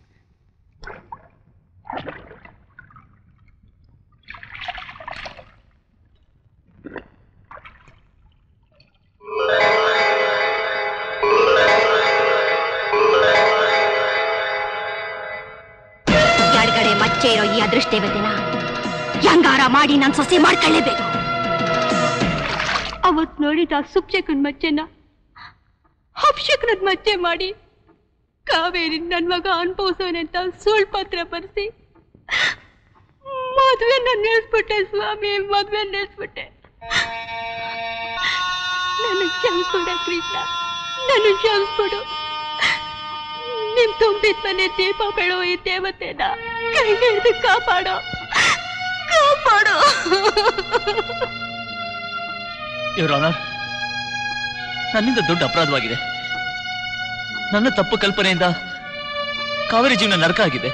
ಎಡಗಡೆ ಮಚ್ಚೆ ಇರೋ ಈ ಅದೃಷ್ಟ ದೇವತೆನ ಹೆಂಗಾರ ಮಾಡಿ ನಾನು ಸೊಸೆ ಮಾಡ್ಕೊಳ್ಳೇಬೇಕು. ಅವತ್ ನೋಡಿದ ಸುಪ್ಶಕನ್ ಮಚ್ಚೆನ ಅಪ್ಶಕನದ ಮಚ್ಚೆ ಮಾಡಿ ಕಾವೇರಿ ನನ್ ಮಗ ಅನ್ಭವಿಸೋನೆ ಅಂತ ಸುಳ್ಳು ಪತ್ರ ಬರೆಸಿ ಮದ್ವೆನ ನಿಲ್ಸ್ಬಿಟ್ಟೆ ಸ್ವಾಮಿ, ಮದ್ವೆ ನಿಲ್ಸ್ಬಿಟ್ಟೆ. ನನ್ನ ಕ್ಷಮಿಸ್ಬಿಡ ಕೃಷ್ಣ, ನನ್ನ ಕ್ಷಮಿಸ್ಬಿಡು. ನಿಮ್ ತುಂಬಿದ ಮನೆ ದೀಪ ಬೆಳೋ ಈ ದೇವತೆನ ಕೈ ಹಿಡಿದು ಕಾಪಾಡೋ. ಯುವರ್ ಆನರ್, ನನ್ನಿಂದ ದೊಡ್ಡ ಅಪರಾಧವಾಗಿದೆ. ನನ್ನ ತಪ್ಪು ಕಲ್ಪನೆಯಿಂದ ಕಾವೇರಿ ಜೀವನ ನರಕ ಆಗಿದೆ.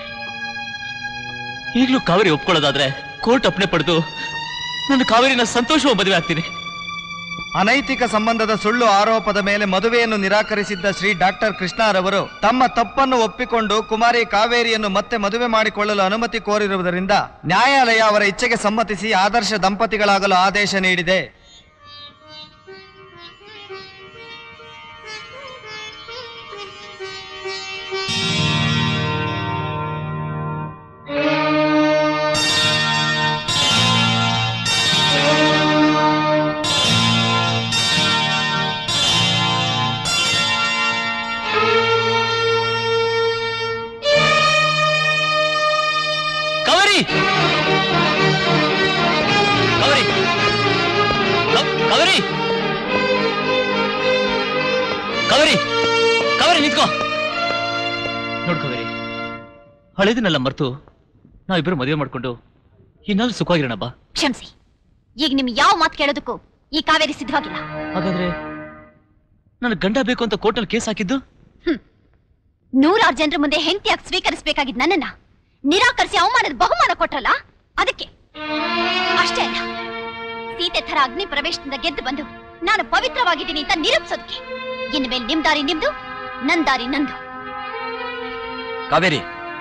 ಈಗಲೂ ಕಾವೇರಿ ಒಪ್ಕೊಳ್ಳೋದಾದ್ರೆ ಕೋರ್ಟ್ ಅಪ್ಪಣೆ ಪಡೆದು ನನ್ನ ಕಾವೇರಿನ ಸಂತೋಷವಾಗಿ ಮದುವೆ ಆಗ್ತೀನಿ. ಅನೈತಿಕ ಸಂಬಂಧದ ಸುಳ್ಳು ಆರೋಪದ ಮೇಲೆ ಮದುವೆಯನ್ನು ನಿರಾಕರಿಸಿದ್ದ ಶ್ರೀ ಡಾಕ್ಟರ್ ಕೃಷ್ಣರವರು ತಮ್ಮ ತಪ್ಪನ್ನು ಒಪ್ಪಿಕೊಂಡು ಕುಮಾರಿ ಕಾವೇರಿಯನ್ನು ಮತ್ತೆ ಮದುವೆ ಮಾಡಿಕೊಳ್ಳಲು ಅನುಮತಿ ಕೋರಿರುವುದರಿಂದ ನ್ಯಾಯಾಲಯ ಅವರ ಇಚ್ಛೆಗೆ ಸಮ್ಮತಿಸಿ ಆದರ್ಶ ದಂಪತಿಗಳಾಗಲು ಆದೇಶ ನೀಡಿದೆ. ಕಾವೇರಿ, ಕಾವೇರಿ, ಕಾವೇರಿ ನಿಂತ್ಕೋ. ನೋಡ್ ಕಾವೇರಿ, ಹಳೇದನ್ನೆಲ್ಲ ಮರೆತು ನಾವಿಬ್ಬರು ಮದುವೆ ಮಾಡ್ಕೊಂಡು ಇನ್ನಾದ್ರೂ ಸುಖವಾಗಿರೋಣ ಬಾ. ಕ್ಷಮಿಸಿ, ಈಗ ನಿಮ್ ಯಾವ ಮಾತು ಕೇಳೋದಕ್ಕೂ ಈ ಕಾವೇರಿ ಸಿದ್ಧವಾಗಿಲ್ಲ. ಹಾಗಾದ್ರೆ ನನಗೆ ಗಂಡ ಬೇಕು ಅಂತ ಕೋರ್ಟಲ್ಲಿ ಕೇಸ್ ಹಾಕಿದ್ದು? 100 ಜನರ ಮುಂದೆ ಹೆಂಡತಿಯಾಗಿ ಸ್ವೀಕರಿಸಬೇಕಾಗಿದ್ದ ನನ್ನನ್ನ ನಿರಾಕರಿಸಿ ಅವಮಾನದ ಬಹುಮಾನ ಕೊಟ್ರಲ್ಲ, ಅದಕ್ಕೆ. ಅಷ್ಟೇ ಅಲ್ಲ, ಸೀತೆ ಥರ ಅಗ್ನಿ ಪ್ರವೇಶದಿಂದ ಗೆದ್ದು ಬಂದು ನಾನು ಪವಿತ್ರವಾಗಿದ್ದೀನಿ ಅಂತ ನಿರೂಪಿಸೋದಕ್ಕೆ. ಇನ್ನು ಮೇಲೆ ನಿಮ್ ದಾರಿ ನಿಮ್ದು, ನನ್ ದಾರಿ ನಂದು. ಕಾವೇರಿ,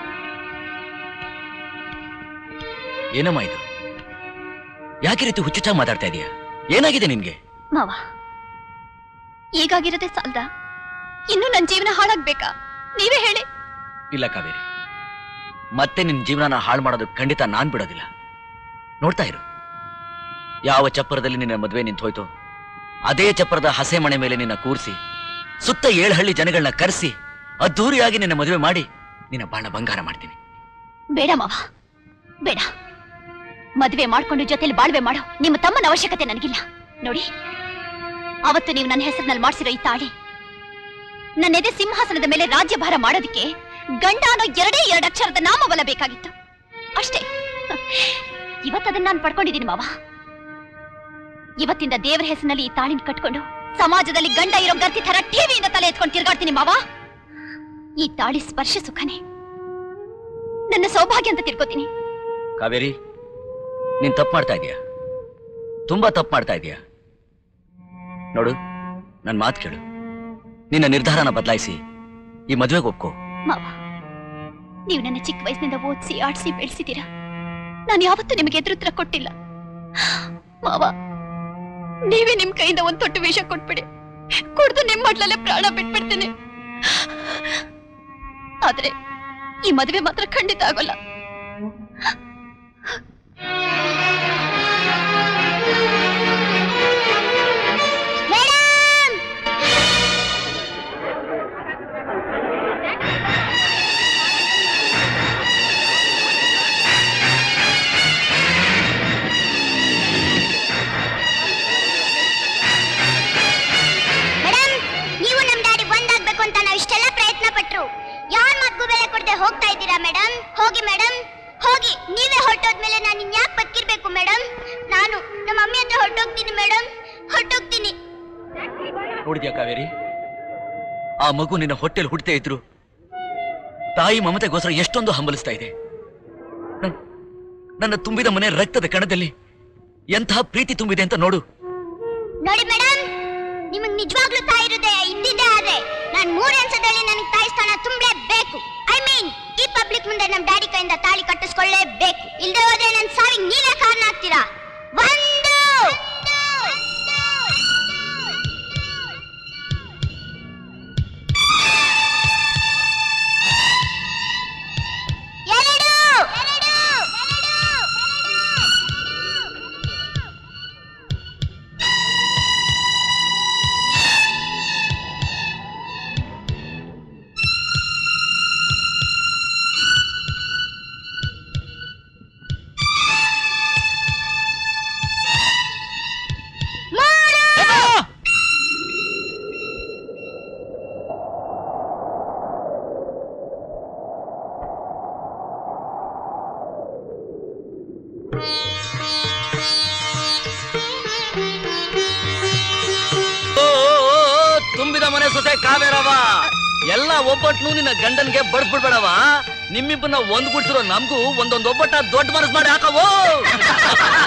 ಏನಮ್ಮ ಇದು? ಯಾಕೆ ರೀತಿ ಹುಚ್ಚುಚ್ಚಾಗಿ ಮಾತಾಡ್ತಾ ಇದೀಯ? ಏನಾಗಿದೆ ನಿನ್ಗೆ? ಮಾವ, ಈಗಾಗಿರದೆ ಸಾಲ್ದ, ಇನ್ನು ನನ್ನ ಜೀವನ ಹಾಳಾಗ್ಬೇಕಾ? ನೀವೇ ಹೇಳಿ. ಇಲ್ಲ ಕಾವೇರಿ, ಮತ್ತೆ ನಿನ್ ಜೀವನನ ಹಾಳು ಮಾಡೋದು ಖಂಡಿತ ನಾನ್ ಬಿಡೋದಿಲ್ಲ. ನೋಡ್ತಾ ಇರು, ಯಾವ ಚಪ್ಪರದಲ್ಲಿ ನಿನ್ನ ಮದುವೆ ನಿಂತು ಹೋಯ್ತು ಅದೇ ಚಪ್ಪರದ ಹಸೆ ಮನೆ ಮೇಲೆ ನಿನ್ನ ಕೂರಿಸಿ ಸುತ್ತ 7 ಹಳ್ಳಿ ಜನಗಳನ್ನ ಕರೆಸಿ ಅದ್ದೂರಿಯಾಗಿ ನಿನ್ನ ಮದುವೆ ಮಾಡಿ ನಿನ್ನ ಬಾಣ ಬಂಗಾರ ಮಾಡ್ತೀನಿ. ಬೇಡ ಮಾವ, ಬೇಡ. ಮದುವೆ ಮಾಡ್ಕೊಂಡು ಜೊತೆಲಿ ಬಾಳ್ವೆ ಮಾಡೋ ನಿಮ್ಮ ತಮ್ಮನ ಅವಶ್ಯಕತೆ ನನಗಿಲ್ಲ. ನೋಡಿ, ಅವತ್ತು ನೀವು ನನ್ನ ಹೆಸರಿನಲ್ಲಿ ಮಾಡಿಸಿರೋ ಈ ತಾಳಿ ನನ್ನ ಎದೆ ಸಿಂಹಾಸನದ ಮೇಲೆ ರಾಜ್ಯಭಾರ ಮಾಡೋದಕ್ಕೆ ಗಂಡ ಅನ್ನೋ 2 ಅಕ್ಷರದ ನಾಮಬಲ ಬೇಕಾಗಿತ್ತು, ಅಷ್ಟೇ. ಇವತ್ತದನ್ನ ನಾನು ಪಡ್ಕೊಂಡಿದ್ದೀನಿ ಮಾವ. ಇವತ್ತಿಂದ ದೇವರ ಹೆಸರಿನಲ್ಲಿ ಈ ತಾಳಿನ ಕಟ್ಕೊಂಡು ಸಮಾಜದಲ್ಲಿ ಗಂಡ ಇರೋ ಗರ್ತಿ ತರ ಟಿವಿಯಿಂದ ತಲೆ ಎತ್ಕೊಂಡು ತಿರ್ಗಾಡ್ತೀನಿ ಮಾವ. ಈ ತಾಳಿ ಸ್ಪರ್ಶ ಸುಖನೇ ನನ್ನ ಸೌಭಾಗ್ಯ ಅಂತ ತಿಳ್ಕೊತೀನಿ. ಕಾವೇರಿ, ನೀನ್ ತಪ್ಪು ಮಾಡ್ತಾ ಇದೀಯ, ತುಂಬಾ ತಪ್ಪು ಮಾಡ್ತಾ ಇದೀಯ. ನೋಡು, ನನ್ ಮಾತು ಕೇಳು. ನಿನ್ನ ನಿರ್ಧಾರನ ಬದಲಾಯಿಸಿ ಈ ಮದುವೆಗೆ ಒಪ್ಕೋ. ಮಾವ, ನೀವು ನನ್ನ ಚಿಕ್ಕ ವಯಸ್ಸಿನಿಂದ ಓದಿಸಿ ಆಡಿಸಿ ಬೆಳೆಸಿದ್ದೀರಾ. ನಾನು ಯಾವತ್ತೂ ನಿಮಗೆ ಎದುರುತ್ತರ ಕೊಟ್ಟಿಲ್ಲ. ಮಾವ, ನೀವೇ ನಿಮ್ ಕೈಯಿಂದ ಒಂದ್ ತೊಟ್ಟು ವಿಷ ಕೊಟ್ಬಿಡಿ, ಕುಡ್ದು ನಿಮ್ ಮಡ್ಲಲ್ಲೇ ಪ್ರಾಣ ಬಿಟ್ಬಿಡ್ತೀನಿ. ಆದ್ರೆ ಈ ಮದುವೆ ಮಾತ್ರ ಖಂಡಿತ ಆಗೋಲ್ಲ. ಹೋಗ್ತಾ ಇದ್ದೀರಾ ಮೇಡಮ್? ಹೋಗಿ ಮೇಡಮ್, ಹೋಗಿ. ನೀವೇ ಹೊರಟೋದ್ಮೇಲೆ ನಾನು ಇನ್ಯಾಕೆ ಬದುಕಿರ್ಬೇಕು ಮೇಡಮ್? ನಾನು ನಮ್ಮ ಮಮ್ಮಿ ಹತ್ರ ಹೊರಟೋಗ್ತೀನಿ ಮೇಡಮ್, ಹೊರಟೋಗ್ತೀನಿ. ನೋಡಿದ್ಯಾ ಕಾವೇರಿ, ಆ ಮಗು ನಿನ್ನ ಹೊಟ್ಟೆಲ್ ಹುಟ್ಟದೇ ಇದ್ರು ತಾಯಿ ಮಮತೆಗೋಸ್ಕರ ಎಷ್ಟೊಂದು ಹಂಬಲಿಸ್ತಾ ಇದೆ. ನನ್ನ ತುಂಬಿದ ಮನೆ ರಕ್ತದ ಕಣದಲ್ಲಿ ಎಂತಹ ಪ್ರೀತಿ ತುಂಬಿದೆ ಅಂತ ನೋಡು. ನೋಡಿ ಮೇಡಮ್, ನಿಮಗ್ ನಿಜವಾಗ್ಲೂ ತಾಯಿ ಹೃದಯ ಇದ್ದಿದ್ದೆ ಆದ್ರೆ ನಾನು 3 ವರ್ಷದಲ್ಲಿ ನನಗೆ ತಾಯಿ ಸ್ಥಾನ ತುಂಬಲೇಬೇಕು. ಐ ಮೀನ್, ಈ ಪಬ್ಲಿಕ್ ಮುಂದೆ ನಮ್ ಡ್ಯಾಡಿ ಕೈಯಿಂದ ತಾಳಿ ಕಟ್ಟಿಸ್ಕೊಳ್ಳೇಬೇಕು. ಇಲ್ಲದೆ ಹೋದ್ರೆ ನನ್ನ ಸಾವಿಗೆ ನೀವೇ ಕಾರಣ ಆಗ್ತೀರಾ. ತುಂಬಿದ ಮನೆ ಸೊಸೆ ಕಾವೇರವ, ಎಲ್ಲ ಒಬ್ಬಟ್ನು ನಿನ್ನ ಗಂಡನ್ಗೆ ಬಡ್ಸ್ಬಿಡ್ಬೇಡವ. ನಿಮ್ಮಿಬ್ಬನ್ನ ಒಂದ್ ಗುಡ್ಸಿರೋ ನಮ್ಗೂ ಒಂದೊಂದು ಒಬ್ಬಟ್ಟ ದೊಡ್ಡ ಮನಸ್ ಮಾಡಿ ಹಾಕವೋ.